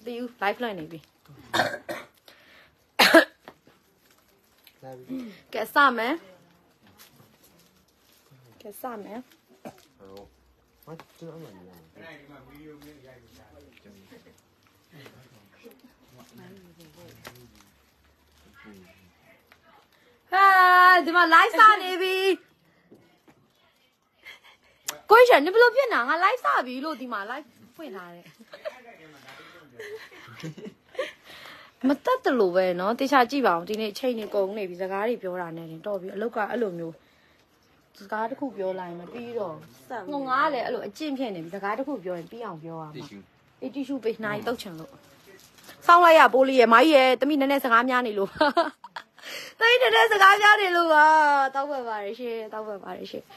you live line maybe. Get some, eh? Get some, eh? Ah, the my life star, baby. Question, you blow pin now. I life star, you load the my life. Wait, mất tất lù về nó tí sao chi bảo thì này chơi này cũng này bị giá cá thì biểu là này to bị lâu cả lù nhiều cá nó cũng biểu lại mà đi rồi ngon ngá này lù chim片này bị giá cá nó cũng biểu này bịအောင်ပြောà mà đi đi chú bị này tao chẳng lù xong lại à bố lì máy ye tao mình này giáများနေလို့tao mình này giáများနေလို့à tao về bà đấy chứ tao về bà đấy chứ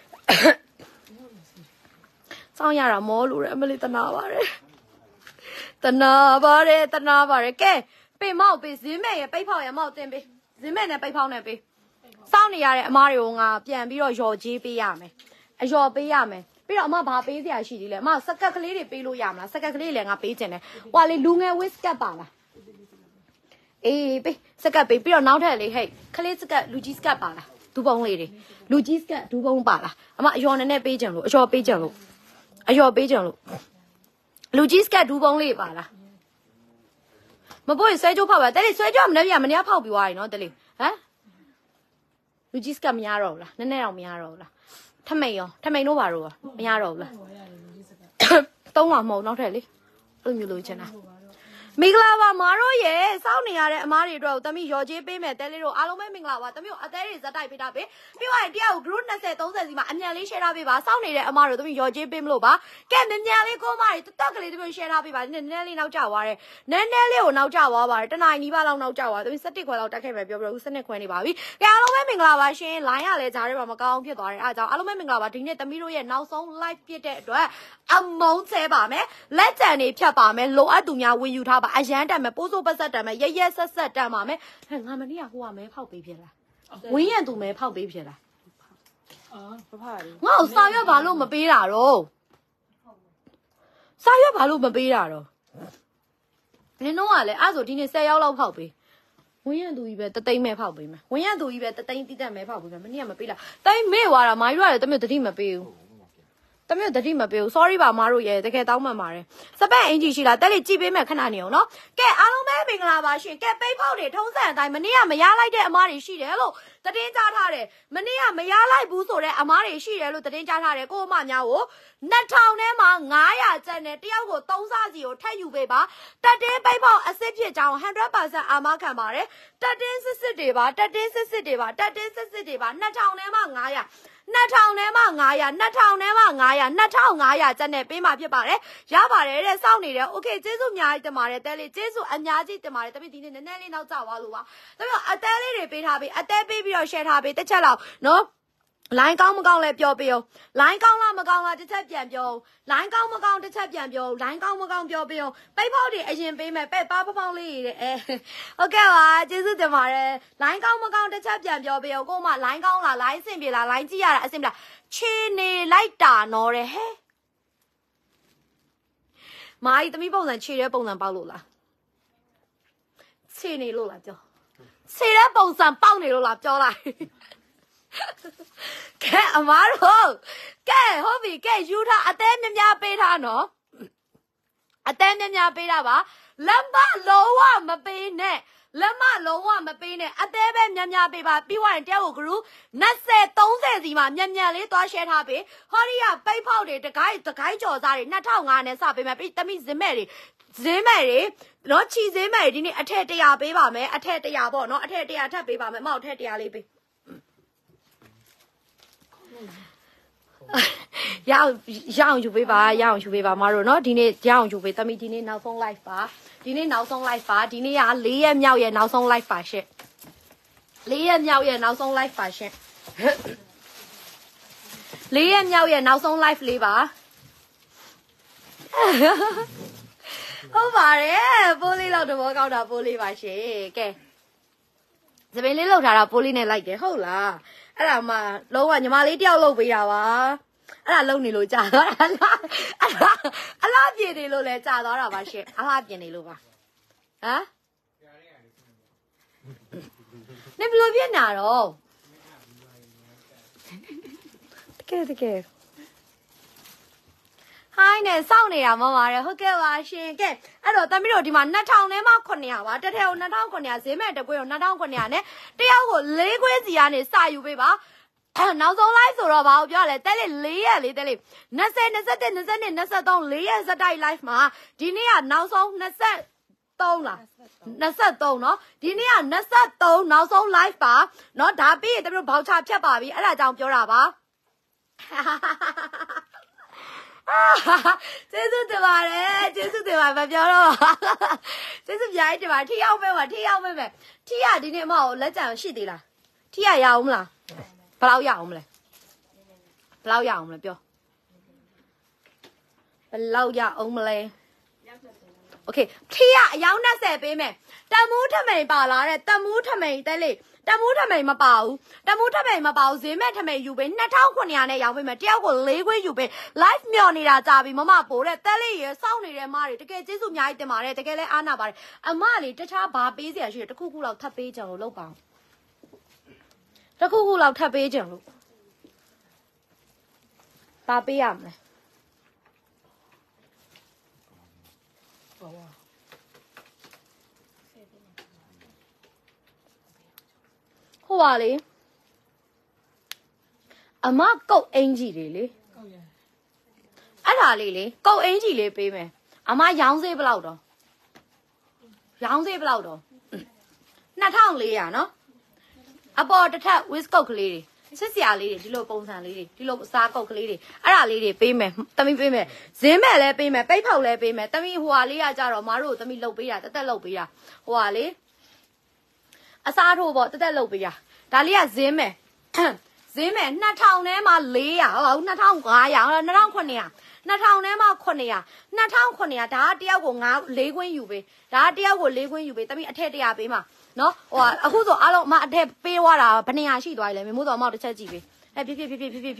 xong nhà là mỏ lù đấy mà lấy tao nào bà đấy tao nào bà đấy cái被猫被人妹被泡也猫真被人妹呢被泡呢被上年呀马友啊变比较小鸡被呀没小被呀没比较马把被下去的嘞马十个克里的被路呀嘛十个克里两个被真的哇你路爱威斯个吧啦被十个被比较脑袋里嘿克里这个路基斯个吧啦都帮里的路基斯个都帮吧啦马小呢被真路小被真路小被真路路基斯个都帮里吧啦မပေါ်ဆွဲကြိုးဖောက်ပါတဲ့လေဆွဲကြိုးမနေပြမနေဖောက်ပြီးသွားပြီနော်တဲ့လေဟမ်လူကြီးစကမရတော့ဘူးလားနည်းနည်းတော့မရတော့ဘူးလားထမိန်တို့ပါတော့မရတော့ဘူးလားသုံးပါမဟုတ်နောက်ထပ်လေအဲ့လိုမျိုးလိုချင်တာမင်္ဂလာပါမားတို့ရဲ့စောင့်နေရတဲ့အမားတွေအတွက်ကိုတမိရော်ကြီးပေးမယ်တဲလေးတို့အားလုံးပဲမင်္ဂလာပါတမိတို့အသေးတွေဇက်တိုက်ပေးတာပဲပြီးသွားရင်တရားကို group 20 30စီမှာအမြန်လေး share ထားပေးပါစောင့်နေတဲ့အမားတို့တမိရော်ကြီးပေးမလို့ပါကဲမြန်လေးကိုမတွေတက်ကလေးတမိတို့ share ထားပေးပါနည်းနည်းလေးနောက်ကျသွားတယ်နည်းနည်းလေးကိုနောက်ကျသွားပါတယ်တနင်္လာနီးပါးလောက်နောက်ကျသွားတမိ17ခွဲလောက်တက်ခဲ့မယ်ပြောပြော17ခွဲနေပါပြီကဲအားလုံးပဲမင်္ဂလာပါရှင် line ရလဲဂျားရဲပါမကောင်းဖြစ်သွားတယ်အားကြောင့်အားလုံးပဲမင်္ဂလာပါဒီနေ့တမိတို့ရဲ့နောက်ဆုံး live ဖြစ်တဲ့အတွက်အမုန်းဆဲပါမယ်လက်ကြံနေဖြတ်ပါမယ်လိုအပ်သူများဝင်ယူထားပါအရန်တက်မယ်ပိုးစိုးပတ်ဆက်တက်မယ်ရဲရဲဆက်ဆက်တက်ပါမယ်ငါမနေ့ကဟိုကမဲဖောက်ပေးဖြစ်လားဝင်းရံသူမဲဖောက်ပေးဖြစ်လားမဖားဘူးငါ့ကိုစာရွက်ဘာလို့မပေးတာတော့စာရွက်ဘာလို့မပေးတာတော့နင်တို့ကလည်းအဲ့ဆိုဒီနေ့10ရောက်လောက်ဖောက်ပေးဝင်းရံသူကြီးပဲတသိန်းမဲဖောက်ပေးမယ်ဝင်းရံသူကြီးပဲတသိန်းတိတက်မဲဖောက်ပေးမယ်မနေ့ကမပေးလားတိုင်းမေ့သွားတာမာယူရတယ်တမျိုးတတိမပေးဘူးတမျိုးတတိမပေးဘူး sorry ပါမားတို့ရဲ့တကယ်တောင်းမှန်ပါတယ်စပက်အင်ဂျီရှိလားတက်လေကြည့်ပေးမယ်ခဏနေအောင်နော်ကဲအားလုံးပဲမင်္ဂလာပါရှင်ကဲပိတ်ဖောက်တွေထုံးစံအတိုင်းမနေ့ကမရလိုက်တဲ့အမားတွေရှိတယ်လို့တတင်းကြားထားတယ်မနေ့ကမရလိုက်ဘူးဆိုတဲ့အမားတွေရှိတယ်လို့တတင်းကြားထားတယ်ကိုအမများကို2000ထဲမှာ900ကျပ်နဲ့တယောက်ကို3စားစီကိုထပ်ယူပေးပါတက်တင်းပိတ်ဖောက်အစ်စ်ဖြစ်ကြောင်း 100% အာမခံပါတယ်တက်တင်းစစ်စစ်တွေပါတက်တင်းစစ်စစ်တွေပါတက်တင်းစစ်စစ်တွေပါ2000ထဲမှာ900 2000ထဲမှာ900 2000ထဲမှာ900 2500ကျပ်နဲ့ပေးမှာဖြစ်ပါတယ်ရပါတယ်တဲ့စောင့်နေတယ်โอเคကျေးဇူးအများကြီးတင်ပါတယ်တဲလေးကျေးဇူးအများကြီးတင်ပါတယ်တပည့်ဒီနေ့နည်းနည်းလေးနောက်ကျသွားလို့ပါတပည့်အတဲလေးတွေပေးထားပေးအတဲပေးပြီးတော့ share ထားပေးတစ်ချက်လောက်နော်လိုင်းကောင်းမကောင်းလဲပြောပေးအောင်လိုင်းကောင်းလားမကောင်းလားတစ်ချက်ပြန်ပြောလိုင်းကောင်းမကောင်းတစ်ချက်ပြန်ပြောလိုင်းကောင်းမကောင်းပြောပေးအောင်ပိတ်ဖောက်တွေအရင်ပေးမယ်ပဲ့ပါဖောက်လေးတဲ့ဟုတ်ကဲ့ပါကျေးဇူးတင်ပါတယ်လိုင်းကောင်းမကောင်းတစ်ချက်ပြန်ပြောပေးအောင်ကိုမလိုင်းကောင်းလားလိုင်းအဆင်ပြေလားလိုင်းကြည့်ရတာအဆင်ပြေလားခြေနေလိုက်တာနော်တဲ့ဟဲ့မာကြီးသမီးပုံစံခြေတဲ့ပုံစံပေါက်လို့လားခြေနေလို့လားပြောခြေတဲ့ပုံစံပေါက်နေလို့လားပြောလိုက်ကဲအမားတို့ကဲဟုတ်ပြီကဲယူထားအသေးမြများပေးထားနော်အသေးမြများပေးတာပါလက်မလုံးဝမပေးနဲ့လက်မလုံးဝမပေးနဲ့အသေးပဲများပေးပါပြီးသွားရင်တယောက်ကို group 20 30စီမှာမြန်လေးသွား share ထားပေးဟောဒီကပိတ်ဖောက်တွေတကိုင်းကြော်စားတွေ2500နဲ့စပေးမယ်ပြီးတမိဇင်းမဲ့တွေနော်ချီဇင်းမဲ့ဒီနေ့အထက်100ပေးပါမယ်အထက်100ပေါ့နော်အထက်100ထပ်ပေးပါမယ်မဟုတ်အထက်100လေးပေးရအောင်ယူပေးပါရအောင်ယူပေးပါမတို့เนาะဒီနေ့ရအောင်ယူပေးသမီးဒီနေ့နောက်ဆုံး live ပါဒီနေ့နောက်ဆုံး live ပါဒီနေ့က4ရက်မြောက်ရဲ့နောက်ဆုံး live ပါရှင့်4ရက်မြောက်ရဲ့နောက်ဆုံး live ပါရှင့်4ရက်မြောက်ရဲ့နောက်ဆုံး live လေးပါဟုတ်ပါတယ်ပိုးလေးလောက်တဘောကောက်တာပိုးလေးပါရှင်ကဲစပင်းလေးလောက်ထားတာပိုးလေးနဲ့လိုက်တယ်ဟုတ်လားအဲ့ဒါမှလုံးဝညီမလေးတယောက်လုပ်ပေးတာပါအဲ့ဒါလုံနေလို့ကြာသွားတာအလားပြင်းနေလို့လဲကြာသွားတာပါရှင်အလားပြင်းနေလို့ပါဟမ်နေဘလို့ပြင်းနာတော့တကယ်ဟိုင်းနဲ့စောင့်နေတာမပါရဲဟုတ်ကဲ့ပါရှင်ကဲအဲ့တော့သမီးတို့ဒီမှာ2000နဲ့မှ900ပါတစ်ထည်ကို2900ဈေးမဲ့တစ်ကွေးကို2900နဲ့တယောက်ကို4ခွေးစီကနေစယူပေးပါနောက်ဆုံးလိုက်ဆိုတော့ဘာကိုပြောလဲတဲလေး4ရက်လေးတဲလေး20 21 22 23 4ရက်စတိုက် live မှာဒီနေ့ကနောက်ဆုံး23လား23เนาะဒီနေ့က23နောက်ဆုံး live ပါเนาะဒါပြီးရင်တို့ဘောက်ချဖြတ်ပါပြီအဲ့ဒါကြောင့်ပြောတာပါကျေးဇူးတင်ပါတယ်ကျေးဇူးတင်ပါမပြောတော့ကျေးဇူးပြိုင်တင်ပါထိရောက်မဲပါထိရောက်မဲမယ်ထိရဒီနေ့မဟုတ်လက်ကြံရှိသေးလားထိရရအောင်မလားဘယ်လောက်ရအောင်မလဲဘယ်လောက်ရအောင်မလဲပြောဘယ်လောက်ရအောင်မလဲโอเคထိရအယောင်း20ပေးမယ်တမူးထမိန်ပါလားတဲ့တမူးထမိန်တဲလေးတမူးထမိန်မပါဘူးတမူးထမိန်မပါဘူးဈေးမဲ့ထမိန်ယူပေး2900နဲ့ရောင်းပေးမယ်တယောက်ကို4ခွေးယူပေး live မျော်နေတာကြာပြီမမပိုးတဲ့တဲလေးရစောင့်နေတဲ့မတွေတကယ်ကျေးဇူးအများကြီးတင်ပါတယ်တကယ်လဲအားနာပါတယ်အမလေးတခြားဘာပေးစရာရှိတယ်တခုခုလောက်ထပ်ပေးကြလို့လုပ်ပါအောင်တခုခုလောက်ထပ်ပေးကြလို့ဘာပေးရမလဲဟိုပါလေအမကုတ်အင်ကြီးလေးလေအဲ့ဒါလေးလေကုတ်အင်ကြီးလေးပေးမယ်အမရောင်းစေးဘယ်လောက်တော့ရောင်းစေးဘယ်လောက်တော့2400နော်အပေါ်တစ်ထပ် with ကုတ်ကလေးတွေစစ်စရာလေးတွေဒီလိုပုံစံလေးတွေဒီလိုစားကုတ်ကလေးတွေအဲ့ဒါလေးတွေပေးမယ်တမီးပေးမယ်ဈေးမဲ့လည်းပေးမယ်ပိတ်ဖောက်လည်းပေးမယ်တမီးဟိုဟာလေးကကြတော့မတို့တမီးလုတ်ပေးတာတက်လုတ်ပေးတာဟိုဟာလေအစားထိုးပေါ့တက်လုတ်ပေးတာဒါလေးကဈေးမဲ့ဈေးမဲ့2000ထဲမှာ400ဟုတ်2500 2900 2000ထဲမှာ900 2900ဒါကတယောက်ကို4ခွင်းယူပေးဒါကတယောက်ကို4ခွင်းယူပေးတမီးအထက်100ပေးမှာနော်ဟိုအခုဆိုအားလုံးအမအထက်ပေးသွားတာဘယ်နေရာရှိသွားလဲမို့တော့အမောက်တစ်ချက်ကြည့်ပေးဖြည်းဖြည်း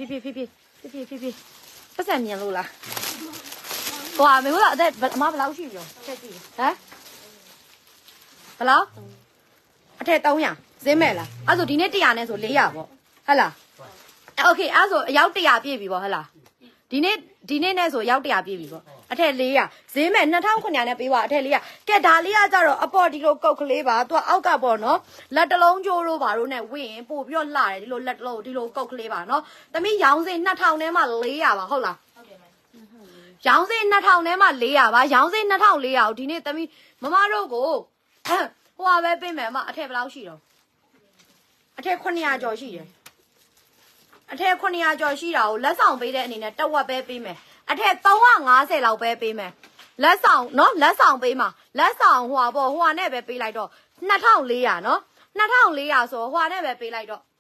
ပတ်စံမြင်လို့လားဟိုမေမို့တော့အသက်အမဘယ်လောက်ရှိပြီရောချက်ကြည့်ဟမ်ဘယ်လောက်အထက်300ဈေးမဲ့လားအဲ့ဆိုဒီနေ့100နဲ့ဆို400ပေါ့ဟုတ်လားโอเคအဲ့ဆိုအယောက်100ပြည့်ပြီပေါ့ဟုတ်လားဒီနေ့နဲ့ဆိုရောက်100ပြည့်ပြီပေါ့အထက်400ဈေးမဲ့2900နဲ့ပေးပါအထက်400ကဲဒါလေးကကြတော့အပေါ်ဒီလိုကုတ်ကလေးပါသူကအောက်ကပေါ့နော်လက်တလုံးကျိုးတို့ပါတို့နဲ့ဝင့်ရင်ပို့ပြီးတော့လှတယ်ဒီလိုလက်တလုံးဒီလိုကုတ်ကလေးပါနော်သမီးရောင်းစေး2000ထဲမှာ400ပါဟုတ်လားဟုတ်တယ်မရောင်းစေး2000ထဲမှာ400ပါရောင်းစေး2400ကိုဒီနေ့သမီးမမတို့ကိုဟိုဟာပဲပေးမယ်အမအထက်ဘယ်လောက်ရှိတော့အထက်900ကျော်ရှိတယ်အထက်900ကျော်ရှိတာကိုလက်ဆောင်ပေးတဲ့အနေနဲ့တဝက်ပဲပေးမယ်အထက်350လောက်ပဲပေးမယ်လက်ဆောင်နော်လက်ဆောင်ပေးမှာလက်ဆောင်ဟိုဟာနဲ့ပဲပေးလိုက်တော့2400နော်2400ဆိုဟိုဟာနဲ့ပဲပေးလိုက်တော့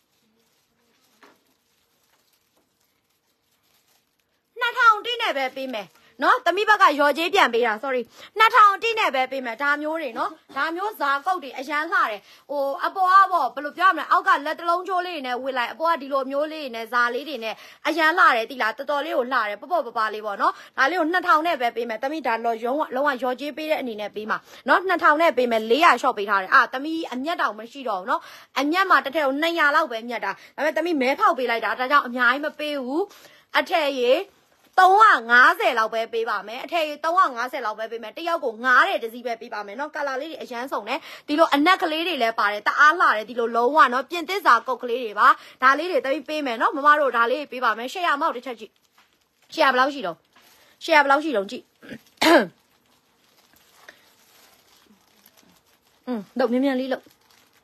2000တိနဲ့ပဲပေးမယ်နော်သမီးဘက်ကရော်ကြေးပြန်ပေးတာ sorry 2000တိနဲ့ပဲပေးမယ်ဒါမျိုးတွေနော်ဒါမျိုးဇာကုတ်တွေအရန်လှတယ်ဟိုအပေါ်ကပေါ့ဘယ်လိုပြောရမလဲအောက်ကလက်တလုံးချိုးလေးတွေနဲ့ဝစ်လိုက်အပေါ်ကဒီလိုမျိုးလေးတွေနဲ့ဇာလေးတွေနဲ့အရန်လှတယ်တိလားတော်တော်လေးကိုလှတယ်ပေါ့ပပလေးပေါ့နော်ဒါလေးကို2000နဲ့ပဲပေးမယ်သမီးဒါလုံးဝရော်ကြေးပေးတဲ့အနေနဲ့ပေးမှာနော်2000နဲ့ပေးမယ်400 short ပေးထားတယ်သမီးအမျက်တောင်မရှိတော့ဘူးနော်အမျက်မှာတစ်ထည့်ကို200လောက်ပဲမျက်တာဒါပေမဲ့သမီးမဲဖောက်ပေးလိုက်တာဒါကြောင့်အများကြီးမပေးဘူးအထက်ရေ350လောက်ပဲပေးပါမယ်အထက်350လောက်ပဲပေးမယ်တယောက်ကို9တဲ့တစည်းပဲပေးပါမယ်เนาะကာလာလေးတွေအရန်စုံတယ်ဒီလိုအနက်ကလေးတွေလည်းပါတယ်တအားလှတယ်ဒီလိုလုံးဝเนาะပြင်သစ်စာကုတ်ကလေးတွေပါဒါလေးတွေတပိပေးမယ်เนาะမမတို့ဒါလေးပေးပါမယ်ရှယ်ယာမောက်တစ်ချက်ကြည့်ရှယ်ယာဘယ်လောက်ရှိတော့ကြည့်တော့မြန်လေးလို့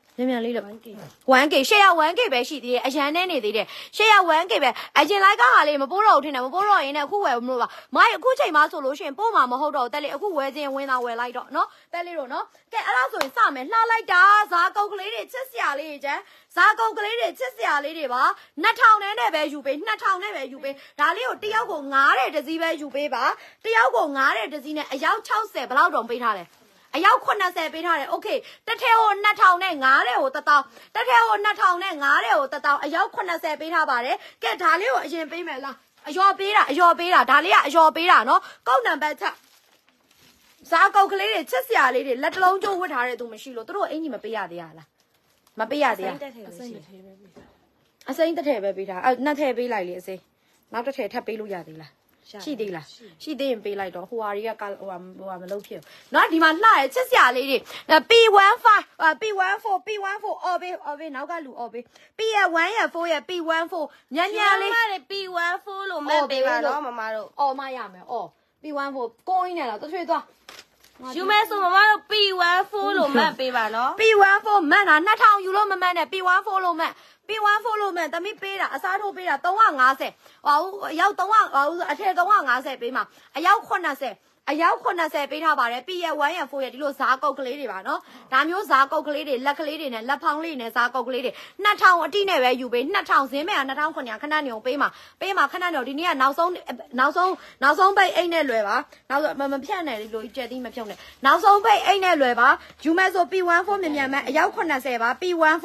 1K ရှယ်ယာ 1K ပဲရှိသေးတယ်အရန်နဲ့နေသေးတယ်ရှယ်ယာ 1K ပဲအရင်လိုက်ကဟာလေးမပိုးတော့ဘူးထင်တယ်မပိုးတော့ရင်လည်းအခုဝယ်မလို့ပါမိုင်းအခုချိန်မှဆိုလို့ရှိရင်ပို့မှာမဟုတ်တော့တက်လေအခုဝယ်ခြင်းဝင်တာဝယ်လိုက်တော့နော်တက်လေးတော့နော်ကဲအဲ့ဒါဆိုရင်စမယ်လှလိုက်တာဇာကုတ်ကလေးတွေချစ်စရာလေးတွေကျန်ဇာကုတ်ကလေးတွေချစ်စရာလေးတွေပါ2000နဲ့ပဲယူပေး2000နဲ့ပဲယူပေးဒါလေးကိုတယောက်ကို9တဲ့တစည်းပဲယူပေးပါတယောက်ကို9တဲ့တစည်းနဲ့အယောက်60ဘယ်လောက်တောင်ပေးထားလဲအယောက်80ပေးထားတယ်โอเคတစ်ထဲကို2000နဲ့9တဲ့ကို1000တစ်ထဲကို2000နဲ့9တဲ့ကို1000အယောက်80ပေးထားပါတယ်ကဲဒါလေးကိုအရင်ပေးမယ်လားအယောပေးတာဒါလေးကအယောပေးတာနော်ကုတ်နံပါတ်6ဇာကုတ်ကလေးတွေချက်စရာလေးတွေလက်တလုံးကျိုးဝတ်ထားတဲ့သူမရှိလို့တို့အင်ကြီးမပေးရသေးရလားမပေးရသေးရအစိမ့်တစ်ထည်ပဲပေးတာနှစ်ထည်ပေးလိုက်လေအစိမ့်နောက်တစ်ထည်ထပ်ပေးလို့ရသေးလားရှိသေးလားရှိသေးရင်ပေးလိုက်တော့ဟိုဟာတွေကဟိုဟာမလုပ်ဖြစ်ဘူးเนาะဒီမှာလှရဲ့ချက်စရာလေးတွေ P15 P14 အော်ဘေးနောက်ကလူအော်ဘေး P1 ရ4ရ P14 ညံ့လေး P14 လို့မဲ့ပေးပါတော့မမတို့အော်မရမယ်အော် P14 ကိုင်းနဲ့လားတစ်ထွေသွားယူမဲဆိုမမတို့ P14 လို့မဲ့ပေးပါနော် P14 မန်တာ2000ယူလို့မမန်နဲ့ P14 လို့မန်P14 လို့မန်တမိပေးတာအစားထိုးပေးတာ350ဟောအယောက်300ဟောအထည်350ပေးမှာအယောက်80ပေးထားပါတယ် P1 ရ4ရဒီလိုဇာကုတ်ကလေးတွေပါနော်ဒါမျိုးဇာကုတ်ကလေးတွေလက်ကလေးတွေနဲ့လက်ဖောင်းလေးနဲ့ဇာကုတ်ကလေးတွေ2000အတိနဲ့ပဲယူပေး2000ဈေးမဲ့က2900ခဏနေအောင်ပေးမှာခဏနေအောင်ဒီနေ့ကနောက်ဆုံးပိတ်အိတ်နဲ့လွယ်ပါနောက်မဖြတ်နဲ့ဒီလိုကြက်သီးမဖြုံနဲ့နောက်ဆုံးပိတ်အိတ်နဲ့လွယ်ပါယူမဲ့ဆို P14 မြန်မဲ့အယောက်80ပါ P14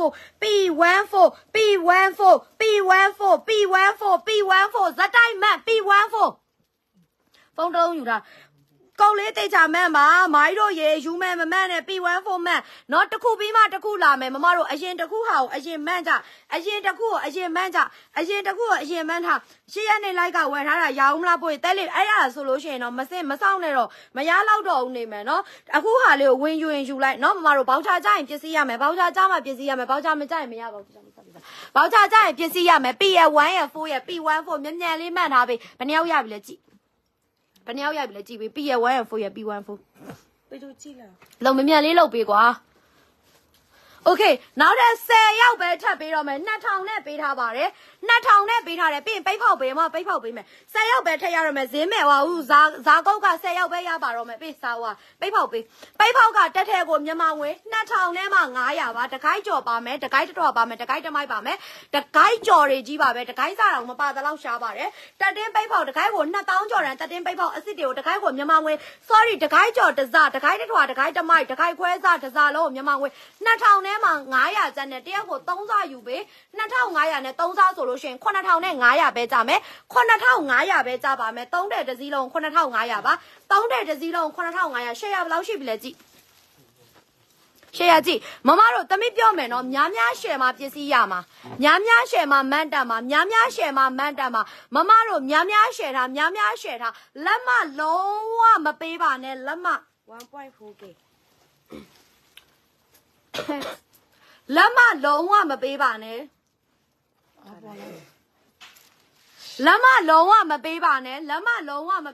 ဇက်တိုင်းမတ် P14 ဖုန်းတုံးယူတာကောက်လေးတိတ်ချမန့်ပါမိုင်းတို့ရေယူမဲ့မမန့်နဲ့ P14 မန့်နော်တစ်ခုပြီးမှတစ်ခုလာမယ်မမတို့အရင်တစ်ခုဟာကိုအရင်မန့်ကြအရင်တစ်ခုကိုအရင်မန့်ထားရှေ့ရနေလိုက်ကဝယ်ထားတာရောင်းမလားပို့တဲလေးအဲ့ဒါဆိုလို့ရှိရင်တော့မစောင့်နဲ့တော့မရတော့တော့ဦးနေမယ်နော်အခုဟာလေးကိုဝင်ယူရင်ယူလိုက်နော်မမတို့ဘောက်ချကြရင်ပစ္စည်းရမယ်ဘောက်ချကြမှာပစ္စည်းရမယ်ဘောက်ချမကြရင်မရပါဘူးဘောက်ချကြရင်ပစ္စည်းရမယ် P1 ရ4ရ P14 မြန်လေးမှန်ထားပြီဘယ်နှယောက်ရပြီလဲကြည့်ဘယ်နှယောက်ရပြီလဲကြည့်ပေး P1 ရ4ရ P14 ပေးလို့ကြည့်လားလုံမြန်လေးလုပ်ပေးကွာโอเคနောက်တဲ့10ယောက်ပဲထပ်ပေးတော့မယ်2000နဲ့ပေးထားပါတယ်2000နဲ့ပေးထားတယ်ပြီးရင်ပိတ်ဖောက်ပေးမယ်10ယောက်ပဲထပ်ရတော့မယ်ဈေးမဲ့ဟွာဦးဇာကုတ်က10ယောက်ပဲရပါတော့မယ်ပြီးစားဟွာပိတ်ဖောက်ကတက်ထဲကိုမြန်မာငွေ2000နဲ့မှ900ပါတကိုက်ကြော်ပါမယ်တကိုက်တော်ပါမယ်တကိုက်တမိုက်ပါမယ်တကိုက်ကြော်တွေကြီးပါပဲတကိုက်စားတော့မပါတလောက်ရှားပါတယ်တက်တင်းပိတ်ဖောက်တကိုက်ကို2000ကျော်တန်တက်တင်းပိတ်ဖောက်အစ်စ်တွေကိုတကိုက်ကိုမြန်မာငွေ sorry တကိုက်ကြော်တစားတကိုက်ထွာတကိုက်တမိုက်တကိုက်ခွဲစားတစားလုံးမြန်မာငွေ2000နဲ့မှ900ကျန်တဲ့တယောက်ကို3စားယူပေး2500နဲ့3စားဆိုလို့ရှိရင်9500ပဲကြမယ်9500ပဲကြပါမယ်3တဲ့တစ်စီးလုံး9500ပါ3တဲ့တစ်စီးလုံး9500ရှယ်ရဘယ်လောက်ရှိပြီလဲကြည့်ရှယ်ရကြည့်မမတို့တမိပြောမယ်နော်များရှယ်မှာပစ္စည်းရမှာများရှယ်မှာမန်တက်မှာများရှယ်မှာမန်တက်မှာမမတို့များရှယ်ထားလက်မလုံးဝမပေးပါနဲ့လက်မ 1.4k လက်မလုံးဝမပေးပါနဲ့လက်မလုံးဝမပေးပါနဲ့မရဘူးမ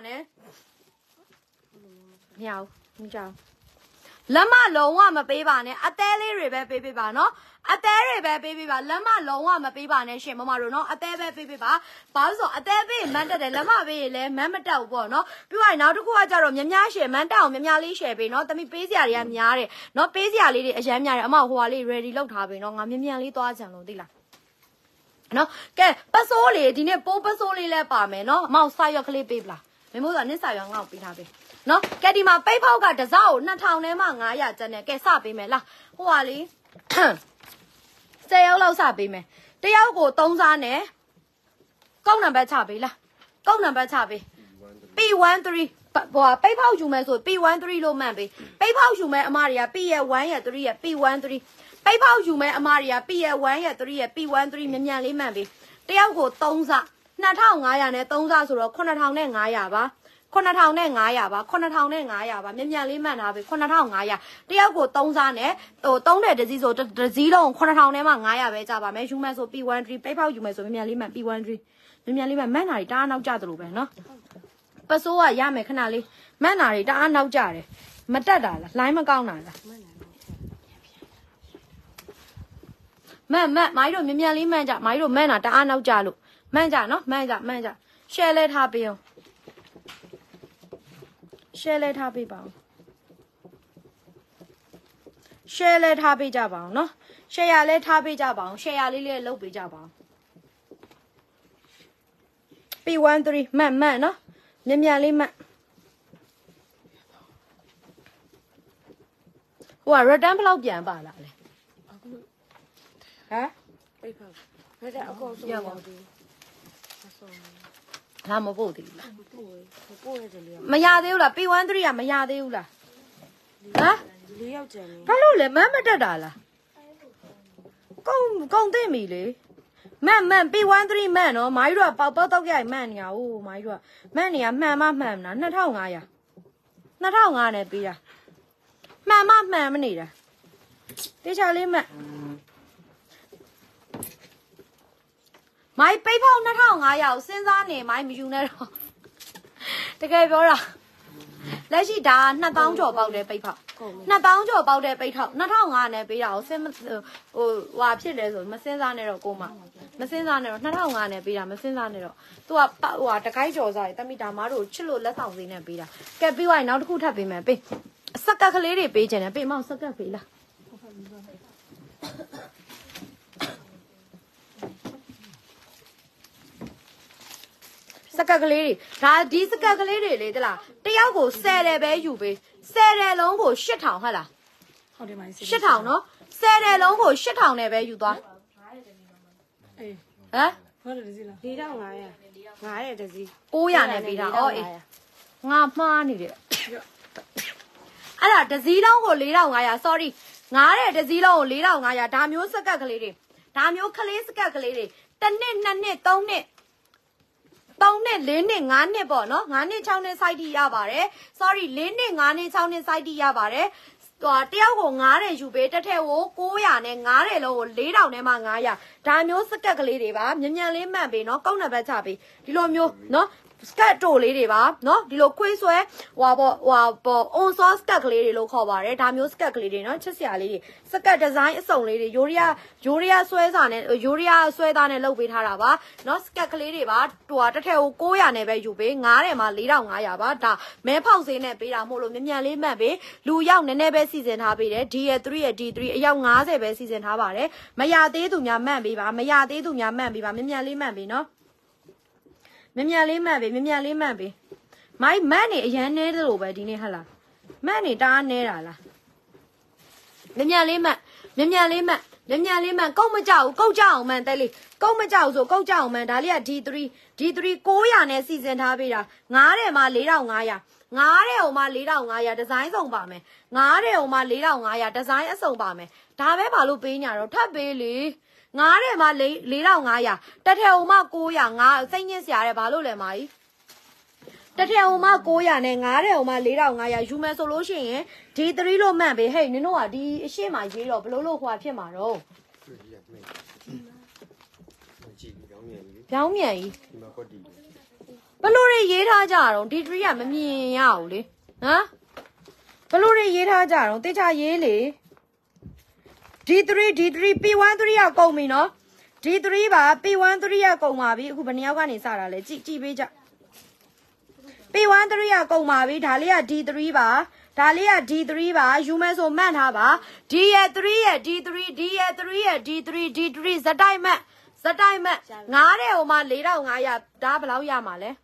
ကြောက်လက်မလုံးဝမပေးပါနဲ့အသေးလေးတွေပဲပေးပါနော်အသေးတွေပဲပေးပါလက်မလုံးဝမပေးပါနဲ့ရှင်မမတို့နော်အသေးပဲပေးပါဘာလို့ဆိုအသေးပေးမန်းတက်တယ်လက်မပေးရင်လည်းမန်းမတက်ဘူးပေါ့နော်ပြီးရင်နောက်တစ်ခုကကြတော့များရှယ်မန်းတက်အောင်များလေးရှယ်ပေးနော်တမိပေးစရာတွေကများတယ်နော်ပေးစရာလေးတွေအရမ်းများတယ်အမဟိုဟာလေး ready လုပ်ထားပြီနော်ငါမြန်လေးသွားချင်လို့သိလားနော်ကဲပတ်စိုးလေးဒီနေ့ပိုးပတ်စိုးလေးလည်းပါမယ်နော်အမောက်စာရွက်ကလေးပေးပလားမင်းမို့ဆိုနစ်စာရွက်ငါ့ကိုပေးထားပေးနော်ကဲဒီမှာပိတ်ဖောက်ကတစားကို2000နဲ့မှ900ကျန်တယ်ကဲစပေးမယ်လားဟိုဟာလေး10ယောက်လောက်စပေးမယ်တယောက်ကို3စားနဲ့ကောက်နံပါတ်ချပေးလားကောက်နံပါတ်ချပေး P13 ဟိုပိတ်ဖောက်ယူမယ်ဆို P13 လို့မှန်ပေးပိတ်ဖောက်ယူမယ်အမတွေက P1 ရ3ရ P13 ပိတ်ဖောက်ယူမယ်အမတွေက P1 ရ3ရ P13 မြန်လေးမှန်ပေးတယောက်ကို3စား2500နဲ့3စားဆိုတော့9500ပါ9500ပါမြန်လေးမှန်ထားပြီ9500တယောက်ကို3စားနဲ့ဟို3တဲ့တစ်စီးဆိုတစ်စီးလုံး9000နဲ့မှ900ပဲကြပါမယ်ယူမယ်ဆို P13 ပိတ်ဖောက်ယူမယ်ဆိုမြန်လေးမှန် P13 မြန်လေးမှန်မန်းနာတွေတအားနောက်ကြသလိုပဲเนาะပစိုးကရမယ်ခဏလေးမန်းနာတွေတအားနောက်ကြတယ်မတက်တာလားလိုင်းမကောင်းတာလားမန်းမိုင်းတို့မြန်လေးမှန်ကြမိုင်းတို့မန်းနာတအားနောက်ကြလို့မှန်ကြနော်မှန်ကြရှယ်လဲထားပေးအောင်ရှယ်လဲထားပေးပါအောင်ရှယ်လဲထားပေးကြပါအောင်နော်ရှယ်ရလဲထားပေးကြပါအောင်ရှယ်ရလေးလေးလုပ်ပေးကြပါအောင် P13 မှန်နော်မြန်လေးမှန်ဟိုက return ဘယ်လောက်ပြန်ပါလာလဲအခုဟမ်ပိတ်ဖောက်ရတဲ့အကောဆုံးပါဘူးလာမပို့သေးဘူးလားပို့ရတယ်လေမရသေးဘူးလား P13 ကမရသေးဘူးလားဟမ် 4ယောက်ကျန်နေဘာလို့လဲမတ်မတက်တာလားကုန်သိပြီလေမန် P13 မန်နော်မိုင်းတို့ကပေါက်တော့ကြိုက်မန်နေရဟိုမိုင်းတို့ကမန်နေရမှန်မမှန်မလား2500နဲ့ပေးတာမှန်မနေတာတေချာလေးမန်မိုင်းပိတ်ဖောက်2500ကိုစဉ်းစားနေမိုင်းမယူနဲ့တော့တကယ်ပြောတာလက်ရှိဒါ2000ကျော်ပေါက်တယ်ပိတ်ဖောက်2000ကျော်ပေါက်တဲ့ပိတ်ထောက်2500နဲ့ပေးတာကိုစဉ်းဟိုဟာဖြစ်လဲဆိုမစဉ်းစားနဲ့တော့ကိုမမစဉ်းစားနဲ့တော့2500နဲ့ပေးတာမစဉ်းစားနဲ့တော့သူကဟိုဟာတကိုင်းကျော်စားရတမိတာမားတို့ချစ်လို့လက်ဆောင်စင်းနဲ့ပေးတာကဲပြီးသွားရင်နောက်တစ်ခုထပ်ပေးမယ်ပေးစက်ကတ်ကလေးတွေပေးခြင်းနဲ့ပေးမောင်စက်ကတ်ပေးလားစက်ကတ်ကလေးတွေဒါဒီစက်ကတ်ကလေးတွေလေတလားတယောက်ကို10တယ်ပဲယူပေး10တယ်လုံးကို8000ဟုတ်လားဟုတ်တယ်မိုင်း 8000နော်10တယ်လုံးကို8000နဲ့ပဲယူသွားအေးဟမ်ဟုတ်တယ်ဒီလား4500တစီ 900နဲ့ပေးတာအော်အေးငါမှားနေတယ်အဲ့ဒါတစည်းလုံးကို4500 sorry ငားတဲ့တစည်းလုံးကို4500ဒါမျိုးစက်ကတ်ကလေးတွေဒါမျိုးကလေးစက်ကတ်ကလေးတွေ1နှစ်2နှစ်3နှစ်3နှစ်4နှစ်5နှစ်ပေါ့နော်5နှစ်6နှစ် site ရပါတယ် sorry 4နှစ်5နှစ်6နှစ် site ရပါတယ်တယောက်ကို90ယူပေးတစ်ထက်ကို900နဲ့90လုံးကို4000နဲ့မှ900ဒါမျိုးစက်ကတ်ကလေးတွေပါမြန်မြန်လေးမှန်ပေးနော်ကောက်နံပါတ်ချပေးဒီလိုမျိုးနော်စကတ်တိုလေးတွေပါနော်ဒီလိုခွေးဆွဲဟွာပေါ့ on sauce စကတ်ကလေးတွေလို့ခေါ်ပါတယ်ဒါမျိုးစကတ်ကလေးတွေနော်ချစ်စရာလေးတွေစကတ်ဒီဇိုင်းအစုံလေးတွေယိုရီယာဆွဲစာနဲ့ယိုရီယာဆွဲသားနဲ့လုပ်ပေးထားတာပါနော်စကတ်ကလေးတွေပါဟိုတစ်ထက်ကို900နဲ့ပဲယူပေး900မှာ4500ပါဒါမဲဖောက်စင်းနဲ့ပေးတာမို့လို့မြန်မြန်လေးမှတ်ပေးလူရောက်နည်းနည်းပဲစီစဉ်ထားပေးတယ် D ရဲ့3ရဲ့ D3 အယောက်90ပဲစီစဉ်ထားပါတယ်မရသေးသူများမှတ်ပေးပါမရသေးသူများမှတ်ပေးပါမြန်မြန်လေးမှတ်ပေးနော်မြန်မြန်လေးမှတ်ပေးမိုင်းမတ်နေအရန်နဲတယ်လို့ပဲဒီနေ့ဟဟလားမတ်နေတအားနဲတာလားမြန်မြန်လေးမှတ်ကုတ်မကြောက်ကုတ်ကြအောင်မှန်တဲ့လေးကုတ်မကြောက်ဆိုကုတ်ကြအောင်မှန်ဒါလေးက D3 900နဲ့စီစဉ်ထားပေးတာ900မှာ4500 900ဟိုမှာ4500ဒီဇိုင်းစုံပါမယ်900ဟိုမှာ4500ဒီဇိုင်းအစုံပါမယ်ဒါပဲဘာလို့ပေးညာတော့ထပ်ပေးလေ900မှာ4500တစ်ထက်ဟိုမှာ900ငါစိတ်ညစ်စရာတဲ့ဘာလို့လဲမာကြီးတစ်ထက်ဟိုမှာ900နဲ့900ဟိုမှာ4500ယူမယ်ဆိုလို့ရှိရင် D3 လို့မှန်ပေးဟဲ့နင်တို့ကဒီအရှိမရေးတော့ဘလို့လို့ဟွာဖြစ်မှာတော့ပြောင်းမြန်ကြီးဘလို့တွေရေးထားကြတော့ D3 ကမမြင်ရဘူးလေဟမ်ဘလို့တွေရေးထားကြတော့တေချာရေးလေD3 P13 ကကုန်ပြီနော် D3 ပါ P13 ကကုန်ပါပြီအခုဘယ်နှယောက်ကနေစတာလဲကြည့်ပေးကြ P13 ကကုန်ပါပြီဒါလေးက D3 ပါဒါလေးက D3 ပါယူမယ်ဆိုမှတ်ထားပါ D ရဲ့3ရဲ့ D3 D ရဲ့3ရဲ့ D3 ဇက်တိုက်မှတ်900ဟိုမှာ4500ဒါဘယ်လောက်ရမှာလဲ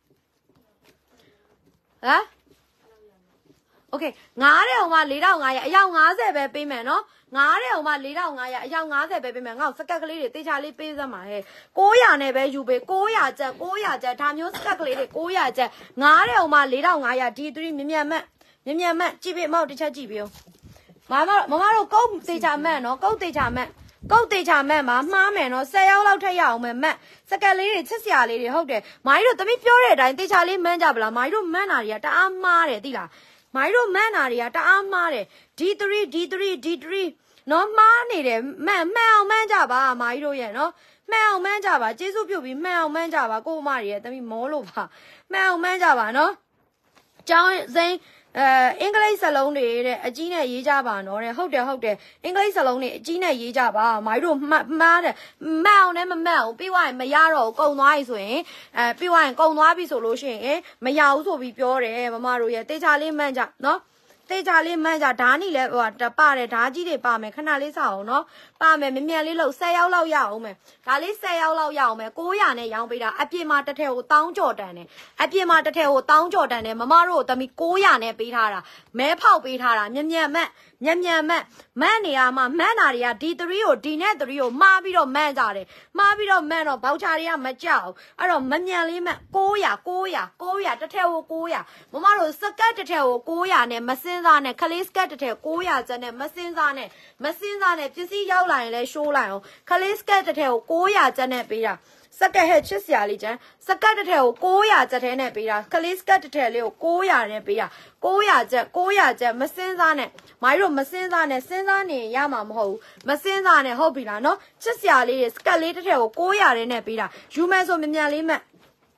ဟမ်โอเค900ဟိုမှာ4500အယောက်50ပဲပေးမယ်နော်900ဟိုမှာ4500အယောက်50ပဲပေးမယ်ငါ့စကတ်ကလေးတွေတေချာလေးပေးစမ်းပါဟဲ့900နဲ့ပဲယူပေး900ကျပ်ဒါမျိုးစကတ်ကလေးတွေ900ကျပ်900ဟိုမှာ4500 D3 မြန်မှတ်ကြည့်ပေးမောက်တစ်ချက်ကြည့်ပေးအောင်မမတို့ကုတ်တေချာမှတ်နော်ကုတ်တေချာမှတ်မှာမှားမယ်နော်10ရောက်လောက်ထက်ရအောင်မယ်စကတ်လေးတွေချစ်စရာလေးတွေဟုတ်တယ်မိုင်းတို့သမီးပြောတဲ့အတိုင်းတေချာလေးမှန်းကြပလားမိုင်းတို့မှန်းတာတွေကတအားမှားတယ်သိလားမိုင်းတို့မှန်းတာတွေကတအားမှားတယ် D3 နော်မှားနေတယ်မှန်အောင်မှန်းကြပါမိုင်းတို့ရဲ့နော်မှန်အောင်မှန်းကြပါကျေးဇူးပြုပြီးမှန်အောင်မှန်းကြပါကိုမတွေရဲ့သမီးမောလို့ပါမှန်အောင်မှန်းကြပါနော်ကျောင်းစိမ်းအင်္ဂလိပ်စာလုံးတွေတဲ့အကြီးနဲ့ရေးကြပါနော်တဲ့ဟုတ်တယ်အင်္ဂလိပ်စာလုံးတွေအကြီးနဲ့ရေးကြပါမိုင်းတို့မှားတယ်မှန်အောင်နဲ့မမှန်အောင်ပြီးသွားရင်မရတော့ကုံသွားပြီဆိုရင်ပြီးသွားရင်ကုံသွားပြီဆိုလို့ရှိရင်မရဘူးဆိုပြီးပြောတယ်မမတို့ရဲ့တေချာလေးမှန်းကြနော်တေချာလေးမှန်းကြဓာနီလည်းဟိုပါတယ်ဓာကြီးတွေပါမယ်ခဏလေးစအောင်နော်ပါမယ်မြန်လေးလို့10ရောက်လောက်ရအောင်မယ်ဒါလေး10ရောက်လောက်ရအောင်မယ်900နဲ့ရောင်းပေးတာအပြစ်မှာတစ်ထက်ကို1000ကျော်တန်တယ်အပြစ်မှာတစ်ထက်ကို1000ကျော်တန်တယ်မမတို့သမီး900နဲ့ပေးထားတာမဲဖောက်ပေးထားတာမြန်မြန်မြန်မန်နေရမှာမန်နာတွေကဒီ3ကိုဒီနဲ့3ကိုမှားပြီးတော့မန်ကြတယ်မှားပြီးတော့မန်တော့ဘောက်ချာတွေကမကြောက်အဲ့တော့မမြန်လေးမ900တစ်ထက်ကို900မမတို့စကတ်တစ်ထက်ကို900နဲ့မစင်းစားနဲ့ခလေးစကတ်တစ်ထက်900ကျန်နဲ့မစင်းစားနဲ့ပစ္စည်းရောက်လာရင်လဲရှိုးလိုက်အောင်ခလေးစကတ်တစ်ထက်ကို900ကျန်နဲ့ပေးတာစကတ်ဟဲ့ချစ်စရာလေးကျန်စကတ်တစ်ထက်ကို900ကျက်ထဲနဲ့ပေးတာခလေးစကတ်တစ်ထက်လေးကို900နဲ့ပေးတာ900ကျက်မစင်းစားနဲ့မိုင်းတို့မစင်းစားနဲ့စဉ်းစားနေရမှာမဟုတ်ဘူးမစင်းစားနဲ့ဟုတ်ပြီလားနော်ချစ်စရာလေးစကတ်လေးတစ်ထက်ကို900နဲ့ပေးတာယူမယ်ဆိုမြန်လေးမှတ်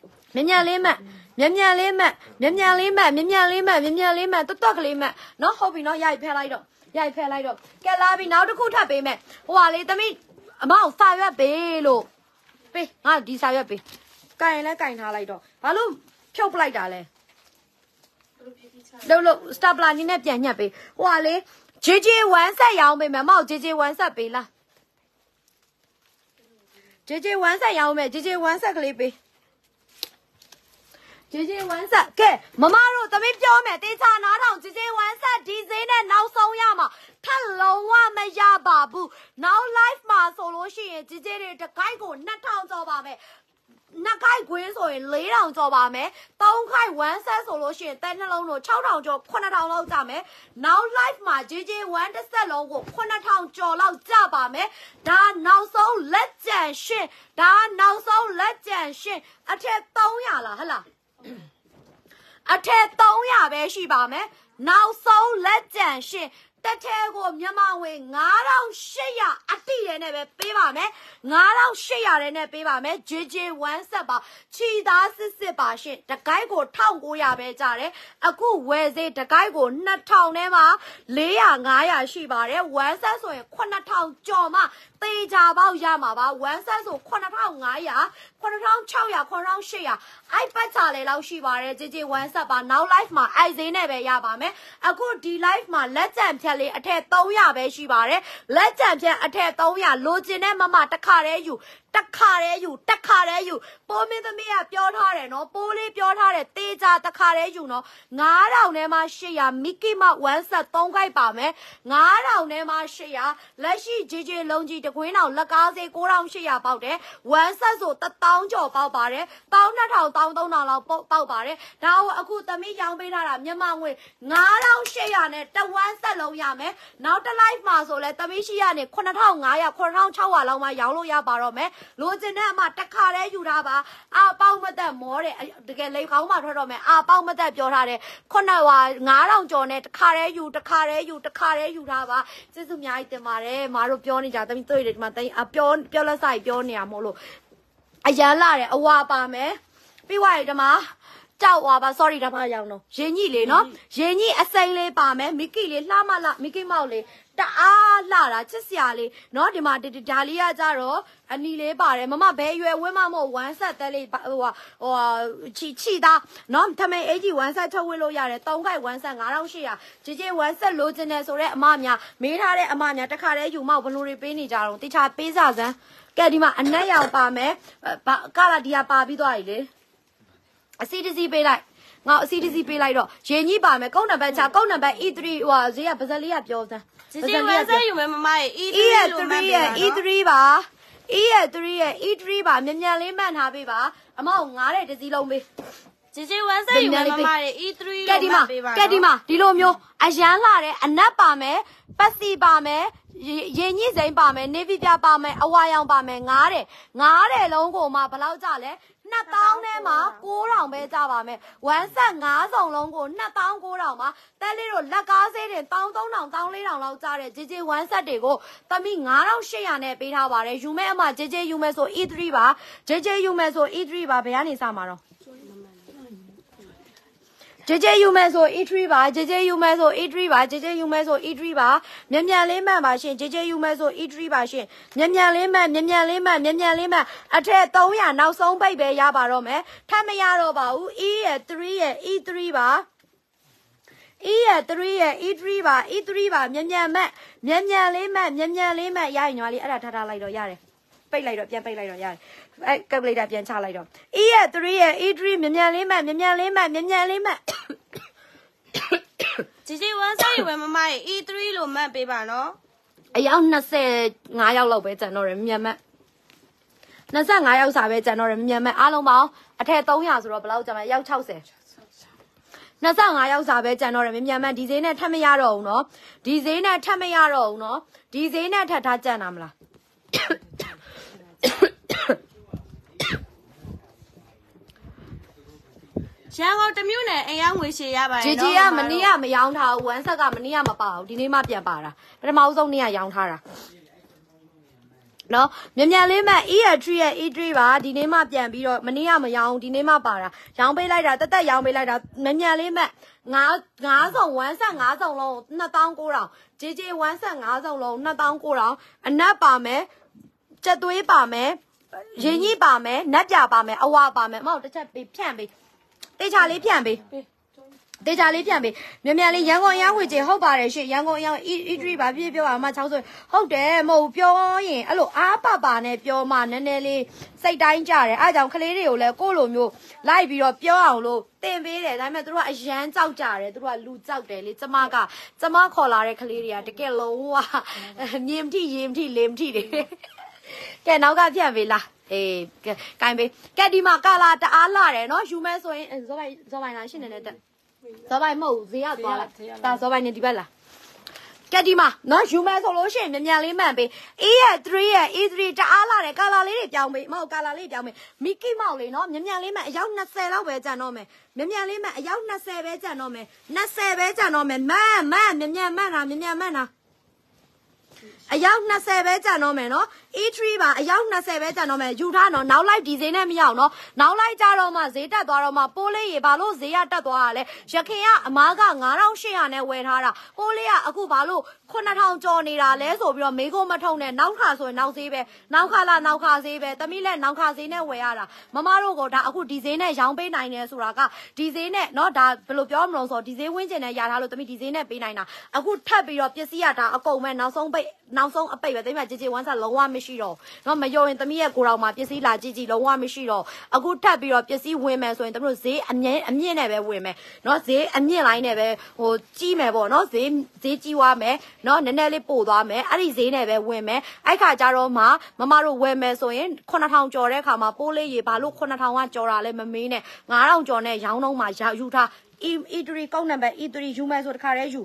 တွတ်ကလေးမှတ်နော်ဟုတ်ပြီနော်ရိုက်ဖက်လိုက်တော့ကဲလာပြီနောက်တစ်ခုထပ်ပေးမယ်ဟိုဟာလေးသမီးအမောက်စာရွက်ပေးလို့ပေးငါဒီစာရွက်ပေးကင်လဲကင်ထားလိုက်တော့ဘာလို့ဖြုတ်ပလိုက်တာလဲလို့စတာပလာနီနဲ့ပြန်ညှက်ပေးဟိုဟာလေJJ 1 set ရောင်းပေးမယ်မောက် JJ 1 set ပေးလား JJ 1 set ရောင်းမယ် JJ 1 set ကလေးပေးJJ 1 set ကဲမမတို့သမီးပြောမယ်တေချာနားထောင် JJ 1 set ဒီဈေးနဲ့နောက်ဆုံးရမှာထက်လုံးဝမရပါဘူးနောက် live မှာဆိုလို့ရှိရင် JJ တွေတကိုက်ကို2000ကျော်ပါမယ်နှစ်ခိုက်ခွင်းဆိုရင်4000ကျော်ပါမယ်3ခိုက်1 set ဆိုလို့ရှိရင်တဲနှလုံးတို့6000ကျော်9000လောက်ကြမယ်နောက် live မှာ JJ 1 တစ်ဆက်လုံးကို9000ကျော်လောက်ကြပါမယ်ဒါနောက်ဆုံးလက်ကျန်ရှင်အထက်300လားဟလားအထက်300ပဲရှိပါမယ်နောက်ဆုံးလက်ကျန်ရှင်တက်ထဲကိုမြန်မာငွေ9800အတိရဲနဲ့ပဲပေးပါမယ်9800ရဲနဲ့ပေးပါမယ် JJ 1 set ပါခြီသားစစ်ပါရှင်တကိုက်ကို1900ပဲကြတယ်အခုဝယ်စေးတကိုက်ကို2000ထဲမှာ400 500ရှိပါတယ်1 set ဆိုရင်9000ကျော်မှတေချာပေါက်ရမှာပါ1 set ဆို9500 9600 9800အိုက်ပတ်ချလေလောက်ရှိပါတယ် JJ 1 set ပါနောက် live မှာအိုက်ဈေးနဲ့ပဲရပါမယ်အခုဒီ live မှာလက်ကျန်ဖြတ်လေးအထက်300ပဲရှိပါတယ်လက်ကျန်ဖြတ်အထက်300လိုချင်တဲ့မမတခါတည်းယူပိုးမင်းသမီးကပြောထားတယ်နော်ပိုးလေးပြောထားတယ်တေချာတခါတည်းယူနော်9000ထဲမှာ800မိကီမ1 set 3ခိုက်ပါမယ်9000ထဲမှာ800လက်ရှိ JJ လုံးကြီးတကွင်းအောင်လက်ကားစေး9800ပေါက်တယ်1 set ဆို1000ကျော်ပေါက်ပါတယ်12000 13000လောက်ပေါက်ပါတယ်ဒါကိုအခုသမီးရောင်းပေးထားတာမြန်မာငွေ9800နဲ့တ1 set လုံးရမယ်နောက်တစ် live မှာဆိုလဲသမီးရှိရနေ9500 9600လောက်မှရောင်းလို့ရပါတော့မယ်လိုချင်တဲ့အမတခါတည်းယူထားပါအာပေါက်မသက်မောတယ်တကယ်လေကောင်းမှထွက်တော့မယ်အာပေါက်မသက်ပြောထားတယ်9000ကျော်နဲ့တခါတည်းယူထားပါကျေးဇူးအများကြီးတင်ပါတယ်မတို့ပြောနေကြသမီးတွေ့တယ်ဒီမှာသမီးပြောလက်ဆိုင်ပြောနေရမို့လို့အရန်လာတယ်အဝါပါမယ်ပြီးွားရဒီမှာကြောက်ပါ sorry ဒါမှရောင်းတော့ရင်ညိလေးနော်ရင်ညိအစိမ်းလေးပါမယ်မိကီလေးလှမလှမိကီမောက်လေးတအားလှတာချစ်စရာလေးနော်ဒီမှာဒါလေးကကြတော့အနီလေးပါတယ်မမဘဲရွယ်ဝင်းမမို့1 set တက်လေးဟိုချီသားနော်ထမိန် AG 1 set ထုတ်ဝင်းလို့ရတယ်3ခိုက်1 set 9800 JJ 1 set လိုချင်တယ်ဆိုတော့အမများမေးထားတဲ့အမများတခါတည်းယူမောက်ဘလို့တွေပေးနေကြတော့တိချာပေးစားစမ်းကဲဒီမှာအနက်ရောင်ပါမယ်ကလာဒီယာပါပြီးသွားပြီလေအစီတစီပေးလိုက်ငါအစီတစီပေးလိုက်တော့ရင်ကြီးပါမယ်ကုန်းနံပါတ်ချကုန်းနံပါတ် E3 ဟိုဈေးကပါဇက်လေးကပြောစမ်း JJ 1 set ယူမယ်မမရဲ့ E3 လို့မှတ်ပေးပါ E3 ပါ E3 ပါမြန်လေးမှတ်ထားပေးပါအမောက်9တဲ့တစီလုံးပေး JJ 1 set ယူမယ်မမရဲ့ E3 လို့မှတ်ပေးပါကဲဒီမှာဒီလိုမျိုးအရန်လာတဲ့အနက်ပါမယ်ပတ်စီပါမယ်ရင်ညိစိမ့်ပါမယ်နေဗီပြပါမယ်အဝါရောင်ပါမယ်9တဲ့လုံးကိုမှဘယ်လောက်ကြလဲ2000ထဲမှာ9000ပဲကြပါမယ်1 set 5စုံလုံးကို2900မှာတဲလေးတို့လက်ကားစေးတင်13000 14000လောက်ကြတဲ့ JJ 1 set တွေကိုသမီး9800နဲ့ပေးထားပါတယ်ယူမဲ့အမ JJ ယူမဲ့ဆို E3 ပါ JJ ယူမဲ့ဆို E3 ပါဘယ်ကနေစမှာတော့JJ ယူမဲ့ဆို E3 ပါ JJ ယူမဲ့ဆို E3 ပါမြန်လေးမှန်ပါရှင် JJ ယူမဲ့ဆို E3 ပါရှင်မြန်လေးမှန်အထက်300နောက်ဆုံးပိတ်ပဲရပါတော့မယ်ထပ်မရတော့ပါဘူး E ရဲ့ 3 ရဲ့ E3 ပါ E ရဲ့ 3 ရဲ့ E3 ပါ E3 ပါမြန်လေးမှန်ရရင်ညီမလေးအဲ့ဒါထားလိုက်တော့ရတယ်ပိတ်လိုက်တော့ပြန်ပိတ်လိုက်တော့ရတယ်အဲ့ကက်ကူလေတာပြန်ချလိုက်တော့ E ရဲ့ 3 ရဲ့ E3 မြန်လေးမှန်姐姐晚上以为妈妈E3လို့မှတ်ပေးပါနော်အယောက်25ယောက်လောက်ပဲကျန်တော့တယ်မြန်မဲ့25ယောက်စာပဲကျန်တော့တယ်မြန်မဲ့အားလုံးပေါင်းအထက်300ဆိုတော့ဘယ်လောက်ကျန်မလဲယောက်60 25ယောက်စာပဲကျန်တော့တယ်မြန်မဲ့ဒီဈေးနဲ့ထပ်မရတော့ဘူးเนาะဒီဈေးနဲ့ထပ်မရတော့ဘူးเนาะဒီဈေးနဲ့ထပ်ထားကျန်တာမလားရန်ကုန်တမျိုးနဲ့အိမ်ရောက်ငွေရှည်ရပါတယ်နော်ជីကမနေ့ကမရောင်းထားဘူးဝမ်းဆက်ကမနေ့ကမပါဘူးဒီနေ့မှပြန်ပါတာပထမဆုံးနေ့ကရောင်းထားတာနော်မြန်လေးမှ E3 ရဲ့ E3 ပါဒီနေ့မှပြန်ပြီးတော့မနေ့ကမရောင်းဒီနေ့မှပါတာရောင်းပေးလိုက်တာတက်ရောင်းပေးလိုက်တာမြန်လေးမှ9စုံဝမ်းဆက်9စုံလုံး2900ជីဝမ်းဆက်9စုံလုံး2900အနက်ပါမယ်ကြက်သွေးပါမယ်ရင်ကြီးပါမယ်နက်ပြပါမယ်အဝါပါမယ်မဟုတ်တစ်ချက်ပေးဖြန့်ပေးတေချာလေးဖြန့်ပေးတေချာလေးဖြန့်ပေးမြန်လေးရန်ကုန်ရောင်းဝေချေဟုတ်ပါတယ်ရှင့်ရန်ကုန်ရောင်း E3 ပါပြည့်ပြောပါမှ6ဆိုဟုတ်တယ်မဟုတ်ပြောရင်အဲ့လိုအားပါနဲ့ပြောမှနည်းနည်းလေးစိတ်တိုင်းကြတယ်အဲ့ကြောင့်ကလေးတွေကိုလည်းကိုယ့်လိုမျိုးလိုက်ပြီးတော့ပြောအောင်လို့တင်ပေးတယ်ဒါပေမဲ့သူတို့ကအရန်ကြောက်ကြတယ်သူတို့ကလူကြောက်တယ်လေကျမခေါ်လာတဲ့ကလေးတွေကတကယ်လုံးဝမြင်မထိရေမထိလေမထိတယ်ကဲနောက်ကဖြန့်ပေးလားအေးကိုင်းပေးကဲဒီမှာကာလာတအားလာတယ်နော်ယူမဲဆိုရင်ဇောပိုင်လားရှင်းနေတဲ့တက်ဇောပိုင်မဟုတ်ဈေးရသွားလိုက်ဒါဇောပိုင်နေဒီဘက်လားကဲဒီမှာနော်ယူမဲဆိုလို့ရှိရင်မြန်လေးမှန်ပေး E ရဲ့3ရဲ့ E3 တအားလာတယ်ကာလာလေးတွေပြောင်းပေးမဟုတ်ကာလာလေးပြောင်းပေးမီကီမောက်လေးနော်မြန်လေးမှန်အယောက်20လောက်ပဲကျန်တော့မယ်မြန်လေးမှန်အယောက်20ပဲကျန်တော့မယ်20ပဲကျန်တော့မယ်မန်မြန်မှန်တာအယောက်20ပဲကျန်တော့မယ်နော် E3 ပါအယောက်20ပဲကျန်တော့မယ်ယူထားနော်နောက်လိုက်ဒီဈေးနဲ့မရအောင်နော်နောက်လိုက်ကြတော့မှဈေးတက်သွားတော့မှပိုးလေးရေဘာလို့ဈေးရတက်သွားတာလဲရခင်ကအမားက9800နဲ့ဝယ်ထားတာပိုးလေးကအခုဘာလို့9000ကျော်နေတာလဲဆိုပြီးတော့မေးခွန်းမထုံနဲ့နောက်ခါဆိုရင်နောက်ဈေးပဲနောက်ခါလားနောက်ခါဈေးပဲတမိလက်နောက်ခါဈေးနဲ့ဝယ်ရတာမမတို့ကဒါအခုဒီဈေးနဲ့ရောင်းပေးနိုင်တယ်ဆိုတာကဒီဈေးနဲ့နော်ဒါဘယ်လိုပြောမလို့ဆိုဒီဈေးဝင်းကျင်နဲ့ရထားလို့တမိဒီဈေးနဲ့ပေးနိုင်တာအခုထပ်ပြီးတော့ပစ္စည်းရတာအကုန်ပဲနောက်ဆုံးအပိတ်ပဲတမိကជីဝမ်းစားလုံးဝမရှိတော့နော်မယုံရင်တမိရဲ့ကိုယ်တော်မှာပစ္စည်းလာကြည့်လုံးဝမရှိတော့အခုထပ်ပြီးတော့ပစ္စည်းဝင်မယ်ဆိုရင်တမိတို့ဈေးအမြင့်နဲ့ပဲဝင်မယ်နော်ဈေးအမြင့်လိုက်နဲ့ပဲဟိုကြီးမယ်ပေါ့နော်ဈေးကြီးသွားမယ်နော်နည်းနည်းလေးပို့သွားမယ်အဲ့ဒီဈေးနဲ့ပဲဝင်မယ်အဲ့ခါကျတော့မှမမတို့ဝယ်မယ်ဆိုရင်9000ကျော်တဲ့ခါမှာပိုးလေးရေဘာလို့9000ကကျော်တာလဲမမေးနဲ့9000ကျော်နဲ့ရောင်းတော့မှယူထား E3 ကောက်နံပါတ် E3 ယူမယ်ဆိုတခါတည်းယူ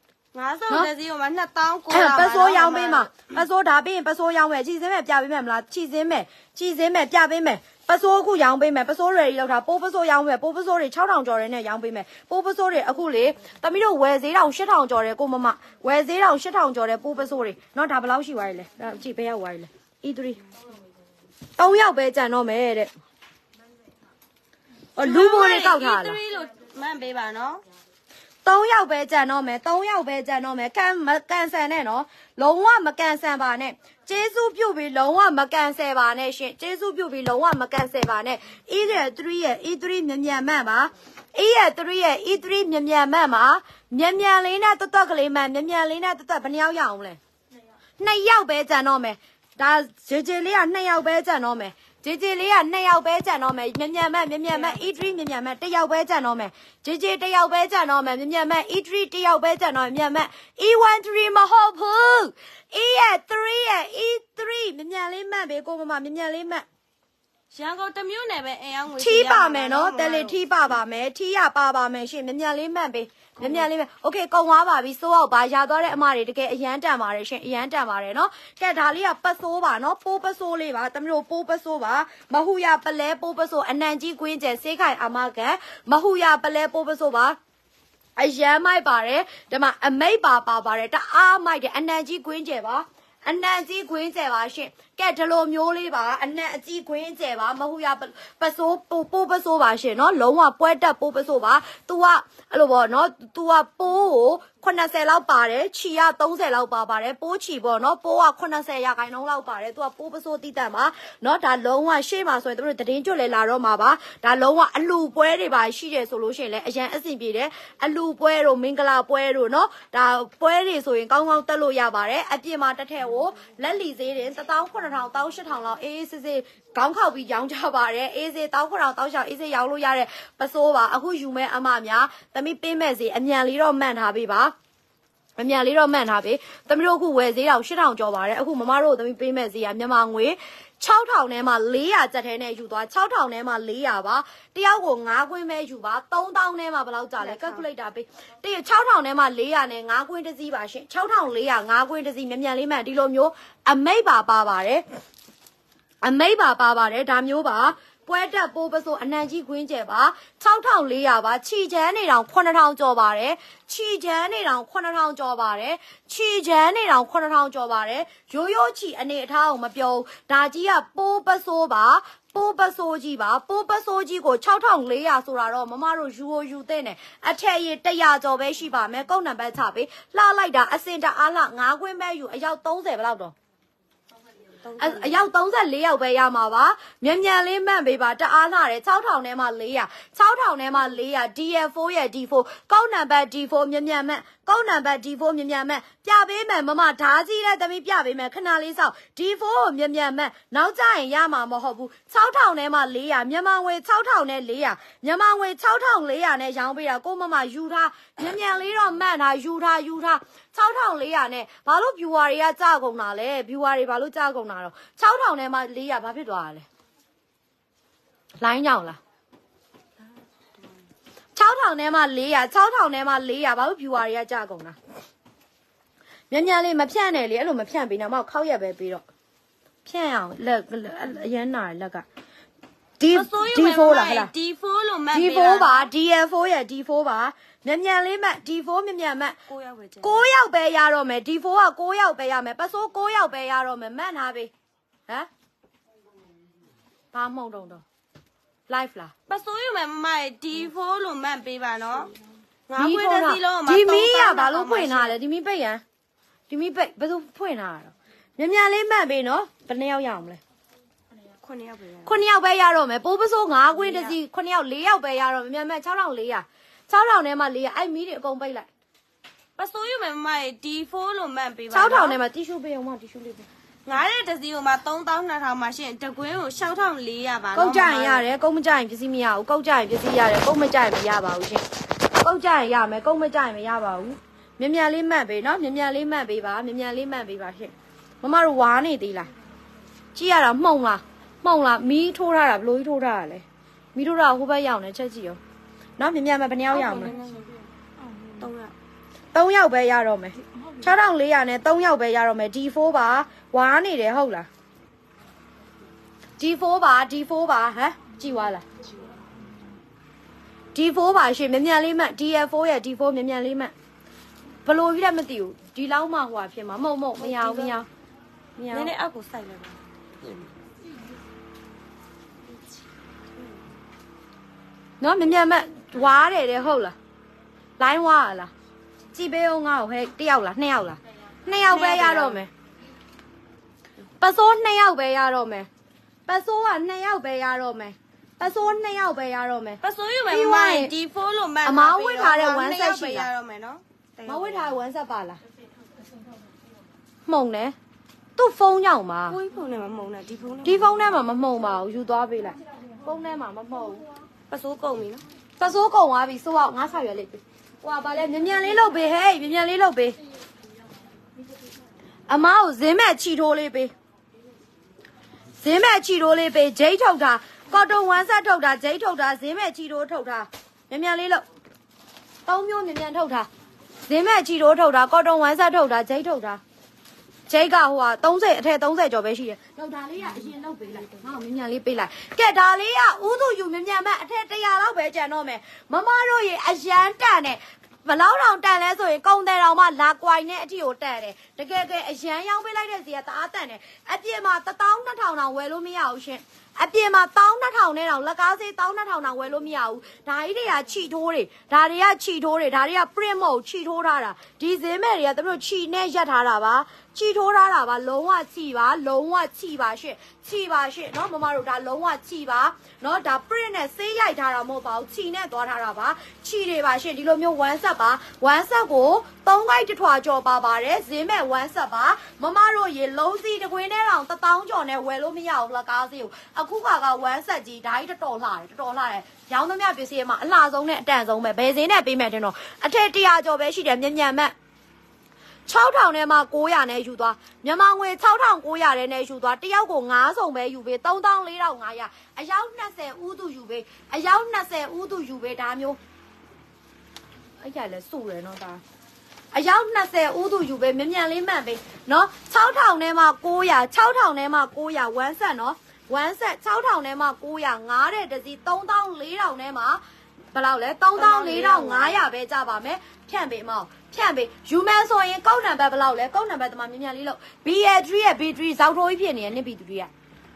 9စုံတဲ့စီကိုမှ2900 ပတ်စိုးရောင်းပေးမှာပတ်စိုးဒါပြီးရင်ပတ်စိုးရောင်းမယ်ချီစင်းမဲ့ပြပေးမယ်မလားချီစင်းမဲ့ပြပေးမယ်ပတ်စိုးအခုရောင်းပေးမယ်ပတ်စိုးတွေလောက်တာပိုးပတ်စိုးရောင်းမယ်ပိုးပတ်စိုးတွေ6000ကျော်တဲ့နဲ့ရောင်းပေးမယ်ပိုးပတ်စိုးတွေအခုလေတမီးတို့ဝယ်ဈေးတောင်8000ကျော်တယ်ကိုမမဝယ်ဈေးတောင်8000ကျော်တယ်ပိုးပတ်စိုးတွေနော်ဒါဘယ်လောက်ရှိသွားပြီလဲဒါကြည့်ဘယ်ရောက်သွားပြီလဲ E3 3ယောက်ပဲကြံတော့မယ်တဲ့လူဘိုးတွေကောက်ထားလား E3 လို့မှန်ပေးပါနော် 3ယောက်ပဲကြံတော့မယ်ကန်ဆန်နဲ့နော်လုံးဝမကန်ဆန်ပါနဲ့ကျေးဇူးပြုပြီးလုံးဝမကန်ဆယ်ပါနဲ့ရှင်ကျေးဇူးပြုပြီးလုံးဝမကန်ဆယ်ပါနဲ့ E3 ရဲ့ E3 မြန်မှန်ပါ E3 ရဲ့ E3 မြန်မှန်ပါမြန်လေးနဲ့တွတ်ကလေးမှန်မြန်လေးနဲ့တွတ်ဘယ်နှယောက်ရအောင်လဲ2ယောက်ပဲကြံတော့မယ်ဒါဂျေလေးက2ယောက်ပဲကြံတော့မယ်ဂျေလေးက2ယောက်ပဲကြံတော့မယ်မြန်မှန် E3 မြန်မှန်1ယောက်ပဲကြံတော့မယ်ဂျေ1ယောက်ပဲကြံတော့မယ်မြန်မှန် E3 1ယောက်ပဲကြံတော့မြန်မှန် E13 မဟုတ်ဘူး E3 ရဲ့ E3 မြန်လေးမှန်ပဲကိုမမမြန်လေးမှန်ရန်ကုန်တမျိုးနဲ့ပဲအိမ်အောင်ငွေထီးပါမယ်နော်တယ်လီထီးပါပါမယ်ထီးရပါပါမယ်ရှင်မြန်လေးမှန်ပေးမြန်လေးပဲโอเคကုံသွားပါပြီစိုးအောင်ပါရသွားတဲ့အမတွေတကယ်အရန်တန်ပါတယ်ရှင်အရန်တန်ပါတယ်နော်ကဲဒါလေးကပတ်စိုးပါနော်ပိုးပစိုးလေးပါတမီးတို့ပိုးပစိုးပါမဟုရပလဲပိုးပစိုးအနံကြီးကွင်းကျဲဆေးခိုင်အမကန်မဟုရပလဲပိုးပစိုးပါအရန်မိုက်ပါတယ်ဒီမှာအမိတ်ပါပါတယ်တအားမိုက်တယ်အနံကြီးကွင်းကျဲပါအနံကြီးခွင်းကျဲပါရှင်ကဲဒီလိုမျိုးလေးပါအနံအကြီးခွင်းကျဲပါမဟုတ်ရပစိုးပိုးပစိုးပါရှင်နော်လုံးဝပွဲတက်ပိုးပစိုးပါ तू ကအဲ့လိုပေါ့နော် तू ကပိုးကို80လောက်ပါတယ်ချီက30လောက်ပါတယ်ပိုးချီပေါ့နော်ပိုးက80ရာခိုင်နှုန်းလောက်ပါတယ် तू ကပိုးပစိုးတိတက်မှာနော်ဒါလုံးဝရှေ့မှာဆိုရင်တို့တည်င်းကျွတ်လေလာတော့မှာပါဒါလုံးဝအလူပွဲတွေပါရှိတယ်ဆိုလို့ရှိရင်လည်းအရန်အဆင်ပြေတယ်အလူပွဲတို့မင်္ဂလာပွဲတို့နော်ဒါပွဲတွေဆိုရင်ကောင်းကောင်းတက်လို့ရပါတယ်အပြင်မှာတစ်ထက်ကိုလက်လီဈေးတွေ18000 18000လောက်အေးစစ်စစ်ခေါင်းခောက်ပြီးရောင်းကြပါတယ်အေးစေးတောက်ခွတောက်ရှောက်အေးစေးရောင်းလို့ရတဲ့ပစိုးပါအခုယူမဲ့အမများသမီးပေးမဲ့စီအမြန်လေးတော့မှန်ထားပေးပါအမြန်လေးတော့မှန်ထားပေးသမီးတို့အခုဝယ်ဈေးတောင်8000ကျော်ပါတယ်အခုမမတို့သမီးပေးမဲ့ဈေးကမြန်မာငွေ6000ထဲမှာ400ကျပ်ထဲနဲ့ယူသွား6000ထဲမှာ400ပါတယောက်ကို9ခွင်းပဲယူပါ3000ထဲမှာဘယ်လောက်ကြာလဲ calculator ပေးတရ6000ထဲမှာ400နဲ့9ခွင်းတစ်စီးပါရှင်6400 9ခွင်းတစ်စီးမြန်လေးမှန်ဒီလိုမျိုးအမိတ်ပါပါတယ်အမိတ်ပါပါတယ်ဒါမျိုးပါပွဲတက်ပိုးပစိုးအနံကြီးခွင်းကျဲပါ6400ပါခြီချမ်းနေတောင်9000ကျော်ပါတယ်ခြီချမ်းနေတောင်9000ကျော်ပါတယ်ခြီချမ်းနေတောင်9000ကျော်ပါတယ်ရိုးရိုးခြီအနေအထားအောင်မပြောဒါကြီးကပိုးပစိုးပါပိုးပစိုးကြီးပါပိုးပစိုးကြီးကို6400ဆိုတာတော့မမတို့ယူတဲ့နဲ့အထက်ရ100ကျော်ပဲရှိပါမယ်ကုတ်နံပါတ်ချပေးလှလိုက်တာအစင်တအားလှ9ခွင်းပဲယူအယောက်30ဘယ်လောက်တော့အယောက်34ယောက်ပဲရမှာပါမြန်လေးမှန်ပေးပါတအားလာတယ်6000ထဲမှာ400 6000ထဲမှာ400 DF4 ရဲ့ D4 ကောက်နံပါတ် D4 မြန်မှန်ကောက်နံပါတ် D4 မြန်မှန်ပြပေးမယ်မမဓာကြီးတဲ့သမီးပြပေးမယ်ခဏလေးစောင့် D4 ကိုမြန်မှန်နောက်ကျရင်ရမှာမဟုတ်ဘူး6000ထဲမှာ400မြန်မာငွေ6000နဲ့400မြန်မာငွေ6400နဲ့ရောင်းပေးတာကိုမမယူထားမြန်လေးတော့မှန်တာယူထား6400နဲ့ဘာလို့ viewer တွေကကြာကုန်တာလဲ viewer တွေဘာလို့ကြာကုန်တာတော့6000ထဲမှာ400ဘာဖြစ်သွားတာလဲလိုင်းကြောင်လား6000ထဲမှာ400 6000ထဲမှာ400ဘာလို့ viewer တွေကကြာကုန်တာမြန်လေးမဖြန့်နဲ့လေအဲ့လိုမဖြန့်ပေးတော့မောက်ခောက်ရက်ပဲပေးတော့ဖြန့်အောင်လက်အရန်နာလက်ကD4 လားဟလား D4 လို့မှတ်ပေး D4 ပါ DF4 ရဲ့ D4 ပါမြန်လေးမှတ် D4 မြန်မှတ်9ယောက်ပဲရတော့မယ် D4 က9ယောက်ပဲရမယ်ပတ်စိုး9ယောက်ပဲရတော့မယ်မှတ်ထားပေးဟမ်ဘာမဟုတ်တော့ live လားပစိုးယူမယ်မမ D4 လို့မှတ်ပေးပါနော်ငါခွေးတစ်စီးလုံးမှာဒီမီးကဘာလို့ဖွင့်ထားလဲဒီမီးပိတ်ရန်ဒီမီးပိတ်ဘယ်သူဖွင့်ထားတာတော့မြန်လေးမှတ်ပေးနော်ဘယ်နှယောက်ရအောင်လဲ 9ယောက်ပဲရ 9ယောက်ပဲရတော့မယ်ပိုးပစိုး9ခွင်းတစ်စီး9ယောက်4ယောက်ပဲရတော့မယ်မြန်6400 6000ထဲမှာ400အဲ့မီးတွေအကုန်ပိတ်လိုက်ပစိုးယူမယ်မမ D4 လို့မှတ်ပေးပါ 6000ထဲမှာတီရှူပေးအောင်မတီရှူလေးပေးငါးတဲ့တစ်စီးကိုမှ3200မှာရှင်တကွင်းကို6400ပါနော်ကုတ်ကြရင်ရတယ်ကုတ်မကြရင်ပစ္စည်းမရဘူးကုတ်ကြရင်ပစ္စည်းရတယ်ကုတ်မကြရင်မရပါဘူးရှင်ကုတ်ကြရင်ရမယ်ကုတ်မကြရင်မရပါဘူးမြန်လေးမှတ်ပေးနော်မြန်လေးမှတ်ပေးပါမြန်လေးမှတ်ပေးပါရှင်မမတို့ဝါနေသေးလားကြည့်ရတာမှုံလားမီးထိုးထားတာဘလို့ကြီးထိုးထားတာလဲမီးထိုးတာဟိုဘက်ရောက်နေချက်ကြည့်ရောနော်မြန်မှဘယ်နှယောက်ရအောင်လဲ3ယောက်ပဲရတော့မယ်6400နဲ့3ယောက်ပဲရတော့မယ် D4 ပါဝါနေတယ်ဟုတ်လား D4 ပါဟမ်ကြည့်သွားလား D4 ပါရှင်မြန်လေးမှတ် DF4 ရဲ့ D4 မြန်လေးမှတ်ဘလို့ကြီးလည်းမသိဘူးဒီလောက်မှဟိုဖြစ်မှာမဟုတ်မရဘူးနည်းနည်းအောက်ကိုစိုက်လိုက်ပါနော်မြန်မှတ်ဝါတယ်တဲ့ဟုတ်လားလိုင်းဝါလားကြည့်ပေးအောင်ငါ့ကိုဟဲ့1ယောက်လား2ယောက်လား2ယောက်ပဲရတော့မယ်ပစိုး2ယောက်ပဲရတော့မယ်ပစိုးက2ယောက်ပဲရတော့မယ်ပစိုး2ယောက်ပဲရတော့မယ်ပစိုးယူမယ်မမ D4 လို့မှတ်အမောင်းဝစ်ထားတဲ့1 set ရှိရတော့မယ်နော်မဝစ်ထားတဲ့1 set ပါလားမှုံတယ်သူ့ဖုန်းကြောင့်ပါကိုဖုန်းနဲ့မမှုံနဲ့ဒီဖုန်းထဲမှာမမှုံပါဘူးယူသွားပေးလိုက်ဖုန်းထဲမှာမမှုံဘူးပစိုးကုန်ပြီနော်ပစိုးကုန်သွားပြီဆိုတော့ငါဆောက်ရလေးဟိုကဗာလဲမြန်လေးလုပ်ပေးဟဲ့မြန်လေးလုပ်ပေးအမကိုဇင်းမဲ့ချီထိုးလေးပေးဇင်းမဲ့ချီထိုးလေးပေးဂျိတ်ထုတ်တာကော်တုံ1 set ထုတ်တာဂျိတ်ထုတ်တာဇင်းမဲ့ချီထိုးထုတ်တာမြန်လေးလုပ်3မျိုးမြန်ထုတ်တာဇင်းမဲ့ချီထိုးထုတ်တာကော်တုံ1 set ထုတ်တာဂျိတ်ထုတ်တာဂျိတ်ကဟိုက30အထက်30ကျော်ပဲရှိတယ်လောက်ဒါလေးကအရင်လုပ်ပေးလိုက်ငါ့ကိုမြန်လေးပေးလိုက်ကဲဒါလေးကဥသူယူမြန်မဲ့အထက်100လောက်ပဲကျန်တော့မယ်မမတို့ရေအရန်တန်နဲ့ဘလောက်တောင်တန်လဲဆိုရင်ကုံတယ်တောင်မှလာကွိုင်နဲ့အထီကိုတက်တယ်တကယ်အရန်ရောင်းပေးလိုက်တဲ့စီကတအားတန်တယ်အပြင်မှာ12000တောင်ဝယ်လို့မရဘူးရှင်အပြင်မှာ12000နဲ့တောင်လက်ကားစေး12000တောင်ဝယ်လို့မရဘူးဒါကြီးတွေကခြိထိုးတွေဒါတွေက print မဟုတ်ခြိထိုးထားတာဒီဈေးမဲ့တွေကသူတို့ခြိနဲ့ရက်ထားတာပါခြိထိုးထားတာပါလုံးဝခြိပါရှင်เนาะမမတို့ဒါလုံးဝခြိပါเนาะဒါ print နဲ့ဆေးရိုက်ထားတာမဟုတ်ပါဘူးခြိနဲ့သွားထားတာပါခြိတွေပါရှင်ဒီလိုမျိုး1 set ပါ1 set ကို3ခိုက်တထွာကျော်ပါပါတယ်ဈေးမဲ့1 set ပါမမတို့ရေလုံးစီတကွင်းထဲတောင်1000ကျော်နဲ့ဝယ်လို့မရဘူးလက်ကားစီကိုအအခုက1 set ကြီးဒါကြီးတော်လှတယ်ရောင်းသမျှပစ္စည်းမှာအလှဆုံးနဲ့အတန်ဆုံးပဲဘယ်စင်းနဲ့ပေးမယ်တင်တော့အထက်100ကျော်ပဲရှိတယ်မြန်မတ်6000နဲ့မှ900နဲ့ယူသွားမြန်မာငွေ6900နဲ့ယူသွားတယောက်ကို9စုံပဲယူပေး34500အယောက်20ဦးသူယူပေးအယောက်20ဦးသူယူပေးဒါမျိုးအဲ့ရလဲစုတယ်နော်ဒါအယောက်20ဦးသူယူပေးမြန်လေးမှန်ပေးနော်6000နဲ့မှ900နဲ့မှ900 1 set နော်1 set 6000နဲ့မှ900 9တဲ့တစီ34000နဲ့မှဘယ်လောက်လဲ34500ပဲကြပါမယ်ဖြန့်ပေးမအောင်ဖြန့်ပေးယူမန်ဆိုရင်ကောက်နံပါတ်ဘယ်လောက်လဲကောက်နံပါတ်တမမြန်လေးလို့ BL3 ရဲ့ B3 ဇောက်ထိုးကြီးဖြစ်နေတယ်နစ် B3 က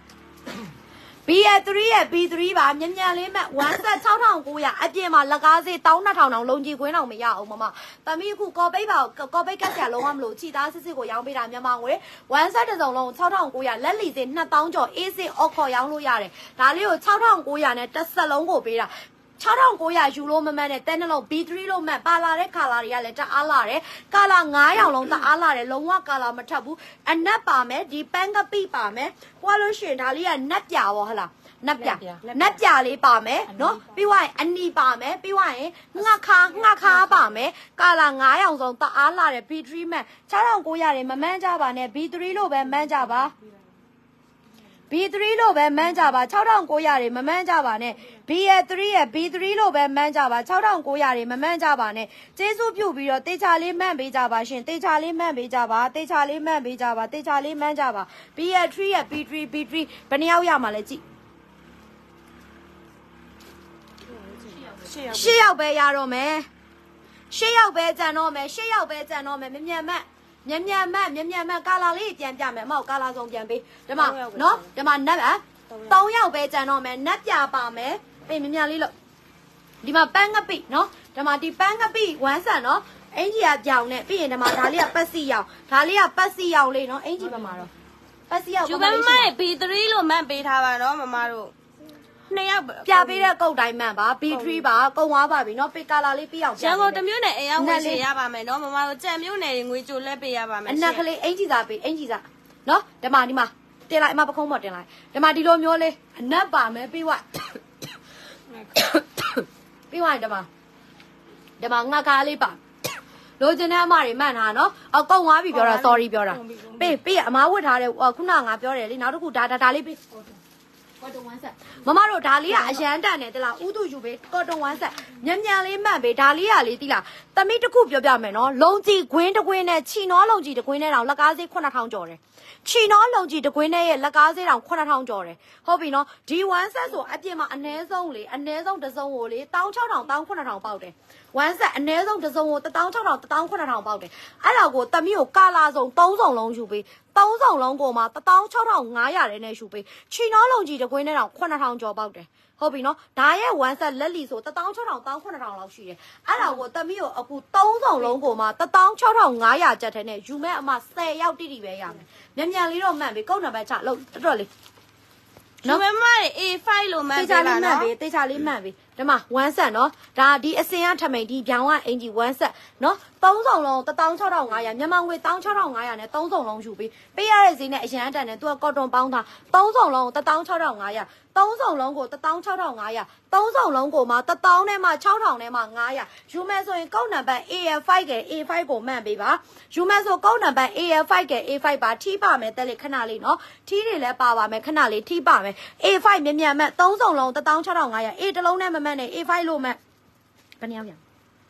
BL3 ရဲ့ B3 ပါမြန်လေးမှ1 set 6900အပြင်မှာလက်ကားစေး12000တောင်လုံးကြီးခွင်းအောင်မရအောင်မတမီးအခုကော်ပိတ်ပါကော်ပိတ်ကတ်ဆရာလုံးဝမလို့ခြိသားစစ်စစ်ကိုရောင်းပေးတာမြန်မာငွေ1 set တစ်စုံလုံး6900လက်လီစေး2000ကျော်အေးစေးအော်ခေါ်ရောင်းလို့ရတယ်ဒါလေးကို6900နဲ့တစ်ဆက်လုံးကိုပေးတာ6900ယူလို့မမှန်တဲ့တဲနှလုံး B3 လို့မှတ်ပါလာတဲ့ကာလာတွေကလည်းတအားလာတယ်ကာလာ9ရောင်လုံးတအားလာတယ်လုံးဝကာလာမထပ်ဘူးအနက်ပါမယ်ဒီပန်းကပိပါမယ်ဟွာလို့ရှင်ဒါလေးကနက်ပြပါဟလားနက်ပြလေးပါမယ်နော်ပြီးသွားရင်အနီပါမယ်ပြီးသွားရင်ငှက်ခါပါမယ်ကာလာ9ရောင်စုံတအားလာတယ် B3 မှတ်6900တွေမမှန်းကြပါနဲ့ B3 လို့ပဲမှန်းကြပါ B3 လို့ပဲမှန်းကြပါ6900တွေမမှန်းကြပါနဲ့ BL3 ရဲ့ B3 လို့ပဲမှန်းကြပါ6900တွေမမှန်းကြပါနဲ့ကျေးဇူးပြုပြီးတော့တေချာလေးမှန်းပေးကြပါရှင်တေချာလေးမှန်းပေးကြပါတေချာလေးမှန်းပေးကြပါတေချာလေးမှန်းကြပါ BL3 ရဲ့ B3 ဘယ်နှယောက်ရမှာလဲကြည့်8ယောက်ပဲရတော့မယ်8ယောက်ပဲကြံတော့မယ်8ယောက်ပဲကြံတော့မယ်မြန်မတ်ကာလာလေးပြန်ပြမယ်မဟုတ်ကာလာဆုံးပြန်ပေးဒီမှာနော်ဒီမှာနတ်3ယောက်ပဲကြံတော့မယ်နတ်ပြပါမယ်ပေးမြန်လေးလို့ဒီမှာပန်းကပိနော်ဒီမှာဒီပန်းကပိ1 set နော်အင်ကြီးကကြောင်နဲ့ပြီးရင်ဒီမှာဒါလေးကပတ်စီရောင်ဒါလေးကပတ်စီရောင်လေးနော်အင်ကြီးဘက်မှာတော့ပတ်စီရောင်ယူမမရဲ့ B3 လို့မှတ်ပေးထားပါနော်မမတို့2ယောက်ပြပေးတဲ့ကုတ်တိုင်းမှန်ပါ B3 ပါကုံသွားပါပြီเนาะပေကာလာလေးပြီးအောင်ရန်ကုန်တမျိုးနဲ့အရောက်ဝင်ရပါမယ်เนาะမမတို့ကြံမျိုးနဲ့ငွေကြိုလဲပေးရပါမယ်အနက်ကလေးအင်ကြီးစားပေးအင်ကြီးစားเนาะဒီမှာတင်လိုက်အမပခုံးပေါ်တင်လိုက်ဒီမှာဒီလိုမျိုးလေးအနက်ပါမယ်ပြီးွားပြီးွားဒီမှာငါကားလေးပါလိုချင်တဲ့အမတွေမှန်တာเนาะအကုံသွားပြီပြောတာ sorry ပြောတာပေးအမဝတ်ထားတဲ့ခုနငါပြောတယ်လေနောက်တစ်ခုဒါလေးပေးCotton 1 set မမတို့ဒါလေးကအရန်တန်တယ်တလားဥသူယူပေး Cotton 1 set မြန်လေးမှန်ပေးဒါလေးကလေတိလားသမီးတစ်ခုပြောပြမယ်နော်လုံကြီးခွင်းတစ်ခွင်းနဲ့ချီနောလုံကြီးတစ်ခွင်းနဲ့တောင်လက်ကားစေး9000ကျော်တယ်ချီနောလုံကြီးတစ်ခွင်းနဲ့ရဲ့လက်ကားစေးတောင်9000ကျော်တယ်ဟုတ်ပြီနော်ဒီ1 set ဆိုအပြင်မှာအနည်းဆုံးတစ်စုံကိုလေ16000 19000ပေါက်တယ်1 set အနည်းဆုံးတစ်စုံကို16000 19000ပေါက်တယ်အဲ့ဒါကိုသမီးကိုကာလာစုံ3စုံလုံးယူပေး3စုံလုံးကိုမှ16500နဲ့ယူပေးချီနောလုံကြီးတစ်ခွင်းနဲ့တောင်9000ကျော်ပေါက်တယ်ဟုတ်ပြီနော်ဒါရဲ့1 set လက်လီဆို16000 19000လောက်ရှိတယ်အဲ့ဒါကိုသမီးကိုအခု3စုံလုံးကိုမှ16500ကျပ်ထဲနဲ့ယူမဲ့အမ10ယောက်တိတိပဲရမယ်မြန်လေးတော့မှန်ပြီကုတ်နံပါတ်ချလို့တော်လေးနော်မမရဲ့ A5 လို့မှန်ပြီလားနော်တေချာလေးမှန်ပြီဒီမှာ1 set နော်ဒါဒီအစင်ကထမိန်ဒီပြောင်းကအင်ကြီး1 set နော်3စုံလုံး16500မြန်မာငွေ16500နဲ့3စုံလုံးယူပြီးပေးရတဲ့ဈေးနဲ့အရန်တန်နဲ့သူကကော်တွန်ပေါင်းတာ3စုံလုံး16500 3စုံလုံးကို16500 3စုံလုံးကိုမှ1000နဲ့မှ6000နဲ့မှ900ယူမယ်ဆိုရင်ကောက်နံပါတ် AL5 က A5 ကိုမှန်ပေးပါယူမယ်ဆိုကောက်နံပါတ် AL5 က A5 ပါထိပါမယ်တက်လေခဏလေးနော်ထီးတွေလည်းပါပါမယ်ခဏလေးထိပါမယ် A5 မြန်မှတ်3စုံလုံး16500 A တစ်လုံးနဲ့မမှန်နဲ့ A5 လို့မှတ်ဘယ်နှယောက်ရ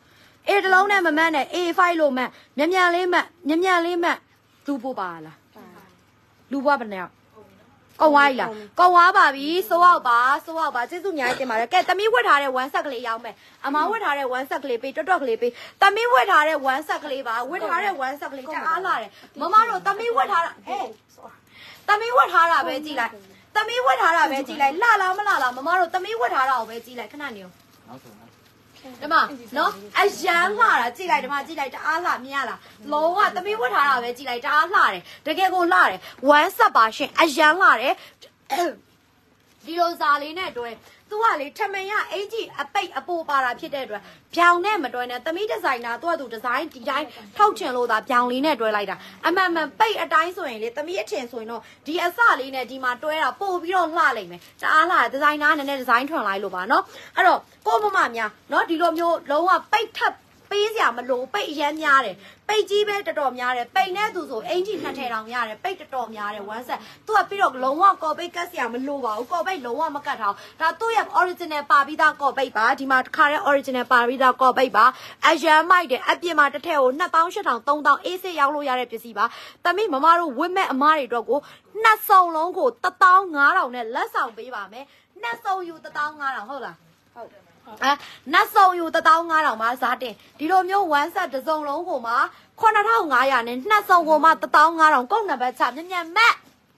A တစ်လုံးနဲ့မမှန်နဲ့ A5 လို့မှတ်မြန်လေးမှတ်လူပို့ပါလားလူပွားဘယ်နှယောက်ကောင်းဝိုင်းလားကောင်းဝါပါပြီစိုးအောင်ပါကျေးဇူးအများကြီးတင်ပါတယ်ကဲသမီးဝတ်ထားတဲ့1 set ကလေးရောက်မယ်အမဝတ်ထားတဲ့1 set ကလေးပေးတွတ်ကလေးပေးသမီးဝတ်ထားတဲ့1 set ကလေးပါဝတ်ထားတဲ့1 set ကလေးတအားလာတယ်မမတို့သမီးဝတ်ထားတာသမီးဝတ်ထားတာပဲကြည့်လိုက်လှလားမလားမမတို့သမီးဝတ်ထားတာကိုပဲကြည့်လိုက်ခဏနေအောင်ဒီမှာနော်အရန်လှတာကြည့်လိုက်ဒီမှာကြည့်လိုက်တအားလှမြင်ရလားလုံးဝသမီးဝတ်ထားတာပဲကြည့်လိုက်တအားလှတယ်တကယ်ကိုလှတယ်1 set ပါရှင်အရန်လှတယ်ဒီလိုစာလေးနဲ့တွဲသူကလေထမင်ရအင်ကြီးအပိတ်အပိုပါတာဖြစ်တဲ့အတွက်ဖြောင်နဲ့မတွဲနဲ့သမီးဒီဇိုင်နာသူကသူဒီဇိုင်းဒီတိုင်းထုတ်ချင်လို့သာဖြောင်လေးနဲ့တွဲလိုက်တာအမှန်မှန်ပိတ်အတိုင်းဆိုရင်လေသမီးအထင်ဆိုရင်တော့ဒီအစလေးနဲ့ဒီမှာတွဲတာပို့ပြီးတော့လှလိုက်မယ်တအားလှဒီဇိုင်နာနည်းနည်းဒီဇိုင်းထွန်လိုက်လို့ပါနော်အဲ့တော့ကိုမမများနော်ဒီလိုမျိုးလုံးဝပိတ်ထပ်ပေးစရာမလိုပိတ်ရမ်းများတယ်ပိတ်ကြီးပဲတော်တော်များတယ်ပိတ်နဲ့သူဆိုအင်ကြီးနှစ်ထည်တောင်များတယ်ပိတ်တော်တော်များတယ်ဝမ်းဆက်သူကပြီးတော့လုံးဝကော်ပိတ်ကတ်စရာမလိုပါဘူးကော်ပိတ်လုံးဝမကတ်ထားဒါသူ့ရဲ့ original ပါပြီးသားကော်ပိတ်ပါဒီမှာတစ်ခါတည်း original ပါပြီးသားကော်ပိတ်ပါအရန်မိုက်တယ်အပြင်မှာတစ်ထည်ကို2800 3000အေးစစ်ရောက်လို့ရတဲ့ပစ္စည်းပါတမိမမတို့ဝစ်မဲ့အမားတွေအတွက်ကိုနှစ်စုံလုံးကို15000နဲ့လက်ဆောင်ပေးပါမယ်နှစ်စုံယူ15000ဟုတ်လားဟုတ်နတ်ဆောင်ယူ15000မှာစားတင်ဒီလိုမျိုး1 set တစ်စုံလုံးကိုမှ9500နဲ့နှစ်စုံကိုမှ15000ကုန်နံပါတ်ချမြက်မက်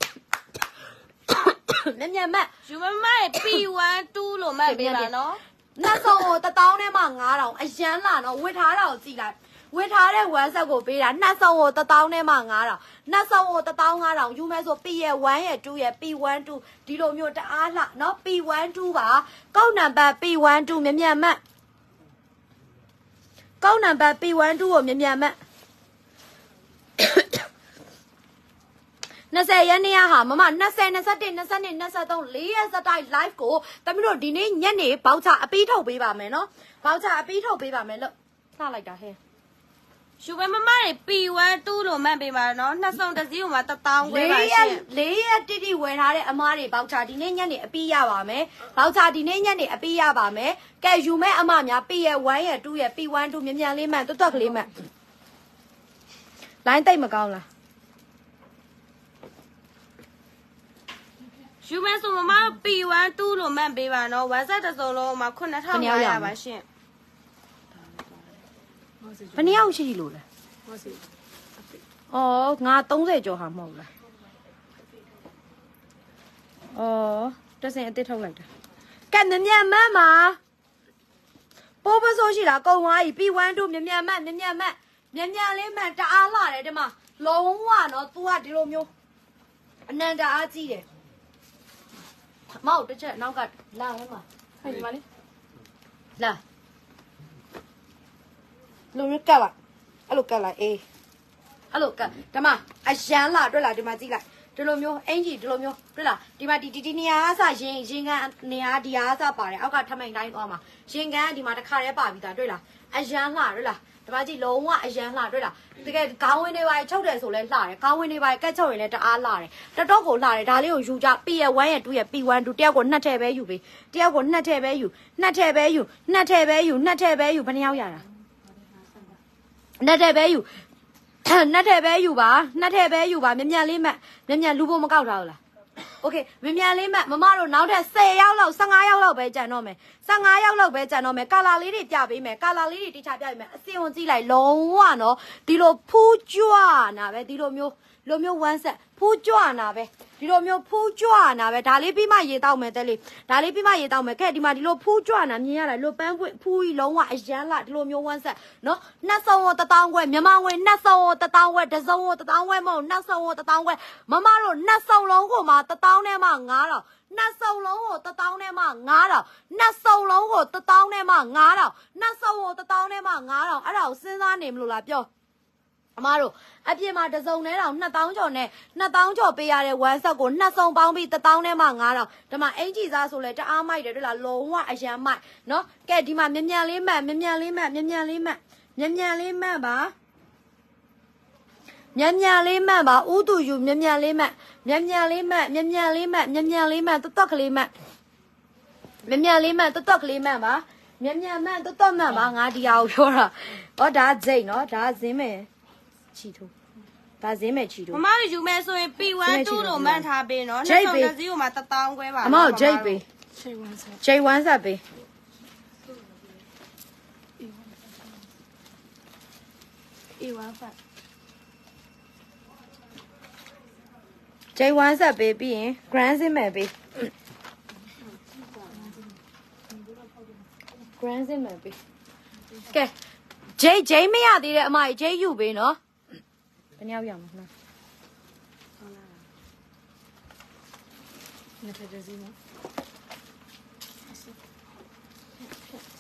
ယူမမရဲ့ P12 လို့မှတ်ပေးပါနော်နှစ်စုံကို1000နဲ့မှ9000အရန်လာနော်ဝစ်ထားတာကိုကြည့်လိုက်ဝစ်ထားတဲ့1 set ကိုပေးတာနှစ်စုံကို1000နဲ့မှ9000နှစ်စုံကို15000ယူမယ်ဆို P ရဲ့1ရဲ့2ရဲ့ P12 ဒီလိုမျိုးတအားလှနော် P12 ပါကောက်နံပါတ် P12 မြက်မက်ကောက်နံပါတ် P12 ကိုမြက်မက်20ရက်နေ့ဟာမမ20 21 22 23 4ရက်စတိုင် live ကိုတမီးတို့ဒီနေ့ညနေဘောက်ချအပီးထုတ်ပေးပါမယ်နော်ဘောက်ချအပီးထုတ်ပေးပါမယ်လို့လှလိုက်တာဟဲ့ရှူပဲမမတွေ P12 လို့မှတ်ပေးပါနော်နှစ်စုံတစ်စီးကိုမှ1000ခွဲပါရှင် 4ရက်တိတိဝယ်ထားတဲ့အမားတွေဘောက်ချဒီနေ့ညနေအပီးရပါမယ်ဘောက်ချဒီနေ့ညနေအပီးရပါမယ်ကဲယူမဲ့အမများ P ရဲ့1ရဲ့2ရဲ့ P12 မြန်လေးမှန်တွတ်ကလေးမှန်လိုင်းတိတ်မကောင်းလားယူမဲဆိုမမတို့ P12 လို့မှတ်ပေးပါနော်1 set တစ်စုံလုံးမှာ9500ပါရှင်ဘယ်နှစ်ယောက်ရှိလို့လဲအော်ငါ30ကျော်ဟာမဟုတ်လားအော်တစင်အစ်စ်ထုတ်လိုက်တာကဲမြန်မတ်မှာပိုးပစိုးရှိလားကုံသွားပြီ P12 မြန်မတ်မြန်လေးမှန်တအားလာတယ်ဒီမှာလုံးဝနော် तू ကဒီလိုမျိုးအနန္တအားကြီးတယ်မောက်တစ်ချက်နောက်ကလာဟဲ့မှာဟဲ့ဒီမှာလေလာလူရကလိုက်အဲ့လိုကလိုက်အေးအဲ့လိုကဒီမှာအရန်လာတွေ့လားဒီမှာကြည့်လိုက်ဒီလိုမျိုးအင်ကြီးဒီလိုမျိုးတွေ့လားဒီမှာဒီနေရာအစရင်ကန်နေရာဒီဟာအစပါတယ်အောက်ကထမိန်တိုင်းသွားမှာရင်ကန်ဒီမှာတစ်ခါတည်းပါပြီးသားတွေ့လားအရန်လာတွေ့လားဒီမှာကြည့်လုံးဝအရန်လှတွေ့လားတကယ်ခေါင်းဝင်းတွေပါချုပ်တယ်ဆိုလဲလှတယ်ခေါင်းဝင်းတွေပါကတ်ချုပ်ရင်လည်းတအားလှတယ်တတော့ကိုလှတယ်ဒါလေးကိုယူကြ P ရဲ့1ရဲ့2ရဲ့ P12 တယောက်ကို2ထည့်ပဲယူပေးတယောက်ကို2ထည့်ပဲယူ2ထည့်ပဲယူ2ထည့်ပဲယူ2ထည့်ပဲယူဘယ်နှယောက်ရတာ2ထည့်ပဲယူ2ထည့်ပဲယူပါ2ထည့်ပဲယူပါမြန်လေးမှမြန်လူဖို့မကောက်ထားဘူးလားโอเคမြန်လေးမှမမတို့နောက်ထပ်10ယောက်လောက်15ယောက်လောက်ပဲကြံတော့မယ်15ယောက်လောက်ပဲကြံတော့မယ်ကာလာလေးတွေပြပေးမယ်ကာလာလေးတွေတိချပြပေးမယ်အစင်ဝင်ကြည့်လိုက်လုံးဝနော်ဒီလိုဖူးကြွနာပဲဒီလိုမျိုး1 set ဖူးကြွနာပဲဒီလိုမျိုးဖူးကြွနာပဲဒါလေးပြီးမှရေတောက်မယ်တဲ့လေးဒါလေးပြီးမှရေတောက်မယ်ခဲ့ဒီမှာဒီလိုဖူးကြွနာမြင်ရလားလွတ်ပန်းပွင့်ဖူးကြီးလုံးဝအရန်လာဒီလိုမျိုး1 set နော်နှစ်စုံကို1000ခွဲမြန်မာငွေနှစ်စုံကို1000ခွဲတစ်စုံကို1000ခွဲမဟုတ်နှစ်စုံကို1000ခွဲမမတို့နှစ်စုံလုံးကိုမှ1000နဲ့မှ9000နှစ်စုံလုံးကို1000နဲ့မှ9000နှစ်စုံလုံးကို1000နဲ့မှ9000နှစ်စုံကို1000နဲ့မှ9000အဲ့ဒါကိုစဉ်းစားနေမလို့လားပြောအမတို့အပြင်မှာတစ်စုံနဲ့တော့2000ကျော်နဲ့2000ကျော်ပေးရတဲ့1 set ကိုနှစ်စုံပေါင်းပြီး1000နဲ့မှ9000ဒီမှာအင်ကြီးစားဆိုလဲတအားမိုက်တယ်တွေ့လားလုံးဝအရန်မိုက်နော်ကဲဒီမှာမြန်လေးမှတ်ပါမြန်လေးမှတ်ပါဥတူယူမြန်လေးမှတ်တွတ်ကလေးမှတ်မြန်လေးမှတ်တွတ်ကလေးမှတ်ပါမြန်မှတ်တွတ်မှတ်ပါငါဒီဟာကိုပြောတာဟောဒါဇိတ်နော်ဒါဇင်းမယ်ချီထိုးဒါဇင်းမဲ့ချီထိုးမမယူမဲဆိုရင် P12 လို့မှတ်ထားပေးနော်နှစ်စုံတစ်စီးကိုမှ1000ခွဲပါအမောက်ဂျိတ်ပေးဂျိတ်1 set ပေးဂျိတ်1 set ပေးပြီးရင် grand စင်းမဲ့ပေး grand စင်းမဲ့ပေးကဲဂျိတ်မရသေးတဲ့အမကြီးဂျိတ်ယူပေးနော်ဘယ်နှယောက်ရမှာနော်နှစ်ထပ်တစ်စီးနော်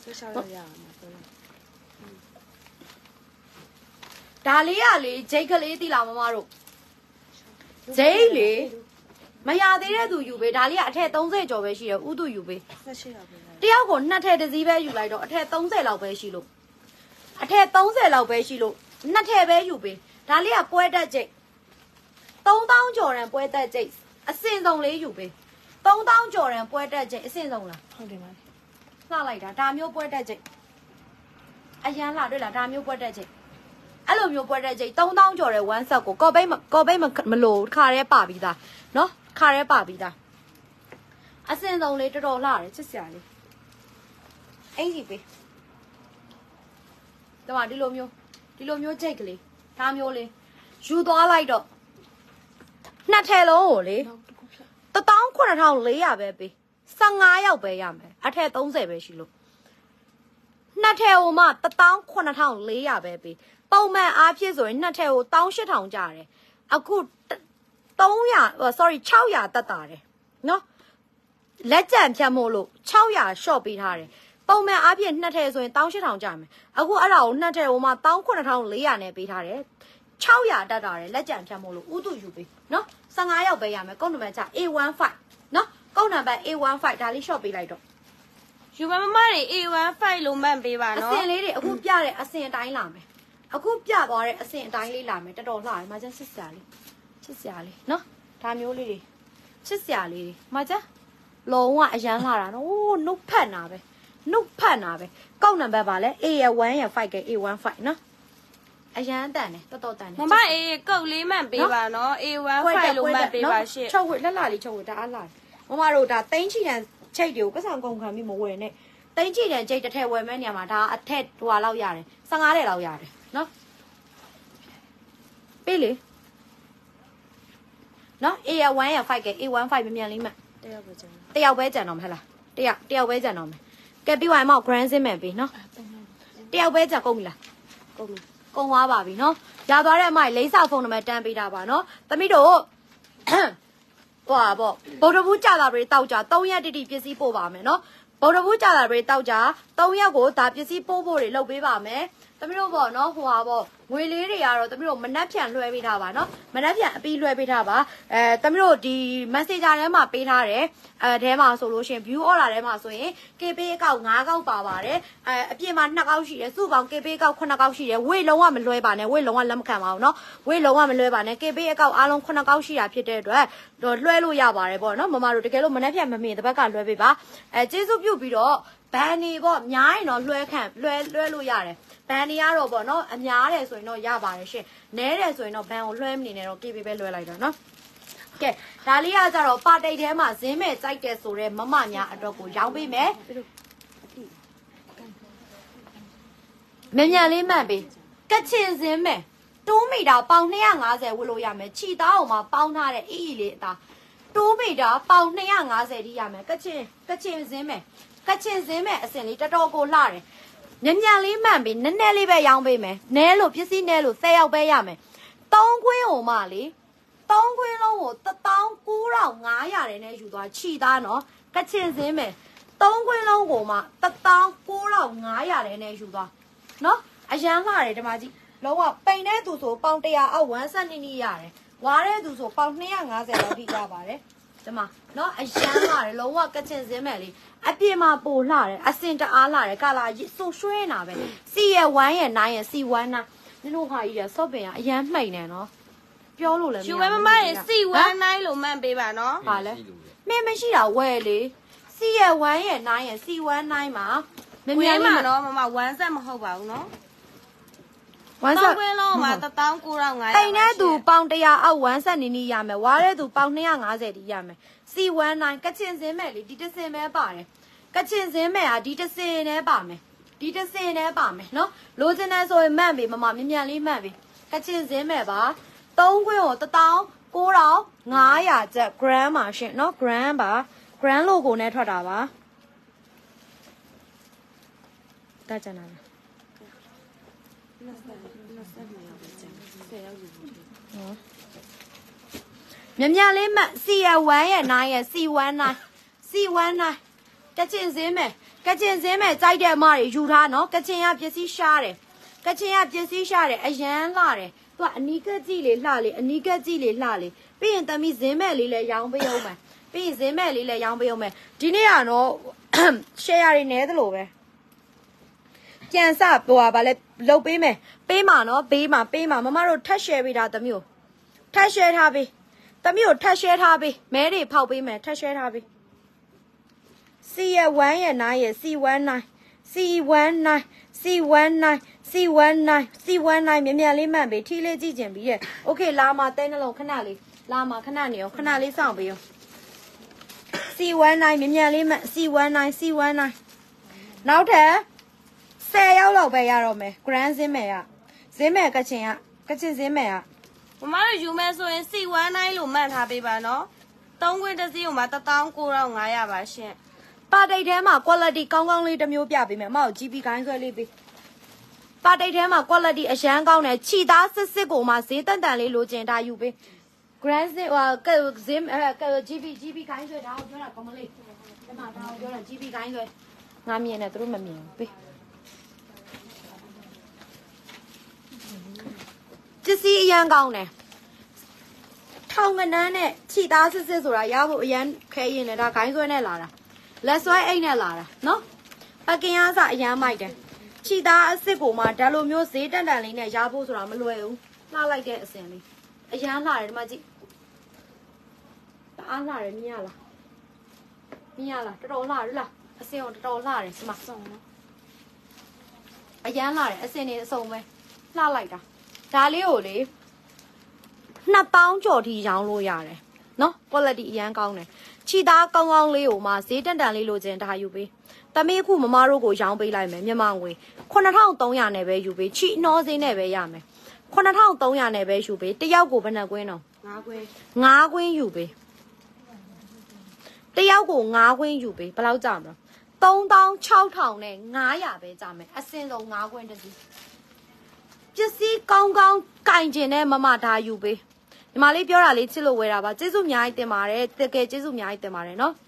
ဒါလေးကလေဂျိတ်ကလေးတိလာမမတို့ဂျိတ်လေမရသေးတဲ့သူယူပေးဒါလေးကအထက်30ကျော်ပဲရှိတယ်ဥသူယူပေးတယောက်ကို2ထည့်တစ်စီးပဲယူလိုက်တော့အထက်30လောက်ပဲရှိလို့အထက်30လောက်ပဲရှိလို့2ထည့်ပဲယူပေးဒါလေးကပွဲတက်ဂျိတ်3000ကျော်ရန်ပွဲတက်ဂျိတ်အစင်ဆုံးလေးယူပေး3000ကျော်ရန်ပွဲတက်ဂျိတ်အစင်ဆုံးလားဟုတ်တယ်ပါလှလိုက်တာဒါမျိုးပွဲတက်ဂျိတ်အရန်လှတွေ့လားဒါမျိုးပွဲတက်ဂျိတ်အဲ့လိုမျိုးပွဲတက်ဂျိတ်3000ကျော်တဲ့1 set ကိုကော်ပိတ်မလို့ခါရဲပါပြီးသားနော်ခါရဲပါပြီးသားအစင်ဆုံးလေးတော်တော်လှတယ်ချစ်စရာလေးအင်ကြီးပေးဒီလိုမျိုးဂျိတ်ကလေးဒါမျိုးလေးယူသွားလိုက်တော့2ထည့်လုံးကိုလေ19400ပဲပေး15ရောက်ပဲရမယ်အထက်30ပဲရှိလို့2ထည့်ဟိုမှ19400ပဲပေးပုံမှန်အားဖြင့်ဆိုရင်2ထည့်ကို18000ကျတယ်အခု600တက်တာတယ်နော်လက်ကြံဖြတ်မို့လို့600 short ပေးထားတယ်ပုံမှန်အားဖြင့်2ထည့်ဆိုရင်18000ကျမယ်အခုအဲ့ဒါကို2ထည့်ဟိုမှ19400နဲ့ပေးထားတယ်600တက်တာတယ်လက်ကြံဖြတ်မို့လို့ဥတုယူပေးနော်15ရောက်ပဲရမယ်ကုန်းနံပါတ်ချ A15 နော်ကုန်းနံပါတ် A15 ဒါလေး short ပေးလိုက်တော့ယူမမတွေ A15 လို့မှတ်ပေးပါနော်အစင်လေးတွေအခုပြတဲ့အစင်အတိုင်းလာမယ်အခုပြသွားတဲ့အစင်အတိုင်းလေးလာမယ်တော်တော်လှတယ်မကျန်ချစ်စရာလေးနော်ဒါမျိုးလေးတွေချစ်စရာလေးတွေမကျန်လုံးဝအရန်လှတာနော်အိုးနှုတ်ဖက်နာပဲကောက်နံပါတ်ပါလဲ A ရ1ရ5က A15 နော်အရန်တန်တယ်တော်တော်တန်တယ်မမအေးကုတ်လေးမှန်ပေးပါနော် A15 လို့မှတ်ပေးပါရှင့်ချုပ်ဝက်လက်လာလေးချုပ်ဝက်ဒါအားလာမမတို့ဒါသိန်းချီတန်ချိတ်တွေကိုပတ်စံကုန်ခံပြီးမဝယ်နဲ့သိန်းချီတန်ချိတ်တစ်ထည့်ဝယ်မဲ့နေရာမှာဒါအထက်ဟိုလောက်ရတယ်15တဲ့လောက်ရတယ်နော်ပေးလေနော် A ရ1ရ5က A15 မြန်လေးမှတ်တယောက်ပဲကြံတော့မဟုတ်လားတယောက်ပဲကြံတော့မယ်ကဲပြီးသွားရင်မောက် grand စင်းမယ်ပေးနော်တယောက်ပဲကြံကုန်ပြီလားကုန်သွားပါပြီနော်ရသွားတဲ့အမိုက်လိမ့်စာဖုန်းနံပါတ်တန်းပေးတာပါနော်သမီးတို့ဟွာပေါ့ဗုဒ္ဓဘူးကြာတာတွေတောက်ကြ3ရက်တိတိပစ္စည်းပို့ပါမယ်နော်ဗုဒ္ဓဘူးကြာတာတွေတောက်ကြ3ရက်ကိုဒါပစ္စည်းပို့ဖို့တွေလုပ်ပေးပါမယ်သမီးတို့ပေါ့နော်ဟိုဟာပေါ့ငွေလေးတွေကတော့သမီးတို့မနှက်ဖြန်လွှဲပေးထားပါနော်မနှက်ဖြန်အပြီးလွှဲပေးထားပါသမီးတို့ဒီ messenger ထဲမှာပေးထားတယ်ထဲမှာဆိုလို့ရှင် view order ထဲမှာဆိုရင် KB အကောက်5ကောက်ပါပါတယ်အပြင်မှာ2ကောက်ရှိတယ်စုပေါင်း KB အကောက်9ကောက်ရှိတယ်ဝေးလုံးဝမလွှဲပါနဲ့ဝေးလုံးဝလက်မခံပါဘူးနော်ဝေးလုံးဝမလွှဲပါနဲ့ KB အကောက်အားလုံး9ကောက်ရှိတာဖြစ်တဲ့အတွက်လွှဲလို့ရပါတယ်ပေါ့နော်မမတို့တကယ်လို့မနှက်ဖြန်မမြင်တစ်ဘက်ကလွှဲပေးပါကျေးဇူးပြုပြီးတော့ဘန်နေပေါ့များရင်တော့လွှဲလို့ရတယ်ဘန်နေရတော့ပေါ့နော်အများတယ်ဆိုရင်တော့ရပါတယ်ရှင်နဲတယ်ဆိုရင်တော့ဘန်ကိုလွှဲမနေနဲ့တော့ KB ပဲလွှဲလိုက်တော့နော်ကဲဒါလေးကကြတော့ပါတိတ်ထဲမှာဇင်းမဲ့စိုက်တယ်ဆိုတော့မမများအတွက်ကိုရောင်းပေးမယ်မြန်လေးမှတ်ပေးကချင်ဇင်းမဲ့2မီတာပေါင်250ဝတ်လို့ရမယ်ခြိသားအောင်မှာပေါင်းထားတဲ့အီလေးအသား2မီတာပေါင်250ထိရမယ်ကချင်ဇင်းမဲ့အစင်လေးတော်တော်ကိုလှတယ်မြန်လေးမှန်ပြီနည်းနည်းလေးပဲရောင်းပေးမယ်နဲလို့ပစ္စည်းနဲလို့10ယောက်ပဲရမယ်3ခွင်းဟိုမှလေ3ခွင်းလုံးကို19500တဲ့နဲ့ယူသွားခြိသားနော်ကချင်စင်းမယ်3ခွင်းလုံးကိုမှ19500တဲ့နဲ့ယူသွားနော်အရန်လှတယ်ဒီမှာကြည့်လုံးဝပိန်တဲ့သူဆိုပေါင်100အောက်1စက်နီနီရတယ်ဝါတဲ့သူဆိုပေါင်250လောက်ထိရပါတယ်ဒီမှာနော်အရန်လှတယ်လုံးဝကချင်စင်းမယ်လေအပြင်မှာပိုလှတယ်အစင်တအားလှတယ်ကာလာဆိုရွှဲနေတာပဲစီရ1ရ9ရ C1 နာနင်တို့ဟာကြီးရဆော့ပင်ကအရန်မှိန်နေနော်ပြောလို့လည်းမရဘူးယူမမရေ C19 လို့မှန်ပေးပါနော်ဟာလဲမင်းမရှိတာဝယ်လေ C1 ရ9ရ C19 မှာမမြန်မှာနော်မမ1ဆက်မဟုတ်ပါဘူးနော်1ဆက်ခွင်းလုံးမှာ19500 အိမ်နဲ့သူပေါင်100အောက်1ဆက်နီးနီးရမယ်ဝါတဲ့သူပေါင်250တီးရမယ် C19 ကချင်စင်းမဲ့လေဒီတစ်စင်ပဲပါတယ်ကချင်စင်းမဲ့ဟာဒီတစ်စင်နဲ့ပါမယ်နော်လိုချင်တယ်ဆိုရင်မှန်ပြီမမမြန်လေးမှန်ပြီကချင်စင်းမဲ့ပါ3ခွင်းကို19500ကျပ် gram ပါရှင်နော် gram ပါ gram logo နဲ့ထွက်တာပါတကြနာမြန်လေးမှတ် C1 ရ9ရ C19 ကချင်စင်းမယ်ကချင်စင်းမဲ့ကြိုက်တဲ့အမတွေယူထားနော်ကချင်ကပစ္စည်းရှားတယ်ကချင်ကပစ္စည်းရှားတယ်အရန်လှတယ်သူကအနီးကကြည့်လေလှလေအနီးကကြည့်လေလှလေပြီးရင်သမီးစင်းမဲ့လေးလည်းရောင်းပေးအောင်မယ်ပြီးရင်စင်းမဲ့လေးလည်းရောင်းပေးအောင်မယ်ဒီနေ့ကတော့ share တွေနဲသလိုပဲပြန်စဟိုပါဗာလဲလုတ်ပေးမယ်ပေးမှာနော်ပေးမှာမမတို့ထပ် share ပေးတာသမီးကိုထပ် share ထားပေးသမီးကိုထပ် share ထားပေးမဲတွေဖောက်ပေးမယ်ထပ် share ထားပေး C ရဲ့1ရဲ့9ရဲ့ C19 C19 C19 C19 C19 မြန်လေးမှန်ပေးထီးလေးကြည့်ကျင်ပြီးရဲ့ Okay လာမှာတဲနှလုံးခဏလေးလာမှာခဏနေအောင်ခဏလေးစောင့်ပေးအောင် C19 မြန်လေးမှန် C19 နောက်ထပ်10ရောက်လောက်ပဲရတော့မယ် Grand စင်းမယ်ကချင်စင်းမယ်ကမမတို့ယူမယ်ဆိုရင် C19 လို့မှတ်ထားပေးပါနော်3ခွင်းတစ်စီးကိုမှ19500ပါရှင်ပါတိတ်ထဲမှာ quality ကောင်းကောင်းလေးတစ်မျိုးပြပေးမယ်အမကို GP ခိုင်းဆွဲလေးပေးပါတိတ်ထဲမှာ quality အရန်ကောင်းတယ်ခြိသားစစ်ကိုမှဈေးတန်တန်လေးလိုချင်တာယူပေး Grand စင်းဇင်းGP ခိုင်းဆွဲဒါကိုပြောတာကောင်းမလေးဒီမှာဒါကိုပြောတာ GP ခိုင်းဆွဲငါမြင်တယ်သူတို့မမြင်ဘူးပေးပစ္စည်းအရန်ကောင်းတယ်ထောင်ကနန်းနဲ့ခြိသားစစ်ဆိုတာရဖို့အရန်ခဲရင်လည်းဒါခိုင်းဆွဲနဲ့လာတာလက်ဆွဲအိတ်နဲ့လာတာနော်ပကင်အားစအရန်မိုက်တယ်ခြိသားအစ်စ်ကိုမှဒါလိုမျိုးဈေးတန်တန်လေးနဲ့ရဖို့ဆိုတာမလွယ်ဘူးလှလိုက်တဲ့အစင်လေးအရန်လှတယ်ဒီမှာကြည့်တအားလှတယ်မြင်ရလားတော်တော်လှတယ်လားအစင်ကိုတော်တော်လှတယ်ဒီမှာစုံနော်အရန်လှတယ်အစင်နေအစုံပဲလှလိုက်တာဒါလေးကိုလေ2000ကျော်ထိရောင်းလို့ရတယ်နော် quality အရန်ကောင်းတယ်ခြိသားကောင်းကောင်းလေးကိုမှဈေးတန်တန်လေးလိုချင်ဒါယူပေးသမီးခုမမတို့ကိုရောင်းပေးလိုက်မယ်မြန်မာငွေ9300နဲ့ပဲယူပေးခြိနှောဈေးနဲ့ပဲရမယ်9300နဲ့ပဲယူပေးတယောက်ကိုဘယ်နှကွင်းတော့ 5ကွင်းယူပေးတယောက်ကို5ကွင်းယူပေးဘယ်လောက်ကြမလဲ36000နဲ့900ပဲကြမယ်အစင်ဆုံး5ကွင်းတည်းပစ္စည်းကောင်းကင်ကျင်တဲ့မမဒါယူပေးညီမလေးပြောတာလေးချစ်လို့ဝယ်တာပါကျေးဇူးအများကြီးတင်ပါတယ်တကယ်ကျေးဇူးအများကြီးတင်ပါတယ်နော်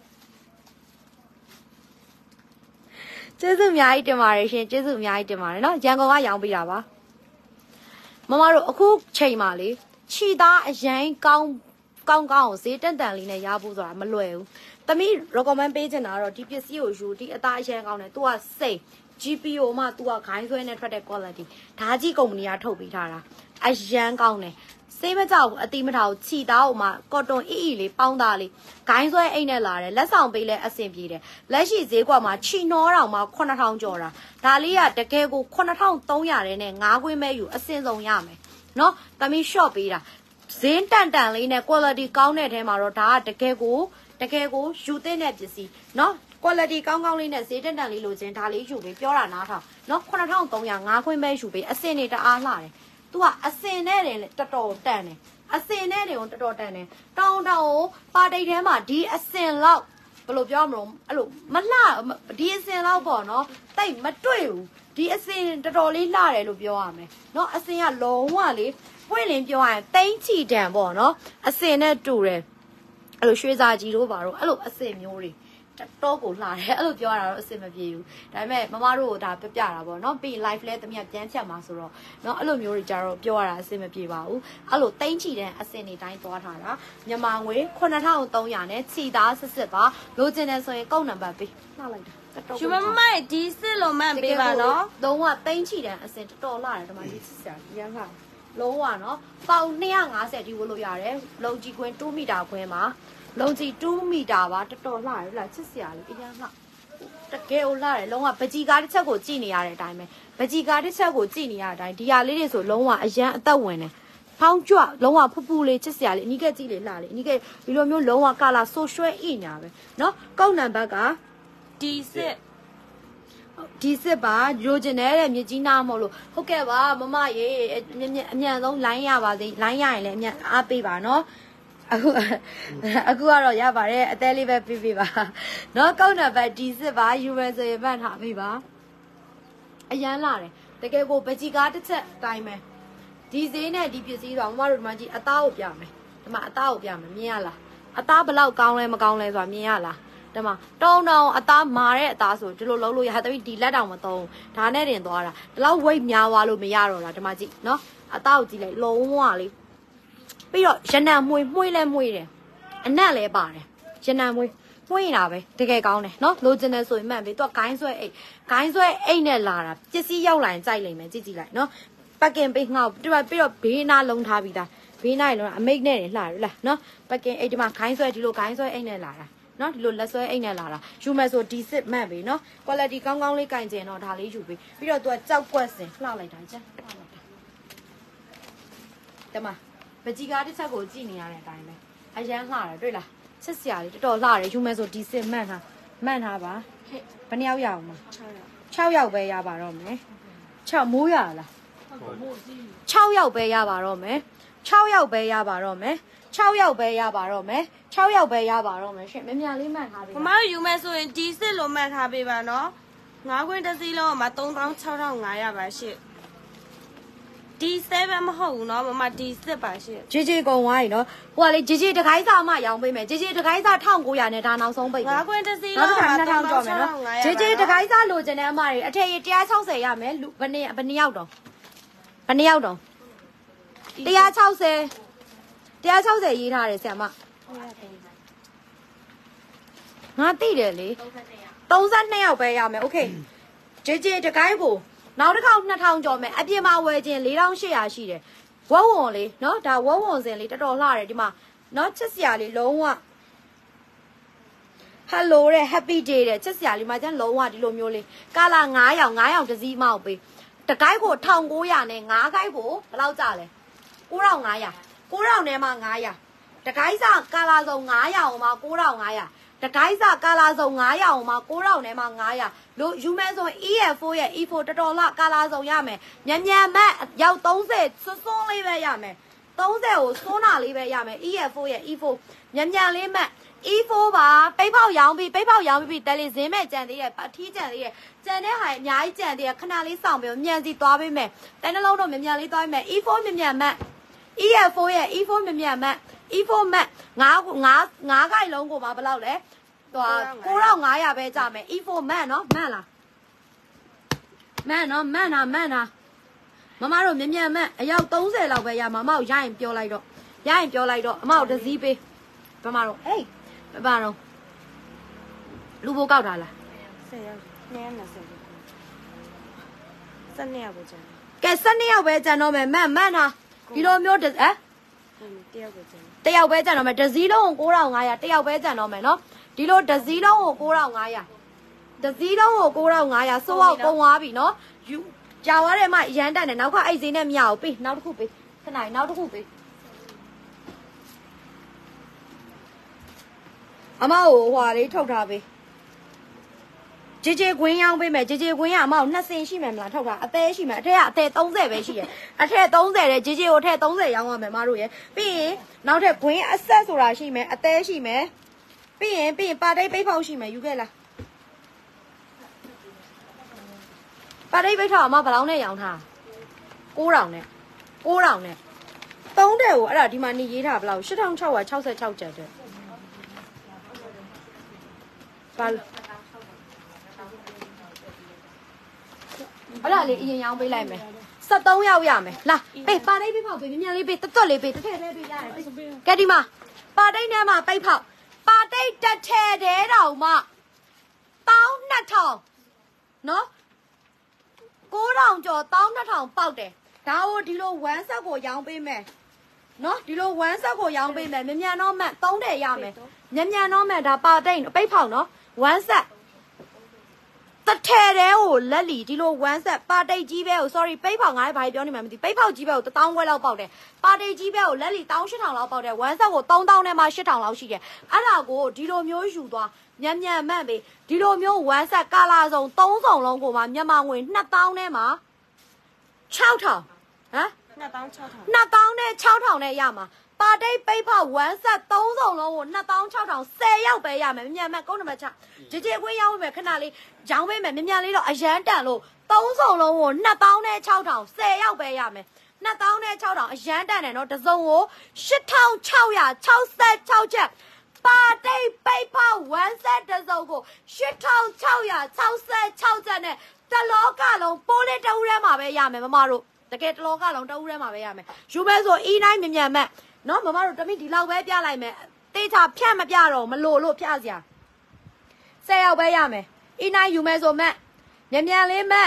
ကျေးဇူးအများကြီးတင်ပါတယ်ရှင်ကျေးဇူးအများကြီးတင်ပါတယ်နော်ရန်ကုန်ကရောင်းပေးတာပါမမတို့အခုချိန်မှာလေခြိသားအရင်ကောင်းကိုဈေးတန်တန်လေးနဲ့ရဖို့ဆိုတာမလွယ်ဘူးသမီး recommend ပေးချင်တာကတော့ဒီပစ္စည်းကိုယူဒီအသားအရင်ကောင်းတယ်သူကစိတ် GPO မှသူကခိုင်းဆွဲနဲ့ထွက်တဲ့ quality ဒါကြီးကုမ္ပဏီကထုတ်ပေးထားတာအရန်ကောင်းတယ်စေးမကြောက်ဘူးအတိမထားဘူးခြိသားကိုမှကော်တွန်အီလေးပေါင်းသားလေးဂိုင်းဆွဲအိတ်နဲ့လာတယ်လက်ဆောင်ပေးလဲအဆင်ပြေတယ်လက်ရှိဈေးကွက်မှာခြိနှောတောင်မှ9000ကျော်တာဒါလေးကတကယ်ကို9300နဲ့5ခွင်းပဲယူအစင်ဆုံးရမယ်နော်သမီး shop ပေးတာဈေးတန်လေးနဲ့ quality ကောင်းတဲ့ထဲမှာတော့ဒါကတကယ်ကိုယူသင့်တဲ့ပစ္စည်းနော် quality ကောင်းလေးနဲ့ဈေးတန်လေးလိုချင်ဒါလေးယူပေးပြောတာနားထောင်နော်9300 5ခွင်းပဲယူပေးအစင်တွေတအားလှတယ်သူကအစင်နဲ့တယ်တော်တော်တန်တယ်အစင်နဲ့တယ်ကိုတော်တော်တန်တယ်တောင်းကိုပါတိတ်ထဲမှာဒီအစင်လောက်ဘယ်လိုပြောမလို့အဲ့လိုမလှဒီအစင်လောက်ပေါ့နော်တိတ်မတွေ့ဘူးဒီအစင်တော်တော်လေးလှတယ်လို့ပြောရမယ်နော်အစင်ကလုံးဝလေပွင့်လင်းပြောရရင်တိန်းချီတန်ပေါ့နော်အစင်နဲ့တူတယ်အဲ့လိုရွှေစာကြီးတို့ပါတော့အဲ့လိုအစင်မျိုးတွေတော့ကိုလှတယ်အဲ့လိုပြောရတာတော့အဆင်မပြေဘူးဒါပေမဲ့မမတို့ဒါပြတာပေါ့နော်ပြီး live လဲတမီးပြန်ချက်မှာဆိုတော့နော်အဲ့လိုမျိုးတွေကြတော့ပြောရတာအဆင်မပြေပါဘူးအဲ့လိုတိန်းချီတဲ့အဆင်တွေတိုင်းသွားထားတာမြန်မာငွေ9300နဲ့ခြိသားစစ်ပါလိုချင်တယ်ဆိုရင်ကုတ်နံပါတ်ပေးလှလိုက်တာယူမမဒီစစ်လို့မှန်ပေးပါနော်လုံးဝတိန်းချီတဲ့အဆင်တော်တော်လှတယ်ဒီမှာဒီစစ်စရာရမ်းလှလုံးဝနော်ပေါင်250ဒီဝလို့ရတယ်လုံကြီးခွင်း2မီတာခွင်းမှာလုံကြီး2မီတာပါတော်တော်လှတယ်လားချစ်စရာလေးအရင်ကတကယ်ကိုလှတယ်လုံးဝပကြီးကားတစ်ချက်ကိုကြည့်နေရတဲ့အတိုင်းပဲပကြီးကားတစ်ချက်ကိုကြည့်နေရတဲ့အတိုင်းဒီဟာလေးတွေဆိုလုံးဝအရန်အသက်ဝင်တယ်ဖောင်းကြွလုံးဝဖူးဖူးလေးချစ်စရာလေးအနီးကကြည့်လေလှလေအနီးကဒီလိုမျိုးလုံးဝကာလာဆိုရွှဲအိညာပဲနော်ကုတ်နံပါတ်ကဒီစစ်ပါရိုချင်တဲ့မြကြီးနားမဟုတ်လို့ဟုတ်ကဲ့ပါမမရေအမြန်ဆုံးလိုင်းရပါသေးလိုင်းရရင်လည်းအမြန်အားပေးပါနော်အခုကတော့ရပါတယ်အသေးလေးပဲပြပါနော်ကောက်နံပါတ်ဒီစစ်ပါယူမယ်ဆိုရင်မှတ်ထားပေးပါအရန်လာတယ်တကယ်ကိုပကြီးကားတစ်ချက်တိုင်းပဲဒီဈေးနဲ့ဒီပစ္စည်းတော့မမတို့ဒီမှာကြည့်အသားကိုပြမယ်ဒီမှာအသားကိုပြမယ်မြင်ရလားအသားဘလောက်ကောင်းလဲမကောင်းလဲဆိုတာမြင်ရလားတမတောင်းအသားမာတဲ့အသားဆိုဒီလိုလုံးလို့ရတပိဒီလက်တောင်မသုံးဒါနဲ့တင်သွားတာဒီလောက်ဝိတ်များသွားလို့မရတော့တာဒီမှာကြည့်နော်အသားကိုကြည့်လိုက်လုံးဝလေးပြီးတော့ရနံမွေလဲမွေတယ်အနက်လဲပါတယ်ရနံမွေတာပဲတကယ်ကောင်းတယ်နော်လိုချင်တယ်ဆိုရင်မှန်ပြီသူကဂိုင်းဆွဲအိတ်နဲ့လာတာပစ္စည်းရောက်လာရင်ကြိုက်လိမ့်မယ်ကြည့်လိုက်နော်ပတ်ကင်ပိတ်ငှောက်ပြီးတော့ဘေးနားလုံးထားပြီးသားဘေးနားရင်လုံးအမိတ်နဲ့လှရလားနော်ပတ်ကင်အိတ်ဒီမှာဂိုင်းဆွဲဒီလိုဂိုင်းဆွဲအိတ်နဲ့လာတာနော်ဒီလိုလက်ဆွဲအိတ်နဲ့လာတာယူမယ်ဆိုဒီစစ်မှန်ပြီနော် quality ကောင်းကောင်းလေးကင်ကျင်တော့ဒါလေးယူပြီပြီးတော့သူကကြောက်ကွက်စင်လှလိုက်တာကျန်လှလိုက်တာတမပကြီးကားတစ်ချက်ကိုကြည့်နေရတဲ့အတိုင်းပဲအရန်လှတယ်တွေ့လားဆက်စရာလေးတော်တော်လှတယ်ယူမယ်ဆိုဒီစစ်မှန်ထားပါဘယ်နှယောက်ရအောင်မ6ယောက်ပဲရပါတော့မယ်6မိုးရလား6ယောက်ပဲရပါတော့မယ်6ယောက်ပဲရပါတော့မယ်6ယောက်ပဲရပါတော့မယ်6ယောက်ပဲရပါတော့မယ်ရှင်မြန်လေးမှတ်ထားပေးမမတို့ယူမယ်ဆိုရင်ဒီစစ်လိုမှတ်ထားပေးပါနော်9ခွင်းတစ်စီးလုံးမှာ36,500ပါရှင့်ဒီ7မဟုတ်ဘူးနော်မမဒီစစ်ပါရှင့်ဂျေဂျေကုံဝိုင်းနော်ဟိုကလေဂျေဂျေတခိုင်းစာမှရောင်းပေးမယ်ဂျေဂျေတခိုင်းစာ1900နဲ့ဒါနောက်ဆုံးပိတ် 9ခွင်းတစ်စီးလုံးမှာ2000ကျော်မယ်နော်ဂျေဂျေတခိုင်းစာလိုချင်တဲ့အမတွေအထည်160ရမယ်လူဘယ်နှစ်ယောက်တော့160ရေးထားတယ်ဆရာမငါသိတယ်လေ32ယောက်ပဲရမယ်โอเคဂျေဂျေတခိုင်းကိုနောက်တစ်ခေါက်2000ကျော်မယ်အပြင်မှာဝယ်ခြင်း4800ရှိတယ်ဝဝွန်လေးเนาะဒါဝဝွန်စင်လေးတော်တော်လှတယ်ဒီမှာเนาะချစ်စရာလေးလုံးဝ hello တဲ့ happy day တဲ့ချစ်စရာလေးမှာကျန်လုံးဝဒီလိုမျိုးလေးကာလာ9ယောက်တစ်စီးမအောင်ပေးတကိုက်ကို1900နဲ့9ကိုက်ကိုဘယ်လောက်ကြလဲ9500နဲ့မှ900တကိုက်စကာလာစုံ900အောင်မှ9500တကိုင်းစာကာလာစုံ900အောင်မှာ9000နဲ့မှ900လို့ယူမဲဆို EF4 ရဲ့ E4 တော်တော်လှကာလာစုံရမယ်မြန်မတ်ရောက်30စွန်းလေးပဲရမယ်30ကိုစွန်းတာလေးပဲရမယ် EF4 ရဲ့ E4 မြန်လေးမတ် E4 ပါပိတ်ပေါက်ရောင်းပြီးတယ်လီဇင်းမဲ့ကြံသေးတယ်အထီးကြံသေးတယ်ကြံတဲ့ဟာအများကြီးကြံသေးတယ်ခဏလေးစောင့်ပြီးမြန်စီသွားပေးမယ်တန်းနှလုံးတော့မြန်လေးသွားပေးမယ် E4 မြန်မတ် EF4 ရဲ့ E4 မြန်မတ် E4 မတ်9ခိုင်လုံးကိုမှာဘယ်လောက်လဲ9500ပဲကြမယ် E4 မတ်နော်မတ်လားမတ်နော်မတ်နာမမတို့မြန်မတ်အယောက်30လောက်ပဲရမမတို့ရရင်ပြောလိုက်တော့အမတို့တစည်းပေးမမတို့ဟေးမတော့လူဘိုးကောက်တာလား 10ယောက်220စနေရပါကြကဲ12ယောက်ပဲကြံတော့မယ်မတ်နာဒီလိုမျိုးတယောက်ပဲကြံတော့မယ်တစည်းလုံးကို9500တယောက်ပဲကြံတော့မယ်နော်ဒီလိုတစည်းလုံးကို9500စိုးအောင်ကုန်သွားပြီနော်ယူကြာသွားတယ်မှရမ်းတန်တယ်နောက်ကအိတ်စင်းနဲ့မရဘူးပေးနောက်တစ်ခုပေးခဏနောက်တစ်ခုပေးအမကိုဟွာလေးထုတ်ထားပေးဂျေဂျေကွင်းရောင်းပေးမယ်ဂျေဂျေကွင်းကအမကို2စင်ရှိမယ်မလားထုတ်ထားအသေးရှိမယ်အထက်ကအသေး30ပဲရှိရအထက်30တဲ့ဂျေဂျေကိုထက်30ရောင်းရမယ်မတို့ရပြီးရင်နောက်ထပ်ကွင်းအဆက်ဆိုတာရှိမယ်အသေးရှိမယ်ပြီးရင်ပါတိတ်ပိတ်ဖောက်ရှိမယ်ယူခဲ့လားပါတိတ်ပိတ်ဖောက်အမဘယ်လောက်နဲ့ရောင်းထား9000နဲ့3တဲ့ကိုအဲ့ဒါဒီမှာနေရေးထားဘယ်လောက်8666ကျပ်တဲ့ပါအဲ့ဒါလေးအရင်ရောင်းပေးလိုက်မယ်73ယောက်ရမယ်လာပေးပါတိတ်ပိတ်ဖောက်ပေးမြန်လေးပေးတွတ်လေးပေးတစ်ထည့်လေးပေးရတယ်ကဲဒီမှာပါတိတ်ထဲမှာပိတ်ဖောက်ပါတိတ်တစ်ထည့်တဲတောင်မှ12000နော်9000ကျော်12000ပေါက်တယ်ဒါကိုဒီလို1ဆက်ကိုရောင်းပေးမယ်နော်ဒီလို1ဆက်ကိုရောင်းပေးမယ်မြန်တော့မှ3တယ်ရမယ်မြန်တော့မှဒါပါတိတ်ပိတ်ဖောက်နော်1ဆက်တစ်ထည့်တဲကိုလက်လီဒီလို1ဆက်ပါတိတ်ကြီးပဲကို sorry ပိတ်ဖောက်ငါလည်းဘာပြောနေမှမသိပိတ်ဖောက်ကြီးပဲကို1000ခွဲလောက်ပေါက်တယ်ပါတိတ်ကြီးပဲကိုလက်လီ18000လောက်ပေါက်တယ်1ဆက်ကို3000နဲ့မှ8000လောက်ရှိတယ်အဲ့ဒါကိုဒီလိုမျိုးယူသွားမြန်မှန်ပေးဒီလိုမျိုး1ဆက်ကာလာစုံ3စုံလုံးကိုမှမြန်မာငွေ2000နဲ့မှ6000ဟမ်2000နဲ့6000နဲ့ရမှာပါတိတ်ပိတ်ဖောက်1ဆက်3စုံလုံးကို206000 10ယောက်ပဲရမယ်မြန်မှန်ကုန်းနံပါတ်6ဂျေဂျေခွေးရောင်းမယ်ခဏလေးရောင်းပေးမယ်မြန်လေးတော့အရန်တန်လို့3စုံလုံးကို206000 10ယောက်ပဲရမယ်206000အရန်တန်တယ်နော်တစ်စုံကို8666ချက်ပါတိတ်ပိတ်ဖောက်ဝမ်းဆက်တစုံကို8666ကျပ်နဲ့တလောကလုံးပိုးလေးတဦးထဲမှာပဲရမယ်မမတို့တကယ်တလောကလုံးတဦးထဲမှာပဲရမယ်ယူမဲဆို E9 မြန်မက်နော်မမတို့တမိဒီလောက်ပဲပြလိုက်မယ်တေးချဖြတ်မပြတော့မလို့ဖြတ်စရာ10ယောက်ပဲရမယ် E9 ယူမဲဆိုမက်မြန်လေးမက်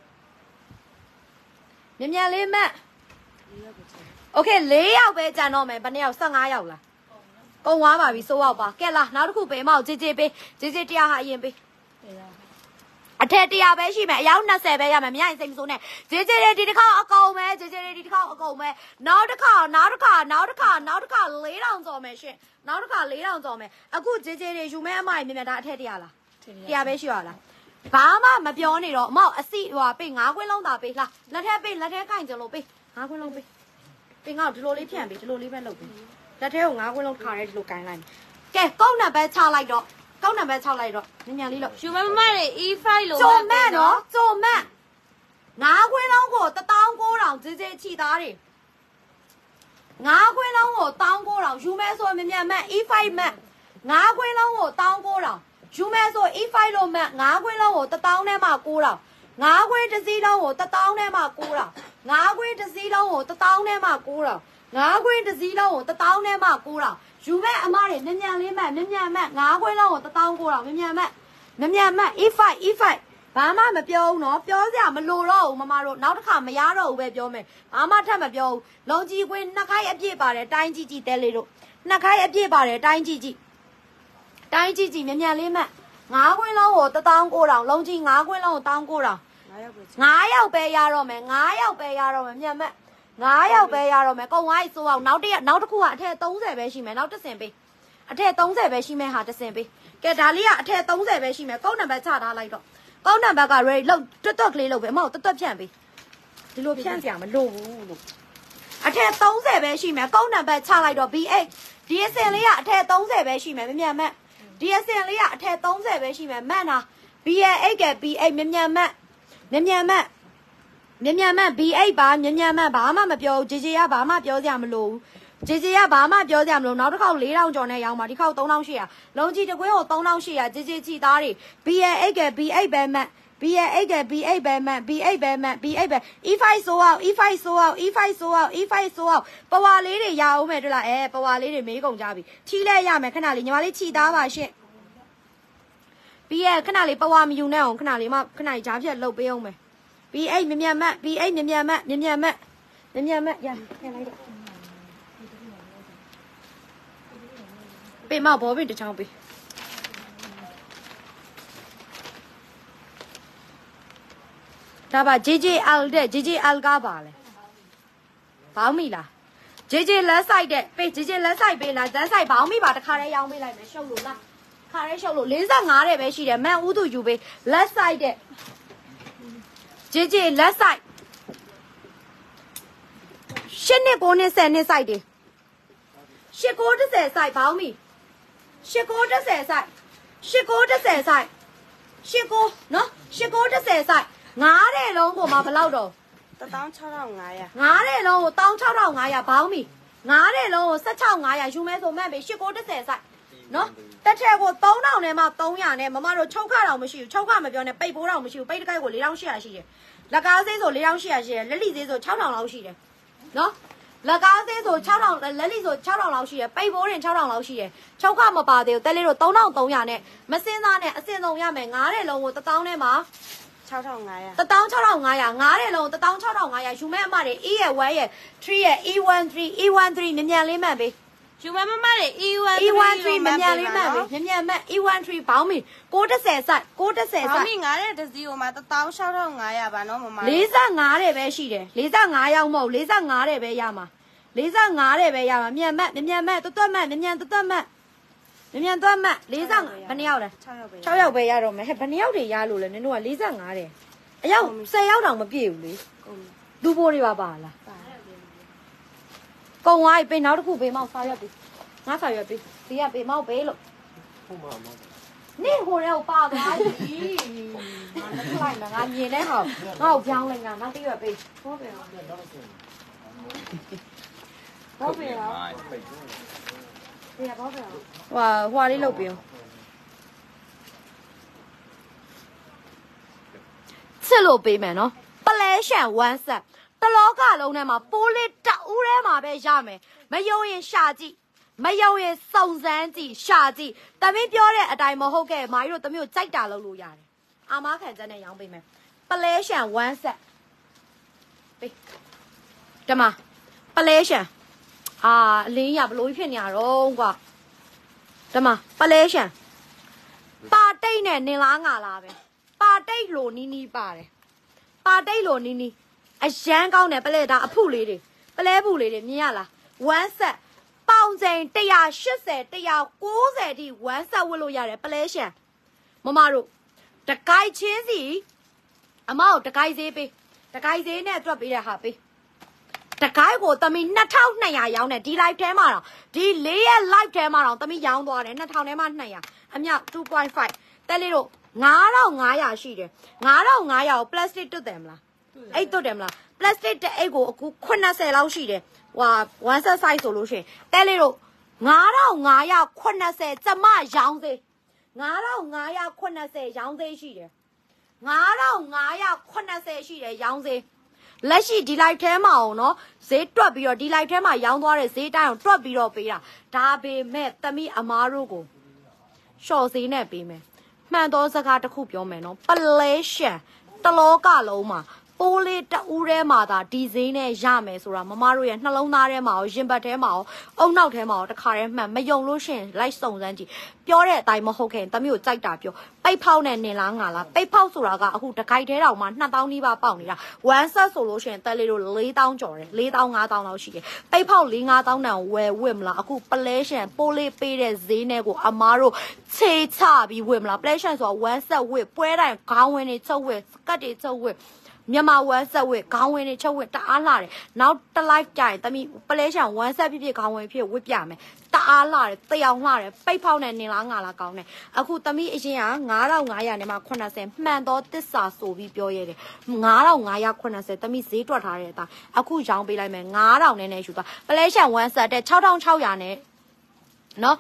မြန်လေးမက်โอเค4ယောက်ပဲကြံတော့မယ်ဘယ်နှစ်ယောက်15ယောက်လားကုန်သွားပါပြီစိုးရောက်ပါကဲလားနောက်တစ်ခုပေးမအောင်ကြေပေးကြေတရားဟာအရင်ပေးအထက်တရားပဲရှိမယ်အယောက်20ပဲရမယ်မရရင်စိတ်မဆိုးနဲ့ကြေဒီတစ်ခါအကုန်ပဲကြေဒီတစ်ခါအကုန်ပဲနောက်တစ်ခါ4000ကျော်မယ်ရှင်နောက်တစ်ခါ4000ကျော်မယ်အခုကြေတွေယူမဲအမကြီးမြင်တာအထက်တရားလားတရားပဲရှိရလားဘာမှမပြောနေတော့အမောက်အစီဟွာပေး9ခွင်းလုံးသာပေးလားလက်ထက်ပေးလက်ထက်ခိုင်ကြလို့ပေး9ခွင်းလုံးပေးပေးငါ့ကိုဒီလိုလေးဖြန့်ပေးဒီလိုလေးပဲလုပ်ပေးလက်ထဲကို9ခွင်းလုံးခါရဲဒီလိုကိုင်းလိုက်ကဲကောက်နံပါတ်6လိုက်တော့မြန်လေးလို့ယူမမတွေ E5 လို့ကြုံမက်နော်ကြုံမက်9ခွင်းလုံးကို19000ကြေချီသားတွေ9ခွင်းလုံးကို19000ယူမဲဆိုမြန်မက် E5 မက်9ခွင်းလုံးကို19000ယူမဲဆို E5 လို့မက်9ခွင်းလုံးကို1000နဲ့မှ9000 9ခွင်းတစ်စီးလုံးကို1000နဲ့မှ9000 9ခွင်းတစ်စီးလုံးကို1000နဲ့မှ9000 9ခွင်းတစ်စီးလုံးကို1000နဲ့မှ9000ယူမဲ့အမတွေမြန်လေးမက်9ခွင်းလုံးကို1000မြန်မက် E5 ဘာမှမပြောဘူးနော်ပြောစရာမလိုတော့ဘူးမမတို့နောက်တစ်ခါမရတော့ဘူးပဲပြောမယ်ဘာမှထပ်မပြောဘူးလုံကြီးခွင်းနှစ်ခိုင်းအပြည့်ပါတယ်တိုင်းကြီးတဲလေးတို့နှစ်ခိုင်းအပြည့်ပါတယ်တိုင်းကြီးမြန်လေးမက်9ခွင်းလုံးကို1000လုံကြီး9ခွင်းလုံးကို1000 9ယောက်ပဲရတော့မယ်မြန်မက်9ယောက်ပဲရတော့မယ်ကုန်ဝိုင်းစိုးအောင်နောက်တစ်ခုကအထက်30ပဲရှိမယ်နောက်တစ်ဆင်ပေးအထက်30ပဲရှိမယ်ဟာတစ်ဆင်ပေးကဲဒါလေးကအထက်30ပဲရှိမယ်ကုန်းနံပါတ်ချထားလိုက်တော့ကုန်းနံပါတ်က ready လောက်တွတ်ကလေးလောက်ပဲအမဟုတ်တွတ်ဖြန့်ပေးဒီလိုဖြန့်စရာမလိုဘူးလို့အထက်30ပဲရှိမယ်ကုန်းနံပါတ်ချလိုက်တော့ B8 ဒီအစင်လေးကအထက်30ပဲရှိမယ်မြန်မက်ဒီအစင်လေးကအထက်30ပဲရှိမယ်မက်နာ B8 က B8 မြန်မက် B8 ပါမြန်မက်ဘာမှမပြောဘူးဂျေကဘာမှပြောစရာမလိုဘူးဂျေကဘာမှပြောစရာမလိုနောက်တစ်ခေါက်4000ကျော်နဲ့ရောင်းပါဒီခေါက်3800လုံးကြီးတကွင်းကို3800ဂျေချီသားတွေ B8 က B8 ပဲမက် B8 ပဲမက် B8 ပဲ E5 ဆိုအောင် ပဝါလေးတွေရအောင်မယ်တွေ့လားပဝါလေးတွေမေးကုန်ကြပြီထီးလဲရမယ်ခဏလေးညီမလေးခြီသားပါရှင့်ပြီးရခဏလေးပဝါမယူနဲ့အောင်ခဏလေးမခဏလေးကြားဖြတ်လှုပ်ပေးအောင်မယ် B8 မြန်မက်ရရလိုက်တော့ပေးမဘောပင်တစ်ချောင်းပေးဒါပါ JJL တဲ့ JJL ကပါလဲဘောင်းမိလား JJ လက်ဆိုင်တဲ့ပေး JJ လက်ဆိုင်ပေးလားဇက်ဆိုင်ဘောင်းမိပါတခါတည်းရောင်းပေးလိုက်မယ်ရှုပ်လို့လားခါရဲရှုပ်လို့45တဲ့ပဲရှိတယ်မန်ဦးသူယူပေးလက်ဆိုင်တဲ့ JJ လက်ဆိုင်ရှစ်နှစ်9နှစ်10နှစ်ဆိုင်တယ်ရှစ်9 10ဆိုင်ဘောင်းမိရှစ်9 10ဆိုင်ရှစ်9 10ဆိုင်ရှစ်9နော်ရှစ်9 10ဆိုင်9တဲ့လုံးကိုမှဘယ်လောက်တော့ 16500 9တဲ့လုံးကို16500ဘောင်းမိ9တဲ့လုံးကို16500ယူမဲဆိုမှတ်ပြီရှစ်9 10ဆိုင်နော်တက်ထက်ကို3000နဲ့မှ300နဲ့မမတို့ချုပ်ခတောင်မရှိဘူးချုပ်ခမပြောနဲ့ပိတ်ပိုးတောင်မရှိဘူးပိတ်တကိုက်ကို4800ရှိတယ်လက်ကားသေးဆို4800ရှိတယ်လက်လီသေးဆို6000လောက်ရှိတယ်နော်လက်ကားသေးဆို6000လက်လီဆို6000လောက်ရှိတယ်ပိတ်ပိုးရင်6000လောက်ရှိတယ်ချုပ်ခမပါသေးဘူးတက်လေးတို့3300နဲ့မစင်းသားနဲ့အစင်ဆုံးရမယ်9တဲ့လုံးကို1000နဲ့မှ 6500 16500 9တဲ့လုံး16500ယူမဲ့အမတွေ E ရဲ့1ရဲ့3ရဲ့ E13 မြန်လေးမှန်ပေးယူမမတွေ E13 မြန်လေးမှန်ပေးမြန်မှန် E13 ဘောင်းမီ630ဆိုင်630ဆိုင်ဘောင်းမီ9တဲ့တစ်စီးကိုမှ16500ပါနော်မမ 45တဲ့ပဲရှိတယ်45ရောက်မဟုတ်45တဲ့ပဲရမှာ45တဲ့ပဲရမှာမြန်မှန်တွတ်မှတ်မြန်တွတ်မှတ်မြန်သွားမှတ်45ဘယ်နှစ်ယောက်လဲ6ယောက်ပဲရတော့မယ်ဟဲ့ဘယ်နှစ်ယောက်တွေရလို့လဲနင်တို့က45တယ်အယောက်10ယောက်တောင်မပြည့်ဘူးလေလူပိုးတွေပါလားကုံဝိုင်းပေးနောက်တစ်ခုပေးမောက်စားရွက်ပေးငါစားရွက်ပေးဒီကပေးမောက်ပေးလို့ဟုတ်ပါမောက်နင်ဟိုထဲကိုပါသွားပြီငါလက်လိုက်မှာငါမြင်တဲ့ဟောငါ့ကိုပြောင်းလိုက်ငါနောက်တစ်ရွက်ပေးဟုတ်တယ်ဟုတ်ပြီလား话你路边。这路边面喏，不来上完事，到老家路呢嘛，玻璃罩来嘛别下面，没有人下季，没有人送山季下季，但没表嘞，但冇好嘅，买肉都没有再大路呀。阿妈看真的样边面，不来上完事，对，干嘛？不来上。啊，你也不路一片伢肉瓜，怎么？不来上，把对呢，你哪个啦呗？把对路你把嘞，把对路你，哎，香港呢不来打铺里的，不来铺里的你呀啦，完事，保证对呀，10岁对呀，9岁的完事我路呀嘞不来上，妈妈肉，这该钱是，阿妈这该谁呗？这该谁呢？做别的哈呗？这该个他们那套那样呢？第来天嘛了，第来天嘛了，他们养多的那套那嘛那样，俺们要2.5，但是咯，5呀是的，5呀 plastic 都得啦，哎都得啦 ，plastic 的哎个困难些老是的，哇，完事晒做路线，但是咯，5呀困难些怎么养的？5呀困难些养的是的，5呀困难些是的养的。那是第来天嘛喏，谁抓比了第来天嘛养多的谁当抓比了比啦，大伯妹他们阿妈如果，小谁呢比妹，蛮多这个的股票没喏，不来些，得老家路嘛，玻璃的污染嘛的，地震呢下面说了，妈妈如也那老拿人嘛，人不天嘛，欧闹天嘛，这客人们没用路线来送人去，表嘞大么好看，他们有再大表，被跑呢你啷个啦，被跑说了个，胡的开天了嘛，那到你把包你啦，晚上说路线带来了2档角的，2档5档老些的，被跑2档呢，为么啦？胡不来线玻璃杯的人那个阿妈如，车差比为么啦？不来线说晚上为不然港湾的周围，各地周围。မြန်မာဝန်ဆက်ဝဲခေါင်းဝင်နဲ့ချုပ်ဝဲတအားလာတယ်နောက်တစ်လိုက်ကြရင်တမီပလဲရှံဝန်ဆက်ဖြစ်ခေါင်းဝင်ဖြစ်ဝစ်ပြမယ်တအားလာတယ်တယောင်လာတယ်ပိတ်ဖောက်နဲ့နင်လားငါလားကောင်းတယ်အခုတမီအရင်က9500နဲ့မှ80မှန်တော့တစ္ဆာဆိုပြီးပြောရတယ်9580တမီဈေးတွက်ထားတဲ့အတိုင်းအခုရောင်းပေးလိုက်မယ်9000နဲ့နဲ့ယူသွားပလဲရှံဝန်ဆက်တဲ့6600နဲ့နော်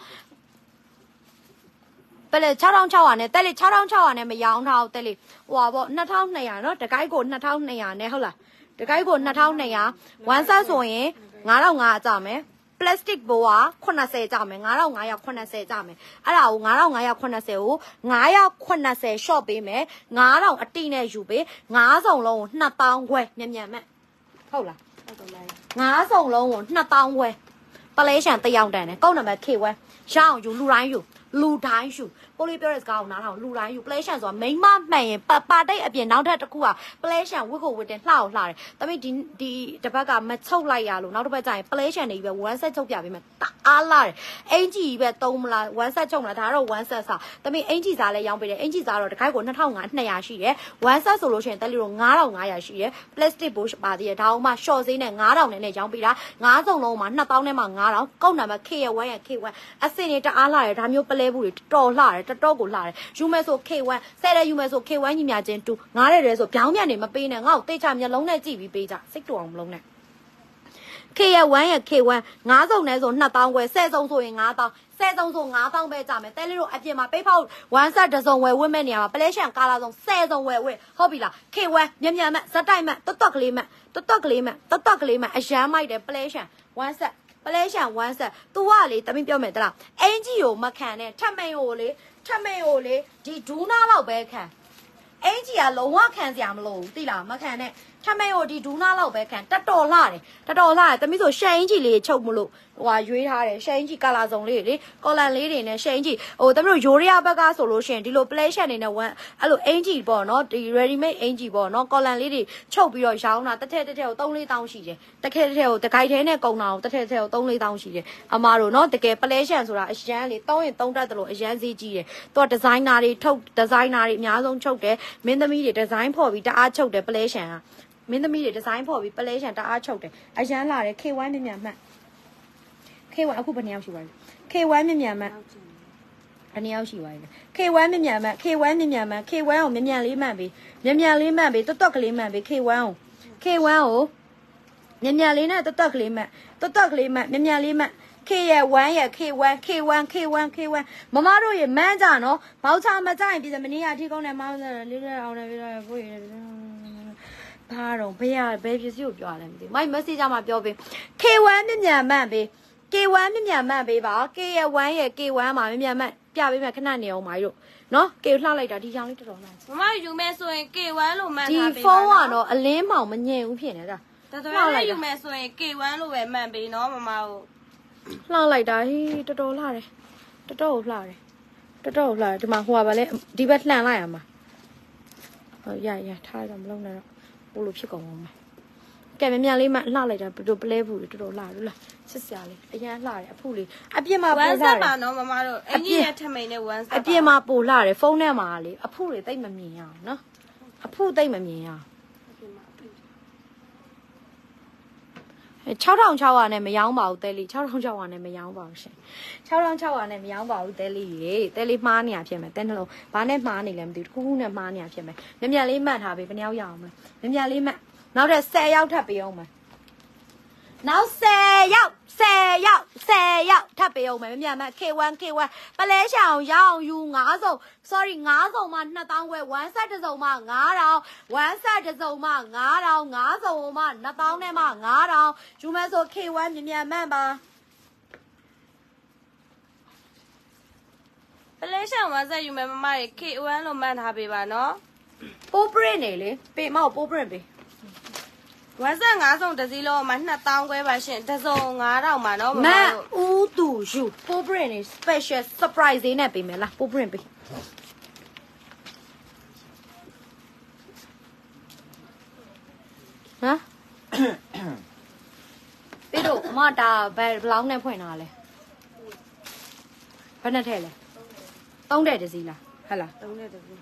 ပလဲ6600နဲ့တက်လေ6600နဲ့မရောင်းထားတက်လေဟိုပါပေါ့2200နော်တကိုက်ကို2200နဲ့ဟုတ်လားတကိုက်ကို2200ဝမ်ဆက်ဆိုရင်9500ကျမယ် plastic ဘောက80ကျမယ်9580ကျမယ်အဲ့ဒါကို9580ကို980 short ပေးမယ်9000အတိနဲ့ယူပေး9စုံလုံးကို2000ခွဲမြန်မဲ့ဟုတ်လား9စုံလုံးကို2000ခွဲပလဲရှံတယောက်တန်တယ်ကောက်နံပါတ် K1 ရအောင်ယူလူတိုင်းယူလူတိုင်းယူပိုလီပြောတဲ့စကားကိုနားထောင်လူတိုင်းယူ play ရှန်ဆိုတာမိမမှန်ရင်ပါတိတ်အပြင်နောက်ထပ်တစ်ခုက play ရှန်ဝစ်ကိုဝစ်တင်လှအောင်လှတယ်။တမိဒီတစ်ပတ်ကမချုပ်လိုက်ရလို့နောက်တစ်ပတ်ကျရင် play ရှန်နေပြီပဲ1 set ချုပ်ပြပေးမယ်။တအားလှတယ်။အင်ကြီးပဲသုံးမလား1 set ချုပ်မလားဒါတော့1 set စာ။တမိအင်ကြီးစားလဲရောင်းပေးတယ်။အင်ကြီးစားတော့တစ်ခိုက်ကို2500ရှိတယ်။1 set ဆိုလို့ရှိရင်တက်လီတော့9500ရှိတယ်။ plastic ဘိုးပါသေးတယ်။ဒါအောင်မှ short ဈေးနဲ့9000နဲ့ရောင်းပေးတာ9စုံလုံးမှာ2000နဲ့မှ9000ကောက်နံပါတ် K1 ရဲ့ K1 အစင်နေတအားလှတယ်ဒါမျိုးပလဲဘူးတွေတော်လှတယ်တော်ကိုလှတယ်ယူမယ်ဆို K1 ဆဲတဲ့ယူမယ်ဆို K1 ညီမြချင်းတူငားတဲ့ရဲဆိုပြောင်းပြန်နေမပေးနဲ့ငါ့ကိုတိတ်ချမျက်လုံးနဲ့ကြည့်ပြီးပေးကြစိတ်တူအောင်မလုံးနဲ့ K1 ရဲ့ K1 9စုံနဲ့ဆို2000ခွဲ10စုံဆိုရင်9000 10စုံဆို9000ပဲကြမယ်တဲလေးတို့အပြင်မှာပိတ်ဖောက်1 set တစ်စုံဝယ်ဝစ်မဲ့နေရမှာပလဲရှန်ကာလာစုံ10စုံဝယ်ဝစ်ဟုတ်ပြီလား K1 မြန်မဲ့စက်တိုက်မဲ့တွတ်ကလေးမဲ့အရန်မိုက်တယ်ပလဲရှန်1 setပလဲရှန်1 set သူကလေတမင်းပြောမယ်တလားအင်ကြီးကိုမခံနဲ့ထမိန်ကိုလေဒီဒူးနာလောက်ပဲခံအင်ကြီးကလုံးဝခံစရာမလိုဘူးသိလားမခံနဲ့ထမိန်ကိုဒီဒူးနာလောက်ပဲခံတော်တော်လှတယ်တမီးဆိုရှယ်အင်ကြီးလေးချုပ်မလို့ဟိုရွေးထားတယ်ရှယ်အင်ကြီးကာလာစုံလေးလေကော်လန်လေးတွေနဲ့ရှယ်အင်ကြီးဟိုတမီးတို့ရိုးရဘက်ကဆိုလို့ရှိရင်ဒီလို play ရှက်နေနဲ့1အဲ့လိုအင်ကြီးပေါ့နော်ဒီ ready made အင်ကြီးပေါ့နော်ကော်လန်လေးတွေချုပ်ပြီးတော့ရောင်းတာတစ်ထက်ကို3-4တောင်းရှိတယ်တစ်ခဲကိုတခိုက်ထဲနဲ့ကုန်တာကိုတစ်ထက်ကို3-4တောင်းရှိတယ်အမားတို့နော်တကယ် play ရှက်ဆိုတာအရန်လေတောင်းရင်3တက်တယ်လို့အရန်ဈေးကြီးတယ်သူကဒီဇိုင်နာတွေထုတ်ဒီဇိုင်နာတွေအများဆုံးချုပ်တယ်မင်းသမီးတွေဒီဇိုင်းဖော်ပြီးတအားချုပ်တယ် play ရှက်ကမင်းသမီးတွေဒီဇိုင်းဖော်ပြီး play ရှက်တအားချုပ်တယ်အရန်လာတယ် K1 မြန်မှတ် K1 အခုဘယ်နှယောက်ရှိပါလဲ K1 မြန်မှတ်ဘယ်နှယောက်ရှိပါလဲ K1 မြန်မှတ် K1 ကိုမြန်လေးမှတ်ပေးတွတ်ကလေးမှတ်ပေး K1 ကိုမြန်မြန်လေးနဲ့တက်ကလေးမှတ်တက်ကလေးမှတ်မြန်မြန်လေးမှတ် K ရဲ့1ရဲ့ K1 မမတို့ရေမန်းကြနော်ဘောက်ချမကြရင်ပြည်မနေ့ကထိကုန်းနဲ့မောင်းတယ်လေးတဲ့အောင်နဲ့ပြတော့ကိုရဘာတော့ဘယ်ပစ္စည်းကိုပြောရလဲမသိဘူးမိုက် message မှာပြောပေး K1 မြန်မှတ်ပေး K1 မြန်မှတ်ပေးပါ K ရဲ့1ရဲ့ K1 မှာမြန်မှတ်ပြပေးမယ်ခဏနေအောင်မိုက်တို့နော် K လှလိုက်တာဒီကြောင်လေးတော်တော်လားမမယူမယ်ဆိုရင် K1 လို့မှတ်ထားပေးပါဒီဖုန်းကတော့အလင်းမောင်မငြိမ်ဘူးဖြစ်နေတာတော်တော်ယူမယ်ဆိုရင် K1 လို့ပဲမှတ်ပေးနော်မမတို့လှလိုက်တာဟေးတော်တော်လှတယ်တော်တော်လှတယ်ဒီမှာဟိုကပါလေဒီဘက်လှန်လိုက်ရမှာဟုတ်ရထားတော့မလုံးနဲ့တော့ဘို့လိုဖြစ်ကုန်အောင်မယ်ကဲမြန်မြန်လေးမှလှလိုက်တာဘယ်လိုပလဲဘူးတော်တော်လှလို့လားစစ်စရာလေးအရန်လှတယ်အဖုလေးအပြစ်မှာပို့လှတယ်ဝမ်းဆက်ပါနော်မမတို့အင်ကြီးနဲ့ထမိန်နဲ့ဝမ်းဆက်အပြစ်မှာပို့လှတယ်ဖုန်းထဲမှာလေအဖုတွေတိတ်မမြင်ရအောင်နော်အဖုတိတ်မမြင်ရအောင်6600နဲ့မရောင်းပါဘူးတဲလီ6600နဲ့မရောင်းပါဘူးရှင်6600နဲ့မရောင်းပါဘူးတဲလီရေတဲလီမှားနေရဖြစ်မယ်တဲနှလုံးဘာနဲ့မှားနေလဲမသိဘူးတစ်ခုခုနဲ့မှားနေရဖြစ်မယ်မြန်မြန်လေးမှတ်ထားပေးဘယ်နှယောက်ရအောင်မလဲမြန်မြန်လေးမှတ်နောက်ထပ်10ယောက်ထပ်ပေးအောင်မယ်နောက်10ယောက်ထပ်ပေးအောင်မယ်မြန်မြန်မှတ် K1 ပလဲရှောင်ရအောင်ယူ9စုံ sorry 9စုံမှ2000ခွဲ1 set တစ်စုံမှ9000 1 set တစ်စုံမှ9000 9စုံမှ2000နဲ့မှ9000ယူမယ်ဆို K1 မြန်မြန်မှတ်ပါပလဲရှောင်ဝမ်းဆက်ယူမယ်မမတွေ K1 လို့မှတ်ထားပေးပါနော်ပိုးပရင့်နေလေပေးမဟုတ်ပိုးပရင့်ပေးဝမ်းဆက်9စုံတစ်စီးလုံးမှာ2000ခွဲပါရှင်တစ်စုံ9000ပါနော်မမဦးသူယူပိုးပရင့်နေ special surprise လေးနဲ့ပေးမယ်လားပိုးပရင့်ပေးဟမ်ပြီးတော့အမတာဘယ်လောက်နဲ့ဖွင့်တာလဲဘယ်နဲ့ထဲလဲ3တဲ့တစီလားဟဟလား 3တဲ့တစီ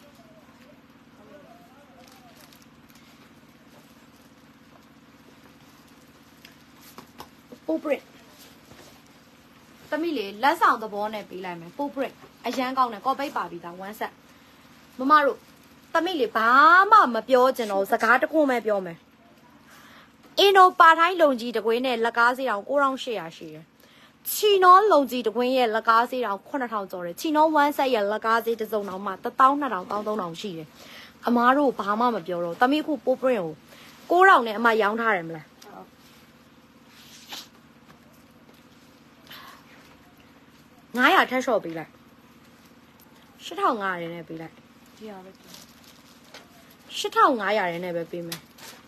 ပိုးပရင့်သမီးလေလက်ဆောင်သဘောနဲ့ပေးလိုက်မယ်ပိုးပရင့်အရန်ကောင်းတယ်ကော်ပိတ်ပါပြီးသား1 set မမတို့သမီးလေဘာမှမပြောချင်တော့စကားတခုမှပြောမယ်အင်းတို့ပါထိုင်းလုံကြီးတကွင်းနဲ့လက်ကားစီတောင်9800ရှိတယ်ချီနောလုံကြီးတကွင်းရဲ့လက်ကားစီတောင်9000ကျော်တယ်ချီနော1 set ရဲ့လက်ကားစီတစ်စုံတောင်မှ12000 13000ရှိတယ်အမားတို့ဘာမှမပြောတော့သမီးခုပိုးပရင့်ကို9000နဲ့အမရောင်းထားတယ်မလား900ထက်လျှော့ပေးလိုက်8500နဲ့ပေးလိုက်ဒီရပဲ 8500နဲ့ပဲပေးမယ်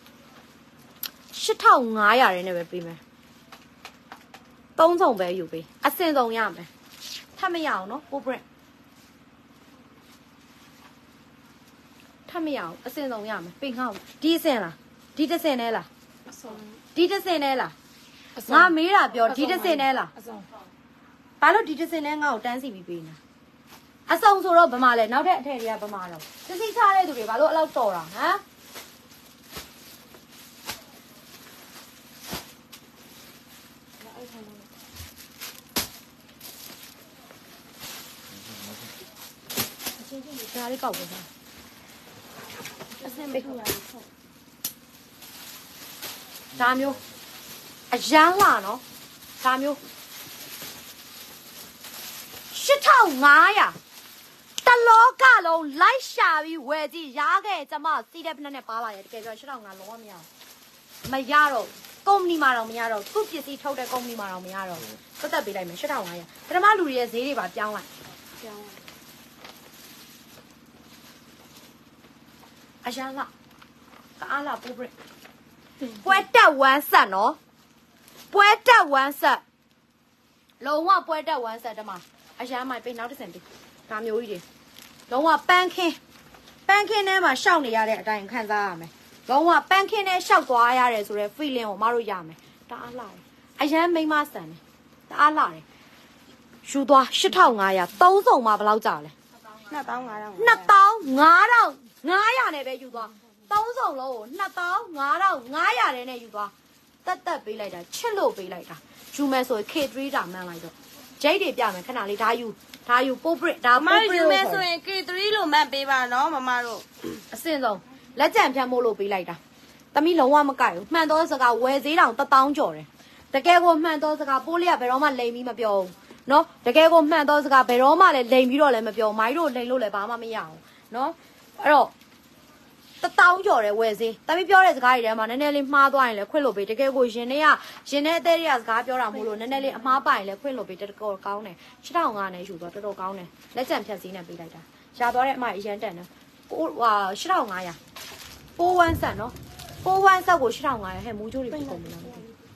8500နဲ့ပဲပေးမယ်3စုံပဲယူပေးအစင်စုံရမယ်ထပ်မရအောင်နော်ပိုးပရင့်ထပ်မရအောင်အစင်စုံရမယ်ပေးငါ့ဒီအစင်လားဒီတစ်စင်နဲ့လားဒီတစ်စင်နဲ့လားငါမေးတာပြောဒီတစ်စင်နဲ့လားဘာလို့ဒီတစ်စင်နဲ့ငါ့ကိုတန်းစီပြီးပေးနေအဆောင်ဆိုတော့ဗမာလဲနောက်ထပ်အထက်တွေကဗမာတော့စစီချတဲ့သူတွေဘာလို့အဲ့လောက်တော်တာဟမ်ဒါလေးကောက်ပါစမ်းအစင်ပေးရအောင်ဒါမျိုးအရန်လာနော်ဒါမျိုး8500တလောကလုံးလိုက်ရှာပြီးဝယ်ကြည့်ရခဲ့ကျမစီးတဲ့ဖက်နဲ့ပါလာရဲ့တကယ်ပြော8500လုံးဝမရအောင်မရတော့ကုမ္ပဏီမှာတော့မရတော့သူ့ပစ္စည်းထုတ်တဲ့ကုမ္ပဏီမှာတော့မရတော့သက်သက်ပေးလိုက်မယ်8500ပထမလူတွေရဲ့ဈေးတွေပါပြောင်းလိုက်အရန်လာအားလာပိုးပြပွဲတက်1 set နော်ပွဲတက်1 set လုံးဝပွဲတက်1 set တမအရန်မိုင်ပေးနောက်တစ်စင်ပေးဒါမျိုးကြီးတွေလုံးဝပန်းခင်းထဲမှာရှောက်နေရတဲ့အတိုင်းခံစားရမယ်လုံးဝပန်းခင်းထဲရှောက်သွားရတယ်ဆိုတော့ feeling ကိုမတို့ရမယ်တအားလာတယ်အရန်မိမဆန်တယ်တအားလာတယ်ယူသွား8500 3စုံမှာဘယ်လောက်ကြာလဲ 2500 2500နဲ့ပဲယူသွား3စုံလုံးကို2500နဲ့ယူသွားတက်ပေးလိုက်တာချစ်လို့ပေးလိုက်တာယူမယ်ဆိုရင် K3 တာမှန်းလိုက်တော့ဂျိတ်တွေပြမယ်ခဏလေးဒါယူပိုးပရစ်ဒါပိုးပရစ်ယူမယ်ဆိုရင် K3 လို့မှတ်ပေးပါနော်မမတို့အစင်ဆုံးလက်ကြံဖြတ်မို့လို့ပေးလိုက်တာသမီးလုံးဝမကြိုက်ဘူးမှန်တော့စကားဝယ်ဈေးတောင်1000ကျော်တယ်တကယ်ကိုမှန်တော့စကားပိုးလေးကဘယ်တော့မှလိမ်ပြီးမပြောဘူးနော်တကယ်ကိုမှန်တော့စကားဘယ်တော့မှလည်းလိမ်ပြီးတော့လည်းမပြောမိုင်းတို့လိမ်လို့လည်းဘာမှမရအောင်နော်အဲ့တော့1000ကျော်တယ်ဝယ်ဈေးသမီးပြောတဲ့စကားတွေထဲမှာနည်းနည်းလေးမှားသွားရင်လည်းခွင့်လို့ပေးတကယ်ကိုရင်ထဲအသေးတွေကစကားပြောတာမို့လို့နည်းနည်းလေးအမှားပိုင်လည်းခွင့်လို့ပေးတကယ်ကောင်းတယ်8500နဲ့ယူသွားတော်တော်ကောင်းတယ်လက်ကျန်ဖြတ်စည်းနဲ့ပေးလိုက်တာရှားသွားတဲ့အမအရန်တန်တယ်8500ပိုးဝမ်းဆက်နော်ပိုးဝမ်းဆက်ကို8500ဟဲ့မူးချိုးတွေပြကုန်ပြီလား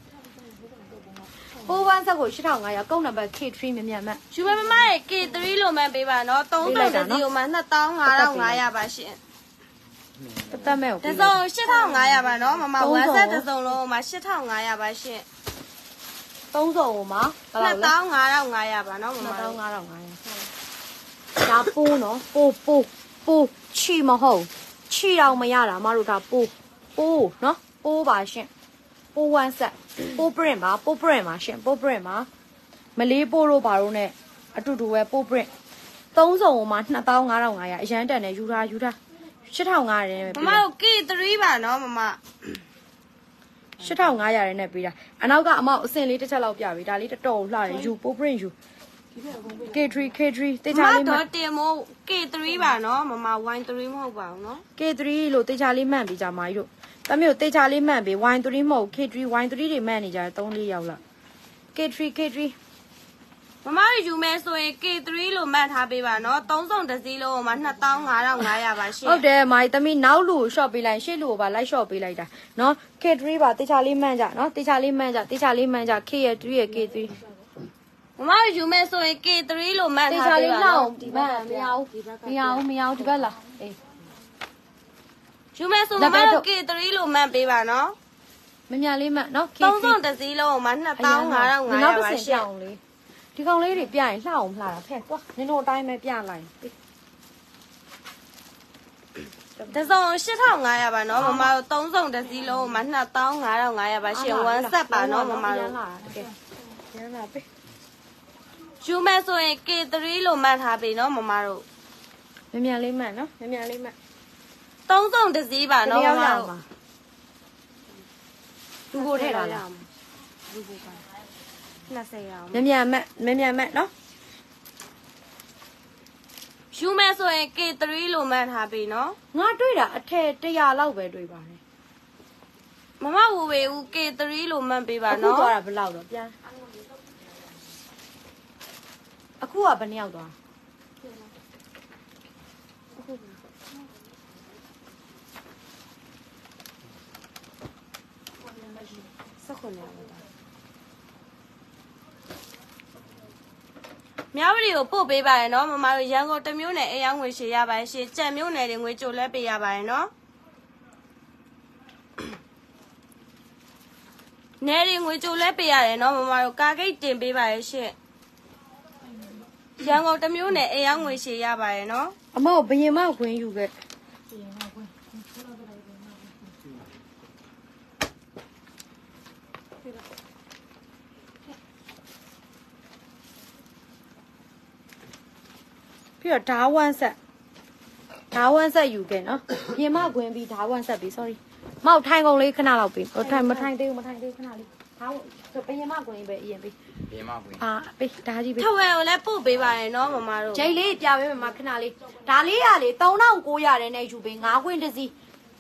ပိုးဝမ်းဆက်ကို8500ကုန်းနံပါတ် K3 မြတ်။ယူမမရဲ့ K3 လို့မှန်ပေးပါနော်3တုံးတစ်စီကိုမှ2500ပါရှင်တသက်မဲ့ကိုတစုံ8500ပါနော်မမဝမ်းဆက်တစုံလုံးမှာ8500ပါရှင် 3စုံကိုမှာ 2500ပါနော်မမ 2500ဒါပိုးနော်ပိုးချီမဟုတ်ချီတော့မရတာမတို့ဒါပိုးနော်ပိုးပါရှင်ပိုးဝမ်းဆက်ပိုးပရင်ပါပိုးပရင်ပါရှင်ပိုးပရင်ပါမလေးပိုးတို့ဘာလို့ ਨੇ အတူတူပဲပိုးပရင်3စုံကိုမှာ2500အရန်တန်နဲ့ယူထား8500နဲ့မမတို့ K3 ပါနော်မမ 8500နဲ့ပေးတာအနောက်ကအမောက်အစင်လေးတစ်ချက်လောက်ပြပြီဒါလေးတော်တော်လှတယ်ယူပိုးပရင်ယူ K3 တေချာလေးမှတ်တင်မို့ K3 ပါနော်မမ Y3 မဟုတ်ပါဘူးနော် K3 လို့တေချာလေးမှန်ပြီးကြမာကြီးတို့တမျိုးတေချာလေးမှန်ပြီး Y3 မဟုတ် K3 Y3 တွေမှန်နေကြတယ်3-4ယောက်လောက် K3 မမယူမယ်ဆိုရင် K3 လို့မှတ်ထားပေးပါနော်3စုံတစ်စီးလုံးမှာ2500ပါရှင်ဟုတ်တယ်မာကြီးသမီးနောက်လူကို short ပေးလိုက်ရှေ့လူကိုပါလိုက် short ပေးလိုက်တာနော် K3 ပါတေချာလေးမှန်ကြနော်တေချာလေးမှန်ကြ K ရဲ့3ရဲ့ K3 မမယူမယ်ဆိုရင် K3 လို့မှတ်ထားပေးပါနော်ဒီဘက်မရဘူးဒီဘက်လာအေးယူမယ်ဆိုမမတို့ K3 လို့မှတ်ပေးပါနော်မမြလေးမှတ်နော် K3 3စုံတစ်စီးလုံးမှာ2500ပါရှင်ဒီကောင်လေးတွေပြရင်လှအောင်လှတာဖဲ့သွားနင်တို့အတိုင်းပဲပြလိုက်တစုံ8500ပါနော်မမတို့3စုံတစ်စီးလုံးမှာ2500ပါရှင်ဝမ်းဆက်ပါနော်မမတို့တကယ်ရမ်းလာပေးယူမယ်ဆိုရင် K3 လို့မှတ်ထားပေးနော်မမတို့မြန်လေးမှတ်နော်မြန်လေးမှတ် 3စုံတစ်စီးပါနော်မမတို့လူကိုထည့်ထားလားလူကိုပါ20ရောမြန်မှတ်နော်ယူမယ်ဆိုရင် K3 လို့မှတ်ထားပေးနော်ငါတွေ့တာအထက်100လောက်ပဲတွေ့ပါတယ်မမဝဝေဦး K3 လို့မှတ်ပေးပါနော်အခုသွားတာဘယ်လောက်တော့ပြန်အခုကဘယ်နှစ်ယောက်သွားမြောက်ရီကိုပို့ပေးပါရနော်မမတို့ရန်ကုန်တမျိုးနယ်အယောင်ငွေရှေရပါရှင်ကြံမျိုးနယ်တွေငွေကြိုလဲပေးရပါရနော်နယ်တွေငွေကြိုလဲပေးရတယ်နော်မမတို့ကာဂိတ်တင်ပေးပါရရှင်ရန်ကုန်တမျိုးနယ်အယောင်ငွေရှေရပါရနော်အမောဘယင်မခွင်းယူခဲ့ပြီးတော့ဓာဝမ်းဆက်ယူခဲ့နော်ပြင်မခွင်းပြီးဓာဝမ်းဆက်ပြီး sorry မောက်ထိုင်ကုန်လေးခဏလောက်ပြီးမထိုင်သေးဘူးခဏလေးဓာဆိုပြင်မခွင်းပဲအရင်ပြီးပြင်မခွင်းပေးဓာကြီးပြီးထဝယ်ကိုလည်းပို့ပေးပါရနော်မမတို့ဂျိတ်လေးပြပေးမမခဏလေးဒါလေးရလေ3900နဲ့ယူပေး5ခွင်းတစ်စီး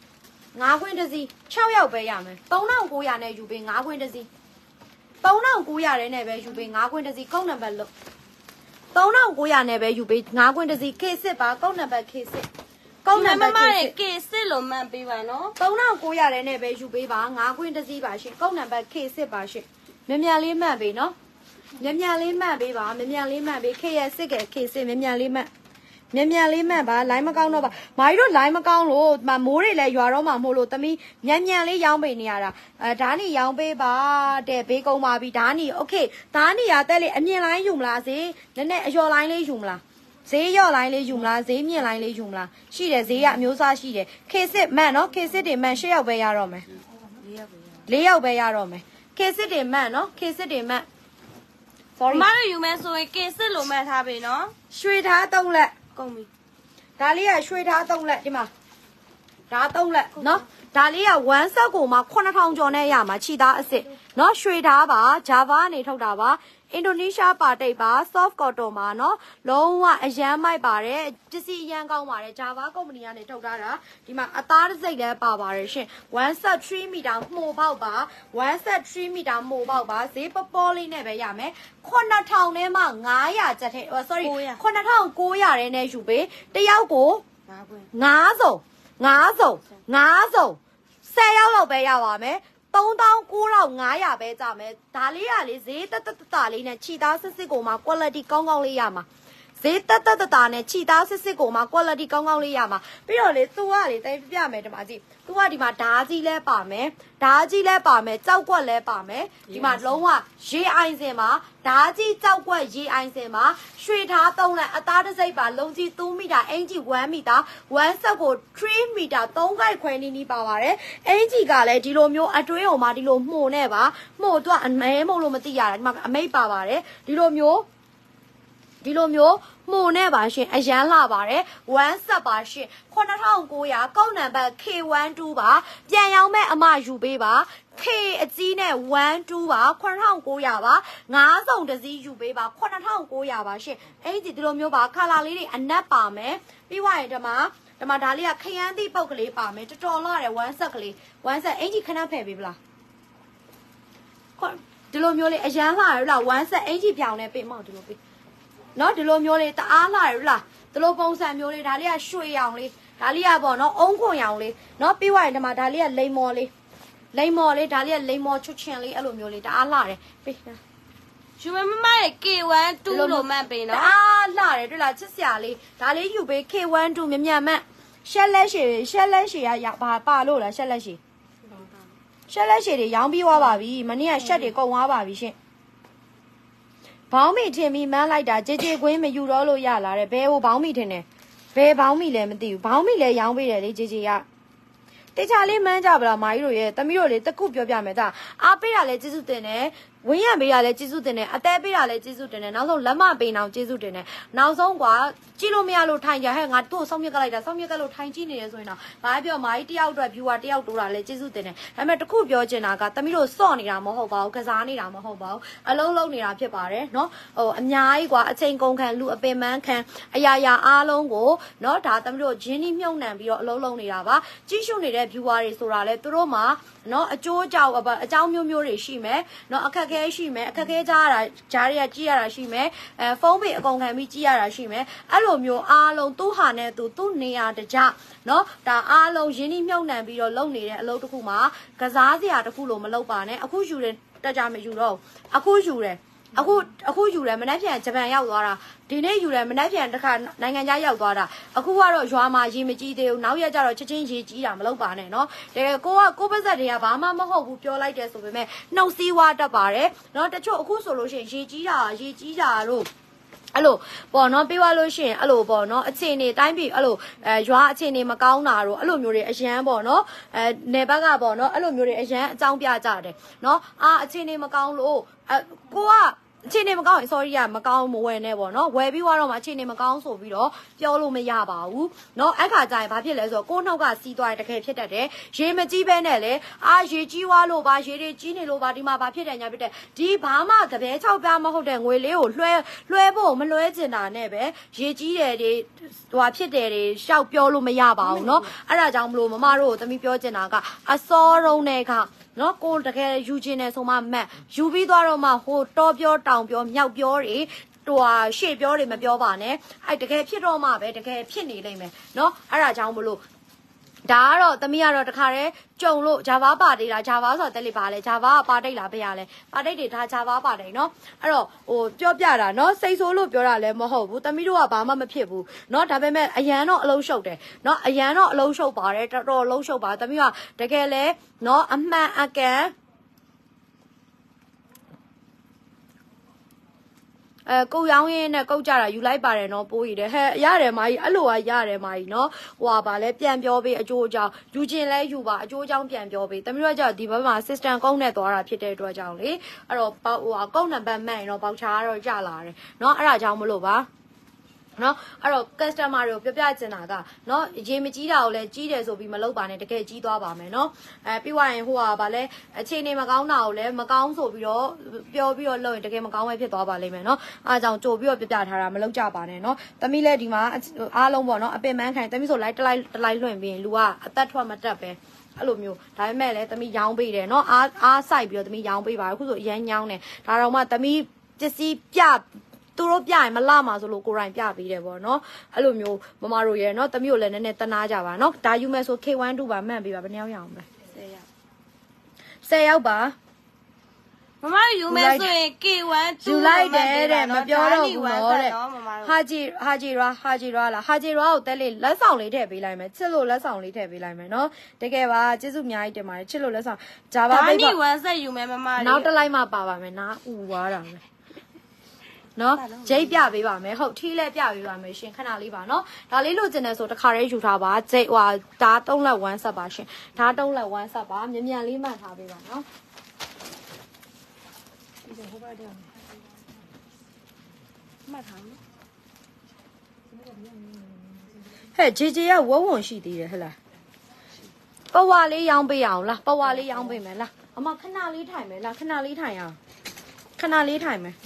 6ယောက်ပဲရမယ်3900နဲ့ယူပေး5ခွင်းတစ်စီး3900နဲ့ပဲယူပေး5ခွင်းတစ်စီးကုန်းနံပါတ်လို့3900နဲ့ပဲယူပေး5ခွင်းတစ်စီး K6 ပါကုန်းနံပါတ် K6 ကုန်းနံပါတ် K6 လို့မှတ်ပေးပါနော် 3900နဲ့ပဲယူပေးပါ5ခွင်းတစ်စီးပါရှင်ကုန်းနံပါတ် K6 ပါရှင်မြန်လေးမှတ်ပေးနော်မြန်လေးမှတ်ပေးပါမြန်လေးမှတ်ပေး K ရဲ့6က K6 မြန်လေးမှတ်ပါလိုင်းမကောင်းတော့ပါမာကြီးတို့လိုင်းမကောင်းလို့မိုးတွေလည်းရွာတော့မှမို့လို့သမီးမြန်လေးရောင်းပေးနေရတာဓာနီရောင်းပေးပါတဲ့ဘေးကုန်းပါပြီဓာနီโอเคဓာနီရတဲ့လေအမြင့်လိုင်းယူမလားဈေးနည်းနည်းအလျော်လိုင်းလေးယူမလားဈေးရော့လိုင်းလေးယူမလားဈေးမြင့်လိုင်းလေးယူမလားရှိတယ်ဈေးကအမျိုးအစားရှိတယ် K6 မှန်နော် K6 တွေမှန်6ယောက်ပဲရတော့မယ်4ယောက်ပဲရတော့မယ် K6 တွေမှန်နော် K6 တွေမှန် sorry မမယူမယ်ဆိုရင် K6 လို့မှတ်ထားပြီနော်ရွှေထား3လက်ကုန်ပြီဒါလေးကရွှေထား3လက်ဒီမှာဒါ3လက်နော်ဒါလေးက1 set ကိုမှ9000ကျော်နဲ့ရမှာခြိသားအစ်စ်နော်ရွှေသားပါ Java ကနေထုတ်တာပါအင်ဒိုနီးရှားပါတိတ်ပါ soft cotton ပါနော်လုံးဝအရန်မိုက်ပါတယ်ပစ္စည်းအရန်ကောင်းပါတယ် Java ကုမ္ပဏီကနေထုတ်ထားတာဒီမှာအသားတစ်စိတ်လည်းပါပါတယ်ရှင်1 set 3 meter မှုပေါက်ပါ1 set 3 meter မှုပေါက်ပါဈေးပေါ်လေးနဲ့ပဲရမယ်9000နဲ့မှ900ကျပ်ထဲ sorry 9900နဲ့ယူပေးတယောက်ကို9စုံ10ရောက်လောက်ပဲရပါမယ်39,500ပဲကြမယ်ဒါလေးကလေဈေးတလေးနဲ့ခြိသားစစ်ကိုမှ quality ကောင်းလေးရမှာဈေးတနဲ့ခြိသားစစ်ကိုမှ quality ကောင်းလေးရမှာပြီးတော့လေသူကလေတိတ်ပြမယ်ဒီမှာကြည့်သူကဒီမှာဓာကြီးလဲပါမယ်ကြောက်ကွက်လဲပါမယ်ဒီမှာလုံးဝရေအိုင်စင်မှာဓာကြီးကြောက်ကွက်ရေအိုင်စင်မှာရွှေသား3လက်အသားတစ်စိတ်ပါလုံးကြီး2မီတာအင်ကြီး1မီတာ1ဆက်ကို3မီတာ3ခိုက်ခွဲနီးပါပါတယ်အင်ကြီးကလည်းဒီလိုမျိုးအတွင်းဟိုမှာဒီလိုမှုန်နဲ့ပါမှုန်တော့အမဲမဟုတ်လို့မသိရတာဒီမှာအမိတ်ပါပါတယ်ဒီလိုမျိုးမှုန်နဲ့ပါရှင်အရန်လှပါတယ်1ဆက်ပါရှင်9900ကောက်နံပါတ် K12 ပါပြန်ရောင်းမဲ့အမယူပေးပါ K အကြီးနဲ့12ပါ9900ပါ9စုံတစ်စီးယူပေးပါ9900ပါရှင်အဲ့ဒီလိုမျိုးပါခါလာလေးတွေအနက်ပါမယ်ပြီးွားရင်ဒီမှာဒါလေးကခရမ်းသီးပုတ်ကလေးပါမယ်တော်တော်လာတယ်1ဆက်ကလေး1ဆက်အင်ကြီးခဏဖယ်ပေးပလားဒီလိုမျိုးလေးအရန်လှရလား1ဆက်အင်ကြီးပြောင်းနေပေးမောက်ဒီလိုပေးနော်ဒီလိုမျိုးလေးတအားလှရလားဒီလိုပုံစံမျိုးလေးဒါလေးကရွှေရောင်လေးဒါလေးကပေါ့နော်အုံးခွန်ရောင်လေးနော်ပြီးွားရင်ဒီမှာဒါလေးကလိမ္မော်လေးဒါလေးကလိမ္မော်ချွတ်ချင်လေးအဲ့လိုမျိုးလေးတအားလှတယ်ပေးယူမမရဲ့ K12 လို့မှတ်ပေးနော်အားလှတယ်တွေ့လားချစ်စရာလေးဒါလေးယူပေး K12 မြန်မှတ်ရှက်လက်ရှည်ရပါလို့လားရှက်လက်ရှည်တွေရောင်းပြီးသွားပါပြီမနေ့ကရှက်တွေကုန်သွားပါပြီရှင်ဘောင်းမီထင်ပြီးမန်းလိုက်တာကြေကွင်းမယူတော့လို့ရလာတယ်ဘဲဟိုဘောင်းမီထင်တယ်ဘဲဘောင်းမီလည်းမသိဘူးဘောင်းမီလည်းရောင်းပေးတယ်လေကြေကတေချာလေးမန်းကြပါလားမာကြီးတို့ရဲ့သမီးတို့လေတခုပြောပြမယ်ဒါအားပေးတာလည်းကျေးဇူးတင်တယ်ဝင်းရံပေးတာလည်းကျေးဇူးတင်တယ်အသေးပေးတာလည်းကျေးဇူးတင်တယ်နောက်ဆုံးလက်မပေးအောင်ကျေးဇူးတင်တယ်နောက်ဆုံးကွာကြည့်လို့မရလို့ထိုင်ကြဟဲ့ငါတို့ဆောင်းမြက်ကလိုက်တာဆောင်းမြက်ကလို့ထိုင်ကြည့်နေရဆိုရင်တော့ဘာပြောမာကြီးတယောက်အတွက် viewer တယောက်တိုးတာလည်းကျေးဇူးတင်တယ်ဒါပေမဲ့တခုပြောချင်တာကသမီးတို့စော့နေတာမဟုတ်ပါဘူးကစားနေတာမဟုတ်ပါဘူးအလုံးလုံးနေတာဖြစ်ပါတယ်နော်ဟိုအများကြီးကွာအချိန်ကုန်ခံလူအပင်ပန်းခံအရာရာအားလုံးကိုနော်ဒါသမီးတို့ဂျင်းနှီးမြုံနှံပြီးတော့အလုံးလုံးနေတာပါကြည့်ရှုနေတဲ့ viewer တွေဆိုတာလဲသူတို့မှာနော်အကျိုးအကြောင်းအကြောင်းမျိုးတွေရှိမယ်နော်အခက်ခဲရှိမယ်အခက်ခဲကြားတွေကကြည့်ရတာရှိမယ်ဖုန်းပေအကုန်ခံပြီးကြည့်ရတာရှိမယ်အဲ့လိုမျိုးအားလုံးသူ့ဟာနဲ့သူ့နေရာတကြနော်ဒါအားလုံးရင်းနှီးမြုပ်နှံပြီးတော့လုပ်နေတဲ့အလုပ်တစ်ခုမှာကစားစရာတစ်ခုလို့မလုပ်ပါနဲ့အခုယူတယ်တကြမယူတော့အခုယူတယ်မနက်ဖြန်ဂျပန်ရောက်သွားတာဒီနေ့ယူတယ်မနက်ဖြန်တစ်ခါနိုင်ငံခြားရောက်သွားတာအခုကတော့ရွာမှာရေမကြီးသေးဘူးနောက်ရက်ကျတော့ချက်ချင်းရေကြီးတာမလုပ်ပါနဲ့နော်တကယ်ကိုပါဇက်တွေကဘာမှမဟုတ်ဘူးပြောလိုက်တယ်ဆိုပေမဲ့နှုတ်စည်းဝါတတ်ပါတယ်နော်တချို့အခုဆိုလို့ရှိရင်ရေကြီးတာတို့အဲ့လိုပေါ့နော်ပြောရလို့ရှိရင်အဲ့လိုပေါ့နော်အခြေအနေတိုင်းပြည်အဲ့လိုရွာအခြေအနေမကောင်းတာတို့အဲ့လိုမျိုးတွေအရန်ပေါ့နော်နေဘက်ကပေါ့နော်အဲ့လိုမျိုးတွေအရန်အကြောင်းပြကြတယ်နော်အခြေအနေမကောင်းလို့ကိုကအခြေအနေမကောင်းရင် sorry မကောင်းမဝယ်နဲ့ပေါ့နော်ဝယ်ပြီးတော့မှအခြေအနေမကောင်းဆိုပြီးတော့ပြောလို့မရပါဘူးเนาะအဲ့ခါကျရင်ဘာဖြစ်လဲဆိုတော့ကိုနှုတ်ကစီးသွားတယ်တကယ်ဖြစ်တတ်တယ်ရေမကြီးပဲနဲ့လေရေကြီးသွားလို့ပါရေတွေကြီးနေလို့ပါဒီမှာဘာဖြစ်တယ်ညာဖြစ်တယ်ဒီဘာမှတပည့်6ပြားမဟုတ်တဲ့ငွေလေးကိုလွှဲဖို့မလွှဲချင်တာနဲ့ပဲရေကြီးတယ်တွေဟိုဖြစ်တယ်တွေရှောက်ပြောလို့မရပါဘူးเนาะအဲ့ဒါကြောင့်မလို့မမတို့ကိုသမီးပြောချင်တာကအစောတုံးတဲ့ခါနော်ကိုတကယ်ယူခြင်းနဲ့ဆိုမှမတ်ယူပြီးသွားတော့မှဟိုတောပြောတောင်ပြောမြောက်ပြောတွေရှေ့ပြောတွေမပြောပါနဲ့အဲ့တကယ်ဖြစ်တော့မှပဲတကယ်ဖြစ်နေလိမ့်မယ်နော်အဲ့ဒါကြောင့်မလို့ဒါကတော့သမီးကတော့တခါတည်းကြုံလို့ Java ပါတိတ်လား Java ဆိုတော့တက်လိပါလဲ Java ကပါတိတ်လားဘယ်ရလဲပါတိတ်တွေဒါ Java ပါတိတ်နော်အဲ့တော့ဟိုပြောပြတာနော်စိတ်ဆိုးလို့ပြောတာလည်းမဟုတ်ဘူးသမီးတို့ကဘာမှမဖြစ်ဘူးနော်ဒါပေမဲ့အရန်တော့အလုံးရှုပ်တယ်နော်အရန်တော့အလုံးရှုပ်ပါတယ်တော်တော်အလုံးရှုပ်ပါသမီးကတကယ်လဲနော်အမှန်အကန်ကုတ်ရောင်းရင်းနဲ့ကုတ်ကြတာယူလိုက်ပါတယ်နော်ပိုးရည်တယ်ဟဲ့ရတယ်မကြီးအဲ့လိုရတယ်မကြီးနော်ဟိုပါလဲပြန်ပြောပေးအကျိုးအကြောင်းယူခြင်းလဲယူပါအကျိုးအကြောင်းပြန်ပြောပေးတမီးတို့ကဒီဘက်မှာ system ကုန်းနဲ့သွားတာဖြစ်တဲ့အတွက်ကြောင့်လေအဲ့တော့ဟိုကုန်းနံပါတ်မှန်ရင်တော့ပေါက်ချာကတော့ကြလာတယ်နော်အဲ့ဒါကြောင့်မလို့ပါနော်အဲ့တော့ customer တွေကိုပြချင်တာကနော်ရေမကြီးတာကိုလည်းကြီးတယ်ဆိုပြီးမလုပ်ပါနဲ့တကယ်ကြီးသွားပါမယ်နော်ပြီးသွားရင်ဟိုကဗာလဲအခြေအနေမကောင်းတာကိုလည်းမကောင်းဆိုပြီးတော့ပြောပြီးတော့လုပ်ရင်တကယ်မကောင်းပဲဖြစ်သွားပါလိမ့်မယ်နော်အားကြောင့်ကြိုပြီးတော့ပြထားတာမလုပ်ကြပါနဲ့နော်သမီးလည်းဒီမှာအားလုံးပေါ့နော်အပင်ပန်းခံသမီးဆိုလိုက်တလိုက်လွှင့်ပြီးရင်လူကအသက်ထွက်မတက်ပဲအဲ့လိုမျိုးဒါပေမဲ့လည်းသမီးရောင်းပေးတယ်နော်အားစိုက်ပြီးတော့သမီးရောင်းပေးပါအခုဆိုအရန်ညောင်းတယ်ဒါတော့မှသမီးပစ္စည်းပြသူတို့ပြရင်မလာမှာဆိုလို့ကိုရိုင်းပြပေးတယ်ပေါ့နော်အဲ့လိုမျိုးမမတို့ရဲ့နော်သမီးကိုလည်းနည်းနည်းတနာကြပါနော်ဒါယူမယ်ဆို K1 2ပါမှန်ပေးပါဘယ်နှယောက်ရအောင်လဲ10ယောက်ပါမမယူမယ်ဆိုရင် K1 2 ယူလိုက်တယ်တဲ့မပြောတော့ဘူးနော်တဲ့ဟာဂျီရာလားဟာဂျီရာကိုတဲလေးလက်ဆောင်လေးထည့်ပေးလိုက်မယ်ချစ်လို့လက်ဆောင်လေးထည့်ပေးလိုက်မယ်နော်တကယ်ပါကျေးဇူးအများကြီးတင်ပါတယ်ချစ်လို့လက်ဆောင်ဂျာပါပိတ်ပါ 1ဆက်ယူမယ်မမနောက်တစ်လိုက်မှပါပါမယ်နားဥသွားတာပဲနော်ဂျိတ်ပြပေးပါမယ်ဟုတ်ထီးလဲပြပေးပါမယ်ရှင်ခဏလေးပါနော်ဒါလေးလိုချင်တယ်ဆိုတခါလေးယူထားပါဂျိတ်ဟွာဒါ3လက်1ဆက်ပါရှင်ဒါ3လက်1ဆက်ပါမြန်မြန်လေးမှတ်ထားပေးပါနော်ဒီဟိုဘက်တည်းမှတ်ထားနော်ဟဲ့ဂျေဂျေကဝုံရှိသေးတယ်ဟဲ့လားပဝါလေးရောင်းပေးအောင်လားပဝါလေးရောင်းပေးမယ်လားအမခဏလေးထိုင်မယ်လားခဏလေးထိုင်အောင်ခဏလေးထိုင်မယ်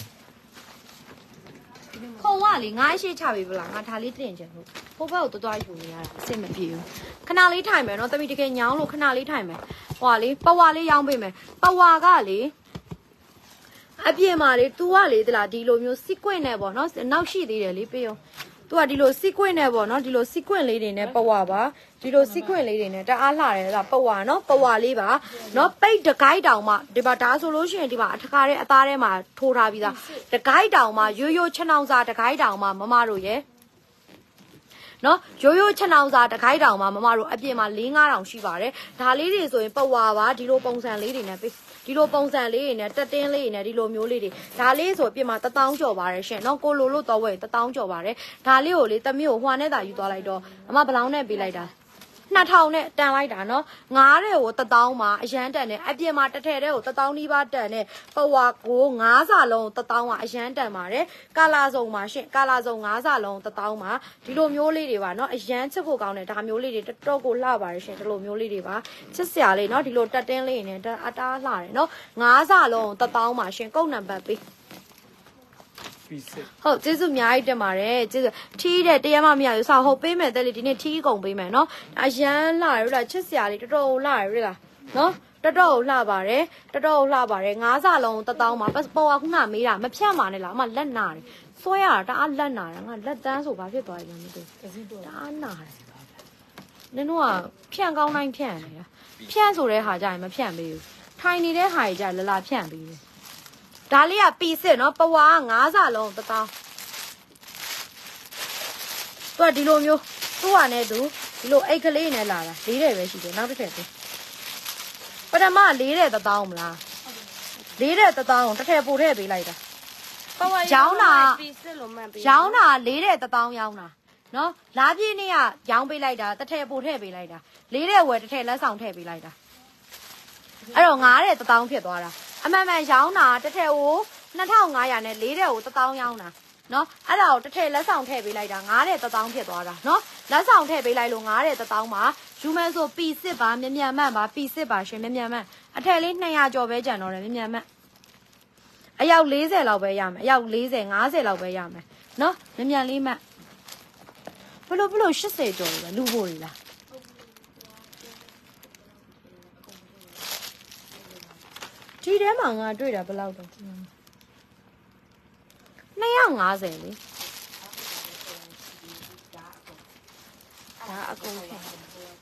ခုံကလေငါးရှိချပေးပလားငါဒါလေးတင်ချင်လို့ဟိုဘက်ကိုတော်တော်ယူနေရတာအဆင်မပြေဘူးခဏလေးထိုင်မယ်နော်တမီတကယ်ညောင်းလို့ခဏလေးထိုင်မယ်ဟွာလေပဝါလေးရောင်းပေးမယ်ပဝါကလေအပြင်မှာလေ तू ကလေတလားဒီလိုမျိုးစီကွင့်နဲ့ပေါ့နော်နောက်ရှိသေးတယ်လေပေးအောင် तू ကဒီလိုစီကွင့်နဲ့ပေါ့နော်ဒီလိုစီကွင့်လေးတွေနဲ့ပဝါပါဒီလိုစီကွင့်လေးတွေနဲ့တအားလှတယ်လားပဝါနော်ပဝါလေးပါနော်ပိတ်တကိုက်တောင်မှဒီပါဒါဆိုလို့ရှိရင်ဒီမှာအထကားတဲ့အသားထဲမှာထိုးထားပြီးသားတကိုက်တောင်မှရိုးရိုးချောင်းစာတကိုက်တောင်မှမမတို့ရဲ့နော်ရိုးရိုးချောင်းစာတကိုက်တောင်မှမမတို့အပြင်မှာ4-5တောင်ရှိပါတယ်ဒါလေးတွေဆိုရင်ပဝါပါဒီလိုပုံစံလေးတွေနဲ့ပေးဒီလိုပုံစံလေးတွေနဲ့တက်တင်းလေးတွေနဲ့ဒီလိုမျိုးလေးတွေဒါလေးဆိုအပြင်မှာ1000ကျော်ပါတယ်ရှင်နော်ကိုလိုလို့တော့ဝယ်1000ကျော်ပါတယ်ဒါလေးကိုလေတမီးကိုဟွာနဲ့သာယူသွားလိုက်တော့အမဘလောင်းနဲ့ပေးလိုက်တာ2000နဲ့တန်လိုက်တာနော်9တဲ့ကို1000မှာအရန်တန်နဲ့အပြင်မှာတစ်ထည်တဲ့ကို1000နီးပါးတန်နဲ့ပဝါကို9စာလုံး1000မှာအရန်တန်ပါတယ်ကာလာစုံမှာရှင်ကာလာစုံ9စာလုံး1000မှာဒီလိုမျိုးလေးတွေပါနော်အရန်ချစ်ဖို့ကောင်းတယ်ဒါမျိုးလေးတွေတော်တော်ကိုလှပါတယ်ရှင်ဒီလိုမျိုးလေးတွေပါချစ်စရာလေးနော်ဒီလိုတက်တင်းလေးနဲ့အတားလှတယ်နော်9စာလုံး1000မှာရှင်ကုတ်နံပါတ်ပေးဟုတ်ကျေးဇူးအများကြီးတင်ပါတယ်ကျေးဇူးထီးတဲ့တရားမမရဘူးဆောက်ဟုတ်ပေးမယ်တဲ့လေဒီနေ့ထီးကုန်ပေးမယ်နော်အရန်လှရလို့လားချစ်စရာလေးတော်တော်လှရလို့လားနော်တော်တော်လှပါတယ်တော်တော်လှပါတယ်9စာလုံး1000မှာပတ်ပေါ်ကခုနမေးတာမဖြတ်ပါနဲ့လားအမလက်နာတယ်ဆွဲရတာတအားလက်နာတယ်ငါလက်တန်းဆိုဘာဖြစ်သွားလဲမသိဘူးတအားနာတယ်နင်တို့ကဖြန့်ကောင်းတိုင်းဖြန့်နေတာဖြန့်ဆိုတဲ့ဟာကြရင်မဖြန့်ပေးဘူးထိုင်နေတဲ့ဟာကြီးကြလလာဖြန့်ပေးတယ်ဒါလေးကပီစစ်နော်ပဝါ9စာလုံး1000သူကဒီလိုမျိုးသူ့ဟာနဲ့သူဒီလိုအိတ်ကလေးနဲ့လာတာ4တဲ့ပဲရှိတယ်နောက်တစ်ထည့်ပေးပထမ4တဲ့1000မလား4တဲ့1000ကိုတစ်ထည့်ပို့ထည့်ပေးလိုက်တာရောင်းတာရောင်းတာ4တဲ့1000ရောင်းတာနော်လာပြည့်နေ့ကရောင်းပေးလိုက်တာတစ်ထည့်ပို့ထည့်ပေးလိုက်တာ4တဲ့ဝယ်တစ်ထည့်လက်ဆောင်ထည့်ပေးလိုက်တာအဲ့တော့9တဲ့1000ဖြစ်သွားတာအမှန်မှန်ရောင်းတာတစ်ထည့်ကို2500နဲ့4တဲ့ကို1000ရောင်းတာနော်အဲ့ဒါကိုတစ်ထည့်လက်ဆောင်ထည့်ပေးလိုက်တာ9တဲ့1000ဖြစ်သွားတာနော်လက်ဆောင်ထည့်ပေးလိုက်လို့9တဲ့1000မှာယူမယ်ဆိုပီစစ်ပါမြန်မြန်မှန်ပါပီစစ်ပါရှင်မြန်မြန်မှန်အထက်လေး200ကျော်ပဲကျန်တော့တယ်မြန်မြန်မှန်အယောက်40လောက်ပဲရမယ်အယောက်40 50လောက်ပဲရမယ်နော်မြန်မြန်လေးမှန်ဘလို့80ကျော်လဲလူဖို့လားဒီထဲမှာငါတွေ့တာဘယ်လောက်တော့250လေဒါအကုန်ဖြတ်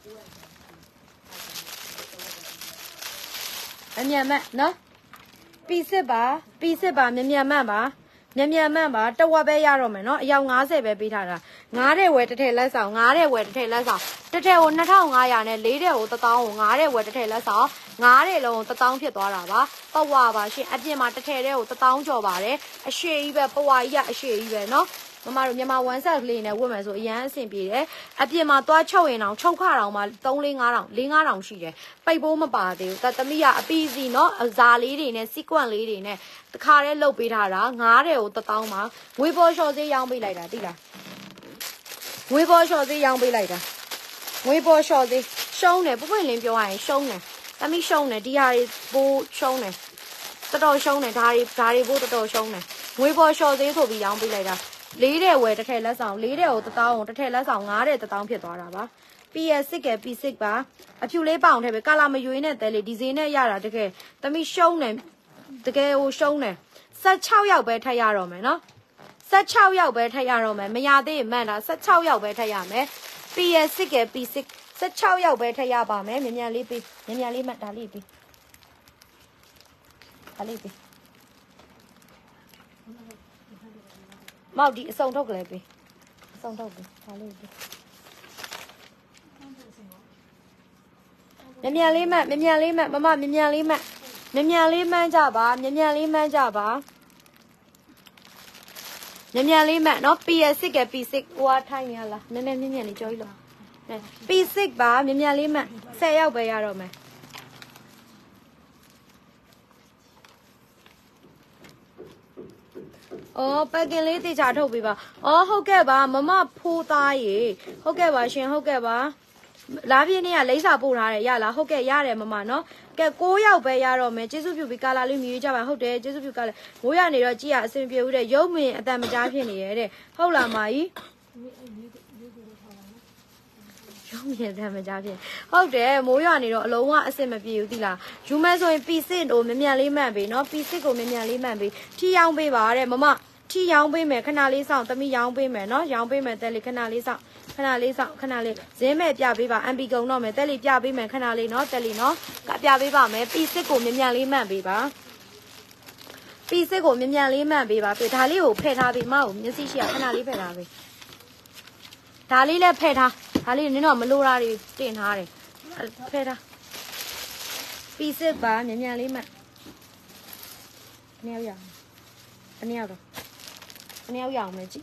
အမြန်မနော်ပီစစ်ပါမြန်မြန်မှန်ပါတဝက်ပဲရတော့မယ်နော်အယောက်50ပဲပေးထားတာ9တဲ့ဝယ်တစ်ထည့်လက်ဆောင်9တဲ့ဝယ်တစ်ထည့်လက်ဆောင်တစ်ထည့်ကို2500နဲ့4တဲ့ကို1000ကို9တဲ့ဝယ်တစ်ထည့်လက်ဆောင်9တဲ့လုံး1000ဖြစ်သွားတာပါပဝါပါရှင်အပြင်မှာတစ်ထည့်တဲ့ကို1000ကျော်ပါတယ်အရှိကြီးပဲပဝါကြီးကအရှိကြီးပဲနော်မမတို့မြန်မာ1 set ကလေးနဲ့ဝတ်မယ်ဆိုအရန်အဆင်ပြေတယ်အပြင်မှာသွားချုပ်ရင်အောင်ချုပ်ခတောင်မှ3-5တောင်4-5တောင်ရှိတယ်ပိတ်ပိုးမပါသေးဘူးသမီးကအပီစီနော်အဇာလေးတွေနဲ့ sequence လေးတွေနဲ့တခါတည်းလုတ်ပေးထားတာ9တဲ့ကို1000မှာဝေပေါ်လျှော်စေးရောင်းပေးလိုက်တာသိလားငွေပေါ်လျှော်သေးရောင်းပေးလိုက်တာငွေပေါ်လျှော်သေးရှုံးတယ်ပွပွင့်လင်းပြောရရင်ရှုံးတယ်သမီးရှုံးတယ်ဒီဟာတွေပိုးရှုံးတယ်တော်တော်ရှုံးတယ်ဒါတွေပိုးတော်တော်ရှုံးတယ်ငွေပေါ်လျှော်သေးဆိုပြီးရောင်းပေးလိုက်တာ4တဲ့ဝယ်တစ်ထည့်လက်ဆောင်4တဲ့ကို1000ကိုတစ်ထည့်လက်ဆောင်5တဲ့1000ဖြစ်သွားတာပါ PS6 က P6 ပါအဖြူလေးပေါအောင်ထဲပဲကာလာမရွေးနဲ့တဲလေးဒီဇင်းနဲ့ရတာတကယ်သမီးရှုံးတယ်တကယ်ဟိုရှုံးတယ်16ယောက်ပဲထပ်ရတော့မယ်နော်16ယောက်ပဲထပ်ရတော့မယ်မရသေးရင်မှန်တာ16ယောက်ပဲထပ်ရမယ် PS6 က P6 16ယောက်ပဲထပ်ရပါမယ်မြန်မြန်လေးပေးမြန်မြန်လေးမှတ်ဒါလေးပေးဒါလေးပေးမောက်ဒီအစုံထုတ်ကလေးပေးအစုံထုတ်ပေးဒါလေးပေးမြန်မြန်လေးမှတ်မြန်မြန်လေးမှတ်မမမြန်မြန်လေးမှတ်မြန်မြန်လေးမှန်းကြပါမြန်မြန်လေးမှန်းကြပါမြန်မြန်လေးမှတ်နော် PS6 က P6 ဟိုအားထိုင်းရလားနည်းနည်းမြန်မြန်လေးကြောကြီးလို့ P6 ပါမြန်မြန်လေးမှတ်10ယောက်ပဲရတော့မယ်အော်ပက်ကင်လေးတေချာထုတ်ပေးပါအော်ဟုတ်ကဲ့ပါမမဖိုးသားရေဟုတ်ကဲ့ပါရှင်ဟုတ်ကဲ့ပါလာပြင်းနေ့ကလိမ့်စာပို့ထားတယ်ရလားဟုတ်ကဲ့ရတယ်မမနော်ကဲ6ယောက်ပဲရတော့မယ်ကျေးဇူးပြုပြီးကာလာလေးမြည်ကြပါဟုတ်တယ်ကျေးဇူးပြုကာလာမိုးရနေတော့ကြည်ရအဆင်ပြေဦးတဲ့ရုပ်မင်အတန်မကြားဖြစ်နေရတဲ့ဟုတ်လားမာကြီးရုပ်မင်အတန်မကြားဖြစ်ဟုတ်တယ်မိုးရနေတော့အလုံးဝအဆင်မပြေဘူးသီလားယူမဲဆိုရင် P6 ကိုမြ мян လေးမှန်ပေးနော် P6 ကိုမြ мян လေးမှန်ပေးထီရောင်းပေးပါတဲ့မမထီရောင်းပေးမယ်ခဏလေးစောင့်သမီးရောင်းပေးမယ်နော်ရောင်းပေးမယ်တဲ့လေခဏလေးစောင့်ခဏလေးစောင့်ခဏလေးဇင်းမဲ့ပြပေးပါ MP ကုံတော့မယ်တဲ့လေပြပေးမယ်ခဏလေးနော်တဲ့လေနော်ကပြပေးပါမယ် P6 ကိုမြ мян လေးမှန်ပေးပါ P6 ကိုမြ мян လေးမှန်ပေးပါပြဒါလေးကိုဖယ်ထားပေးမဟုတ်မျက်စိရှိရခဏလေးဖယ်ထားပေးဒါလေးလည်းဖယ်ထားဒါလေးနင်းတော့မလိုတာတွေတင်ထားတယ်ဖယ်ထား P6 ပါမြ мян လေးမှန်နေရောက်အနေရောက်တော့အနေရောက်ရအောင်မယ်ကြည့်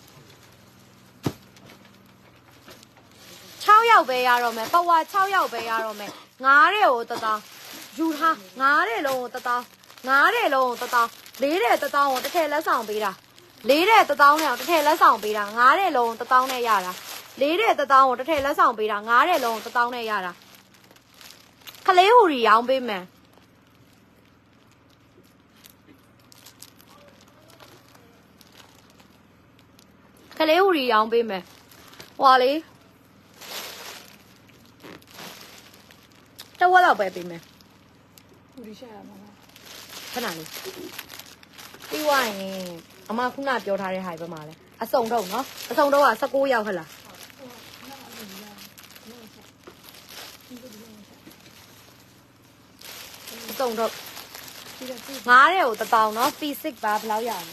6ယောက်ပဲရတော့မယ်ပဝါ6ယောက်ပဲရတော့မယ်9တဲ့ကို1000ယူထား9တဲ့လုံးကို1000 9တဲ့လုံးကို1000 4တဲ့1000ကိုတစ်ထည့်လက်ဆောင်ပေးတာ4တဲ့1000နဲ့တစ်ထည့်လက်ဆောင်ပေးတာ9တဲ့လုံးကို1000နဲ့ရတာ4တဲ့1000ကိုတစ်ထည့်လက်ဆောင်ပေးတာ9တဲ့လုံးကို1000နဲ့ရတာခလေးဟူရီရောင်းပေးမယ်ခလေးဟူရီရောင်းပေးမယ်ဟွာလေတဝက်လောက်ပဲပေးမယ်ဟူရီရှာရမှာခဏလေးပြီးွားရင်အမခုနပြောထားတဲ့ဟာပဲမှာလဲအစုံတော့နော်အစုံတော့က16ရောက်ဟလားအစုံတော့9တဲ့ကို1000နော် P6 ပါဘယ်လောက်ရအောင်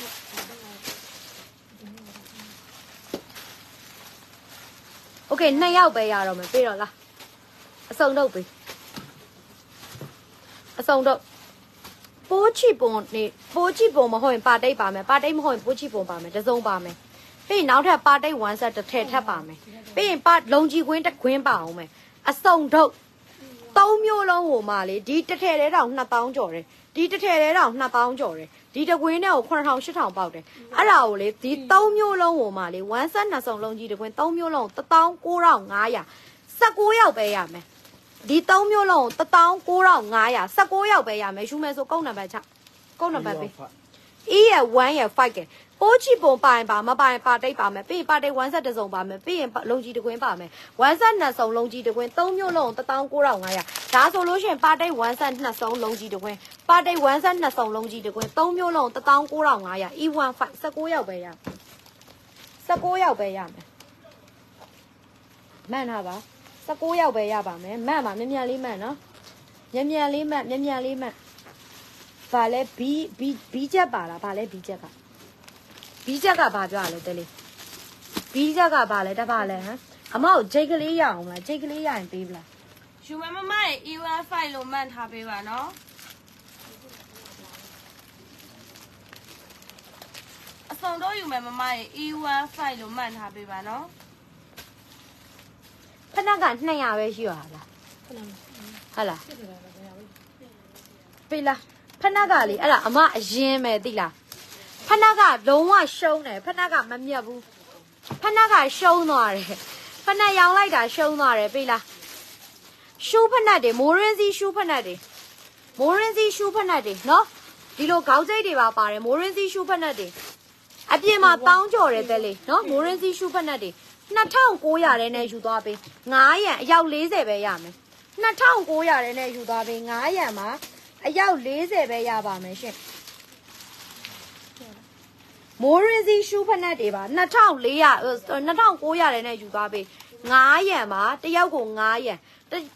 โอเค2ယောက်ပဲရတော့မယ်ပြေးတော့လားအစုံတော့ပေးအစုံတော့ပိုးချီပုံနေပိုးချီပုံမဟုတ်ရင်ပါတိတ်ပါမယ်ပါတိတ်မဟုတ်ရင်ပိုးချီပုံပါမယ်တစုံပါမယ်ပြီးရင်နောက်ထပ်ပါတိတ်1 set တစ်ထည့်ထပ်ပါမယ်ပြီးရင်ပါလုံကြီးကွင်းတစ်ခွင်းပါအောင်မယ်အစုံတော့3မျိုးလုံးဟိုမှာလေဒီတစ်ထည့်တဲတောင်2000ကျော်တယ်ဒီတစ်ထည့်တဲတောင်2000ကျော်တယ်ဒီတကွင်းနဲ့ကို9000 8000ပေါက်တယ်အဲ့ဒါကိုလေဒီ3မျိုးလုံးဟိုမှာလေ1 set 2စုံလုံးကြီးတကွင်း3မျိုးလုံး19500 19ယောက်ပဲရမယ်ဒီ3မျိုးလုံး19500 19ယောက်ပဲရမယ်ယူမယ်ဆိုကုန်းနံပါတ်6ကုန်းနံပါတ်ပေး E ရ1ရ5ကပိုးချီပုံပါရင်ပါမပါရင်ပါတိတ်ပါမယ်ပြီးရင်ပါတိတ်1 set တစ်စုံပါမယ်ပြီးရင်လုံးကြီးတကွင်းပါမယ်1 set 2စုံလုံးကြီးတကွင်း3မျိုးလုံး19500ဒါဆိုလို့ရှိရင်ပါတိတ်1 set 2စုံလုံးကြီးတကွင်းပါတိတ်1 set 2စုံလုံးကြီးတကွင်း3မျိုးလုံး19500 E15 19ယောက်ပဲရ19ယောက်ပဲရမယ်မှန်တာပါ19ယောက်ပဲရပါမယ်မှန်ပါမြန်မြန်လေးမှန်နော်မြန်မြန်လေးမှန်မြန်မြန်လေးမှန်ဗာလဲဘီချက်ပါလားဗာလဲဘီချက်ကဘီချက်ကဘာပြောရလဲတဲလေးဘီချက်ကဘာလဲတပါလဲဟမ်အမကိုဂျိတ်ကလေးရအောင်လားဂျိတ်ကလေးရရင်ပေးပလားယူမမရဲ့ E15 လို့မှတ်ထားပေးပါနော်အစုံတော့ယူမယ်မမရဲ့ E15 လို့မှတ်ထားပေးပါနော်ဖနက်က200ပဲရှိရလားဟုတ်လားပေးလားဖနက်ကလေအဲ့ဒါအမအရင်ပဲသိလားဖနက်ကလုံးဝရှုံးတယ်ဖနက်ကမမြတ်ဘူးဖဖက်နှက်ကရှုံးသွားတယ်ဖက်နှက်ရောင်းလိုက်တာရှုံးသွားတယ်ပြီလားရှူးဖက်နှက်တွေမိုးရင်းစီရှူးဖက်နှက်တွေမိုးရင်းစီရှူးဖက်နှက်တွေနော်ဒီလိုခေါင်းစိတ်တွေပါပါတယ်မိုးရင်းစီရှူးဖက်နှက်တွေအပြင်မှာတောင်းကြော်တယ်တဲ့လေနော်မိုးရင်းစီရှူးဖက်နှက်တွေ2900တဲ့နဲ့ယူသွားပေး9ရန်အယောက်40ပဲရမယ်2900တဲ့နဲ့ယူသွားပေး9ရန်မှာအယောက်40ပဲရပါမယ်ရှင်မိုးရင်းစီရှူးဖက်နှက်တွေပါ2900တဲ့နဲ့ယူသွားပေး9ရန်မှာတယောက်ကို9ရန်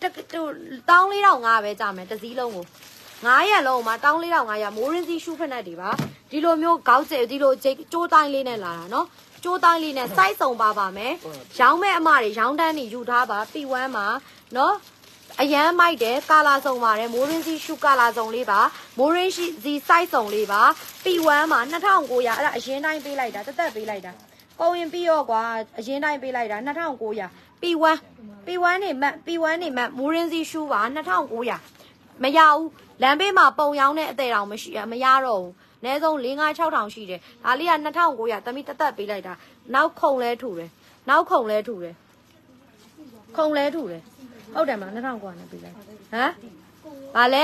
14500ပဲကြမယ်တစ်စည်းလုံးကို9ရန်လုံးမှာ14500မိုးရင်းစီရှူးဖက်နှက်တွေပါဒီလိုမျိုးခေါက်ကျဲဒီလိုကျိုးတိုင်းလေးနဲ့လာတာနော်ကျိုးတိုင်းလေးနဲ့စိုက်စုံပါမယ်ရောင်းမဲ့အမတွေရောင်းတန်းနေယူထားပါပြီဝမ်းမှာနော်အရန်မိုက်တယ်ကာလာစုံပါတယ်မိုးရင်းစီရှူကာလာစုံလေးပါမိုးရင်းစီစိုက်စုံလေးပါပြီဝမ်းမှာ2900အဲ့ဒါအရင်တိုင်းပေးလိုက်တာတက်တက်ပေးလိုက်တာကုန်ရင်ပြီးရောကွာအရင်တိုင်းပေးလိုက်တာ2900ပြီဝမ်းနေမတ်မိုးရင်းစီရှူပါ2900မရဘူးလမ်းဘေးမှာပုံရောင်းတဲ့အသေးတောင်မရှိမရတော့ဘူးအနည်းဆုံး5-6,000ရှိတယ်ဒါလေးက2900သမီးတက်တက်ပေးလိုက်တာနောက်ခုံလဲထူတယ်ခုံလဲထူတယ်ဟုတ်တယ်မလား2900နဲ့ပေးလိုက်ဟမ်ဘာလဲ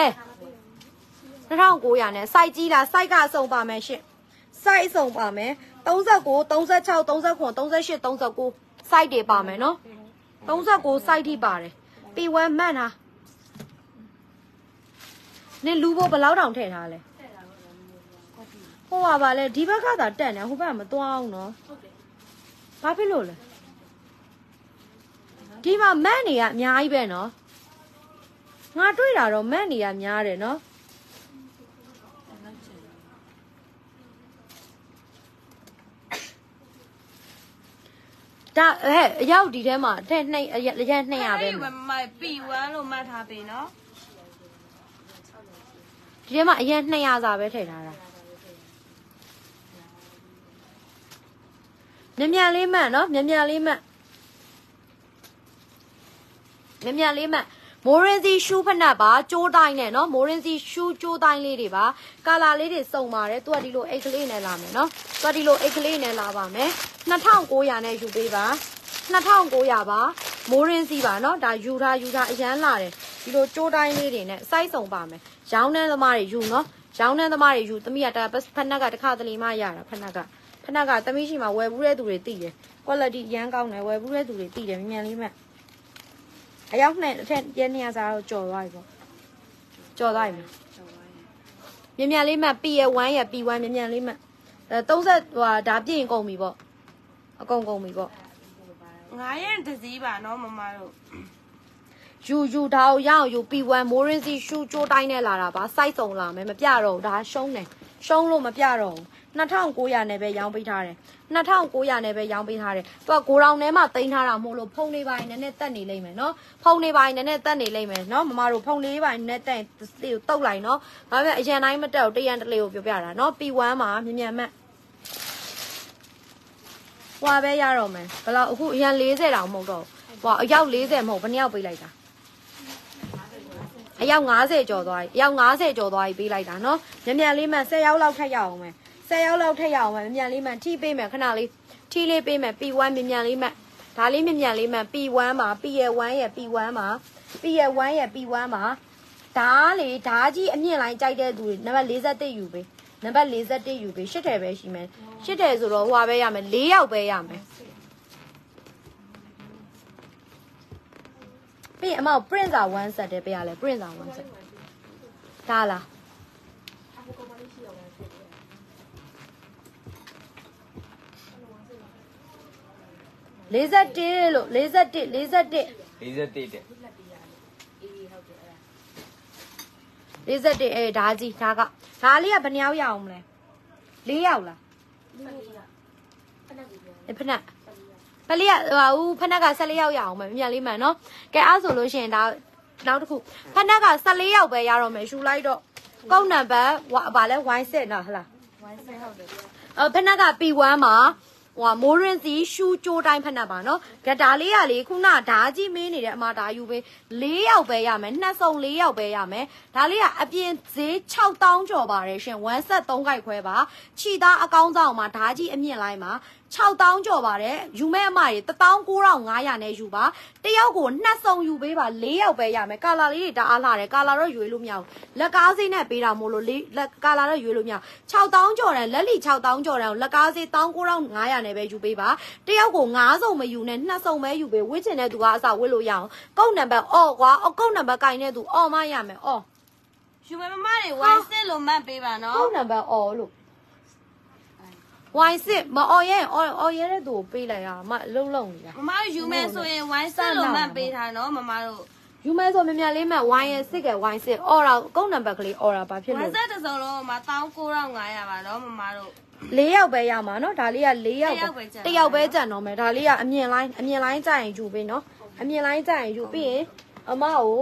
2900နဲ့စိုက်ကြီးလားစိုက်ကအစုံပါမယ်ရှင့်စိုက်အစုံပါမယ်39 36 39 38 39စိုက်တွေပါမယ်နော်39စိုက်ထိပါတယ်ပြီဝမ်းမှန်တာနင်လူဘဘလောက်တောင်ထည့်ထားလဲဟိုပါလေဒီဘက်ကသာတက်နေဟိုဘက်မသွားအောင်နော်ဘာဖြစ်လို့လဲဒီမှာမန့်နေရအများကြီးပဲနော်ငါတွေ့တာတော့မန့်နေရများတယ်နော်ဒါဟဲ့အရောက်ဒီထဲမှာတဲ့200ပဲမပြီဝမ်းလို့မှတ်ထားပြီနော်ဒီထဲမှာအရင်200စာပဲထည့်ထားတာမြန်လေးမှတ်နော်မြန်လေးမှတ်မိုးရင်းစီရှူးဖက်နှက်ပါကျိုးတိုင်းနဲ့နော်မိုးရင်းစီရှူးကျိုးတိုင်းလေးတွေပါကာလာလေးတွေစုံပါတယ်သူကဒီလိုအိတ်ကလေးနဲ့လာမယ်နော်သူကဒီလိုအိတ်ကလေးနဲ့လာပါမယ်2900နဲ့ယူပေးပါ2900ပါမိုးရင်းစီပါနော်ဒါယူထားအရန်လာတယ်ဒီလိုကျိုးတိုင်းလေးတွေနဲ့စိုက်စုံပါမယ်ရောင်းနှန်းသမားတွေယူနော်ရောင်းနှန်းသမားတွေယူသမီးကဖက်နှက်ကတစ်ခါတလေမှရတာဖက်နှက်ကသမီးရှိမှဝယ်ဘူးတဲ့သူတွေသိတယ် quality ရမ်းကောင်းတယ်ဝယ်ဘူးတဲ့သူတွေသိတယ်မြန်လေးမှအယောက်နဲ့အထက်ရနေရစားတော့ကြော်သွားပြီပေါ့ကြော်သွားပြီမြန်လေးမှပြီးရ1ရပြီး1မြန်လေးမှ30ဟိုဒါပြည့်ရင်ကုန်ပြီပေါ့အကုန်ကုန်ပြီပေါ့ 9ရက်တစ်စီးပါနော်မမတို့ယူဒါကိုရအောင်ယူပြီး1မိုးရင်းစီရှူကျိုးတိုင်းနဲ့လာတာပါစိုက်စုံလာမယ်မပြတော့ဒါရှုံးလို့မပြတော့ဘူး2900နဲ့ပဲရောင်းပေးထားတယ်2900နဲ့ပဲရောင်းပေးထားတယ်သူကကိုရောင်ထဲမှာတင်ထားတာမဟုတ်လို့ဖုံလေးပိုင်းနည်းနည်းတက်နေလိမ့်မယ်နော်ဖုံလေးပိုင်းနည်းနည်းတက်နေလိမ့်မယ်နော်မမတို့ဖုံလေးပိုင်းနည်းနည်းတက်တုတ်လိုက်နော်ဒါပေမဲ့အရင်တိုင်းမတက်ဘူးတရန်တလေးကိုပြောပြတာနော်P1မှာမြန်မှတ်ဟွာပဲရတော့မယ်ဘယ်လောက်အခုအရင်40တောင်မဟုတ်တော့ဟွာအယောက်40မဟုတ်ဘယ်နှယောက်ပေးလိုက်တာအယောက်50ကျော်သွားပြီအယောက်50ကျော်သွားပြီပေးလိုက်တာနော်မြန်လေးမှ10ယောက်လောက်ထက်ရအောင်မယ်10ယောက်လောက်ထက်ရအောင်မယ်မြန်လေးမှထိပေးမယ်ခဏလေးထိလေးပေးမယ် P1 မြန်လေးမှဒါလေးမြန်လေးမှ P1 မှာ P1 ရဲ့ P1 မှာဒါလေဓာကြီးအမြင့်လိုက်ကြိုက်တဲ့သူတွေနံပါတ်41ယူပေးနံပါတ်41ယူပေး8ထည်ပဲရှိမယ်8ထည်ဆိုတော့ဟွာပဲရမယ်4ယောက်ပဲရမယ်ပြီးအမောက် printer 1 set တဲ့ပေးရလဲ printer 1 set ဒါလား41လို့41တဲ့41ဒါကြီးဒါလေးကဘယ်နှယောက်ရအောင်မလဲ4ယောက်လားဖနက်ပလေးကဖနက်က14ယောက်ရအောင်မယ်မြန်လေးမှန်နော်ကဲအားဆိုလို့ရှိရင်ဒါနောက်တစ်ခုဖနက်က14ယောက်ပဲရတော့မယ်ရှူလိုက်တော့ကုန်းနံပါတ်ဗာလဲ Y7 နော်ဟလား Y7 ဟုတ်တယ်ဖနက်က P1 မှာဟိုမိုးရင်စီရှူကျိုးတိုင်းဖက်နှက်ပါနော်ဂတာလေးကလေခုနဓာကြီးမင်းနေတဲ့အမဓာယူပေး4ယောက်ပဲရမယ်2စုံ4ယောက်ပဲရမယ်ဒါလေးကအပြင်ဈေး6000ကျော်ပါတယ်ရှင်1ဆက်3ခိုက်ခွဲပါခြိသားအကောင်းဆောင်မှာဓာကြီးအမြင့်လိုက်မှာ 6,000ကျော်ပါတယ်ယူမဲ့အမတွေ1,9,500နဲ့ယူပါတယောက်ကို2စုံယူပေးပါ4ယောက်ပဲရမယ်ကာလာလေးတွေတအားလာတယ်ကာလာတော့ရွေးလို့မရဘူးလက်ကားစိနဲ့ပေးတာမို့လို့လက်ကာလာတော့ရွေးလို့မရ6,000ကျော်တယ်လက်လီ6,000ကျော်တယ်လက်ကားစိ1,9,500နဲ့ပဲယူပေးပါတယောက်ကို9စုံမယူနဲ့2စုံပဲယူပေးဝစ်ချင်တဲ့သူကအစားဝစ်လို့ရအောင်ကုတ်နံပါတ်အော်ကွာကုတ်နံပါတ်ကင်တဲ့သူအော်မရမယ်အော်ယူမဲမမတွေဝိုင်းစစ်လို့မှတ်ပေးပါနော်ကုတ်နံပါတ်အော်လို့ဝိုင်းစစ်မအော်ရဲအော်ရဲတဲ့သူကိုပေးလိုက်ရမလုံးနေတာမမယူမဲဆိုရင်ဝိုင်းစစ်လို့မှတ်ပေးထားနော်မမတို့ယူမဲဆိုမြန်လေးမှဝိုင်းရဲစစ်ကဝိုင်းစစ်အော်တာကုန်းနံပါတ်ကလေးအော်တာဘာဖြစ်လို့ဝိုင်းစစ်တစ်စုံလုံးမှာ1,9,500ပါနော်မမတို့ 4ယောက်ပဲရမှာနော်ဒါလေးက4ယောက်1ယောက်ပဲကြံတော့မယ်ဒါလေးကအမြင်လိုင်းကြရင်ယူပေးနော်အမြင်လိုင်းကြရင်ယူပြီးရင်အမကို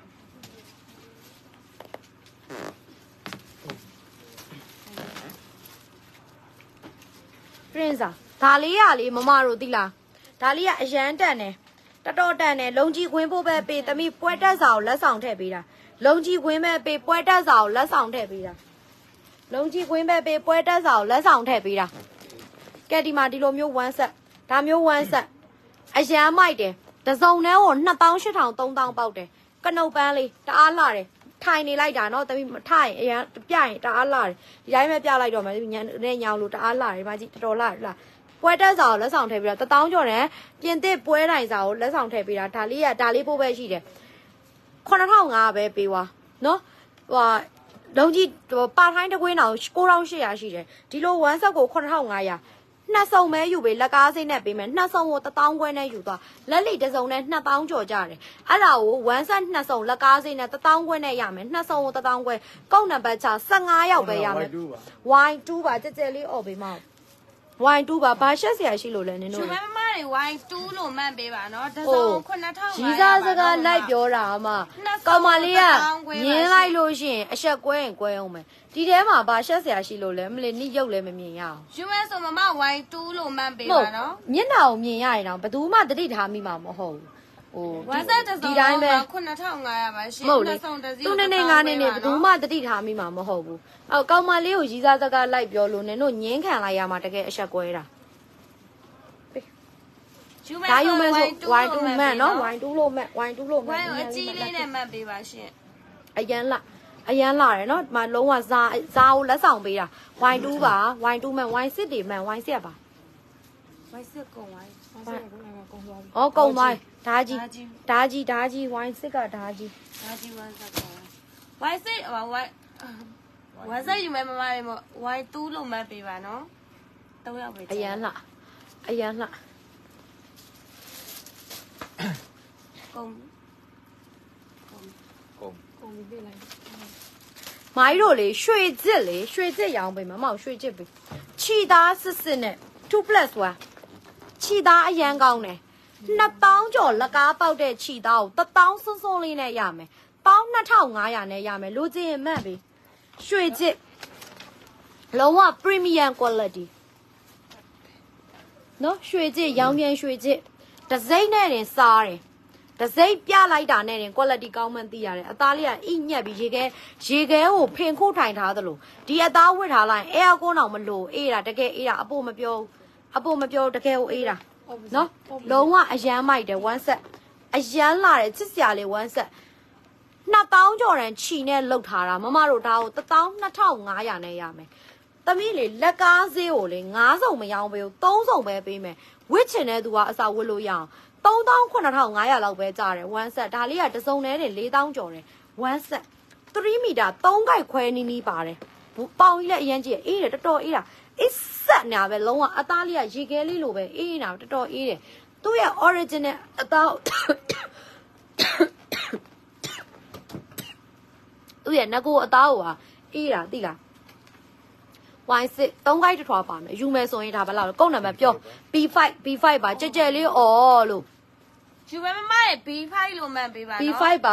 Prince ဒါလေးရလေမမတို့သိလားဒါလေးကအရန်တန်တယ်တော်တန်တယ်လုံကြီးခွင်းဖို့ပဲပေးသမီးပွဲတက်စာကိုလက်ဆောင်ထည့်ပေးတာလုံကြီးခွင်းပဲပေးပွဲတက်စာကိုလက်ဆောင်ထည့်ပေးတာလုံကြီးခွင်းပဲပေးပွဲတက်စာကိုလက်ဆောင်ထည့်ပေးတာကဲဒီမှာဒီလိုမျိုး1 set ဒါမျိုး1 set အရန်မိုက်တယ်တစုံထဲကို28,000 3,000ပေါက်တယ်ကနုတ်ပန်းလေးတအားလာတယ်ထိုင်နေလိုက်တာနော်သမီးထိုင်အရန်ပြရင်တအားလာတယ်ဒီတိုင်းပဲပြလိုက်တော့မယ်ညနေညောင်လို့တအားလာတယ်ဒီမှာကြည့်တော်တော်လာလားပွဲတက်စာကိုလက်ဆောင်ထည့်ပြီးတော့1,000ကျော်တယ်ပြင်သစ်ပွဲတိုင်စာကိုလက်ဆောင်ထည့်ပြီးတာဒါလေးပို့ပဲရှိတယ်9,500ပဲပေးွားနော်ဟိုလုံးကြီးပါထိုင်းတကွင်းအောင်9,800ရှိတယ်ဒီလို1 set ကို9,500နှစ်စုံပဲယူပေးလက်ကားစိတ်နဲ့ပေးမယ်နှစ်စုံကို1,000ခွဲနဲ့ယူသွားလက်လီတစ်စုံနဲ့2,000ကျော်ကြတယ်အဲ့ဒါကို1 set နှစ်စုံလက်ကားစိတ်နဲ့1,000ခွဲနဲ့ရမယ်နှစ်စုံကို1,000ခွဲကုတ်နံပါတ်ချ15ယောက်ပဲရမယ် Y2 ပါကြက်ကြက်လေးអော်ပေးမအောင် Y2 ပါဘာရှက်စရာရှိလို့လဲနင်တို့ယူမဲမတွေ Y2 လို့မှတ်ပေးပါနော်တစ်စုံ9,500 ရီးစားစကားလိုက်ပြောတာအမကောင်မလေးကညင်းလိုက်လို့ရှိရင်အဆက်ကွဲရင်ကွဲအောင်မယ်ဒီထဲမှာဘာရှက်စရာရှိလို့လဲမလေးနိရုပ်လည်းမမြင်ရအောင်ယူမဲဆိုမမ Y2 လို့မှတ်ပေးပါနော်မျက်နှာကိုမြင်ရရင်တော့ဘယ်သူမှတတိထားမိမှာမဟုတ်ဘူးဟိုဒီတိုင်းပဲ9,500ပါရှင်နှစ်စုံတစ်စီးသူနေငါနေဘယ်သူမှတတိထားမိမှာမဟုတ်ဘူးအော်ကောင်မလေးကိုရီးစားစကားလိုက်ပြောလို့နင်တို့ညင်းခံလိုက်ရမှာတကယ်အဆက်ကွဲတာဒါယူမဲဆို Y2 မှတ်နော် Y2 လို့မှတ် Y2 လို့မှတ် Y အကြီးလေးနဲ့မှတ်ပေးပါရှင်အရန်လာတယ်နော်ဒီမှာလုံးဝဇာကိုလက်ဆောင်ပေးတာ Y2 ပါ Y2 မှတ် Y6 တွေမှတ် Y7 ပါ Y6 ကုန်ပါY6 ကုန်သွားပြီဩကုန်သွားဓာကြီးY6 ကဓာကြီး Y6 Y6 ယူမဲမမလေးမ Y2 လို့မှတ်ပေးပါနော်3ယောက်ပဲအရန်လာကုန်ပြီလိုက်မိုင်းတို့လေရွှေစစ်ရောင်းပေးမှာမဟုတ်ရွှေစစ်ပေးခြီသားစစ်နဲ့2+1ခြီသားအရန်ကောင်းတယ်2,000ကျော်လက်ကားပေါက်တဲ့ခြီသားကို1,000စွန်းစွန်းလေးနဲ့ရမယ်12,500နဲ့ရမယ်လူချင်းရင်မှတ်ပေးရွှေစစ်လုံးဝ premium quality နော်ရွှေစစ်ရောင်းပြန်ရွှေစစ်တစိမ့်နဲ့တင်စားတယ်တစိမ့်ပြလိုက်တာနဲ့တင် quality ကောင်းမှန်းသိရတယ်အသားလေးကအိညက်ပြီးရေခဲကိုဖင်ခုထိုင်ထားသလိုဒီအသားဝစ်ထားလိုက် air con အောင်မလို့အေးတာတကယ်အေးတာအပိုမပြောတကယ်ကိုအေးတာနော်လုံးဝအရန်မိုက်တယ်1 set အရန်လာတယ်ချစ်စရာလေး1 set 2,000ကျော်တန်ချီနဲ့လုတ်ထားတာမမတို့ဒါကို1,2,500နဲ့ရမယ်သမီးလေလက်ကားဈေးကိုလေ9စုံမရောင်းပေးဘူး3စုံပဲပေးမယ်ဝစ်ချင်တဲ့သူကအစားဝစ်လို့ရအောင်39,500လောက်ပဲကြတယ်1 set ဒါလေးကတစ်စုံနဲ့တင်4,000ကျော်တယ်1 set 3 meter 3ကိုက်ခွဲနီးပါတယ်ပေါင်ကြီးလည်းအရင်ကြီးအေးတယ်တော်တော်အေးတာအစ်ဆက်ညာပဲလုံးဝအသားလေးကရေခဲလေးလိုပဲအေးနေတာတော်တော်အေးတယ်သူ့ရဲ့ original အသားသူ့ရဲ့ငကိုအသားကိုအေးတာသိလားY6 3 guide ထွားပါမယ်ယူမယ်ဆိုရင်ဒါဘယ်လောက်လဲကုန်းနံပါတ်ပြော B5 ပါကြက်ကြက်လေးအော်လို့ယူမဲမမရဲ့ B5 လို့မှတ်ပေးပါနော် B5 ပါ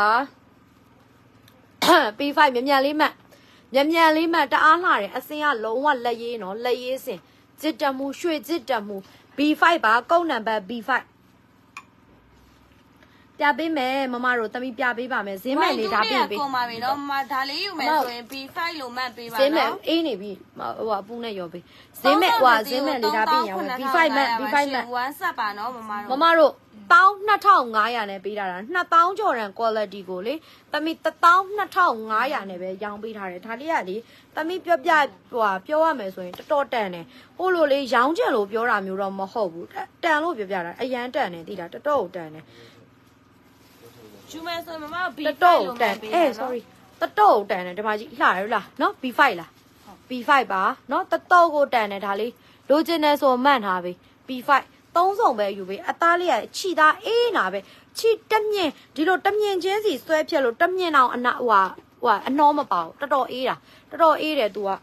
B5 မြန်လေးမှတ်တအားလှတယ်အစင်ကလုံးဝလက်ရေးနော်လက်ရေးစင်ကြစ်တက်မှုရွှေကြစ်တက်မှု B5 ပါကုန်းနံပါတ် B5 ပြပေးမယ်မမတို့တမီပြပေးပါမယ်ဈေးမဲ့လေးဒါပြင်ပေးကုန်ပါပြီနော်မဒါလေးယူမယ်ဆိုရင် B5 လို့မှတ်ပေးပါဈေးမဲ့နော်အေးနေပြီဟိုအပူနဲ့ရောပေးဈေးမဲ့ဟိုဈေးမဲ့လေးဒါပြင်ရအောင် B5 မဲ့ B5 မဲ့ 1 set ပါနော်မမတို့မမတို့12500နဲ့ပေးထားတာ2000ကျော်ရန် quality ကိုလေတမီ12500နဲ့ပဲရောင်းပေးထားတယ်ဒါလေးကလေတမီပြောရမယ်ဆိုရင်တော်တော်တန်တယ်ဟိုလိုလေရောင်းကျင်လို့ပြောတာမျိုးတော့မဟုတ်ဘူးတန်လို့ပြောပြတာအရန်တန်တယ်သိလားတော်တော်တန်တယ်ယူမယ်ဆိုရင်မမတို့ B5 တော်တော်လို့တမှန်တ်ပေး sorry တော်တော်တန်တယ်ဒီမှာကြီးလှရလားနော် B5 လား B5 ပါနော်တော်တော်ကိုတန်တယ်ဒါလေးလိုချင်တယ်ဆိုမှန်ထားပြီ B5 3စုံပဲယူပေးအသားလေးကခြိသားအေးနာပဲခြိတက်မြင့်ဒီလိုတက်မြင့်ချင်းစီဆွဲဖြက်လို့တက်မြင့်အောင်အနာဟိုအနှောမပါဘူးတော်တော်အေးတာတော်တော်အေးတယ် तू က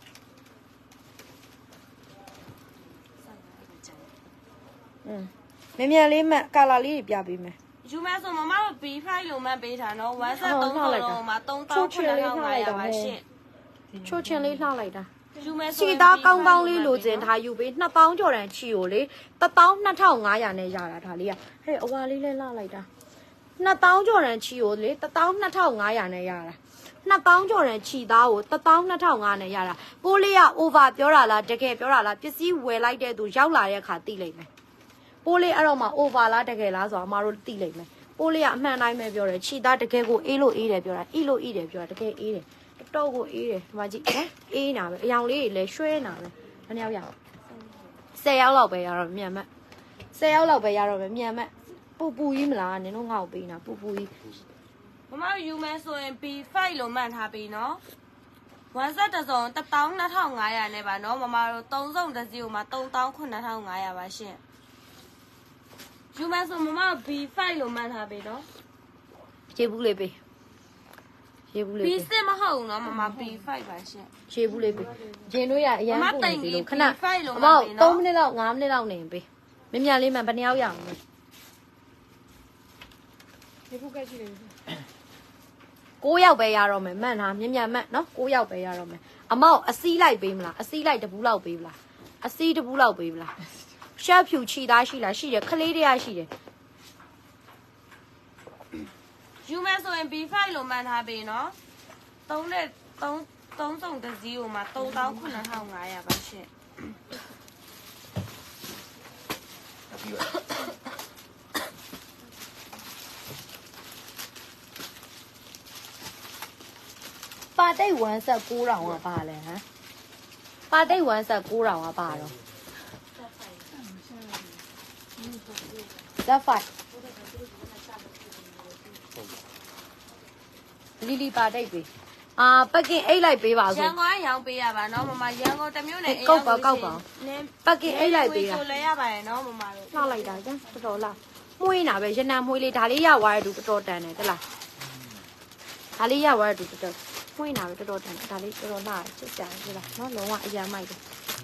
မြန်လေးမှကာလာလေးပြပေးမယ်ယူမယ်ဆိုမမတို့ B5 လို့မှတ်ပေးထားနော်1 set 3လုံးမှာ3900ပါရှင့်ချိုးချင်းလေးလှလိုက်တာယူမယ်ဆိုခြိသားကောင်းကောင်းလေးလိုချင်ထားယူပေး2000ကျော်တန်ခြိကိုလေ12500နဲ့ရတာဒါလေးကဟဲ့အဝါလေးလဲလှလိုက်တာ2000ကျော်တန်ခြိကိုလေ12500နဲ့ရတာ2000ကျော်တန်ခြိသားကို12500နဲ့ရတာပိုးလေးက over ပြောတာလားတကယ်ပြောတာလားပစ္စည်းဝယ်လိုက်တဲ့သူရောက်လာတဲ့အခါသိလိမ့်မယ်ပိုးလေးအဲ့တော့မှ over လားတကယ်လားဆိုတော့အမတို့သိလိမ့်မယ်ပိုးလေးကအမှန်တိုင်းပဲပြောတယ်ခြိသားတကယ်ကိုအေးလို့အေးတယ်ပြောတာအေးလို့အေးတယ်ပြောတာတကယ်အေးတယ်တော့ကိုအေးတယ်ဒီမှာကြည့်အေးနာပဲအယောင်လေးတွေလည်းရွှဲနာပဲဘယ်နှယောက်ရအောင်10ယောက်လောက်ပဲရတော့မြန်မက်10ယောက်လောက်ပဲရတော့ပဲမြန်မက်ပူပူကြီးမလားနင်တို့ငါ့ကိုပေးနာပူပူကြီးမမယူမယ်ဆိုရင် B5 လို့မှတ်ထားပြီနော်1 set တစ်စုံ12500နဲ့ပါနော်မမတို့3စုံတစ်စီးကိုမှ39500ပါရှင့်ယူမယ်ဆိုမမတို့ B5 လို့မှတ်ထားပြီနော်ရေဘူးလေးပေးရေဘူးလေးပေး B6 မဟုတ်ဘူးနော်မမ B5 ပါရှင့်ရေဘူးလေးပေးရင်တို့ရအရန်ပုံနေပြီလို့ခဏ B5 လို့မှအမောတ်က်ပြီနော် 3မိနစ်လောက်5မိနစ်လောက်နေပေးမြန်လေးမှဘယ်နှယောက်ရအောင်လဲရေဘူးကရှိတယ်9ယောက်ပဲရတော့မယ်မှန်လားမြန်မှတ်နော်9ယောက်ပဲရတော့မယ်အမောက်အစည်းလိုက်ပေးမလားအစည်းလိုက်တပူးလောက်ပေးမလားအစည်းတပူးလောက်ပေးမလားရှက်ဖြူချီသားရှိလားရှိတယ်ခလေးတရားရှိတယ်ယူမယ်ဆိုရင် B5 လို့မှတ်ထားပြီနော်3စုံတစ်စီးကိုမှ39500ပါရှင့်ပါတိတ်1ဆက်9000ကပါလဲဟမ်ပါတိတ်1ဆက်9000ကပါတော့Z5လီလီပါတိတ်ပေးပကင်အိတ်လိုက်ပေးပါရဆိုန်ကုန်ကရောင်းပေးရပါနော်မမရန်ကုန်တစ်မျိုးနဲ့ကောက်ပါပကင်အိတ်လိုက်ပေးတာဆိုလဲရပါတယ်နော်မမတို့လှလိုက်တာကျန်တော်တော်လားမှုေးနာပဲရနံမှုေးလေးဒါလေးရသွားတဲ့သူတော်တော်တန်တယ်တလားဒါလေးရသွားတဲ့သူတော်တော်မှုေးနာပဲတော်တော်တန်တယ်ဒါလေးတော်တော်လှချစ်ကြတယ်ဒီလားနော်လုံးဝအရန်မိုက်တယ်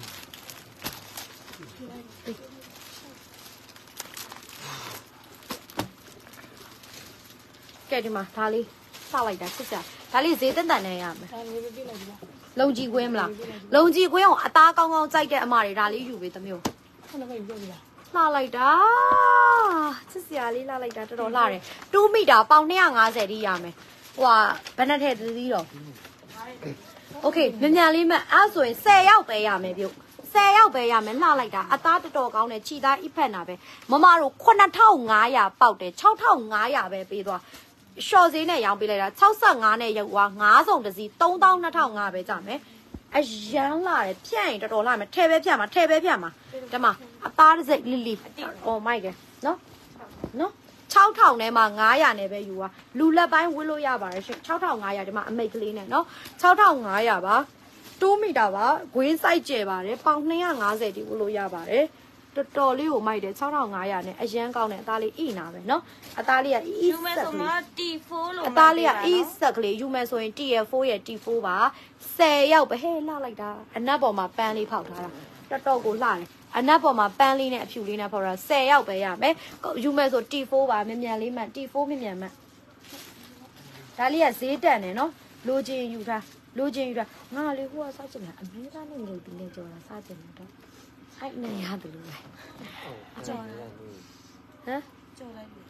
ကဲဒီမှာဒါလေးလှလိုက်တာချစ်ကြဒါလေးဈေးတက်တန်နဲ့ရမယ်လုံကြီးခွင်းမလားလုံကြီးခွင်းအောင်အသားကောင်းကောင်းကြိုက်တဲ့အမတွေဒါလေးယူပေးသမျိုးလှလိုက်တာချစ်စရာလေးလှလိုက်တာတော်တော်လှတယ်2မီတာပေါင်250တိရမယ်ဟိုဟာဘယ်နဲ့ထည့်သီးတော့โอเคမြန်လေးမှအဲ့ဆိုရင်10ယောက်ပဲရမယ်ပြုတ်10ယောက်ပဲရမယ်လှလိုက်တာအသားတော်တော်ကောင်းတယ်ခြိသားအိဖက်နာပဲမမတို့9500ပေါက်တယ်6500ပဲပေးသွားရှော့ဈေးနဲ့ရောင်းပေးလိုက်တာ65နဲ့ရုပ်ွား9စုံတစ်စီး32,500ပဲကြမယ်အရန်လာတယ်ဖြန့်ရင်တော်တော်လာမယ်ထဲပဲဖြန့်မှာဒီမှာအသားတစ်စိတ်လီလီအော်မိုက်တယ်နော်6000ထဲမှာ900နဲ့ပဲယူသွားလူလက်ပိုင်းဝစ်လို့ရပါတယ်ရှင်6500ဒီမှာအမိတ်ကလေးနဲ့နော်6500ပါ2မီတာပါဂွင်းစိုက်ကျယ်ပါတယ်ပေါင်250တိဝစ်လို့ရပါတယ်တော်တော်လေးကိုမိုက်တယ်6500နဲ့အရန်ကောင်းတယ်အသားလေးအီနာပဲเนาะအသားလေးက E ယူမယ်ဆိုမှ T4 လို့အသားလေးက E ဆက်ကလေးယူမယ်ဆိုရင် TL4 ရဲ့ T4 ပါ10ရောက်ပဲဟဲ့လှလိုက်တာအနက်ပေါ်မှာပန်းလေးဖောက်ထားတာတော်တော်ကိုလှတယ်အနက်ပေါ်မှာပန်းလေးနဲ့အဖြူလေးနဲ့ဖောက်တာ10ရောက်ပဲရမယ်ယူမယ်ဆို T4 ပါမြန်လေးမှန် T4 မြန်မှန်ဒါလေးကဈေးတက်နေเนาะလိုချင်ယူထားငါလေးဟိုကစားချင်တာအမေးသားနဲ့နေပြီးနေကြော်တာစားချင်တော့အဲ့နေရတယ်လို့လေကြော်ဟမ်ကြော်လိုက်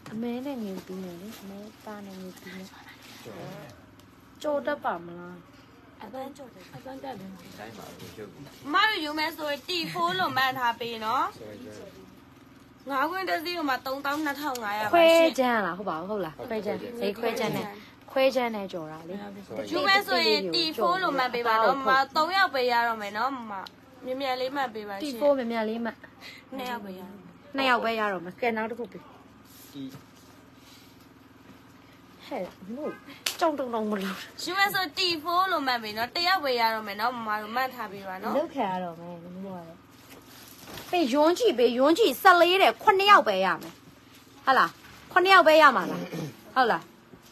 အမဲနဲ့ငြူပြီးနေလေအမဲသားနဲ့ငြူပြီးနေကြော်တတ်ပါမလားအပန်းကြော်တယ်အပန်းတက်တယ်မမတို့ယူမယ်ဆိုရင်တီဖိုးလို့မှန်းထားပေးနော်ငါးခွင်းတစ်စီးကိုမှ32,500 ခွဲချမ်းလားဟုတ်ပါဘူးဟုတ်လားခွဲချမ်းဈေးခွဲချမ်းနဲ့ကြော်တာလေယူမယ်ဆိုရင်တီဖိုးလို့မှန်းပေးပါတော့မ3ယောက်ပဲရတော့မယ်နော်မမြင်လေးမှတ်ပေးပါရှင်တီဖိုးမြင်လေးမှတ် 2ယောက်ပဲရ 2ယောက်ပဲရတော့မယ်ကဲနောက်တစ်ခုပြီဟဲ့မို့ကြောင်တုံမလို့ယူမယ်ဆိုတီဖိုးလို့မှတ်ပေးနော်1ယောက်ပဲရတော့မယ်နော်မတို့မှတ်ထားပေးပါနော်လုတ်ခံရတော့မယ်မလို့ရတယ်ပေးယွန်းကြည့်14တဲ့9ယောက်ပဲရမယ်ဟုတ်လား9ယောက်ပဲရမှာလားဟုတ်လား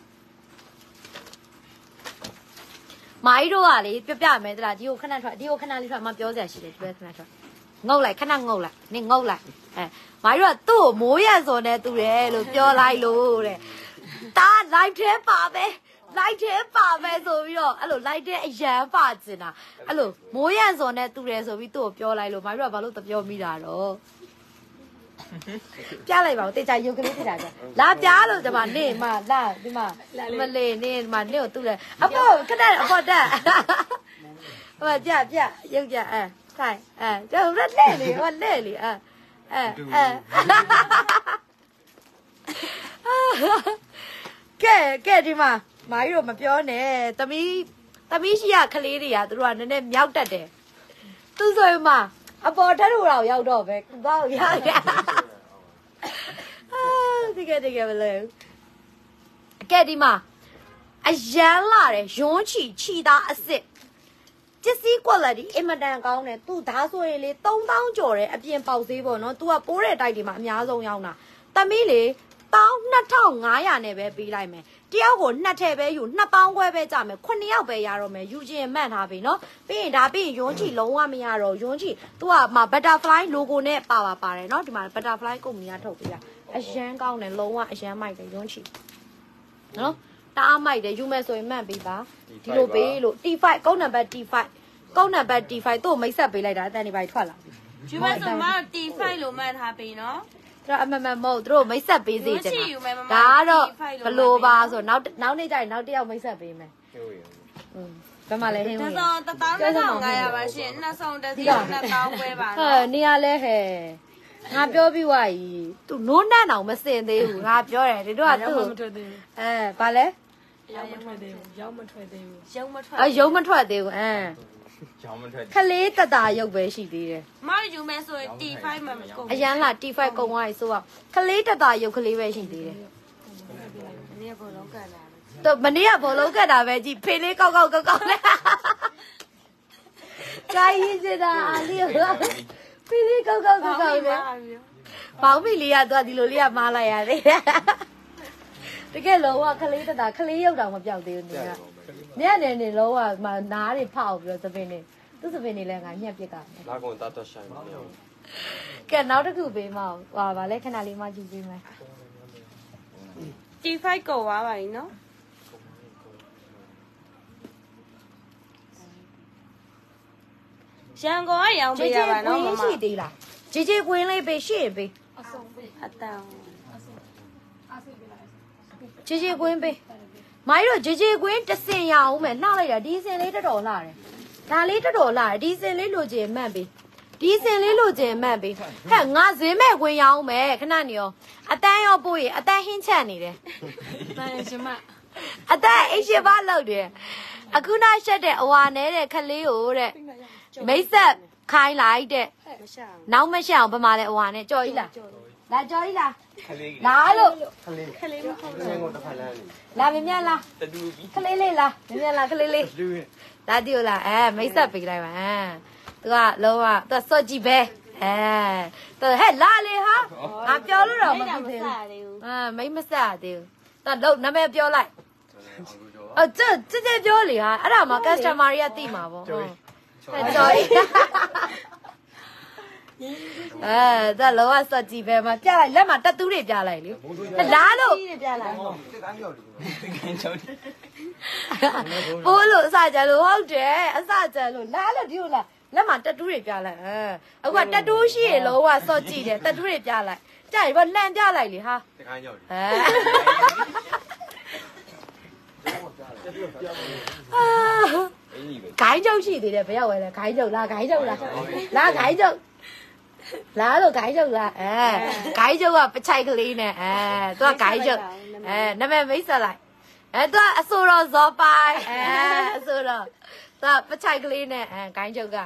မိုင်းတို့ကလေပြမယ်တလားဒီကိုခဏထွက်ဒီကိုခဏလေးထွက်မပြောစရာရှိတယ်ဒီဘက်ခဏထွက်ငုတ်လိုက်ခဏငုတ်လိုက်နင်ငုတ်လိုက်မိုင်းတို့ကသူ့ကိုမိုးရစော်နဲ့တူတယ်လို့ပြောလိုက်လို့တဲ့ဒါ live ထဲပါပဲလိုက်ထဲပါမယ်ဆိုပြီးတော့အဲ့လိုလိုက်တဲ့အရန်ပါကျင်တာအဲ့လိုမိုးရန်စော်နဲ့တူတယ်ဆိုပြီးသူ့ကိုပြောလိုက်လို့မိုင်းတို့ကဘာလို့တပြောမိတာတော့ပြလိုက်ပါဦးတေချာရုပ်ကလေးထည့်တာကြလာပြားလို့ဒီမှာနေမလာဒီမှာမလေးနေဒီမှာနေကိုတူတယ်အဖေခက်တဲ့အဖေတက်ဟိုပြရုပ်ကြထိုင်ကျတော့လက်လေဟိုလက်လေကဲဒီမှာမာကြီးတို့မပြောနဲ့သမီးရှိရကလေးတွေကသူတို့ကနည်းနည်းမြောက်တတ်တယ်သူဆိုရင်မှအပေါ်ထက်တို့တော့ရောက်တော့ပဲဘာလို့ရတယ်တကယ်မလဲကဲဒီမှာအရန်လာတယ်ယွန်းချီသားအစ်စ်ပစ္စည်း quality အင်မတန်ကောင်းတယ်သူဒါဆိုရင်လေ3000ကျော်တယ်အပြင်ပေါက်သေးပေါ့နော် तू ကပိုးတဲ့တိုက်တွေမှာအများဆုံးရောက်တာသမီးလေ12500နဲ့ပဲပေးလိုက်မယ်တယောက်ကို2ထည့်ပဲယူ2ပေါင်းခွဲပဲကြမယ်9ယောက်ပဲရတော့မယ်ယူခြင်းမှတ်ထားပြီနော်ပြီးရင်ယွန်းချီလုံးဝမရတော့ယွန်းချီ तू ကမှာ butterfly logo နဲ့ပါတယ်နော်ဒီမှာ butterfly ကုမ္ပဏီကထုတ်ပေးတာအရန်ကောင်းတယ်လုံးဝအရန်မိုက်တယ်ယွန်းချီနော်တအားမိုက်တယ်ယူမယ်ဆိုရင်မှတ်ပေးပါဒီလိုပေးလို့ T5 ကုန်းနံပါတ် T5 သူ့ကိုမိတ်ဆက်ပေးလိုက်တာအတန်ဒီပိုင်းထွက်လာယူမယ်ဆိုမှ T5 လို့မှတ်ထားပေးနော်တော့အမမမဟုတ်သူတို့မိတ်ဆက်ပေးစေချင်တာဒါကတော့ဘလို့ပါဆိုနောက်နေ့ကျရင်နောက်တစ်ယောက်မိတ်ဆက်ပေးမယ်ဘယ်မှာလဲဟင်းဝင်ဒါဆို1,500ပါရှင်နှစ်ဆုံးတစ်စီး2,000ပဲပါနော်နေရလဲဟဲ့ငါပြောပြီးွားကြီးသူနိုးနှံ့အောင်မစင်သေးဘူးငါပြောတယ်ဒီတို့ကသူ့ဘာလဲရုံမထွက်သေးဘူးရုံမထွက်သေးဘူးခလေးတတာရုပ်ပဲရှိသေးတယ်မယူမယ်ဆိုရင် T5 မှာမကုန်အရန်လာ T5 ကုန်သွားပြီဆိုတော့ခလေးတတာရုပ်ကလေးပဲရှိသေးတယ်မနေ့ကဘောလုံးကန်လာတော့မနေ့ကဘောလုံးကန်တာပဲကြည့်ဖေးလေးကောက်နဲ့ကိုင်းရင်စတာအလီရောဖေးလေးကောက်ပဲပေါင်းပြီလေးကသူကဒီလိုလေးကမားလိုက်ရတယ်တကယ်လုံးဝခလေးတတာခလေးရုပ်တောင်မပြောက်သေးဘူးနေကနေလုံးဝနားတွေဖောက်ပြီးတော့သပင်းနေသူသပင်းနေလဲငါညက်ပစ်ကမယ်လာကုန်တတ်တော့ဆိုင်မနေအောင်ကဲနောက်တစ်ခုပေးမအောင်ဟာဗာလဲခဏလေးမှကြည့်ပေးမယ် T5 ကုန်သွားပါပြီနော်ရန်ကုန်ကရောင်းပေးရပါနော်မမရှိသေးလားဂျေကွင်းလေးပေးရှင်းပေးအဆုံးပေးအတန်ဂျေကွင်းပေးမိုင်းတို့ဂျေကွင်းတစ်စင်ရအောင်မယ်လှလိုက်တာဒီစင်လေးတော်လှတယ်ဒါလေးတော်လှတယ်ဒီစင်လေးလိုချင်မှန်ပေးဒီစင်လေးလိုချင်မှန်ပေးဟဲ့ငါဈေးမဲ့ကွင်းရအောင်မယ်ခဏနေရောအတန်းရောပို့ရအတန်းဟင်းချက်နေတယ်တန်ရှင်မအတန်းအိရှိပါလောက်တယ်အခုနရှက်တဲ့အဝါနဲတဲ့ခလေးကိုတဲ့မိတ်ဆက်ခိုင်းလိုက်တဲ့နောက်မရှက်အောင်ဗမာလဲအဝါနဲ့ကြော်ကြီးလားလာကြော်ကြီးလားလာလို့ခလေးမဟုတ်ဘူးကိုတစ်ခါလာလာမြင်လားတတူပြီခလေးလေးလားမြင်လားခလေးလေးလာတီကိုလားမိတ်ဆက်ပေးလိုက်ပါသူကလုံးဝသူစော့ကြည့်ပဲသူဟဲ့လာလေဟာငါပြောလို့တော့မဖြစ်သေးဘူးမိတ်မဆက်သေးဘူးသူလုံးနာမည်ပြောလိုက်ကြက်ပြောလေဟာအဲ့ဒါမှ customer တွေကသိမှာပေါ့ဟုတ်ကြော်ကြီးဒါလောကစော့ကြည့်ပဲမှာပြလိုက်လက်မှာတက်တူးတွေပြလိုက်လေလာလို့ပြလိုက်ပိုးလို့အစကြလို့ဟုတ်တယ်အစကြလို့လာလို့ဒီလိုလားလက်မှာတက်တူးတွေပြလိုက်အခုကတက်တူးရှိရလောကစော့ကြည့်တယ်တက်တူးတွေပြလိုက်ကြိုက်ဘာလန့်ကြလိုက်လေဟာတခါရောက်တယ် အင်းကြီးပဲဂိုင်းကျုပ်ရှိသေးတယ်ဘယ်ရောက်ဝဲလဲဂိုင်းကျုပ်လားဂိုင်းကျုပ်လားလာဂိုင်းကျုပ်လာလို့ဂိုင်းကျုပ်လားဂိုင်းကျုပ်ကပချိုက်ကလေးနဲ့သူကဂိုင်းကျုပ်နာမည်မိတ်ဆက်လိုက်သူကအဆိုတော်ဇော်ပိုင်အဆိုတော်သူကပချိုက်ကလေးနဲ့ဂိုင်းကျုပ်က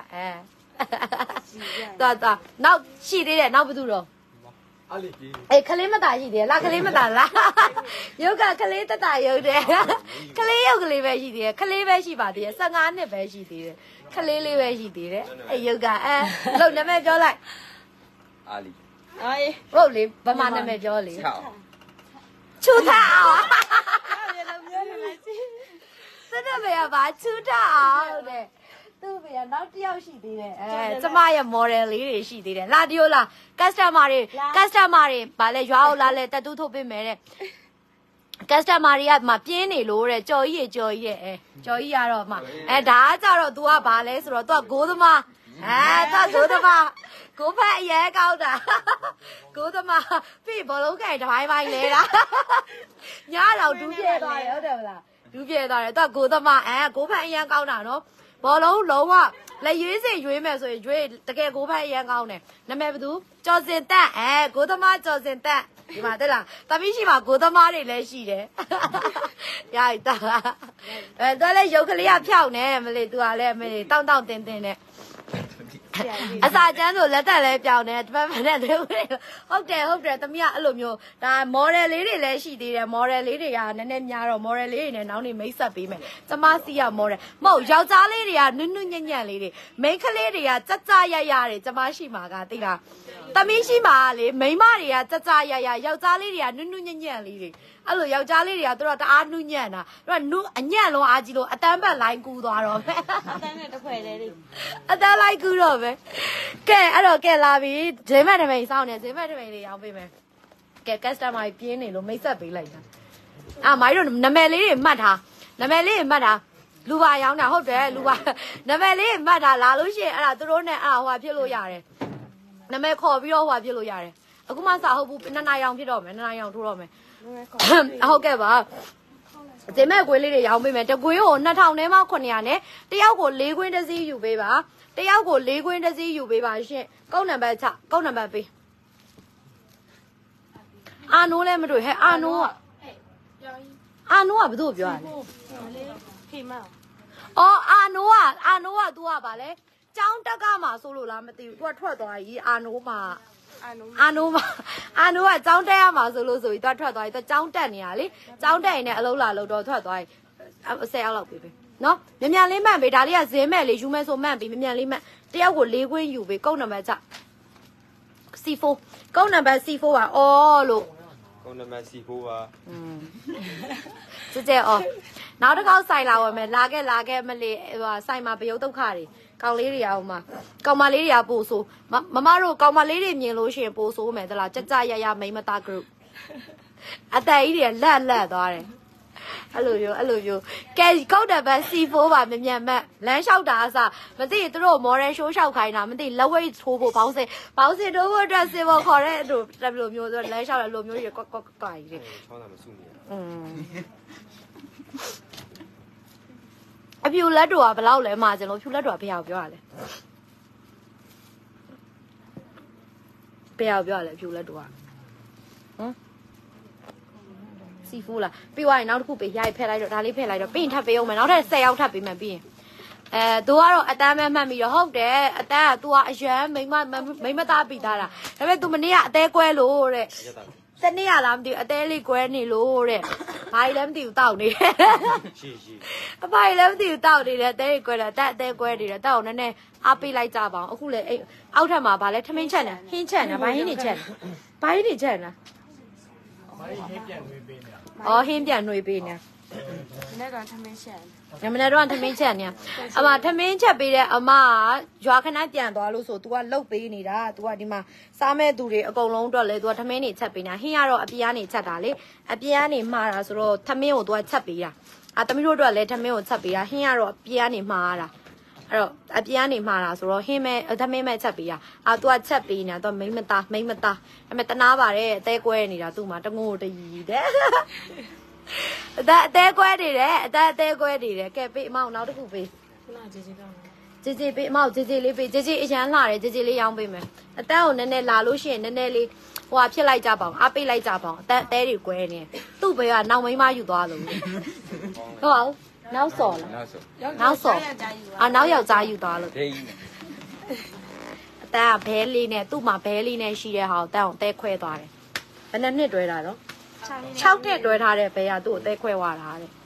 သူနောက်ရှိသေးတယ်နောက်ဘယ်သူတော့အားလေးကြီးအေးခလေးမတာရှိသေးလားခလေးမတာလားရုပ်ကခလေးတတရုပ်တယ်ခလေးရုပ်ကလေးပဲရှိသေးတယ်ခလေးပဲရှိပါသေးတယ်15နှစ်ပဲရှိသေးတယ်ခလေးလေးပဲရှိသေးတယ်အေးရုပ်ကလို့နာမည်ပြောလိုက်အားလေးအေးဟုတ်လေဗမာနာမည်ပြောလေ 6 ချူထားအောင်အဲ့ဒါမျိုးနေလိုက်စီစတဲ့ဘေကပါချူထားအောင်တဲ့သူ့ဘေကနောက်တစ်ယောက်ရှိသေးတယ်ကျမရဲ့ model လေးတွေရှိသေးတယ်လာဒီယိုလာ customer တွေဗာလဲရွာအောင်လာလဲတက်တူးထုတ်ပေးမယ်တဲ့ customer တွေကမှပြင်းနေလို့တဲ့ကြော်ကြီးကြော်ကြီးကြော်ကြီးကတော့မှဒါကကြတော့ तू ကဘာလဲဆိုတော့ तू ကဂိုးသမားသူကဂိုးသမားကိုဖက်အရဲကောက်တာဂိုးသမားပြီးဘောလုံးခိုင်တစ်ပိုင်းလဲတာညတော့ဒူးပြဲသွားတယ်ဟုတ်တယ်မလားဒူးပြဲသွားတယ် तू ကဂိုးသမားကိုဖက်အရဲကောက်တာနော်ဘောလုံးလုံးဝလက်ရွေးစင်ရွေးမယ်ဆိုရင်ရွေးတကယ်ကိုဖက်အရဲကောက်တယ်နာမည်ဘယ်သူကျော်စင်တက်ဂိုးသမားကျော်စင်တက်ဒီမှာတက်လားတမီးရှိမှာဂိုးသမားတွေလည်းရှိတယ်ရိုက်တာသူကလည်းရုပ်ကလေးကဖြောက်နေမလေးသူကလည်းမလေးတောင်းတင်းနဲ့အစာကျန်းဆိုလက်သက်လဲပြောင်းနေတပတ်မှနဲ့သေးဘူးဟုတ်တယ်သမီးကအဲ့လိုမျိုးဒါ model လေးတွေလည်းရှိသေးတယ် model လေးတွေကနည်းနည်းများတော့ model လေးတွေနဲ့နောက်နေမိတ်ဆက်ပေးမယ်ကျမစီက model မဟုတ်ယောက်ျားလေးတွေကနွတ်ညံ့ညံ့လေးတွေမိန်းကလေးတွေကကြကြရရတွေကျမရှိမှာကသိလားသမီးရှိမှာလေမိန်းမတွေကကြကြရရယောက်ျားလေးတွေကနွတ်ညံ့ညံ့လေးတွေအဲ့လိုယောက်ျားလေးတွေကသူတို့တအားနုညံ့တာသူကနုအညံ့လုံးအားကြီးလို့အတန်းပတ်လိုင်းကူးသွားတော့ပဲအတန်းနဲ့တစ်ခွဲလေးတွေအတန်းလိုက်ကူးတော့ပဲကဲအဲ့တော့ကဲလာပြီဂျင်းမတ်တမိန်စောင်းနေဂျင်းမတ်တမိန်လေးရောင်းပေးမယ်ကဲ customer ပြင်းနေလို့မိတ်ဆက်ပေးလိုက်တာမိုင်းတို့နာမည်လေးတွေမှတ်ထားလူပါရောင်းတာဟုတ်တယ်လူပါနာမည်လေးမှတ်ထားလာလို့ရှိရင်အဲ့ဒါသူတို့နဲ့ဟိုဖြစ်လို့ရတယ်နာမည်ခေါ်ပြီးတော့ဟိုဖြစ်လို့ရတယ်အခုမှစာဟုတ်ဘူးနှစ်နာရောင်ဖြစ်တော့မယ်နှစ်နာရောင်ထိုးတော့မယ်ဟုတ်ကဲ့ပါဂျင်းမတ်ကွေးလေးတွေရောင်းပေးမယ်တကွေးကို2000နဲ့မှ900နဲ့တယောက်ကို4ကွင်းတစ်စီးယူပေးပါတယောက်ကို4ကွင်းတစ်စီးယူပေးပါရှင်ကုန်းနံပါတ်6ကုန်းနံပါတ်ပေးအာနိုးလည်းမတွေ့ဟဲ့အာနိုးကဘယ်သူ့ကိုပြောရလဲဖေမအော်အာနိုးက तू ကဗာလဲចောင်းတက်ကမှာဆိုလို့လားမသိဘူး तू ကထွက်သွားကြီးအာနိုးကចောင်းတက်ရမှာဆိုလို့ဆိုပြီး तू ထွက်သွားကြီး तू ចောင်းတက်နေရလေចောင်းတက်ရင်လည်းအလုံးလာလို့တော့ထွက်သွားကြီး10ရောက်လောက်ပေးပေးနော်မြန်လေးမှန်ပေးဒါလေးကဇင်းမဲ့လေးယူမဲ့ဆိုမှန်ပေးမြန်လေးမှန်တယောက်ကို4ကွင်းယူပေးကုန်းနံပါတ်6 C4 ကုန်းနံပါတ် C4 ပါအော်လို့ကုန်းနံပါတ် C4 ပါကြဲအော်နောက်တစ်ခေါက်ဆိုင်လာဝယ်မယ်လာခဲ့မလေးဟိုဆိုင်မှာပယုတ်ဒုက္ခတွေကောင်လေးတွေအောင်မှာကောင်မလေးတွေကပို့ဆိုမမတို့ကောင်မလေးတွေမြင်လို့ရှိရင်ပို့ဆိုမယ်သလားကြရရမိမသား group အတိုင်ကြီးတွေလက်သွားတယ်အဲ့လိုမျိုးကဲကုတ်တယ်ပဲ C4 ပါမြန်မက်လမ်းလျှောက်တာအစမသိသူတို့ model show လျှောက်ခိုင်းတာမသိလက်ဝိတ်ထိုးဖို့ဘောင်းစင်ထိုးဖို့အတွက်စင်ဖို့ခေါ်တဲ့အဲ့လိုမျိုးဆိုလမ်းလျှောက်တယ်လိုမျိုးကြီးကွက်ကြီးတယ်ချောင်းတာမစုနေအဖြူလက်တော်ကဘယ်လောက်လဲမှာကျင်လို့ဖြူလက်တော်ကဘယ်ရောက်ပြောရလဲဘယ်ရောက်ပြောရလဲဖြူလက်တော်ကစီဖူးလားပြီးသွားရင်နောက်တစ်ခုပေးရိုက်ဖက်လိုက်တော့ဒါလေးဖက်လိုက်တော့ပြီးရင်ထပ်ပေးအောင်မယ်နောက်ထပ်10ရောက်ထပ်ပေးမယ်ပြီးရင်သူကတော့အတန်းမှတ်ပြီးတော့ဟုတ်တယ်အတန်းက तू ကအရန်မိမသားပြီးသားတာဒါပေမဲ့ तू မနေ့ကအသေးကွဲလို့တဲ့တနေ့ကလားမသိဘူးအသေးလေးကွဲနေလို့တဲ့ဘာကြီးလည်းမသိဘူးတောက်နေတယ်ရှိအဖိုင်လည်းမသိဘူးတောက်နေတယ်အသေးကွဲတာတက်အသေးကွဲနေတယ်တောက်နည်းနည်းအားပေးလိုက်ကြပါအောင်အခုလေအဲ့အောက်ထပ်မှာဗာလဲထမင်းချက်နေဟင်းချက်နေဘာဟင်းနေချက်နေအော်ဟင်းပြန်နှွေးပေးနေနဲ့တော့ထမင်းရှက်ညမနေ့တော့ထမင်းချက်နေအမထမင်းချက်ပေးတဲ့အမရွာခဏပြန်သွားလို့ဆို तू ကလှုပ်ပေးနေတာ तू ကဒီမှာစားမဲ့သူတွေအကုန်လုံးအတွက်လဲ तू ကထမင်းနေချက်ပေးနေတာဟင်းကတော့အပြားနေချက်တာလေအပြားနေမှားတာဆိုတော့ထမင်းကို तू ကချက်ပေးတာသမီးတို့အတွက်လဲထမင်းကိုချက်ပေးတာဟင်းကတော့အပြားနေမှားတာအဲ့တော့အပြန်ကနေမှားတာဆိုတော့ဟင်းမဲသမင်းမဲချက်ပေးရအာ तू ကချက်ပေးနေတာ तू မိမသားဒါပေမဲ့တနာပါတယ်အသေးကွဲနေတာ तू မှာတငိုတရီတဲ့အသေးကွဲနေတယ်အသေးကွဲနေတယ်ကဲပေးအမောင်နောက်တစ်ခုပေးခုနကဂျေဂျေပေးအမောင်ဂျေဂျေလေးပေးဂျေဂျေအရန်လှတယ်ဂျေဂျေလေးရောင်းပေးမယ်အတန်းကိုနည်းနည်းလာလို့ရှိရင်နည်းနည်းလေးဟိုဟာဖြစ်လိုက်ကြပါအောင်အားပေးလိုက်ကြပါအောင်အသေးတွေကွဲနေသူ့ဘေးကနောက်မိန်းမယူသွားလို့ဟုတ်ပါဘူးနောက်စော်လားနောက်စော်နောက်ယောက်ျားယူသွားလို့အတန်းကဘဲလေးနဲ့သူ့မှာဘဲလေးနဲ့ရှိတဲ့ဟာကိုတန်းအောင်တဲခွဲသွားတယ်ဘယ်နှစ်တွဲတာတော့6နှစ်တွဲထားတဲ့ဘဲကသူ့ကိုတဲခွဲသွားတာတဲ့ဟ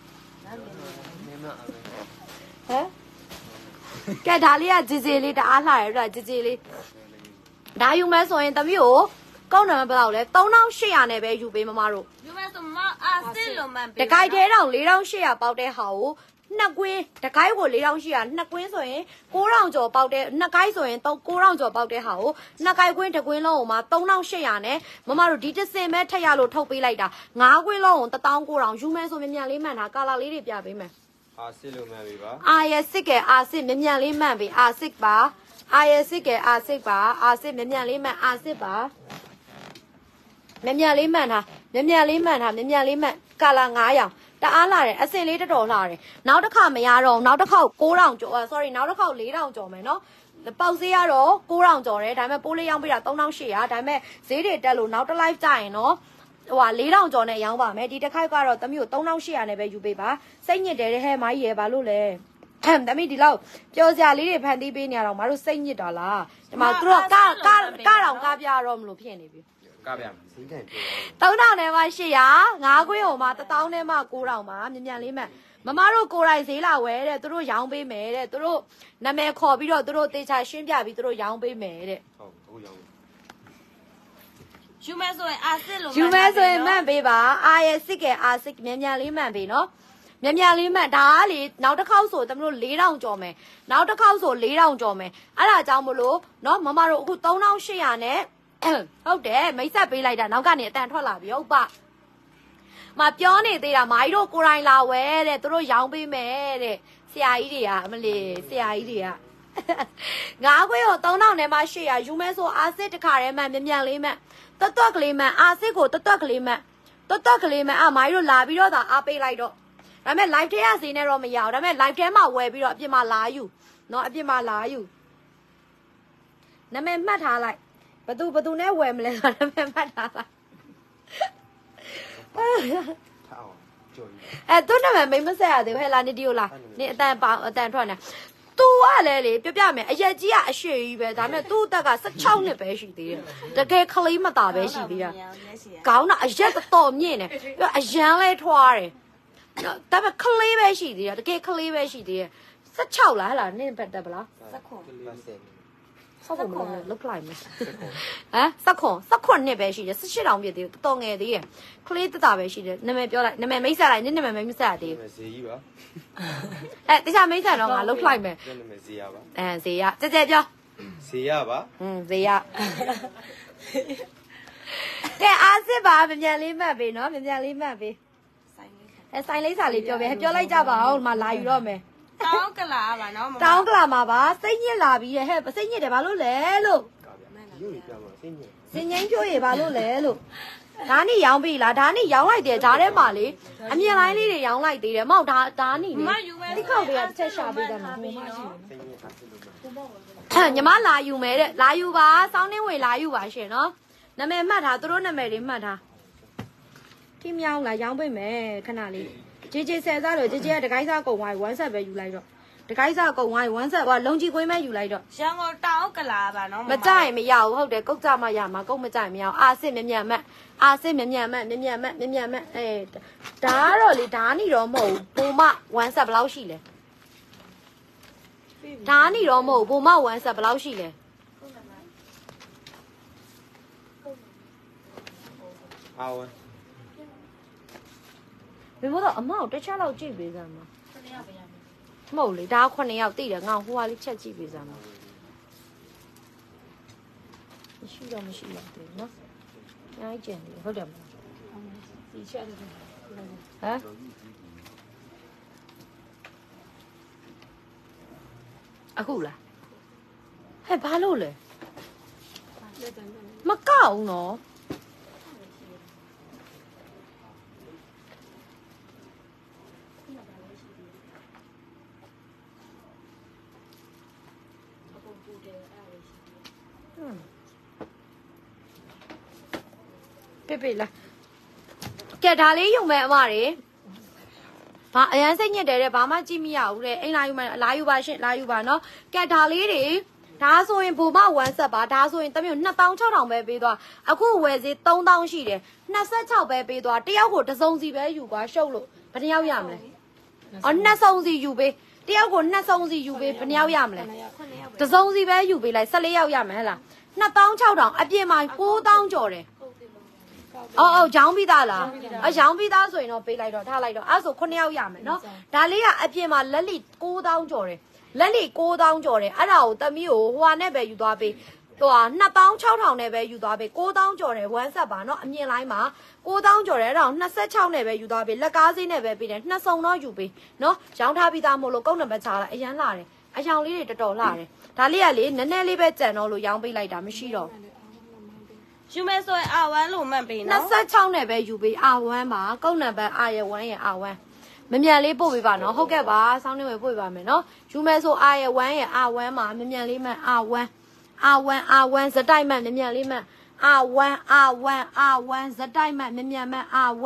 မ်ကဲဒါလေးကဂျေဂျေလေးတအားလှတယ်အဲ့ဒါဂျေဂျေလေးဒါယူမဲဆိုရင်သမီးကိုကောက်နံပါတ်ဘယ်လောက်လဲ3800နဲ့ပဲယူပေးမမတို့ယူမဲဆိုမအာစစ်လို့မှန်ပေးတကိုက်သေးတောင်4800ပေါက်တဲ့ဟာကိုနှစ်ကွင်းတကိုက်ကို4800နှစ်ကွင်းဆိုရင်9000ကျော်ပေါက်တဲ့နှစ်ကိုက်ဆိုရင်9000ကျော်ပေါက်တဲ့ဟာကိုနှစ်ကိုက်ကွင်းတစ်ကွင်းလုံးကိုမှ3800နဲ့မမတို့ဒီတစ်စင်ပဲထက်ရလို့ထုတ်ပေးလိုက်တာ9ကွင်းလုံးကို19000ယူမဲဆိုမြ мян လေးမှန်တာကာလာလေးတွေပြပေးမယ်အာစစ်လို့မှန်ပြီပါအာရစစ်ကဲအာစစ်မြ мян လေးမှန်ပြီအာစစ်ပါအာရစစ်ကဲအာစစ်ပါအာစစ်မြ мян လေးမှန်အာစစ်ပါမြ мян လေးမှန်တာမြ мян လေးမှန်တာမြ мян လေးမှန်ကာလာ900တအားလာတယ်အစင်လေးတော်တော်လာတယ်နောက်တစ်ခါမရတော့နောက်တစ်ခါ9000ကျော် sorry နောက်တစ်ခါ4000ကျော်မယ်နော်ပေါက်ဈေးကတော့9000ကျော်တယ်ဒါပေမဲ့ပိုးလေးရောင်းပေးတာ3800ဒါပေမဲ့ဈေးတွေတက်လို့နောက်တစ် live ကြာရင်နော်ဟိုဟာ4000ကျော်နဲ့ရောင်းပါမယ်ဒီတစ်ခိုက်ကတော့သမီးကို3800နဲ့ပဲယူပေးပါစိတ်ညစ်တယ်တဲ့ဟဲ့မိုင်းရယ်ဘာလို့လဲသမီးဒီလောက်ပျော်စရာလေးတွေဖန်တီးပေးနေရတော့မတို့စိတ်ညစ်တာလားဒီမှာသူတို့ကားတောင်ကားပြတော့မလို့ဖြစ်နေပြီကဗျာဈေးကန်ပြော 3000နဲ့မှ800 9ခွေးဟိုမှာ1000နဲ့မှ9000မှာမြ мян လေးမှမမတို့ကိုယ်တိုင်ဈေးလာဝဲတဲ့သူတို့ရောင်းပေးမယ်တဲ့သူတို့နာမည်ခေါ်ပြီးတော့သူတို့တေချာရှင်းပြပြီးသူတို့ရောင်းပေးမယ်တဲ့ဟုတ်အခုရောင်းယူမဲဆိုရင်အာစစ်လို့ယူမဲဆိုရင်မှန်ပေးပါအာရဲ့စစ်ကဲအာစစ်မြ мян လေးမှန်ပေးနော်မြ мян လေးမှန်ဒါကလေနောက်တစ်ခေါက်ဆိုတမလို့4000ကျော်မယ်နောက်တစ်ခေါက်ဆို4000ကျော်မယ်အဲ့ဒါကြောင့်မလို့နော်မမတို့အခု3800နဲ့ဟုတ်တယ်မိတ်ဆက်ပေးလိုက်တာနောက်ကနေအတန်ထွက်လာပြီဟုတ်ပါမပြောနေသေးတာမာကြီးတို့ကိုယ်တိုင်လာဝဲတဲ့သူတို့ရောင်းပေးမယ်တဲ့ဆရာကြီးတွေကအမလေးဆရာကြီးတွေက9ခွေကို3000နဲ့မှ800ယူမဲဆိုအာစစ်တခါတည်းမှမြ мян လေးမှတွတ်ကလေးမှအာစစ်ကိုတွတ်ကလေးမှအမာကြီးတို့လာပြီးတော့သာအားပေးလိုက်တော့ဒါပေမဲ့ live ထဲကဈေးနဲ့တော့မရဘူးဒါပေမဲ့ live ထဲမှာဝယ်ပြီးတော့အပြင်မှာလာယူเนาะအပြင်မှာလာယူနာမည်မှတ်ထားလိုက်ဘသူနဲ့ဝယ်မလဲဆိုတာနာမည်မှတ်ထားလိုက်ထားအောင်ကြော်ရည်သူနာမည်မိမဆက်ရသေးဘူးဟဲ့လားနေဒီယိုလားနေအတန်ထွက်နေသူကလည်းလေပြမယ်အရက်ကြီးကအရွှေကြီးပဲဒါပေမဲ့သူ့အသက်က16နှစ်ပဲရှိသေးတယ်တကယ်ခလေးမတာပဲရှိသေးတယ်ကောင်းတာအရက်တော်မြင့်တယ်အရန်လဲထွားတယ်ဒါပေမဲ့ခလေးပဲရှိသေးတယ်တကယ်ခလေးပဲရှိသေးတယ်16လားဟဲ့လားနင်းပတ်တက်ဗလားဆက်ကုန်မလို့လောက်လိုက်မယ်ဟမ်ဆက်ခွန်နှစ်ပဲရှိတယ်18တောင်ပြည့်သေးတယ်တော်ငယ်သေးတယ်ခလေးတတာပဲရှိတယ်နာမည်ပြောလိုက်နာမည်မိတ်ဆက်လိုက်နင်းနာမည်မိတ်ဆက်ရသေးဘူးဈေးကြီးပါတခြားမိတ်ဆက်တော့ငါလောက်လိုက်မယ်နာမည်ဈေးရပါဈေးရကြဲပြောဈေးရပါဈေးရကဲအားစစ်ပါမြ мян လေးမှတ်ပေးနော်မြ мян လေးမှတ်ပေးဆိုင်လေးစာလေးပြောပဲပြောလိုက်ကြပါဦးဒီမှာလာယူတော့မယ်တောင်းကလာပါနော်တောင်းကလာမှာပါစိတ်ညစ်လာပြီးရဲ့ဟဲ့စိတ်ညစ်တယ်ဘာလို့လဲလို့ယူရပြပါစိတ်ညစ်စင်ငိမ့်ဖြိုးရဘာလို့လဲလို့ဒါနီရောင်းပြီလားဒါနီရောင်းလိုက်တယ်ဓာတ်ထဲမှာလေအမြင်လိုင်းလေးတွေရောင်းလိုက်သေးတယ်မဟုတ်ဒါနီလေတိခောက်တွေကတစ်ချက်ရှာပေးတယ်မှာဟိုမှရှိတယ်ညီမလာယူမယ်တဲ့လာယူပါစောင်းနှင်းဝေလာယူပါရှင်နော်နာမည်မှတ်ထားသူတို့နာမည်တွေမှတ်ထားထိမြောင်းလာရောင်းပေးမယ်ခဏလေးဂျေဂျေဆယ်စားလို့ဂျေဂျေကတကိုင်းစားကုံဝိုင်း1ဆက်ပဲယူလိုက်တော့တကိုင်းစားကုံဝိုင်း1ဆက်ဟိုလုံကြီးကွင်းပဲယူလိုက်တော့ရန်ကုန်တောင်ကလာပါနော်မကြိုက်မရဘူးဟုတ်တယ်ကုတ်ကြမရမှာကုတ်မကြိုက်မရအောင်အာစစ်မြ мян မှတ်အာစစ်မြ мян မှတ်မြ мян မှတ်မြ мян မှတ်ဒါကတော့လေဓာနီတော့မဟုတ်ဘူးပုံမ1ဆက်ဘယ်လောက်ရှိလဲဓာနီတော့မဟုတ်ပုံမ1ဆက်ဘယ်လောက်ရှိလဲအာဝဘယ်မို့တော့အမောက်တစ်ချက်လောက်ကြည့်ပေးစမ်းမမဟုတ်လေဒါ9ယောက်တိတယ်ငါဟိုဟာလေးချက်ကြည့်ပေးစမ်းမမရှိတော့မရှိတော့တယ်နော်အားကျန်တယ်ဟုတ်တယ်မလားဒီချက်တယ်ဟမ်အခုလားဟဲ့ဘာလို့လဲမကောက်နော်ပြလာကဲဒါလေးယူမယ်အမတွေဘာအရန်စိတ်ညစ်တယ်တဲ့ဘာမှကြည့်မရဘူးတဲ့အိမ်လာယူမယ်လာယူပါရှင်လာယူပါနော်ကဲဒါလေးတွေဒါဆိုရင်ဘူမဝမ်းဆက်ပါဒါဆိုရင်တမျိုး2600ပဲပေးသွားအခုဝယ်စီ3000ရှိတယ်26ပဲပေးသွားတယောက်ကိုတစ်စုံစီပဲယူပါရှုပ်လို့ဘယ်နှယောက်ရမလဲအော်နှစ်စုံစီယူပေးတယောက်ကိုနှစ်စုံစီယူပေးဘယ်နှယောက်ရမလဲတစ်စုံစီပဲယူပေးလိုက်14ယောက်ရမယ်ဟဲ့လား2600အပြည့်မှာ9000ကျော်တယ်အော်ရောင်းပြီးသားလားရောင်းပြီးသားဆိုရင်တော့ပေးလိုက်တော့ထားလိုက်တော့အဲ့ဆို9ယောက်ရမယ်နော်ဒါလေးကအပြင်မှာလက်လီ9000ကျော်တယ်လက်လီ9000ကျော်တယ်အဲ့ဒါကိုတမီးကိုဟိုဟာနဲ့ပဲယူသွားပေးဟိုဟာ2600နဲ့ပဲယူသွားပေး9000ကျော်တယ်ဝမ်းဆက်ပါနော်အမြင်လိုင်းမှာ9000ကျော်တယ်အဲ့ဒါကို26နဲ့ပဲယူသွားပေးလက်ကားစေးနဲ့ပဲပေးတယ်နှစ်စုံတော့ယူပေးနော်ရောင်းထားပြီးသားမို့လို့ကုန်းနံပါတ်ချလိုက်အရန်လာတယ်အယောင်လေးတွေတော်တော်လာတယ်ဒါလေးကလေနည်းနည်းလေးပဲကြံတော့လို့ရောင်းပေးလိုက်တာမရှိတော့ယူမယ်ဆိုရင်R1လို့မှတ်ပေးနော် 26နဲ့ပဲယူပေး R1 ပါကုန်းနံပါတ် R ရဲ့1ရဲ့ R1 မမြန်လေးပို့ပေးပါနော်ဟုတ်ကဲ့ပါစောင်းနေဝယ်ပို့ပေးပါမယ်နော်ယူမယ်ဆို R ရဲ့1ရဲ့ R1 မှာမမြန်လေးမှတ် R1 ဇတိုက်မှတ်မမြန်လေးမှတ် R1 ဇတိုက်မှတ်မမြန်မှတ် R1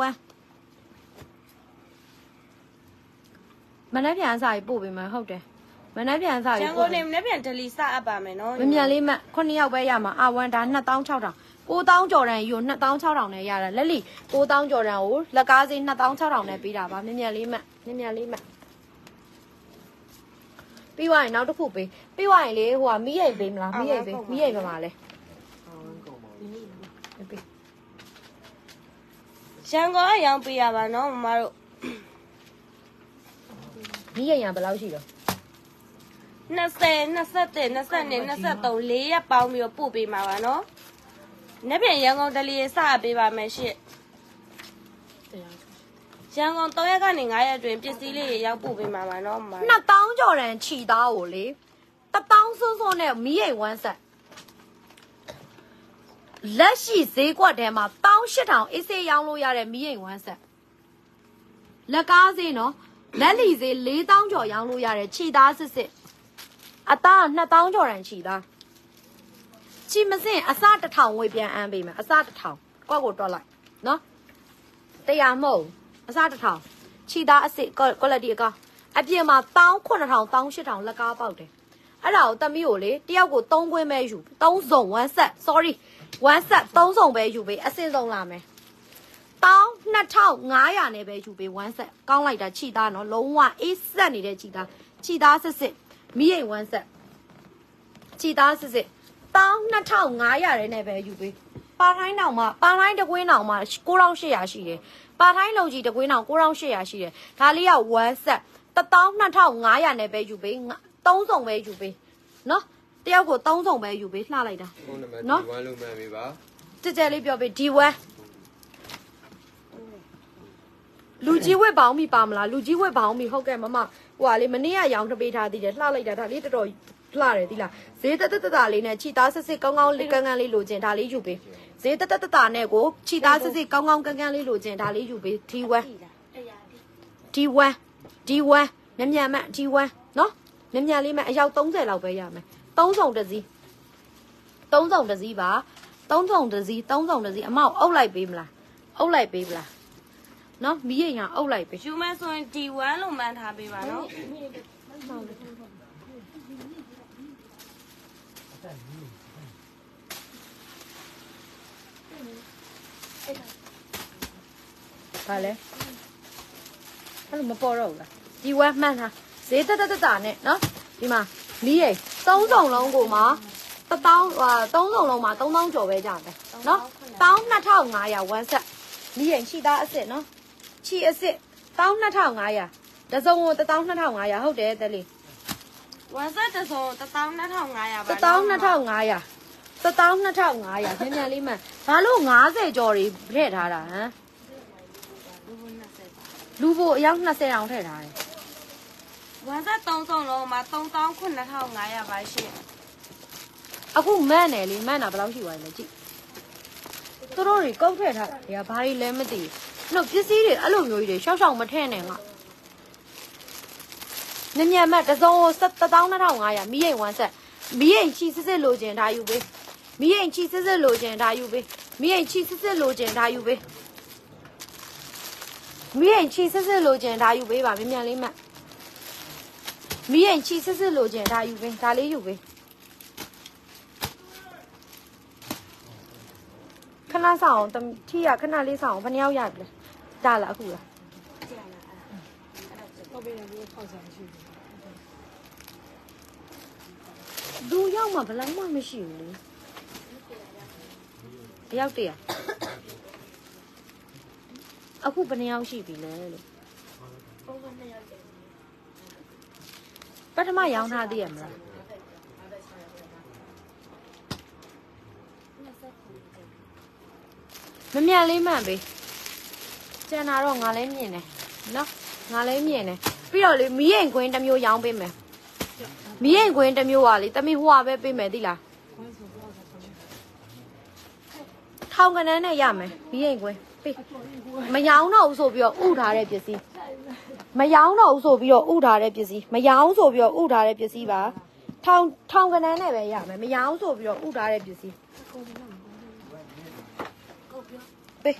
မနေ့ပြန်စာကြီးပို့ပေးမယ်ဟုတ်တယ်မနေ့ပြန်စာကြီးပို့ပေးမနေ့ပြန်ဒလီစအပ်ပါမယ်နော်မမြန်လေးမှတ်9ယောက်ပဲရမှာ R1 ဒါ2600 9000ကျော်တန်ယူ2600နဲ့ရတယ်လက်လီ9000ကျော်တန်ကိုလက်ကားစေး2600နဲ့ပေးတာပါမြင်မြန်လေးမှတ်ပြီးသွားရင်နောက်တစ်ခုပေးပြီးသွားရင်လေဟိုကမီးရိပ်ပေးမလားမီးရိပ်ပါမှာလဲရန်ကုန်ကရောင်းပေးရပါနော်မမတို့မီးရိပ်ရဘယ်လောက်ရှိတော့ 20 21 22 23 4ရက်ပေါင်းပြီးတော့ပို့ပေးမှာပါနော်နေ့ပြန်ရန်ကုန်ဒလီစပေးပါမယ်ရှင့်ရန်ကုန်3ရက်ကနေ9ရက်အတွင်းပစ္စည်းလေးရောက်ပို့ပေးမှာပါနော် 2000ကျော်တန်ခြီသားကိုလေ1000စွန်းစွန်းနဲ့မီးရိပ်ဝမ်းဆက်လက်ရှိဈေးကွက်ထဲမှာ18000အေးစေးရောင်းလို့ရတဲ့မီးရိပ်ဝမ်းဆက်လက်ကားဈေးနော်လက်လီဈေး4000ကျော်ရောင်းလို့ရတဲ့ခြီသားစစ်အသား2000ကျော်တန်ခြီသားချီမစင်အစ1000ဝေပြန်အမ်းပေးမယ်အစ1000ကွက်ကိုတွက်လိုက်နော်100မဟုတ်အစ1000ခြီသားအစစ် quality အကောင်းအပြင်မှာ19000 18000လက်ကားပေါက်တယ်အဲ့ဒါကိုတမီးကိုလေတယောက်ကို3ခွင်းပဲယူ3စုံ1 set sorry 1 set 3စုံပဲယူပေးအစင်ဆုံးလာမယ်12500နဲ့ပဲယူပေး1 set ကောင်းလိုက်တာခြီသားနော်လုံးဝအေးဆက်နေတဲ့ခြီသားစစ်မီးရိပ်1 set ခြီသားစစ်12500နဲ့ပဲယူပေးပါထိုင်းတောင်မှာပါထိုင်းတကွင်းတောင်မှာ9800ရှိတယ်ပါထိုင်းလုံကြီးတကွင်းတောင်9800ရှိတယ်ဒါလေးက1 set 12500နဲ့ပဲယူပေး3စုံပဲယူပေးနော်တယောက်ကို3စုံပဲယူပေးလှလိုက်တာနော်ဒီ1လို့မှန်ပြီပါကြဲလေးပြောပေး D1 လူကြီးဝက်ပေါင်းမိပါမလားလူကြီးဝက်ပေါင်းမိဟုတ်ကဲ့မမဟိုဟာလေမနေ့ကရောင်းတပေးထားသေးတယ်လှလိုက်တာဒါလေးတော်တော်လှတယ်သီလားဈေးတက်လေးနဲ့ခြိသားစစ်ကောင်းကောင်းလေးကန်းကန်းလေးလိုချင်ဒါလေးယူပေးဈေးတက်နဲ့ကိုခြိသားစစ်ကောင်းကောင်းကန်းကန်းလေးလိုချင်ဒါလေးယူပေး D1 မြန်မှ D1 နော်မြန်လေးမှအယောက်30လောက်ပဲရမယ်3စုံတစ်စီးပါ3စုံတစ်စီးအမောက်အုပ်လိုက်ပေးမလားနော်မီးရိပ်ညာအုပ်လိုက်ပေးယူမယ်ဆိုရင် D1 လို့မှန်းထားပေးပါနော်ဘာလဲအဲ့လိုမပေါ်တော့ဘူးလားဒီဝက်မှန်တာဈေးတက်နဲ့နော်ဒီမှာမီးရိပ်3စုံလုံးကိုမှ3စုံလုံးမှာ3000ကျော်ပဲကြတယ်နော်12500 1 set မီးရိပ်ခြိသားအစ်စ်နော်ခြိအစ်စ်12500တစုံကို12500ဟုတ်တယ်တဲ့လေ 1 set တစုံ12500ပါ 12500မြန်လေးမှန်ဘာလို့50ကျော်တွေထည့်ထားတာဟမ်လူဖို့အယောက်20အောင်ထည့်ထားတယ်ဝန်ဆက်3စုံလုံးမှာ39,500ပါရှင်အခုမန့်တယ်လေမန့်တာဘယ်လောက်ရှိသွားလဲကြည့်သူတို့တွေကုတ်ထည့်ထားတာတွေကဘာတွေလဲမသိဘူးနှုတ်ပစ္စည်းတွေအဲ့လိုမျိုးကြီးတွေရှောက်ရှောက်မထည့်နဲ့ငါညညမတ်တစ်စုံ12,500မီးရိမ်ဝမ်းဆက်မီးရိမ်ချီစစ်လိုချင်ဒါယူပေးမီးရိမ်ချီစစ်လိုချင်ဒါယူပေးမီးရိမ်ချီစစ်လိုချင်ဒါယူပေးမီးရိမ်ချီစစ်လိုချင်ဒါယူပေးပါမြန်လေးမတ်မီးရိမ်ချီစစ်လိုချင်ဒါယူပေးဒါလေးယူပေးခဏဆောင်ထီရခဏလေးဆောင်ဘယ်နှယောက်ရပြီလဲဒါလားအခုလားလူရောက်မှဘယ်လောက်မှမရှိဘူးလေတယောက်တည်းအခုဘယ်နှယောက်ရှိပြီလဲလို့ပထမရောင်းထားသေးရမလားမမြန်လေးမှန်ပေးကျန်တာတော့ငါလည်းမြင်တယ်နော်ငါလည်းမြင်တယ်ပြီးတော့လေမီးရင်ကွင်းတစ်မျိုးရောင်းပေးမယ်မီးရင်ကွင်းတစ်မျိုးကလေတမီဟိုပဲပေးမယ်သိလားထောင်ကနန်းနဲ့ရမယ်မီးရင်ကွင်းပေးမရောင်းတော့ဘူးဆိုပြီးတော့ဥထားတဲ့ပစ္စည်းမရောင်းတော့ဘူးဆိုပြီးတော့ဥထားတဲ့ပစ္စည်းမရောင်းဆိုပြီးတော့ဥထားတဲ့ပစ္စည်းပါထောင်ကနန်းနဲ့ပဲရမယ်မရောင်းဆိုပြီးတော့ဥထားတဲ့ပစ္စည်းပေး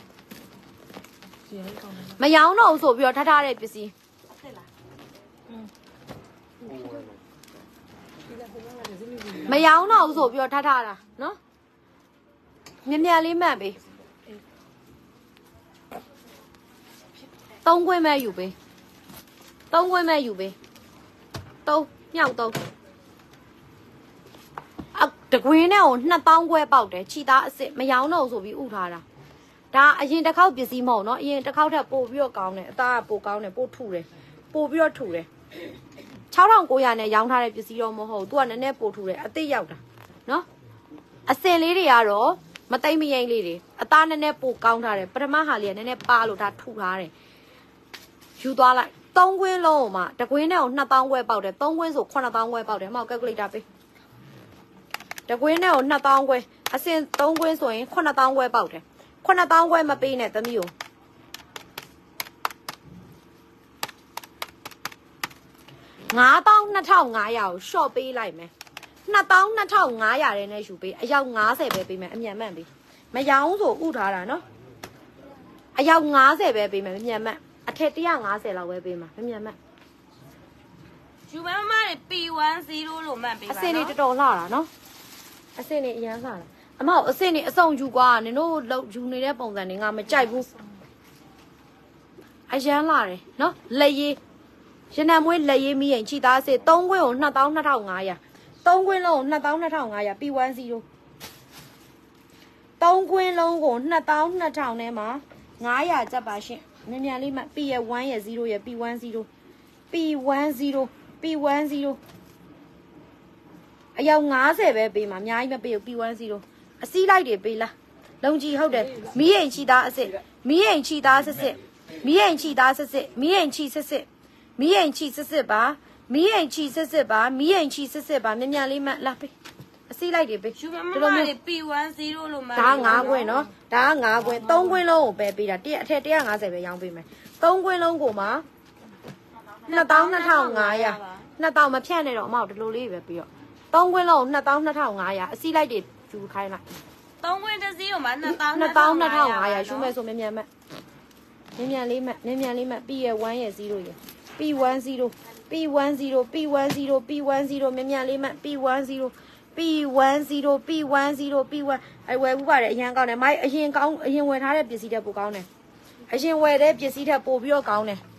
မရောင်းတော့ဘူးဆိုပြီးတော့ထားတဲ့ပစ္စည်းမရောင်းတော့ဘူးဆိုပြီးတော့ထားတာနော်မြန်လေးမှတ်ပေး3ခွင်းမဲ့ယူပေး3ခွင်းမဲ့ယူပေး3မြောက်3တကွင်းနဲ့ကို2000ခွဲပေါက်တယ်ခြိသားအစ်စ်မရောင်းတော့ဆိုပြီးဥထားတာဒါအရင်တစ်ခေါက်ပစ္စည်းမဟုတ်နော်အရင်တစ်ခေါက်ထပ်ပို့ပြီးတော့ကောင်းတယ်အသားကပိုကောင်းတယ်ပို့ထူတယ်ပို့ပြီးတော့ထူတယ်6,900နဲ့ရောင်းထားတဲ့ပစ္စည်းတော့မဟုတ်သူကနည်းနည်းပို့ထူတယ်အသစ်ရောက်တာနော်အစင်လေးတွေကတော့မသိမ့်မရင်လေးတွေအသားနည်းနည်းပိုကောင်းထားတယ်ပထမဟာလေးကနည်းနည်းပါလို့ဒါထူထားတယ်ယူသွားလိုက်3ခွင်းလုံးကိုမှတကွင်းနဲ့ကို2000ခွဲပေါက်တယ်3ခွင်းဆို9000ခွဲပေါက်တယ်မဟုတ် calculator ပေးတကွင်းနဲ့ကို2000ခွဲအစင်3ခွင်းဆိုရင်9000ခွဲပေါက်တယ်9000ခွဲမပေးနဲ့သမီးကို92,500ကိုရှော့ပေးလိုက်မယ်22,500တဲ့နဲ့ယူပေးအယောက်90ပဲပေးမယ်အမြန်မှန်ပေးမရောင်းဆိုဥထားတာနော်အယောက်90ပဲပေးမယ်အမြန်မှန်အထက်150လောက်ပဲပေးမှာအမြန်မှန်ယူမမတွေ P10 လို့မှတ်ပေးပါနော်အစင်တွေတော်တော်လှတာနော်အစင်တွေအရန်လှတာအမေအစင်တွေအစုံယူကွာနင်တို့လောက်ယူနေတဲ့ပုံစံတွေငါမကြိုက်ဘူးအရန်လှတယ်နော်လက်ရည်ရနံမွေးလက်ရည်မီးရင်ခြိသားစစ်3ခွင်းကို22,500 3ခွင်းလုံးကို22,500 P10 3ခွင်းလုံးကို22,000နဲ့မှာ900ကျပ်ပါရှင်မြန်လေးမှ P ရဲ့1ရဲ့0ရဲ့ P10 အယောက်90ပဲပေးမှာအများကြီးမပေးဘူး P10 အစည်းလိုက်တွေပေးလားလုံကြီးဟုတ်တယ်မီးရင်ခြိသားအစ်စ်မီးရင်ခြိသားစစ်မီးရင်ခြိသားစစ်မီးရင်ခြိစစ်မီးရင်ခြိစစ်ပါမီးရင်ခြိစစ်ပါမီးရင်ခြိစစ်ပါမြန်လေးမှလာပေးအစည်းလိုက်တွေပေးယူမမတွေ P10 လို့မှတ်ဒါ9ခွင်းနော်ဒါ9ခွင်း3ခွင်းလုံးကိုပဲပေးတာအထက်150ပဲရောင်းပေးမယ်3ခွင်းလုံးကိုမှ22,500 2000မဖြတ်နဲ့တော့အမောက်ဒီလိုလေးပဲပြီးတော့3ခွင်းလုံး22,500အစည်းလိုက်တွေယူခိုင်းလိုက် 3ခွင်းတစ်စီးကိုမှ 22,500ရှုမဲ့ဆိုမြန်လေးမှပြီးရ1ရဲ့0ရဲ့ P10 မြန်လေးမှP10 အဲဝယ်ဘူးပါတယ်အရင်ကောင်းတယ်မိုက်အရင်ဝယ်ထားတဲ့ပစ္စည်းတွေပိုကောင်းတယ်အရင်ဝယ်တဲ့ပစ္စည်းတွေပိုပြီးတော့ကောင်းတယ်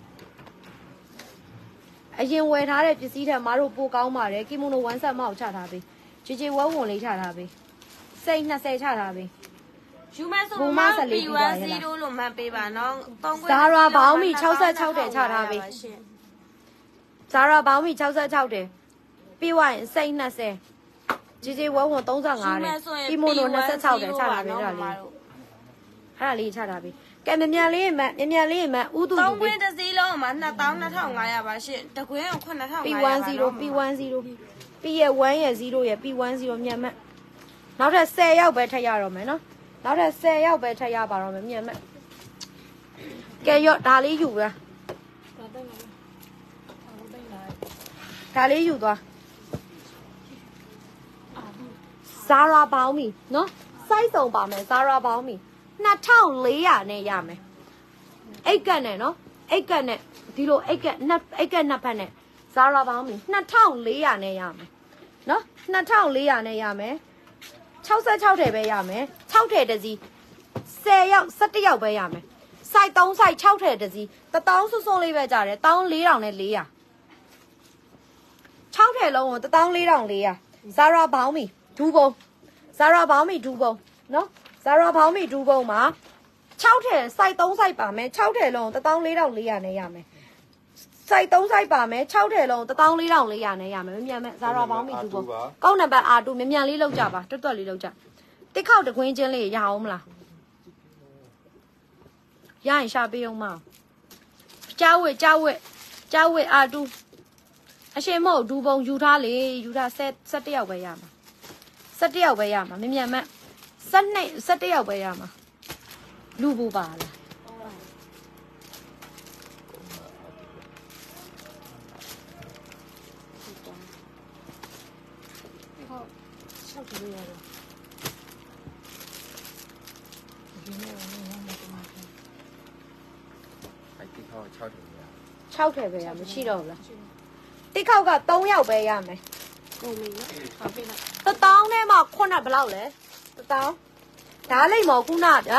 အရင်ဝယ်ထားတဲ့ပစ္စည်းတွေမတို့ပိုကောင်းပါတယ်ကီမိုနို1ဆက်မအောင်ချထားပေးချေဝုန်းဝင်လေးချထားပေးစိတ်20ချထားပေးယူမဲဆိုမP10 လို့မှတ်ပေးပါနော်3ခွင်းဇာရာဘောင်းမီ66တဲ့ချထားပေးဇာရာဘောင်းမီ66တဲ့ပြီးွားရင်စိတ်20ချေဝုန်းဝင်35တဲ့ကီမိုနို26တဲ့ချထားပေးအဲ့ဒါလေးချထားပေးကဲမြန်မြန်လေးမှန်မြန်မြန်လေးမှန်ဥတူ 3ခွင်းတစ်စီးလုံးမှာ22,500ပါရှင်တကွင်းကို9,500 P10 P10 P ရဲ့1ရဲ့0ရဲ့ P10 မြန်မှန်နောက်ထပ်10ရောက်ပဲထပ်ရတော့မယ်နော်နောက်ထပ်10ရောက်ပဲထပ်ရပါတော့မယ်မြန်မှန်ကဲရော့ဒါလေးယူပဲဒါလေးယူသွားဇာရာပေါင်းပြီနော်စိုက်စုံပါမယ်ဇာရာပေါင်းပြီ2400နဲ့ရမယ်အိတ်ကတ်နဲ့နော်အိတ်ကတ်နဲ့ဒီလိုအိတ်ကတ်နှစ်ဖက်နဲ့ဇာရာပေါင်းပြီ2400နဲ့ရမယ်နော်2400နဲ့ရမယ်66ထည်ပဲရမယ်6ထည်တစ်စီး10ရောက်17ရောက်ပဲရမယ်စိုက်3စိုက်6ထည်တစ်စီး1000စွန်းစွန်းလေးပဲကြတယ်14000နဲ့400 6ထည်လုံးကို14400ဇာရာပေါင်းပြီဒူးပုံဇာရာပေါင်းပြီဒူးပုံနော်ဇာရာပေါင်းပြီဒူးပုံမှာ6ထည်စိုက်3စိုက်ပါမယ်6ထည်လုံး14400နဲ့ရမယ်စိုက်3စိုက်ပါမယ်6ထည်လုံး14400နဲ့ရမယ်မြန်မြန်ဇာရာပေါင်းပြီဒူးပုံကောက်နံပါတ် R2 မြန်မြန်လေးလောက်ကြပါတွတ်တွတ်လေးလောက်ကြတစ်ခေါက်တကွင်းချင်းလေးရအောင်မလားရရင်ရှာပေးအောင်မကြားဝက် R2 အရှင်မဟုတ်ဒူပုံယူထားလေယူထား17ယောက်ပဲရမှာ17ယောက်ပဲရမှာမြန်မြန်မ17ယောက်ပဲရမှာလူပူပါလား6ထည့်ပဲရမရှိတော့ဘူးလားတိခောက်က3ယောက်ပဲရမယ်ကုန်ပြီနော်1000နဲ့မှ9ဘယ်လောက်လဲ1000ဓာတ်လိမ့်မော်ခုနက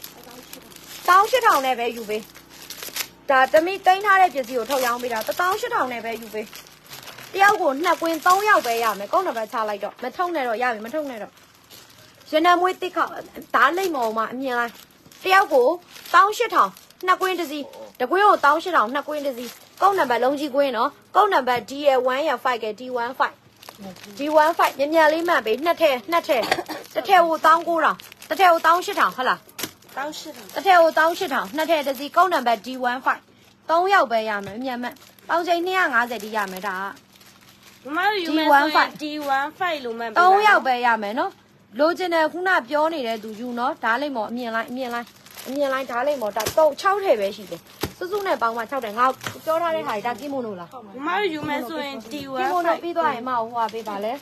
18000နဲ့ပဲယူပေးဒါတမိတိန်းထားတဲ့ပစ္စည်းကိုထုတ်ရောင်းပေးတာ18000နဲ့ပဲယူပေးတယောက်ကို2ကွင်း3ယောက်ပဲရမယ်ကောက်နံပါတ်ချလိုက်တော့မထုံနဲ့တော့ရပြီမထုံနဲ့တော့ရနံမွေးတိခောက်ဓာတ်လိမ့်မော်မှာအမြင်လိုက်တယောက်ကို18000 2ကွင်းတစ်စီးတကွင်းကို18000 2ကွင်းတစ်စီးကောက်နံပါတ်လုံးကြီးကွင်းနော်ကောက်နံပါတ် D1 ရ5က D15 D15 မြန်မြန်လေးမှတ်ပေးနှစ်ထည့်တစ်ထည့်ကို19000တစ်ထည့်ကို18000ဟုတ်လား18000တစ်ထည့်ကို18000နှစ်ထည့်တစ်စီးကောက်နံပါတ် D15 3ယောက်ပဲရမယ်မြန်မှတ်ပေါင်ချိန်250တိရမယ်ဒါကမမတို့ယူမယ်ဆိုရင် D15 လို့မှတ်ပေးပါ 3ယောက်ပဲရမယ်နော်လိုချင်တယ်ခုနပြောနေတဲ့သူယူနော်ဓာတ်လိမ့်မော်အမြင်လိုက်ဓာတ်လိမ့်မော်ဒါ6ထည့်ပဲရှိတယ်စွစုနဲ့ပေါင်းမှ6တယ်ငါပြောထားတဲ့ဟာဒါကီမိုနိုလားမမတို့ယူမယ်ဆိုရင် D15 ကီမိုနိုပြီးသွားရင်မဟုတ်ဟွာပေးပါလေ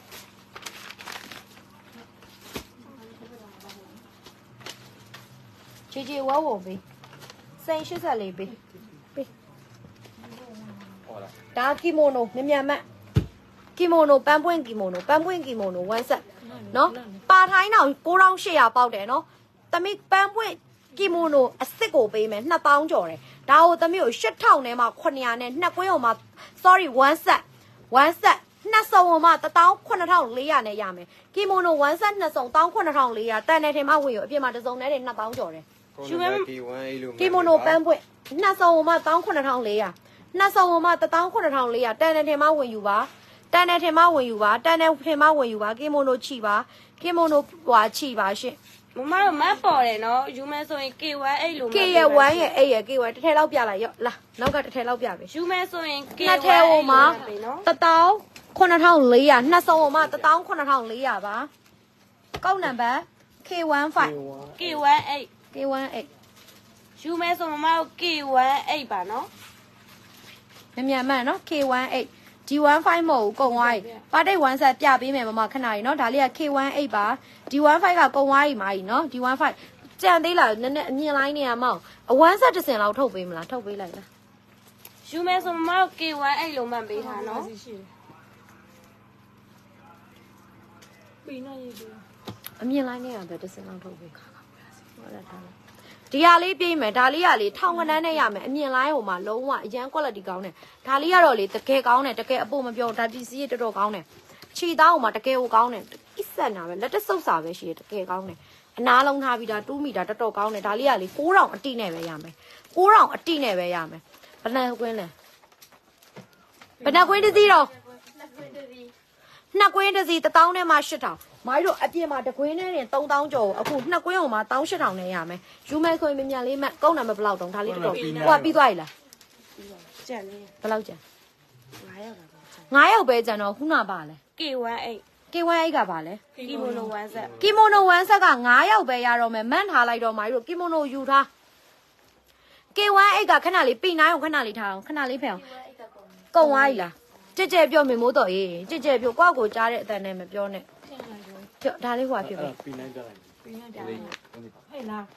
ချီဝဝပေးစိန်84ပေးဒါကီမိုနိုမြန်မကီမိုနိုပန်းပွင့်ကီမိုနို1 set နော်ပါထိုင်းတော့9800ပေါက်တယ်နော်တမိပန်းပွင့်ကီမိုနိုအစ်စ်ကိုပေးမယ်2000ကျော်တယ်ဒါကိုသမီးကို8000နဲ့မှ900နဲ့နှစ်ကွင်းဟိုမှာ sorry 1 set နှစ်စုံဟိုမှာ18400နဲ့ရမယ်ကီမိုနို1 set နှစ်စုံ18400တန်တယ်ထင်မှဝင်ရအပြင်မှာတစ်စုံနဲ့တွေ2000ကျော်တယ်ယူမယ်ကီမိုနိုပန်းပွင့်နှစ်စုံဟိုမှာ18400နှစ်စုံဟိုမှာ18400တန်တယ်ထင်မှဝင်ယူပါတန်တယ်ထင်မှဝင်ယူပါကီမိုနိုချီပါကီမိုနိုဟွာချီပါရှင့်မမတို့မတ်ပေါ်တယ်နော်ယူမယ်ဆိုရင် K1 အဲ့လို K ရဲ့1ရဲ့8ရဲ့ K1 တစ်ထည်လောက်ပြလိုက်ရောလာနောက်ကတစ်ထည်လောက်ပြပဲယူမယ်ဆိုရင် K1 နှစ်ထည်ဟိုမှာ19400နှစ်စုံဟိုမှာ19400ပါကောက်နံပါတ် K15 K18 ယူမယ်ဆိုမမတို့ K18 ပါနော်မြန်မှန်နော် K18 D15 မဟုတ်ကုံဝိုင်းပါတိတ်1 set ပြပေးမယ်မမခဏကြီးနော်ဒါလေးက K18 ပါ D15 ကကုံဝိုင်းမာကြီးနော် D15 ကြံသေးလားနည်းနည်းအမြင်လိုက်နေရမအောင်အ1 set တစ်စင်လောက်ထုတ်ပေးမလားထုတ်ပေးလိုက်လားယူမယ်ဆိုမမတို့ K18 လို့မှတ်ပေးထားနော်ပြီးနေရအမြင်လိုက်နေရပဲတစ်စင်လောက်ထုတ်ပေးဟုတ်လားဒါဒီဟာလေးပြေးမယ်ဒါလေးကလေထောင်ကနန်းနဲ့ရမယ်အမြင်လိုင်းဟိုမှာလုံးဝအရန် quality ကောင်းတယ်ဒါလေးကတော့လေတကယ်ကောင်းတယ်တကယ်အပိုမပြောဒါပစ္စည်းတော်တော်ကောင်းတယ်ခြေသားဟိုမှာတကယ်ကိုကောင်းတယ်အစ်ဆက်နာပဲလက်တဆုပ်စာပဲရှိတယ်တကယ်ကောင်းတယ်အနာလုံးထားပြီးတာ2မီတာတော်တော်ကောင်းတယ်ဒါလေးကလေ9000အတိနဲ့ပဲရမယ်9000အတိနဲ့ပဲရမယ်ဘယ်နှကွင်းလဲဘယ်နှကွင်းတစ်စီးတော့2ကွင်းတစ်စီး1000နဲ့မှ8000 မိုင်းတို့အပြင်မှာတကွင်းနဲ့တင်3000ကျော်အခုနှစ်ကွင်းအောင်မှာ18000နဲ့ရမယ်ယူမယ်ဆိုရင်မြန်လေးမှကုန်းနံပါတ်ဘယ်လောက်တုံးဒါလေးတော်ဟိုကပြီးသွားပြီလားကြက်လေးဘယ်လောက်ကျန် 9ရောက်တာပေါ့ 9ယောက်ပဲကျန်တော့ခုနပါလဲ K18 K18 ကပါလဲကီမိုနို1ဆက်ကီမိုနို1ဆက်က9ယောက်ပဲရတော့မယ်မန့်ထားလိုက်တော့မိုင်းတို့ကီမိုနိုယူထား K18 ကခဏလေးပြီနိုင်အောင်ခဏလေးထားအောင်ခဏလေးဖယ်အောင်ကုန်သွားပြီလားကြက်ကြက်ပြောမမိုးတော့အေးကြက်ကြက်ပြောကိုယ့်ကိုကြားတဲ့အတန်နဲ့မပြောနဲ့ပြောဒါလေးဟွာဖြစ်ပြီပြီးနိုင်ကြလိုက်ဟဲ့လား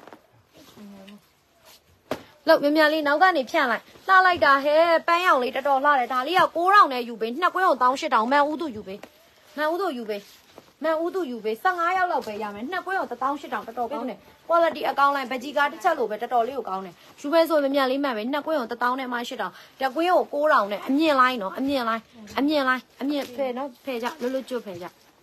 လောက်မြန်မြန်လေးနောက်ကနေဖြန့်လိုက်လှလိုက်တာဟဲ့ပန်းရောင်လေးတော်တော်လှတယ်ဒါလေးက9000နဲ့ယူပေးနှစ်ကွင်းအောင်18000မန်ဦးသူယူပေးမန်ဦးသူယူပေးမန်ဦးသူယူပေး15ယောက်လောက်ပဲရမယ်နှစ်ကွင်းအောင်18000တော်တော်ကောင်းတယ် quality အကောင်းလိုက်ဗကြီးကားတစ်ချက်လိုပဲတော်တော်လေးကိုကောင်းတယ်ယူပေးဆိုမြန်မြန်လေးမှန်ပဲနှစ်ကွင်းအောင်1000နဲ့မှ8000တစ်ကွင်းကို9000နဲ့အမြင့်လိုက်နော်အမြင့်လိုက်အမြင့်လိုက်အမြင့်ဖယ်နော်ဖယ်ကြလွတ်လွတ်ကျွတ်ဖယ်ကြ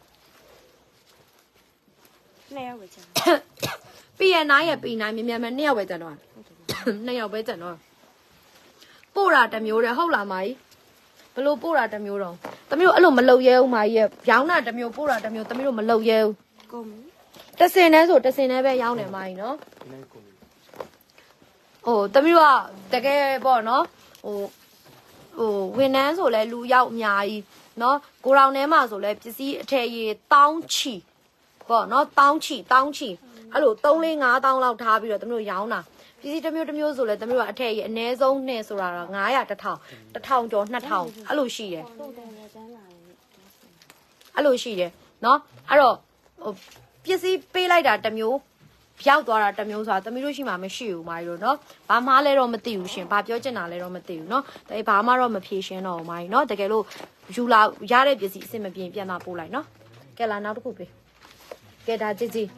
2ရောက်ပဲချင်ပြီးရနိုင်ရပြီးနိုင်မြန်မြန်2ယောက်ပဲကျန်တော့2ယောက်ပဲကျန်တော့ပို့တာတစ်မျိုးတည်းဟုတ်လားမကြီးဘလို့ပို့တာတစ်မျိုးတော့တမျိုးအဲ့လိုမလုံရဲဘူးမကြီးရဲ့ရောင်းတာတစ်မျိုးပို့တာတစ်မျိုးတမျိုးမလုံရဲဘူးကုန်ပြီတစင်တန်းဆိုတစင်တန်းပဲရောင်းတယ်မကြီးနော်ပြီးနိုင်ကုန်ပြီဟိုတမျိုးကတကယ်ပေါ့နော်ဟိုဝန်ထမ်းဆိုလဲလူရောက်အများကြီးနော်ကိုရောင်ထဲမှာဆိုလဲပစ္စည်းအထည်ရည်တောင်းချီပေါ့နော်တောင်းချီအဲ့လို3-4-5တောင်းလောက်ထားပြီးတော့တမျိုးရောင်းတာပစ္စည်းတစ်မျိုးဆိုလဲတမျိုးကအထည်ရည်အနည်းဆုံးနဲ့ဆိုတာတော့900-1000ကျော်2000အဲ့လိုရှိတယ်ဟုတ်တယ်ရတန်းလာတယ်အဲ့လိုရှိတယ်နော်အဲ့တော့ဟိုပစ္စည်းပေးလိုက်တာတစ်မျိုးရောက်သွားတာတစ်မျိုးဆိုတာတမီးတို့ရှိမှမရှိဘူးမာကြီးတို့နော်ဘာမှလည်းတော့မသိဘူးရှင်ဘာပြောချင်တာလဲတော့မသိဘူးနော်ဒါဘာမှတော့မဖြေရှင်းတော့ဘူးမာကြီးနော်တကယ်လို့ယူလာရတဲ့ပစ္စည်းအစ်မပြင်းပြန်လာပို့လိုက်နော်ကဲလာနောက်တစ်ခုပေးကဲဒါជីជី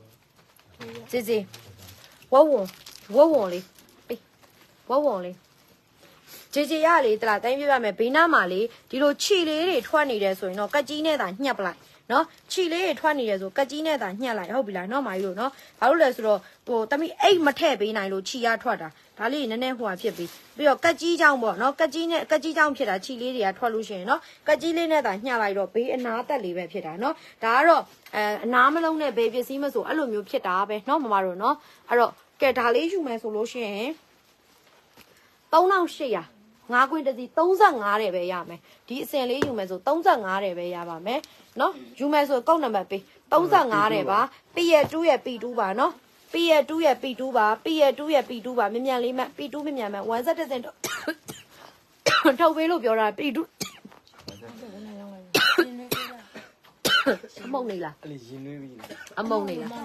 ဝဝလေးပေးဝဝလေးជីជីရလေတလားတိုင်းပြရမယ်ဘေးနားမှာလေဒီလိုခြီလေးတွေထွက်နေတယ်ဆိုရင်တော့ကက်ကြီးနဲ့သာညှက်ပလိုက်နော်ခြီလေးတွေထွက်နေတယ်ဆိုကက်ကြီးနဲ့သာညှက်လိုက်ဟုတ်ပြီလားနော်မာကြီးတို့နော်ဘာလို့လဲဆိုတော့ဟိုတမိအိတ်မထည့်ပေးနိုင်လို့ခြီရထွက်တာဒါလေးနည်းနည်းဟိုဟာဖြစ်ပြီးတော့ကက်ကြီးချောင်းပေါ့နော်ကက်ကြီးချောင်းဖြစ်တာခြီလေးတွေကထွက်လို့ရှိရင်နော်ကက်ကြီးလေးနဲ့သာညှက်လိုက်တော့ဘေးအနာတက်လေးပဲဖြစ်တာနော်ဒါကတော့အနာမလုံးနဲ့ဘေးပစ္စည်းမဆိုအဲ့လိုမျိုးဖြစ်တာပဲနော်မမတို့နော်အဲ့တော့ကဲဒါလေးယူမယ်ဆိုလို့ရှိရင်3800 5ခွင်းတစ်စီး35တဲ့ပဲရမယ်ဒီအစင်လေးယူမယ်ဆို35တဲ့ပဲရပါမယ်နော်ယူမယ်ဆိုကောက်နံပါတ်ပေး35တဲ့ပါပြည့်ရ2ရဲ့ P2 ပါနော်ပြည့်ရ2ရဲ့ P2 ပါပြည့်ရ2ရဲ့ P2 ပါမြန်မြန်လေးမှ P2 မြန်မြန်မှ170စင်ထုတ်ပေးလို့ပြောတာ P2 အမုံနေလားအဲ့လေရင်နှွေးပြီးအမုံနေလား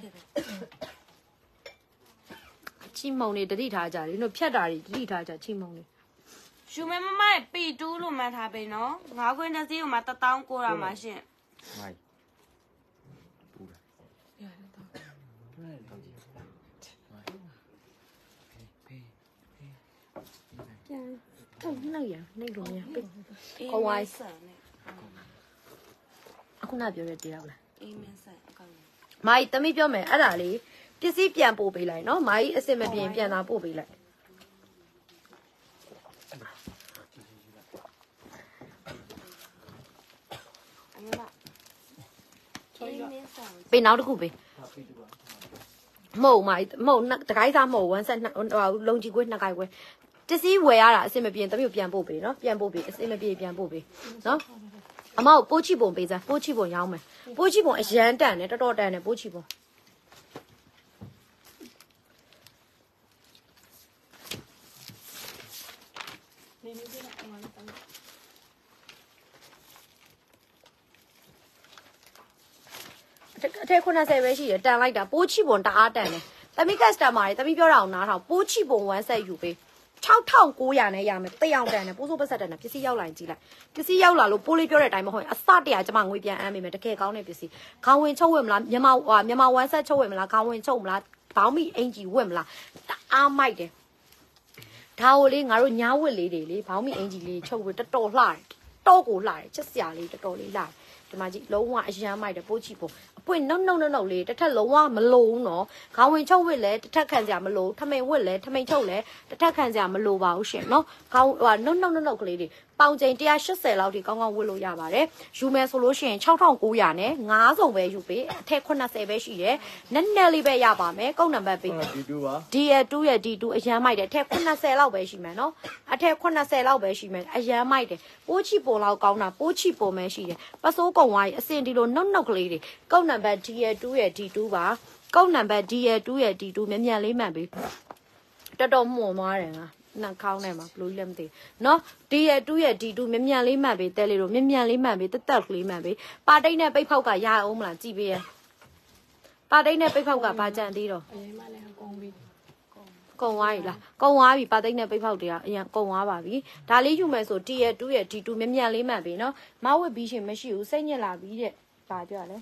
ချိမုံနေတတိထားကြတယ်တို့ဖြတ်တာတွေတတိထားကြချိမုံနေယူမဲမမရဲ့ P2 လို့မှတ်ထားပေးနော်9ခွင်းတစ်စီးကိုမှ19000မှာရှင်မိုက်ပူလာဟုတ်နေရနေလို့မရပေးကိုဝိုင်းဆန်နဲ့အခုနပြောတဲ့တရားလားအေးမဆန်အကောင့်မိုင်းတမိပြောမယ်အဲ့ဒါလေးပစ္စည်းပြန်ပို့ပေးလိုက်နော်မိုင်းအစ်စ်မပြင်းပြန်လာပို့ပေးလိုက်ပေးနောက်တစ်ခုပေးမဟုတ်မိုင်းမဟုတ်တကိုင်းစားမဟုတ်1ဆက်လုံကြီးကွေး2ကိုင်းကွေးပစ္စည်းဝယ်ရတာအစ်စ်မပြင်းတမိကိုပြန်ပို့ပေးနော်ပြန်ပို့ပေးအစ်စ်မပြင်းပြန်ပို့ပေးနော်အမောက်ပိုးချီပုံပေးစမ်းပိုးချီပုံရောင်းမယ်ပိုးချီပုံအရန်တန်တယ်တော်တော်တန်တယ်ပိုးချီပုံအထက်90ပဲရှိတယ်တန်လိုက်တာပိုးချီပုံတအားတန်တယ်တမိကစတမာတွေတမိပြောတာအောင်နားထောင်ပိုးချီပုံ1ဆက်ယူပေး6900နဲ့ရမယ်တိတ်အောင်တန်တယ်ပိုးစိုးပတ်ဆက်တန်တယ်ပစ္စည်းရောက်လာရင်ကြည့်လိုက်ပစ္စည်းရောက်လာလို့ပိုးလေးပြောတဲ့အတိုင်းမဟုတ်ရင်အစတရာကျမငွေပြန်အမ်းမိမယ်တကယ်ကောင်းတဲ့ပစ္စည်းခေါင်းဝင်ချုပ်ဝယ်မလားမြန်မာ1ဆက်ချုပ်ဝယ်မလားခေါင်းဝင်ချုပ်မလားဘောင်းမီအင်ဂျီဝယ်မလားတအားမိုက်တယ်ဒါကိုလေငါတို့ညားဝက်လေးတွေလေဘောင်းမီအင်ဂျီလေးချုပ်ဝယ်တော်တော်လှတယ်တော့ကိုလှတယ်ချက်စရာလေးတော်တော်လေးလှတယ်ဒီမှာကြည့်လုံးဝအရန်မိုက်တယ်ပိုးချီပုံအပွင့်နှုတ်လေးတစ်ထက်လုံးဝမလုံးနော်ခေါင်းဝင်ချုပ်ဝစ်လဲတစ်ထက်ခံစရာမလိုထမိန်ဝစ်လဲထမိန်ချုပ်လဲတစ်ထက်ခံစရာမလိုပါဘူးရှင်နော်ခေါင်းနှုတ်ကလေးတွေပေါင်ချိန်180လောက်ထိကောင်းကောင်းဝတ်လို့ရပါတယ်ယူမယ်ဆိုလို့ရှိရင်6900နဲ့9စုံပဲယူပေးအထက်80ပဲရှိတယ်နက်နက်လေးပဲရပါမယ်ကုတ်နံပါတ်ပေး D2 ပါ D2 ရဲ့ D2 အရန်မိုက်တယ်အထက်80လောက်ပဲရှိမယ်နော်အထက်80လောက်ပဲရှိမယ်အရန်မိုက်တယ်ပိုးချီပုံလောက်ကောင်းတာပိုးချီပုံပဲရှိတယ်ပစိုးကုံဝါးကြီးအစင်ဒီလိုနှုတ်ကလေးတွေကုတ်နံပါတ် D2 ရဲ့ D2 ပါကုတ်နံပါတ် D2 ရဲ့ D2 မြန်လေးမှန်ပေးတော်တော်မှုန်သွားတယ်ငါနှာခေါင်းထဲမှာဘလို့လည်းမသိနော် D2 ရဲ့ D2 မြန်လေးမှန်ပေးတဲလေးတို့မြန်လေးမှန်ပေးတက်ကလေးမှန်ပေးပါတိတ်နဲ့ပိတ်ဖောက်ကရအောင်မလားကြည့်ပေးရပါတိတ်နဲ့ပိတ်ဖောက်ကဘာကြံသေးတော့အရင်မှလည်းကုန်ပြီကုံသွားပြီလားကုံသွားပြီပါသိန်းနဲ့ပိတ်ဖောက်တွေကအရင်ကုံသွားပါပြီဒါလေးယူမယ်ဆို T2 ရဲ့ D2 မြန်လေးမှန်ပြီနော်မဝစ်ပြီးရှင်မရှိဘူးစိတ်ညစ်လာပြီတဲ့ဘာပြောလဲ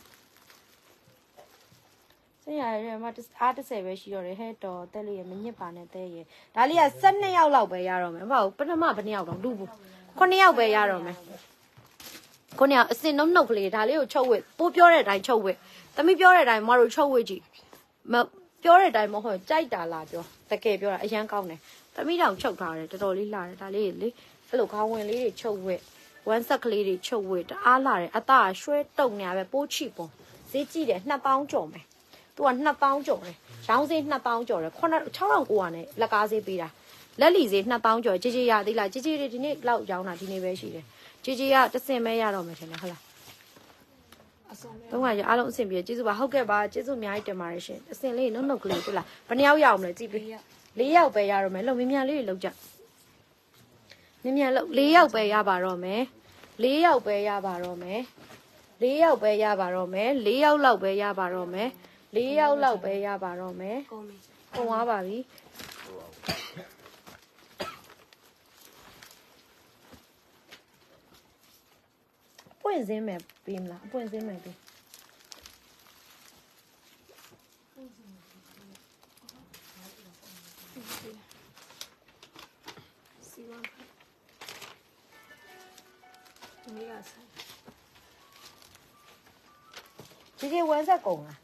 စိတ်ရတယ်မအား30ပဲရှိတော့တယ်ဟဲ့တော်တက်လေးရမညစ်ပါနဲ့တဲ့ရဒါလေးက12ယောက်လောက်ပဲရတော့မယ်မဟုတ်ပထမဘယ်နှစ်ယောက်တော့လူဘူး9ယောက်ပဲရတော့မယ်9ယောက်အစင်နှုတ်ကလေးဒါလေးကိုချုပ်ဝစ်ပိုးပြောတဲ့အတိုင်းချုပ်ဝစ်သမီးပြောတဲ့အတိုင်းမတို့ချုပ်ဝစ်ကြည့်ပြောတဲ့အတိုင်းမဟုတ်ကြိုက်တာလားပြောတကယ်ပြောတာအရန်ကောင်းတယ်သမီးတောင်ချုပ်ထားတယ်တော်တော်လေးလာတယ်ဒါလေးလေအဲ့လိုခေါင်းဝင်လေးတွေချုပ်ဝက်ဝမ်းဆက်ကလေးတွေချုပ်ဝက်တအားလာတယ်အသားရွှဲတုံညာပဲပိုးချီပုံဈေးကြည့်တယ်2000ကျော်မယ်သူက2000ကျော်တယ်ရောင်းဈေး2000ကျော်တယ်6900နဲ့လက်ကားဈေးပေးတာလက်လီဈေး2000ကျော်ကြေရသေးလားကြေတွေဒီနေ့လောက်ရောင်းတာဒီနေ့ပဲရှိတယ်ကြေကတဆင်မဲရတော့မယ်ထင်တယ်ဟုတ်လားတော့ကရအားလုံးအဆင်ပြေကျေးဇူးပါဟုတ်ကဲ့ပါကျေးဇူးအများကြီးတင်ပါတယ်ရှင်အဆင်လေးနှုတ်ကလေးတွေ့လားဘယ်နှယောက်ရအောင်လဲကြည့်ပေး4ယောက်ပဲရတော့မယ်လုံမြ мян လေးတွေလောက်ကြမြ мян လောက်4ယောက်ပဲရပါတော့မယ်4ယောက်ပဲရပါတော့မယ်4ယောက်ပဲရပါတော့မယ်4ယောက်လောက်ပဲရပါတော့မယ်4ယောက်လောက်ပဲရပါတော့မယ်ကုန်သွားပါပြီပွင့်စင်းမယ်ပေးမလားပွင့်စင်းမယ်ပေးကြေဝမ်းဆက်ကုန်လား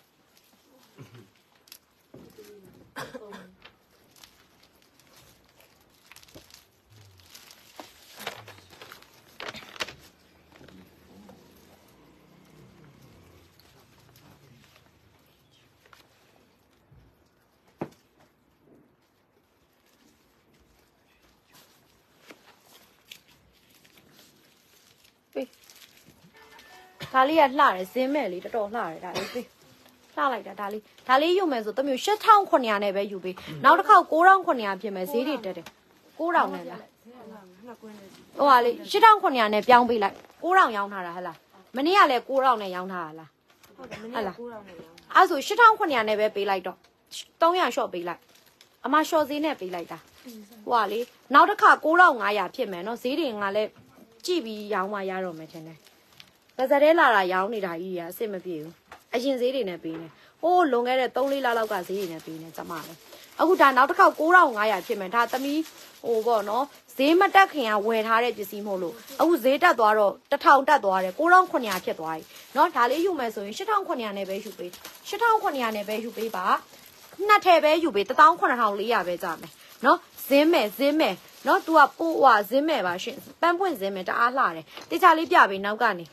ဒါလေးကလှတယ်ဇင်းမဲ့လေးတော်တော်လှတယ်ဒါလေးပေးလှလိုက်တာဒါလေးယူမယ်ဆိုတမျိုး8900နဲ့ပဲယူပေးနောက်တစ်ခေါက်9900ဖြစ်မယ်ဈေးတွေတက်တယ်9000နဲ့လားဟိုဟာလေး8900နဲ့ပြောင်းပေးလိုက်9000ရောင်းထားတာဟဲ့လားမနေ့ကလည်း9000နဲ့ရောင်းထားတာလားဟုတ်တယ်မနေ့က9000နဲ့ရောင်းအဲ့ဆို8900နဲ့ပဲပေးလိုက်တော့300ရှော့ပေးလိုက်အမရှော့ဈေးနဲ့ပေးလိုက်တာဟိုဟာလေးနောက်တစ်ခါ9500ဖြစ်မယ်နော်ဈေးတွေကလည်းကြည့်ပြီးရောင်းမှရတော့မယ်ထင်တယ်ဗဇက်ထဲလာတာရောင်းနေတာကြီးကအစ်မပြေဘူးအရင်ဈေးတွေနဲ့ပေးနေဟိုးလွန်ခဲ့တဲ့3-4လလောက်ကဈေးတွေနဲ့ပေးနေကြမှာလေအခုဒါနောက်တစ်ခေါက်9500ဖြစ်မယ်ဒါသမီးဟိုပေါ့နော်ဈေးမတက်ခင်ကဝယ်ထားတဲ့ပစ္စည်းမို့လို့အခုဈေးတက်သွားတော့1000တက်သွားတယ်9900ဖြစ်သွားပြီเนาะဒါလေးယူမယ်ဆိုရင်8900နဲ့ပဲယူပေး8900နဲ့ပဲယူပေးပါနှစ်ထည့်ပဲယူပေး18400ပဲကြမယ်เนาะဇင်းမဲ့เนาะ तू ကပိုးဟွာဇင်းမဲ့ပါရှင်ပန်းပွင့်ဇင်းမဲ့တအားလှတယ်တေချာလေးပြပေးနောက်ကနေ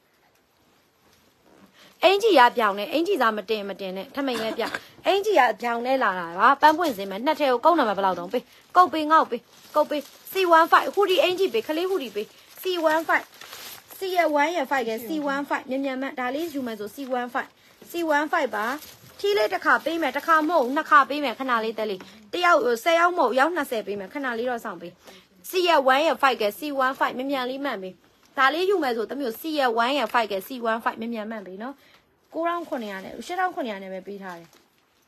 အင်ကြီးရပြောင်းနေအင်ကြီးစားမတင်နဲ့ထမိန်ရဲ့ပြအင်ကြီးရပြောင်းနေလာတာပါပန်းပွင့်စင်းမယ်နှစ်ထဲကိုကုတ်နံပါတ်ဘယ်လောက်တုံးပေးကုတ်ပေးငေါ့ပေးကုတ်ပေး C15 ဟူဒီအင်ကြီးပေးခလေးဟူဒီပေး C15 Cရဲ့1ရဲ့5ရဲ့ C15 မြန်မဒါလေးယူမယ်ဆို C15 ပါထီးလေးတစ်ခါပေးမယ်တစ်ခါမဟုတ်နှစ်ခါပေးမယ်ခဏလေးတက်လေးတယောက်10ယောက်မဟုတ်ယောက်20ပေးမယ်ခဏလေးတော့ဆောင်ပေး Cရဲ့1ရဲ့5ရဲ့ C15 မြန်လေးမှန်ပေးဒါလေးယူမယ်ဆိုတမျိုး Cရဲ့1ရဲ့5ရဲ့ C15 မြန်မှန်ပေးနော်9900နဲ့8900နဲ့ပဲပေးထားတယ်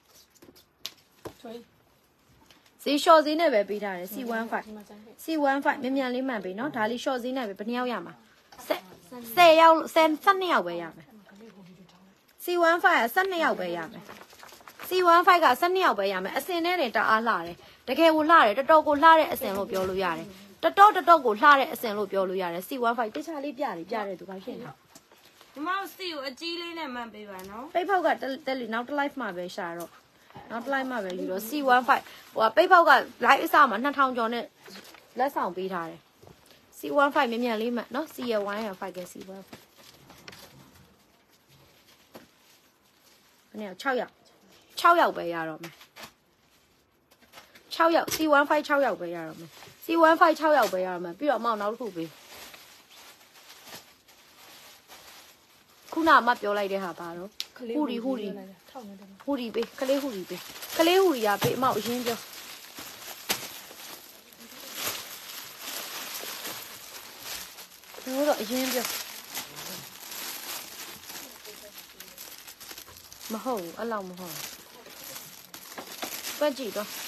ဈေးလျှော့ဈေးနဲ့ပဲပေးထားတယ် C15 မြန်လေးမှန်ပေးနော်ဒါလေးလျှော့ဈေးနဲ့ပဲဘယ်နှယောက်ရမှာ10ယောက်12ယောက်ပဲရမယ် C15 က12ယောက်ပဲရမယ် C15 က12ယောက်ပဲရမယ်အစင်နဲ့တအားလှတယ်တကယ်ကိုလှတယ်တော်တော်ကိုလှတဲ့အစင်လို့ပြောလို့ရတယ်တော်တော်ကိုလှတဲ့အစင်လို့ပြောလို့ရတယ် C15 တခြားလေးပြတယ်သူကဖြစ်နေတာဒီမောက်စီကိုအကြီးလေးနဲ့မှန်ပေးပါနော်ပိတ်ဖောက်ကတက်လီနောက်တစ် live မှာပဲရှာတော့နောက်တစ် live မှာပဲယူတော့ C15 ဟိုပိတ်ဖောက်က live အစမှာ2000ကျော်နဲ့လက်ဆောင်ပေးထားတယ် C15 မြန်လေးမှတ်နော် C ရ1ရ5က C15 ဘယ်နဲ့6ရောက်6ရောက်ပဲရတော့မယ်6ရောက် C15 6ရောက်ပဲရတော့မယ် C15 6ရောက်ပဲရတော့မယ်ပြီးတော့အမောက်နောက်တစ်ခုပေးခုနမှပြောလိုက်တဲ့ဟာပါတော့ဟူရီပေးကလေးဟူရီပေးကလေးဟူရီရပေးအမောက်အရင်ပြောတို့တော့အရင်ပြောမဟုတ်ဘူးအဲ့လောက်မဟုတ်ပတ်ကြည့်တော့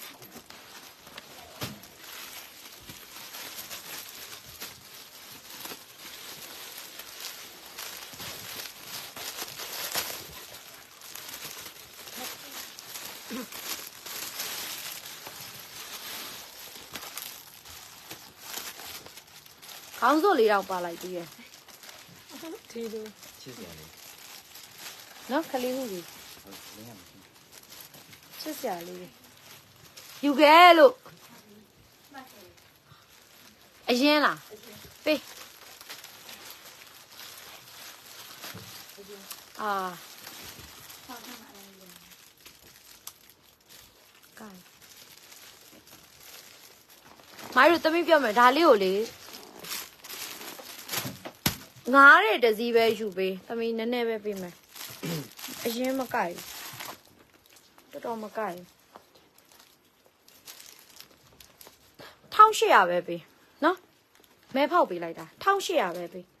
ခေါင်းစိုးလေးတော့ပါလိုက်ပြီးရဒီလိုချစ်စရာလေးနော်ခလေးဟုကြီးဟုတ်လင်းရမရှိချစ်စရာလေးယူခဲ့လို့အရင်လားပေးအာကဲမိုင်းတို့သမီးပြောမယ်ဒါလေးကိုလေငားတဲ့တစည်းပဲယူပေးသမီးနည်းနည်းပဲပေးမယ်အရင်မကိုက်တော်တော်မကိုက်1800ပဲပေးနော်မဲဖောက်ပေးလိုက်တာ1800ပဲပေး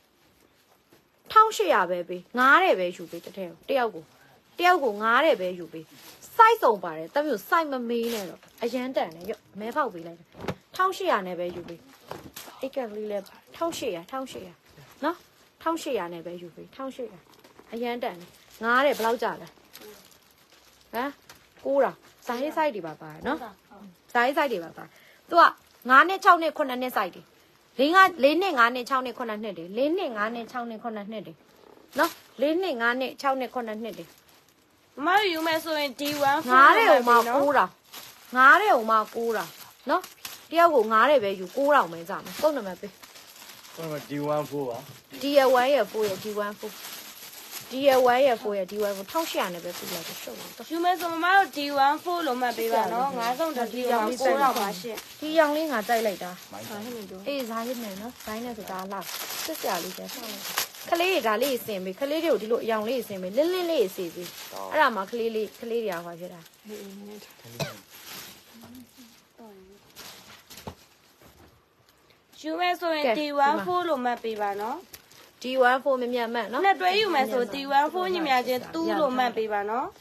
1800ပဲပေးငားတဲ့ပဲယူပေးတယောက်ကိုငားတဲ့ပဲယူပေးစိုက်စုံပါတယ်တမျိုးစိုက်မမေးနဲ့တော့အရန်တန်တယ်ရော့မဲဖောက်ပေးလိုက်တာ1800နဲ့ပဲယူပေးအိတ်ကလေးလဲ1800နော်1800နဲ့ပဲယူပေး1800အရန်တန်တယ်ငားတယ်ဘယ်လောက်ကြာလဲဟမ်9တာဇာဟိဆိုင်တွေပါပါနော်ဇာဟိဆိုင်တွေပါပါသူက9နဲ့6နဲ့9နဲ့စိုက်တယ်4နဲ့5နဲ့6နဲ့9နှစ်တယ်4နဲ့5နဲ့6နဲ့9နှစ်တယ်နော်4နဲ့5နဲ့6နဲ့9နှစ်တယ်မမယူမယ်ဆိုရင် D1 ငားတဲ့ဟိုမှာ9တာနော်တယောက်ကို9တဲ့ပဲယူ9000ပဲစားမယ်ပုံနံပါတ်ပေးဟုတ်ပါ D1 4ပါ D1 ရ4ရ D1 4 D1 ရ4ရ D1 1800နဲ့ပဲပြလိုက်တော့ရှုပ်တော့ယူမယ်ဆိုမမတို့ D1 4လို့မှတ်ပေးပါနော်ငါးဆုံးတတိယ9ပါရှင့်ဒီရောင်လေးငါကြိုက်လိုက်တာမိုင်းဟာဟဲ့လို့ပြောအေးဇာဟစ်နေနော်ဇိုင်းနဲ့ဆိုတာလောက်စစ်စရာလေးကျဆောင်းလိုက်ခလေးတွေဒါလေးစင်ပြီခလေးတွေကိုဒီလိုအယောင်လေးစင်ပြီလင်းလင်းလေးစီပြီအဲ့ဒါမှခလေးတွေကဟောဖြစ်တာယူမယ်ဆိုရင် D1 4လို့မှတ်ပေးပါနော် D1 4မြတ်နော်နှစ်တွဲယူမယ်ဆို D1 4ညီမချင်း2လို့မှတ်ပေးပါနော်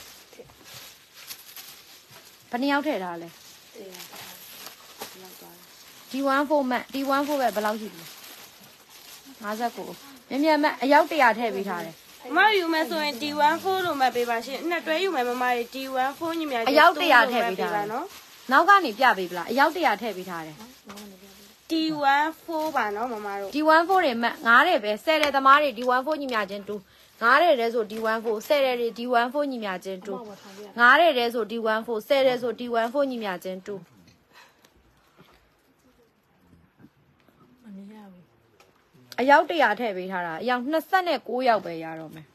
ဘယ်နှယောက်ထည့်ထားလဲ D1 4မှတ် D1 4ပဲဘယ်လောက်ရှိပြီ59မြတ်အယောက်100ထည့်ပေးထားတယ်မမယူမယ်ဆိုရင် D1 4လို့မှတ်ပေးပါရှင်နှစ်တွဲယူမယ်မမကြီး D1 4ညီမချင်းအယောက်100ထည့်ပေးထားတယ်နော်နောက်ကနေပြပေးပလားအယောက်100ထည့်ပေးထားတယ် D1 4ပါနော်မမတို့ D1 4တွေမှတ်9တဲ့ပဲ10တဲ့သမားတွေ D1 4ညီမြချင်း2 9တဲ့တဲ့ဆို D1 4 10တဲ့တွေ D1 4ညီမြချင်း2 9တဲ့တဲ့ဆို D1 4 10တဲ့ဆို D1 4ညီမြချင်း2အယောက်100ထည့်ပေးထားတာအယောက်29ယောက်ပဲရတော့မယ်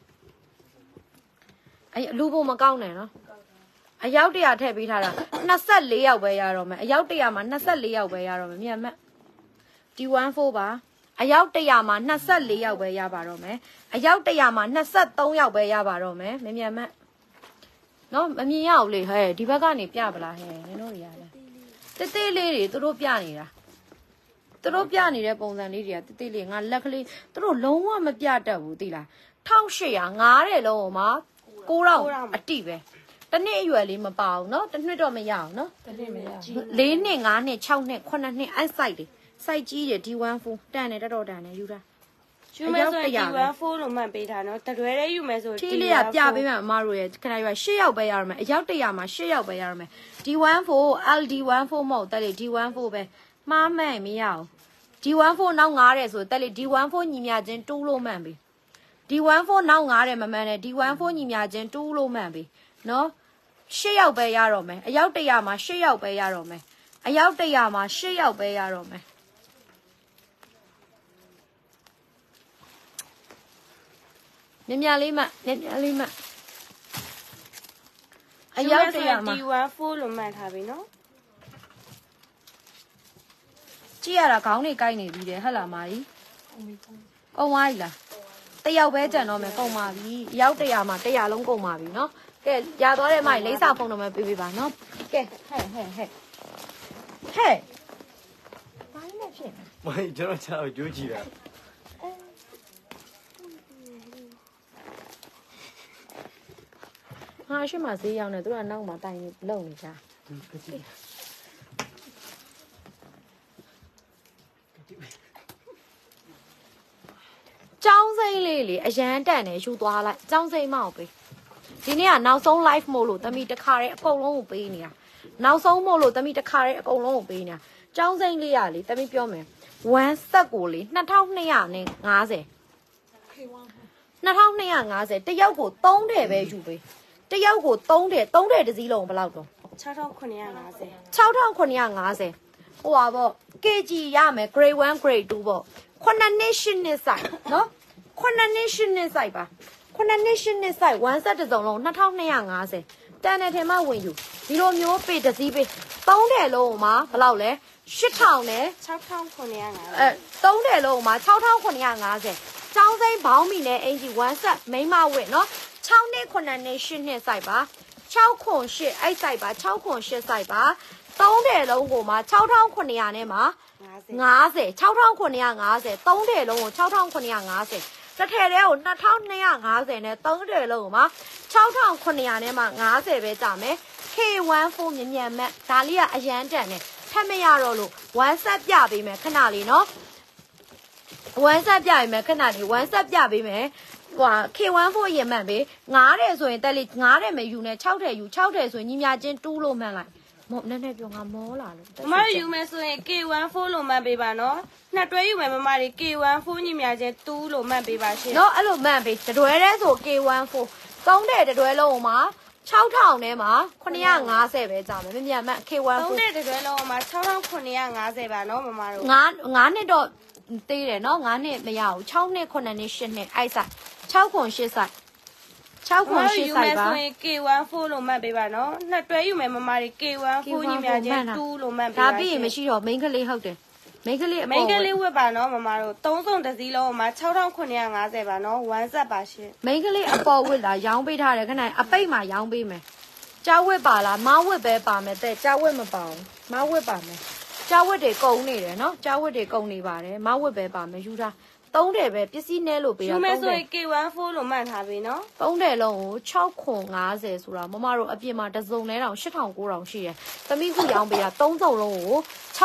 လူဖို့မကောင်းနဲ့နော်အယောက်100ထည့်ပေးထားတာ24ယောက်ပဲရတော့မယ်အယောက်100မှာ24ယောက်ပဲရတော့မယ်မြန်မတ်D1 4ပါအယောက်100မှာ24ယောက်ပဲရပါတော့မယ်အယောက်100မှာ23ယောက်ပဲရပါတော့မယ်မြန်မတ်နော်မမြင်ရဘူးလေဟဲ့ဒီဘက်ကနေပြပလားဟဲ့နင်တို့တွေရတယ်တေးသေးလေးတွေသူတို့ပြနေတာသူတို့ပြနေတဲ့ပုံစံလေးတွေကတေးသေးလေးငါလက်ကလေးသူတို့လုံးဝမပြတတ်ဘူးသိလား1800ငားတဲ့လုံးဟိုမှာ9000အတိပဲတနှစ်အရွယ်လေးမပါဘူးနော်တနှစ်တော့မရအောင်နော်တနေ့မရ 4နှစ်5နှစ်6နှစ်9နှစ်အဲ့ site တွေ site ကြီးတယ် D1 4တန်တယ်တော်တန်တယ်ယူတာယူမယ်ဆိုရင် D1 4လို့မှတ်ပေးတာနော်တတွဲလေးယူမယ်ဆိုထီးလေးကပြပေးမယ်အမတို့ရဲ့ခဏရွာ8ယောက်ပဲရရမယ်အယောက်100မှာ8ယောက်ပဲရရမယ် D1 4 LD1 4မဟုတ်တက်လေ D1 4ပဲမှားမှန်မရအောင် D1 4နောက်9တဲ့ဆိုတက်လေ D1 4ညီမြချင်း2လို့မှန်ပြီ D1 4နောက်9တဲ့မမှန်နဲ့ D1 4ညီမြချင်း2လို့မှန်ပြီနော်8ယောက်ပဲရတော့မယ်အယောက်100မှာ8ယောက်ပဲရတော့မယ်အယောက်100မှာ8ယောက်ပဲရတော့မယ်မြန်မြန်လေးမှမြန်မြန်လေးမှအရောက်တရမှာ D14 လို့မှတ်ထားပြီနော်ကြည့်ရတာခေါင်းတွေကိုက်နေပြီတဲ့ဟဲ့လားမာကြီးကုန်သွားပြီလားတယောက်ပဲကြံတော့မယ်ကုန်ပါပြီရောက်တရမှာ100လုံးကုန်ပါပြီနော်ကဲရသွားတဲ့မိုင်လိမ့်စာဖုန်းနံပါတ်ပေးပေးပါနော်ကဲဟဲ့ဘာလဲဖြစ်နေမင်းကျွန်တော်ချာကြိုးကြည့်တာဟာရှိမှဈေးရောက်နေသူကနောက်မှာတိုင်နေလုံနေကြကျောင်းစိမ့်လေးလေအရန်တန်နေယူသွားလိုက်ကျောင်းစိမ့်မအောင်ပေးဒီနေ့ကနောက်ဆုံး live မို့လို့တမီတခါရဲအကုန်လုံးကိုပေးနေတာနောက်ဆုံးမို့လို့တမီတခါရဲအကုန်လုံးကိုပေးနေတာကျောင်းစိမ့်လေးရလေတမီပြောမယ်1 set ကိုလေ2250 2250တယောက်ကို3တယ်ပဲယူပေးတယောက်ကို3တယ်တစ်စီးလုံးဘယ်လောက်တော့ 6950 6950ဟိုပါပေါ့ kg ရမယ် grade 1 grade 2ပေါ့9နှစ်10နှစ်စိုက်နော်9နှစ်10နှစ်စိုက်ပါ9နှစ်10နှစ်စိုက်1 set တစ်စုံလုံး2250တန်တယ်ထင်မှဝင်ယူဒီလိုမျိုးပေတစ်စီးပေး3တယ်လုံးမှာဘယ်လောက်လဲ8000နဲ့ 6950 3တယ်လုံးမှာ6950ကျောင်းစိမ်းဘောင်းမီနဲ့အင်ဂျီ1 set မိမဝင့်နော်6နှစ်9နှစ်10နှစ်စိုက်ပါ6ခွန်8အဲ့စိုက်ပါ6ခွန်8စိုက်ပါ3တယ်လုံးကိုမှ6900နဲ့မှာ50 6950 3တယ်လုံးကို6950တစ်ထည်တည်းကို2250နဲ့3တယ်လုံးကိုမှ6900နဲ့မှ50ပဲကြာမယ် K14 မြန်မက်ဒါလေးကအရန်တန်တယ်ထပ်မရတော့လို့1 set ပြပေးမယ်ခဏလေးနော်1 set ပြပေးမယ်ခဏလေး1 set ပြပေးမယ်ဟို K14 ရင်မှန်ပေး9တယ်ဆိုရင်တက်လေး9တယ်မယူနဲ့6တယ်ယူ6တယ်ဆိုရင်ညီမချင်းတူးလို့မှန်လိုက်မောနည်းနည်းပြောငါမောလာလို့မမယူမယ်ဆိုရင် K14 လို့မှတ်ပေးပါနော်နှစ်တွဲယူမယ်မမတွေ K14 ညီမချင်း2လို့မှတ်ပေးပါရှင်နော်အဲ့လိုမှန်ပေးတတွဲတည်းဆို K14 3တယ်တတွဲလုံးမှာ6000နဲ့မှာ950ပဲကြာမယ်မမြန်မှန် K14 3တဲ့တွဲလုံးမှာ6950ပါနော်မမတို့ 9နှစ်တော့သေးတယ်နော်9နှစ်မရဘူး6နှစ်9နှစ်10နှစ်အဲ့ဆိုင်6ခွန်8ဆိုင်6ခွန်8ဆိုင်ပါဆိုရင် K14 လို့မှတ်ပေးပါနော်နှစ်တွဲယူမယ်မမတွေ K14 ညီမချင်း2လို့မှတ်ပေးပါဒါပြီးရင်မရှိတော့မိန်းကလေးဟုတ်တယ်မိန်းကလေးအပေါ်မိန်းကလေးဝတ်ပါနော်မမတို့3စုံတစ်စီးလုံးမှာ6950ပါနော်1 set ပါရှင်မိန်းကလေးအပေါ်ဝတ်လာရောင်းပေးထားတယ်ခဏအပိတ်မှာရောင်းပေးမယ်ကြောက်ဝတ်ပါလားမဝတ်ပဲပါမယ်တဲ့ကြောက်ဝတ်မပါဘူးမဝတ်ပါမယ်ကြောက်ဝတ်တွေကုန်နေတယ်နော်ကြောက်ဝတ်တွေကုန်နေပါတယ်မဝတ်ပဲပါမယ်ယူထား3တယ်ပဲပစ္စည်းနဲလို့ပေးတာယူမယ်ဆိုရင် K14 လို့မှတ်ထားပြီနော် 3တယ်လုံးကို6ခွန်50ဆိုတာမမတို့အပြင်မှာတစ်စုံလဲတောင်8000 9000ရှိတယ်သမီးခုရောင်းပေးတာ3စုံလုံးကို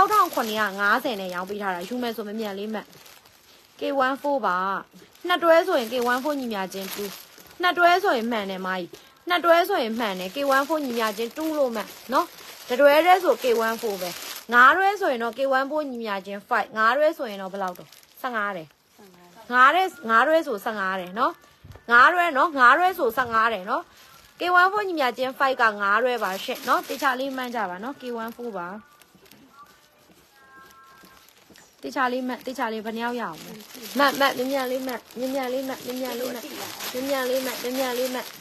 6950နဲ့ရောင်းပေးထားတာယူမယ်ဆိုမမြန်လေးမှတ် K14 ပါနှစ်တွဲဆိုရင် K14 ညီမချင်း2နှစ်တွဲဆိုရင်မှန်တယ်မကြီးနှစ်တွဲဆိုရင်မှန်တယ် K14 ညီမချင်း2လို့မှတ်နော်တတွဲတည်းဆို K14 ပဲ9တွဲဆိုရင်တော့ K14 ညီမချင်း5 9တွဲဆိုရင်တော့ဘယ်လောက်တော့15တယ်9တွဲဆို15တယ်နော်9တွဲနော်9တွဲဆို15တယ်နော် K14 ညီမချင်း5က9တွဲပါရှင့်နော်တေချာလေးမှန်းကြပါနော် K14 ပါတေချာလေးမှတ်တေချာလေးဘယ်နှယောက်ရအောင်မတ်မြန်လေးမှတ်မြန်လေးမှတ်မြန်လေးမှတ်မြန်လေးမှတ်မြန်လေးမှတ်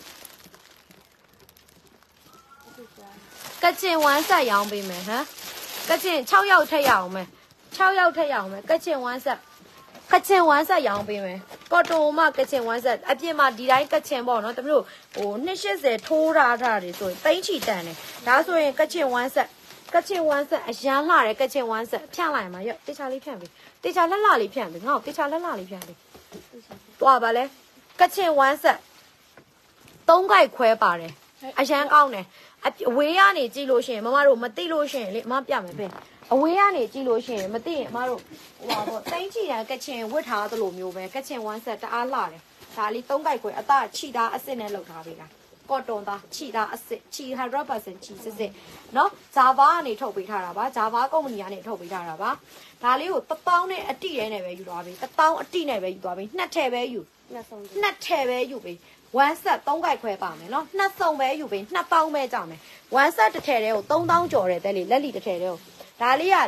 ကချင်1 set ရောင်းပေးမယ်ဟမ်ကချင်6ယောက်ထက်ရအောင်မယ်6ယောက်ထက်ရအောင်မယ်ကချင်1 setကချင်1 set ရောင်းပေးမယ်ကော်တိုမှကချင်1 set အပြင်မှာဒီတိုင်းကချင်ပေါ့နော်တမလို့ဟို280ထိုးထားတာတွေဆိုရင်တိမ့်ချီတန်တယ်ဒါဆိုရင်ကချင်1 setကချင်1 set အရန်လှတယ်ကချင်1 set ဖြန့်လိုက်မှာရော့တေချာလေးဖြန့်ပြီတေချာလက်လေးဖြန့်ပြီငါ့ကိုတေချာလက်လေးဖြန့်ပြီတွားပါလဲကချင်1 set 3ခိုက်ခွဲပါတယ်အရန်ကောင်းတယ်အဝေးကနေကြည့်လို့ရှိရင်မမတို့မသိလို့ရှိရင်လေမပြမယ်ပဲအဝေးကနေကြည့်လို့ရှိရင်မသိရင်အမတို့ဟိုပါပေါ့တိမ့်ချီတန်ကချင်ဝတ်ထားသလိုမျိုးပဲကချင်1 set တအားလှတယ်ဒါလေး3ခိုက်ခွဲအသားချီသားအစ်စ်နဲ့လောက်ထားပေးတာကော်တွန်သားချီသားအစ်စ်ချီ 100% ချီစစ်စစ်နော် Java ကနေထုတ်ပေးထားတာပါ Java ကုမ္ပဏီကနေထုတ်ပေးထားတာပါဒါလေးကို1000နဲ့အတိတဲနဲ့ပဲယူသွားပြီ1000အတိနဲ့ပဲယူသွားပြီနှစ်ထည်ပဲယူနှစ်ထည်ပဲယူပြီ1 set 3ခိုက်ခွဲပါမယ်နော်နှစ်စုံပဲယူပြီ2000ပဲကြောက်မယ်1 set တစ်ထည်တည်းကို3000ကျော်တယ်တဲ့လေလက်လီတစ်ထည်တည်းကိုဒါလေးကလေ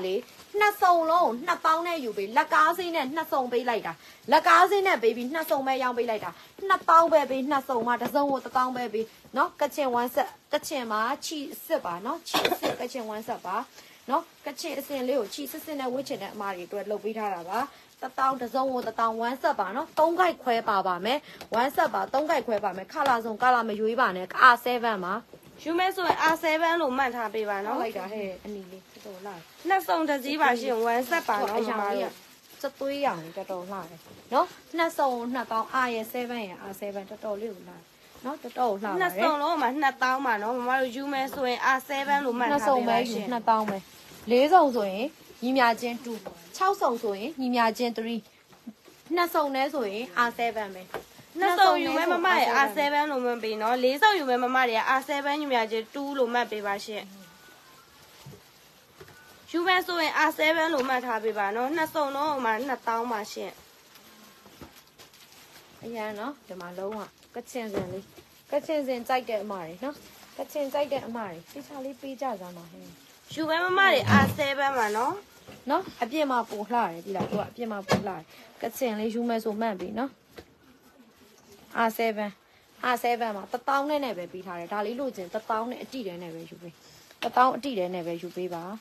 နှစ်စုံလုံး2000နဲ့ယူပေးလက်ကားစင်းနဲ့နှစ်စုံပေးလိုက်တာလက်ကားစင်းနဲ့ပေးပြီးနှစ်စုံပဲရောင်းပေးလိုက်တာ2000ပဲပေးနှစ်စုံမှာတစ်စုံကို1000ပဲပေးနော်ကချင်1ဆက်ကချင်မှာချီစစ်ပါနော်ချီစစ်ကချင်1ဆက်ပါနော်ကချင်အစင်လေးကိုချီစစ်စစ်နဲ့ဝှစ်ချင်တဲ့အမားတွေအတွက်လုပ်ပေးထားတာပါ1000တစ်စုံကို1000 1ဆက်ပါနော်3ခိုက်ခွဲပါမယ်1ဆက်ပါ3ခိုက်ခွဲပါမယ်ခလာစုံကလာမရွေးပါနဲ့R7 ပါယူမဲဆိုရင် R7 လို့မှတ်ထားပေးပါနော်လိုက်တာဟဲ့အနီလေးတော်လာနှစ်စုံတစ်စီးပါရှင်1ဆက်ပါနော်မမတို့စသွေးရောင်တော်တော်လှတယ်နော်နှစ်စုံ2000 R ရဲ့7ရဲ့ R7 တော်တော်လေးကိုလှနော်တော်တော်လှပါတယ်နှစ်စုံလုံးမှာ2000ပါနော်မမတို့ယူမဲဆိုရင် R7 လို့မှတ်နှစ်ထားစုံပေးပဲပါယူရှင် 2000ပဲ4စုံဆိုရင်ညီမြချင်း2 6စုံဆိုရင်ညီမြချင်း3နှစ်စုံနဲ့ဆိုရင် R7 ပဲနှစ်စုံယူမဲမမရဲ့ R7 လို့မှတ်ပေးနော်၄စုံယူမဲမမတွေက R7 ယူမြချင်း2လို့မှတ်ပေးပါရှင်ယူမဲဆိုရင် R7 လို့မှတ်ထားပေးပါနော်နှစ်စုံလုံးမှာ2000ပါရှင်အရန်နော်ဒီမှာလုံးဝကချင်စင်လေးကချင်စင်ကြိုက်တဲ့အမတွေနော်ကချင်ကြိုက်တဲ့အမတွေစိတ်ချလေးပေးကြစမ်းပါဟဲ့ယူမဲမမတွေ R7 ပါနော်နော်အပြစ်မှာပိုလှတယ်ဒီလားသူကအပြစ်မှာပိုလှတယ်ကချင်လေးယူမဲ့ဆိုမှတ်ပြီနော် R7 မှာ1000နဲ့ပဲပေးထားတယ်ဒါလေးလို့ချင်း1000နဲ့အတိတယ်နဲ့ပဲယူပေး1000အတိတယ်နဲ့ပဲယူပေးပါ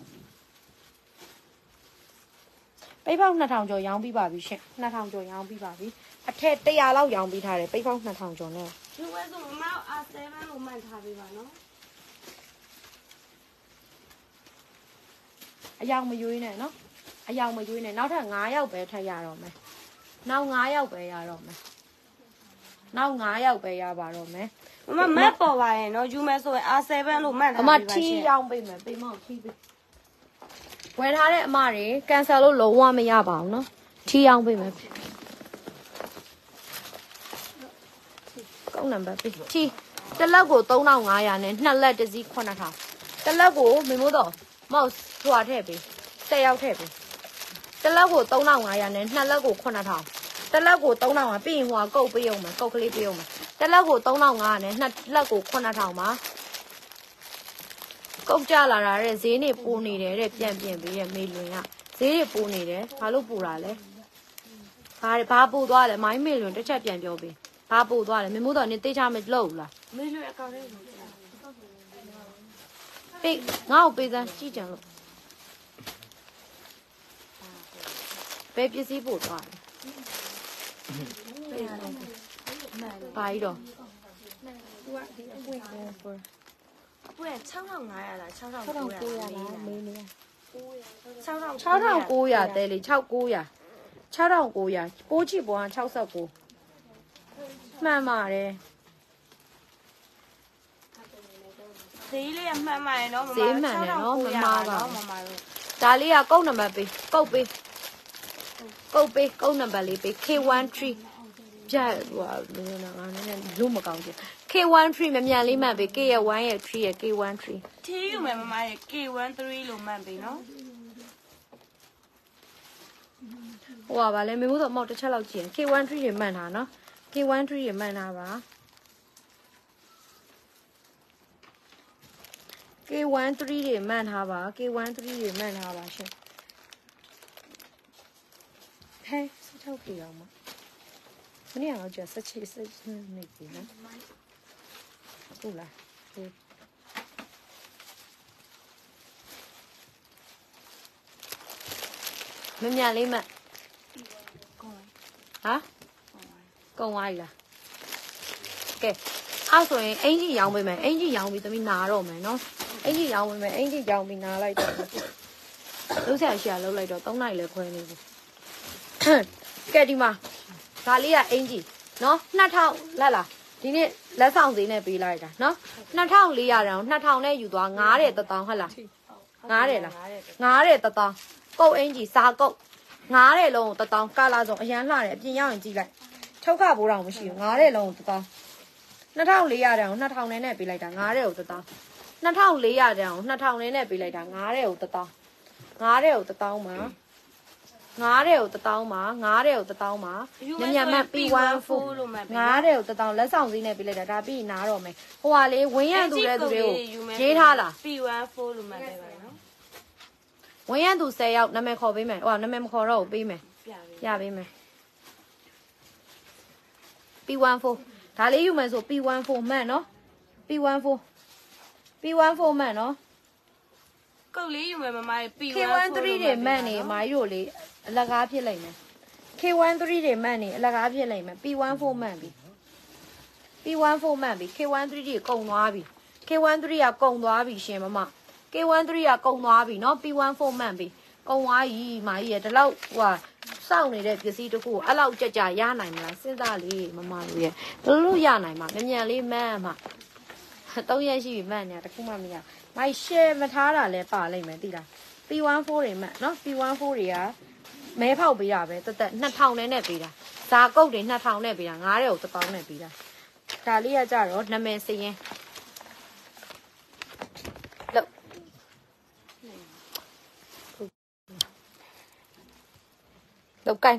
ပိတ်ပေါက်2000ကျော်ရောင်းပြီးပါပြီရှင်2000ကျော်ရောင်းပြီးပါပြီအထက်100လောက်ရောင်းပြီးထားတယ်ပိတ်ပေါက်2000ကျော်နဲ့ယူမဲဆိုမမ R7 လို့မှတ်ထားပေးပါနော်အယောင်မရွေးနဲ့နော်အယောင်မရွေးနဲ့နောက်ထပ်9ယောက်ပဲထပ်ရတော့မယ်နောက်9ယောက်ပဲရတော့မယ်နောက်9ယောက်ပဲရပါတော့မယ်မမမတ်ပေါ်ပါရဲ့နော်ယူမဲဆိုရင် R7 လို့မှတ်ထားအပေးမပါထီးရှင်ရောင်းပေးမယ်ပေးမထီးပေးဝယ်ထားတဲ့အမတွေကန်ဆယ်လို့လုံးဝမရပါဘူးနော်ထီးရောင်းပေးမယ်ကောင်းနံပါတ်ပေးထီးတစ်လက်ကို3500နဲ့နှစ်လက်တစ်စီး9000တစ်လက်ကိုမမိုးတော့မောက်ထွာထည့်ပေး10ယောက်ထည့်ပေးတစ်လက်ကို3500နဲ့နှစ်လက်ကို9000တစ်လက်ကို3000ပြီးရင်ဟိုကုတ်ပေးအောင်မယ်ကုတ်ကလေးပေးအောင်မယ်တစ်လက်ကို3500နဲ့နှစ်လက်ကို9000ပါကုတ်ကြလာတာတဲ့ဈေးနေပိုးနေတယ်တဲ့ပြန်ပြင်ပေးတဲ့မေလွင်ကဈေးတွေပိုးနေတယ်ဘာလို့ပိုးတာလဲဘာပိုးသွားလဲမိုင်းမေလွင်တစ်ချက်ပြန်ပြောပေးဘာပိုးသွားလဲမမိုးတော့နေသိချမလို့လားမေးလို့အကောင့်လေးကိုပေးငါ့ကိုပေးစမ်းကြည့်ကြံလို့ဘယ်ပစ္စည်းပို့သွားလဲဘာကြီးတော့အပွင့်6500လား6900လားမေးနေ 6900တဲလေ6900 6900ပိုးချီပွား69မှန်ပါတယ်ဈေးလေးကမှန်ပါရဲ့နော်မမဈေးမှန်တယ်နော်မမပါမမတို့ဒါလေးကကုတ်နံပါတ်ပေးကုတ်ပေးကုတ်နံပါတ်လေးပေး K13 ပြတ်ဟိုငါနဲ့လုံးမကောင်းချင် K13 မမြန်လေးမှတ်ပေး K ရဲ့1ရဲ့3ရဲ့ K13 ထီးယူမယ်မမရဲ့ K13 လို့မှတ်ပြီနော်ဟိုပါလေမေမို့တော့အမောက်တစ်ချက်လောက်ကြည့်ရင် K13 တွေမှန်တာနော် K13 တွေမှန်တာပါ K13 တွေမှန်ထားပါ K13 တွေမှန်ထားပါရှင်ဟဲ့16ပြီအောင်မမနေ့ကတော့ကျ16နေပြီနော်ဟုတ်လားမမြန်လေးမှတ်ဟာကုံသွားပြီလားကဲအဲ့ဆိုရင်အင်ကြီးရောင်းပေးမယ်အင်ကြီးရောင်းပြီးသမီးနာတော့မယ်နော်အင်ကြီးရောင်းပေးမယ်အင်ကြီးရောင်းပြီးနာလိုက်တော့လုံးဆက်ရှာလုံးလိုက်တော့3နိုင်လဲခွဲနေပြီကဲဒီမှာဒါလေးကအင်ကြီးနော်2000လက်လားဒီနေ့လက်ဆောင်သေးနဲ့ပေးလိုက်တာနော်2400တောင်2000နဲ့ယူသွား9တဲ့1000ဟုတ်လား9တဲ့လား9တဲ့1000ကုတ်အင်ကြီးစားကုတ်9တဲ့လုံးကို1000ကာလာဆုံးအရန်လှတယ်အပြင်ရောက်ရင်ကြည့်လိုက်ထုတ်ခဘိုးတောင်မရှိဘူး9တဲ့လုံးကို1000 2400တောင်2000နဲ့ပေးလိုက်တာ9တဲ့ကို1000 2400တောင်2000နဲ့ပေးလိုက်တာ9တဲ့ကို1000 9တဲ့ကို1000မှာ9တဲ့ကို1000မှာ9တဲ့ကို1000မှာညညမတ် P14 လို့မှတ်ပြီ 9တဲ့ကို1000လက်ဆောင်စည်းနဲ့ပေးလိုက်တာဒါပြီးနားတော့မယ်ဟိုဟာလေဝင်းရံသူတဲ့သူတွေကိုရေးထားလား P14 လို့မှတ်ပေးပါနော်ဝင်ရသူ10ယောက်နာမည်ခေါ်ပေးမယ်ဟိုနာမည်မခေါ်တော့ပေးမယ်ပြပေးမယ် P14 ဒါလေးယူမယ်ဆို P14 မှန်နော် P14 မှန်နော်ကုတ်လေးယူမယ်မမပီ K13 တွေမှန်နေမာကြီးတို့လေအလကားဖြစ်လိုက်မယ် K13 တွေမှန်နေအလကားဖြစ်လိုက်မယ် P14 မှန်ပြီ P14 မှန်ပြီ K13 တွေကုန်သွားပြီ K13 ကကုန်သွားပြီရှင်မ K13 ကကုန်သွားပြီเนาะ P14 မှန်ပြီကုန်သွားပြီမာကြီးရဒီလောက်ဟိုစောင့်နေတဲ့ပစ္စည်းတခုအဲ့လောက်ကြကြရနိုင်မလားစဉ်းစားလေးမမတို့ရဲ့ဘယ်လိုရနိုင်မှာမြန်လေးမှန်းမှာ3ရက်ရှိပြီမှန်းနေတာတခုမှမရမိုက် share မထားတာလဲပါလိမ့်မယ်သိလား P14 တွေမှန်းเนาะ P14 တွေကမဲဖောက်ပေးတာပဲတက်2000နဲ့ပေးတာဇာကုတ်တွေ2000နဲ့ပေးတာငားတဲ့ကို1000နဲ့ပေးတာဒါလေးကကြတော့နာမည်စရင်လောက်ကိုင်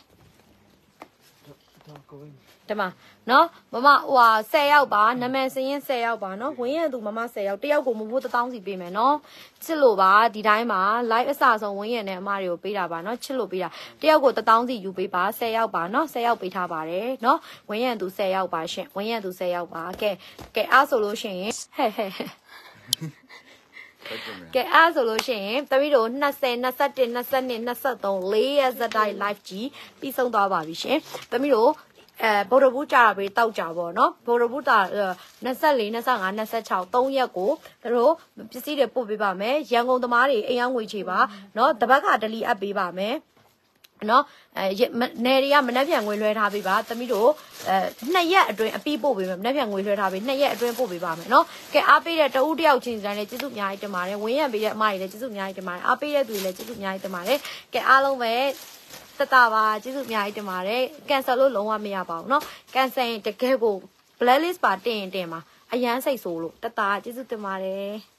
ဒီမှာနော်မမဟို10ယောက်ပါနာမည်စရင်10ယောက်ပါနော်ဝင်ရသူမမ10ယောက်တယောက်ကိုမဖို့1000စီပေးမယ်နော်ချစ်လို့ပါဒီတိုင်းမှာ live အစဆုံးဝင်ရတဲ့အမတွေကိုပေးတာပါနော်ချစ်လို့ပေးတာတယောက်ကို1000စီယူပေးပါ10ယောက်ပါနော်10ယောက်ပေးထားပါတယ်နော်ဝင်ရသူ10ယောက်ပါရှင်ဝင်ရသူ10ယောက်ပါကဲအားဆိုလို့ရှိရင်ဟဲ့ကဲအားဆိုလို့ရှိရင်တပည့်တို့20 21 22 23 4ရက်ဇက်တိုင်း live ကြီးပြီးဆုံးသွားပါပြီရှင်တပည့်တို့ဗုဒ္ဓဘူးကြာပြီတောက်ကြပါတော့ဗုဒ္ဓဘူးတာ24 25 26 3ရက်ကိုတို့ပစ္စည်းတွေပို့ပေးပါမယ်ရန်ကုန်သမားတွေအိမ်အောင်ငွေချေပါเนาะတပတ်ကဒလီအပ်ပေးပါမယ်เนาะနယ်တွေကမနှက်ပြန်ငွေလွှဲထားပေးပါတမီးတို့2ရက်အတွင်းအပြီးပို့ပေးမယ်မနှက်ပြန်ငွေလွှဲထားပေး2ရက်အတွင်းပို့ပေးပါမယ်เนาะကဲအားပေးတဲ့တဦးတယောက်ချင်းစီတိုင်းလည်းကျေးဇူးအများကြီးတင်ပါတယ်ဝင်းရံပေးတဲ့အမတွေလည်းကျေးဇူးအများကြီးတင်ပါတယ်အားပေးတဲ့သူတွေလည်းကျေးဇူးအများကြီးတင်ပါတယ်ကဲအားလုံးပဲတတပါကျေးဇူးအများကြီးတင်ပါတယ်ကန်ဆယ်လို့လုံးဝမရပါဘူးเนาะကန်ဆယ်တကယ်ကို blacklist ပါတင်ပါအရန်စိတ်ဆိုးလို့တတကျေးဇူးတင်ပါတယ်